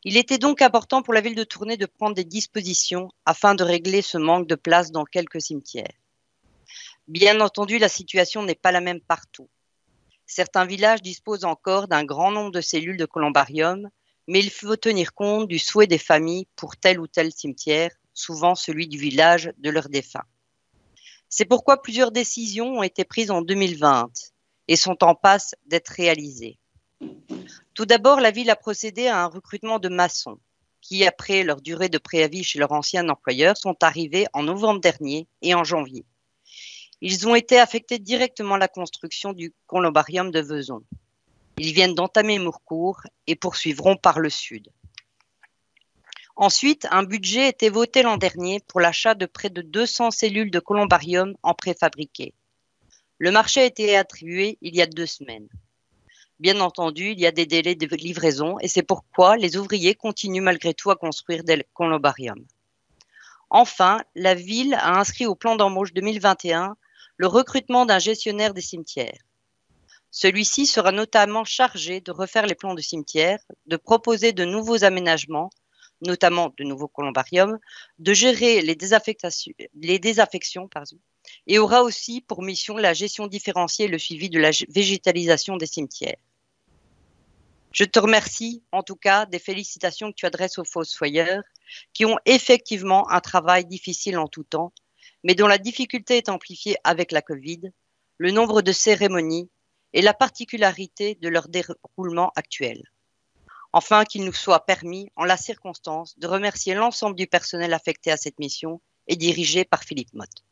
Il était donc important pour la ville de Tournai de prendre des dispositions afin de régler ce manque de place dans quelques cimetières. Bien entendu, la situation n'est pas la même partout. Certains villages disposent encore d'un grand nombre de cellules de columbarium, mais il faut tenir compte du souhait des familles pour tel ou tel cimetière, souvent celui du village de leurs défunts. C'est pourquoi plusieurs décisions ont été prises en deux mille vingt et sont en passe d'être réalisées. Tout d'abord, la ville a procédé à un recrutement de maçons qui, après leur durée de préavis chez leur ancien employeur, sont arrivés en novembre dernier et en janvier. Ils ont été affectés directement à la construction du columbarium de Vezon. Ils viennent d'entamer Mourcourt et poursuivront par le sud. Ensuite, un budget a été voté l'an dernier pour l'achat de près de deux cents cellules de columbarium en préfabriqué. Le marché a été attribué il y a deux semaines. Bien entendu, il y a des délais de livraison et c'est pourquoi les ouvriers continuent malgré tout à construire des columbariums. Enfin, la ville a inscrit au plan d'embauche deux mille vingt et un le recrutement d'un gestionnaire des cimetières. Celui-ci sera notamment chargé de refaire les plans de cimetières, de proposer de nouveaux aménagements, notamment de nouveaux columbariums, de gérer les, désaffectations, les désaffections pardon, et aura aussi pour mission la gestion différenciée et le suivi de la végétalisation des cimetières. Je te remercie en tout cas des félicitations que tu adresses aux fossoyeurs qui ont effectivement un travail difficile en tout temps, mais dont la difficulté est amplifiée avec la Covid, le nombre de cérémonies et la particularité de leur déroulement actuel. Enfin, qu'il nous soit permis, en la circonstance, de remercier l'ensemble du personnel affecté à cette mission et dirigé par Philippe Motte.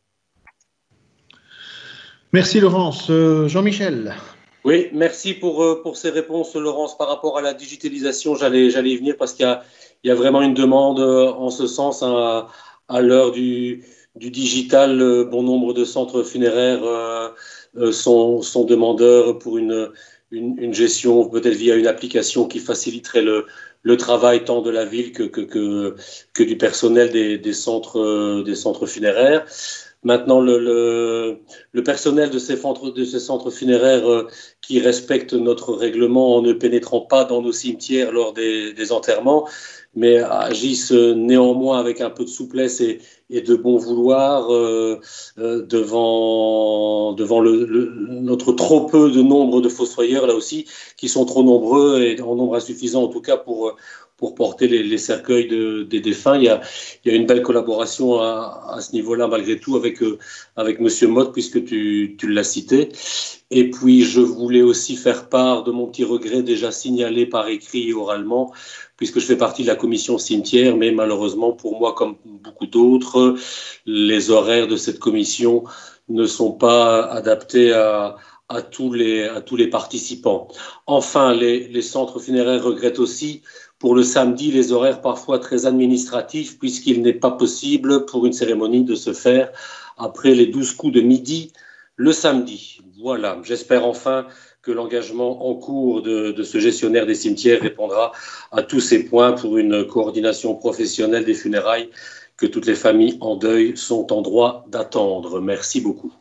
Merci Laurence. Euh, Jean-Michel. Oui, merci pour, pour ces réponses, Laurence. Par rapport à la digitalisation, j'allais, j'allais y venir parce qu'il y a, il y a vraiment une demande en ce sens à, à l'heure du, du digital. Bon nombre de centres funéraires euh, sont, sont demandeurs pour une, une, une gestion, peut-être via une application qui faciliterait le, le travail tant de la ville que, que, que, que du personnel des, des, centres, des centres funéraires. Maintenant, le, le, le personnel de ces, centres, de ces centres funéraires euh, qui respectent notre règlement en ne pénétrant pas dans nos cimetières lors des, des enterrements, mais agissent néanmoins avec un peu de souplesse et, et de bon vouloir euh, euh, devant, devant le, le, notre trop peu de nombre de fossoyeurs, là aussi, qui sont trop nombreux et en nombre insuffisant en tout cas pour... pour porter les, les cercueils de, des défunts. Il y, a, il y a une belle collaboration à, à ce niveau-là, malgré tout, avec, euh, avec Monsieur Motte, puisque tu, tu l'as cité. Et puis, je voulais aussi faire part de mon petit regret déjà signalé par écrit et oralement, puisque je fais partie de la commission cimetière, mais malheureusement, pour moi, comme beaucoup d'autres, les horaires de cette commission ne sont pas adaptés à... À tous, les, à tous les participants. Enfin, les, les centres funéraires regrettent aussi pour le samedi les horaires parfois très administratifs puisqu'il n'est pas possible pour une cérémonie de se faire après les douze coups de midi le samedi. Voilà, j'espère enfin que l'engagement en cours de, de ce gestionnaire des cimetières répondra à tous ces points pour une coordination professionnelle des funérailles que toutes les familles en deuil sont en droit d'attendre. Merci beaucoup.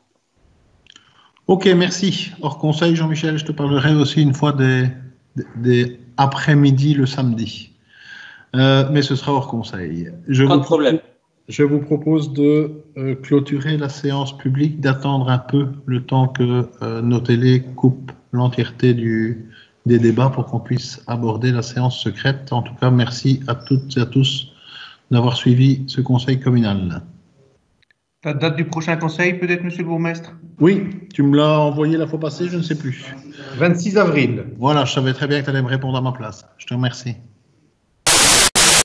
Ok, merci. Hors conseil, Jean-Michel, je te parlerai aussi une fois des, des après-midi le samedi. Euh, mais ce sera hors conseil. Je Pas vous de problème. Propose, je vous propose de euh, clôturer la séance publique, d'attendre un peu le temps que euh, nos télés coupent l'entièreté du, des débats pour qu'on puisse aborder la séance secrète. En tout cas, merci à toutes et à tous d'avoir suivi ce conseil communal. La date du prochain conseil, peut-être, monsieur le bourgmestre? Oui, tu me l'as envoyé la fois passée, je ne sais plus. vingt-six avril. Voilà, je savais très bien que tu allais me répondre à ma place. Je te remercie.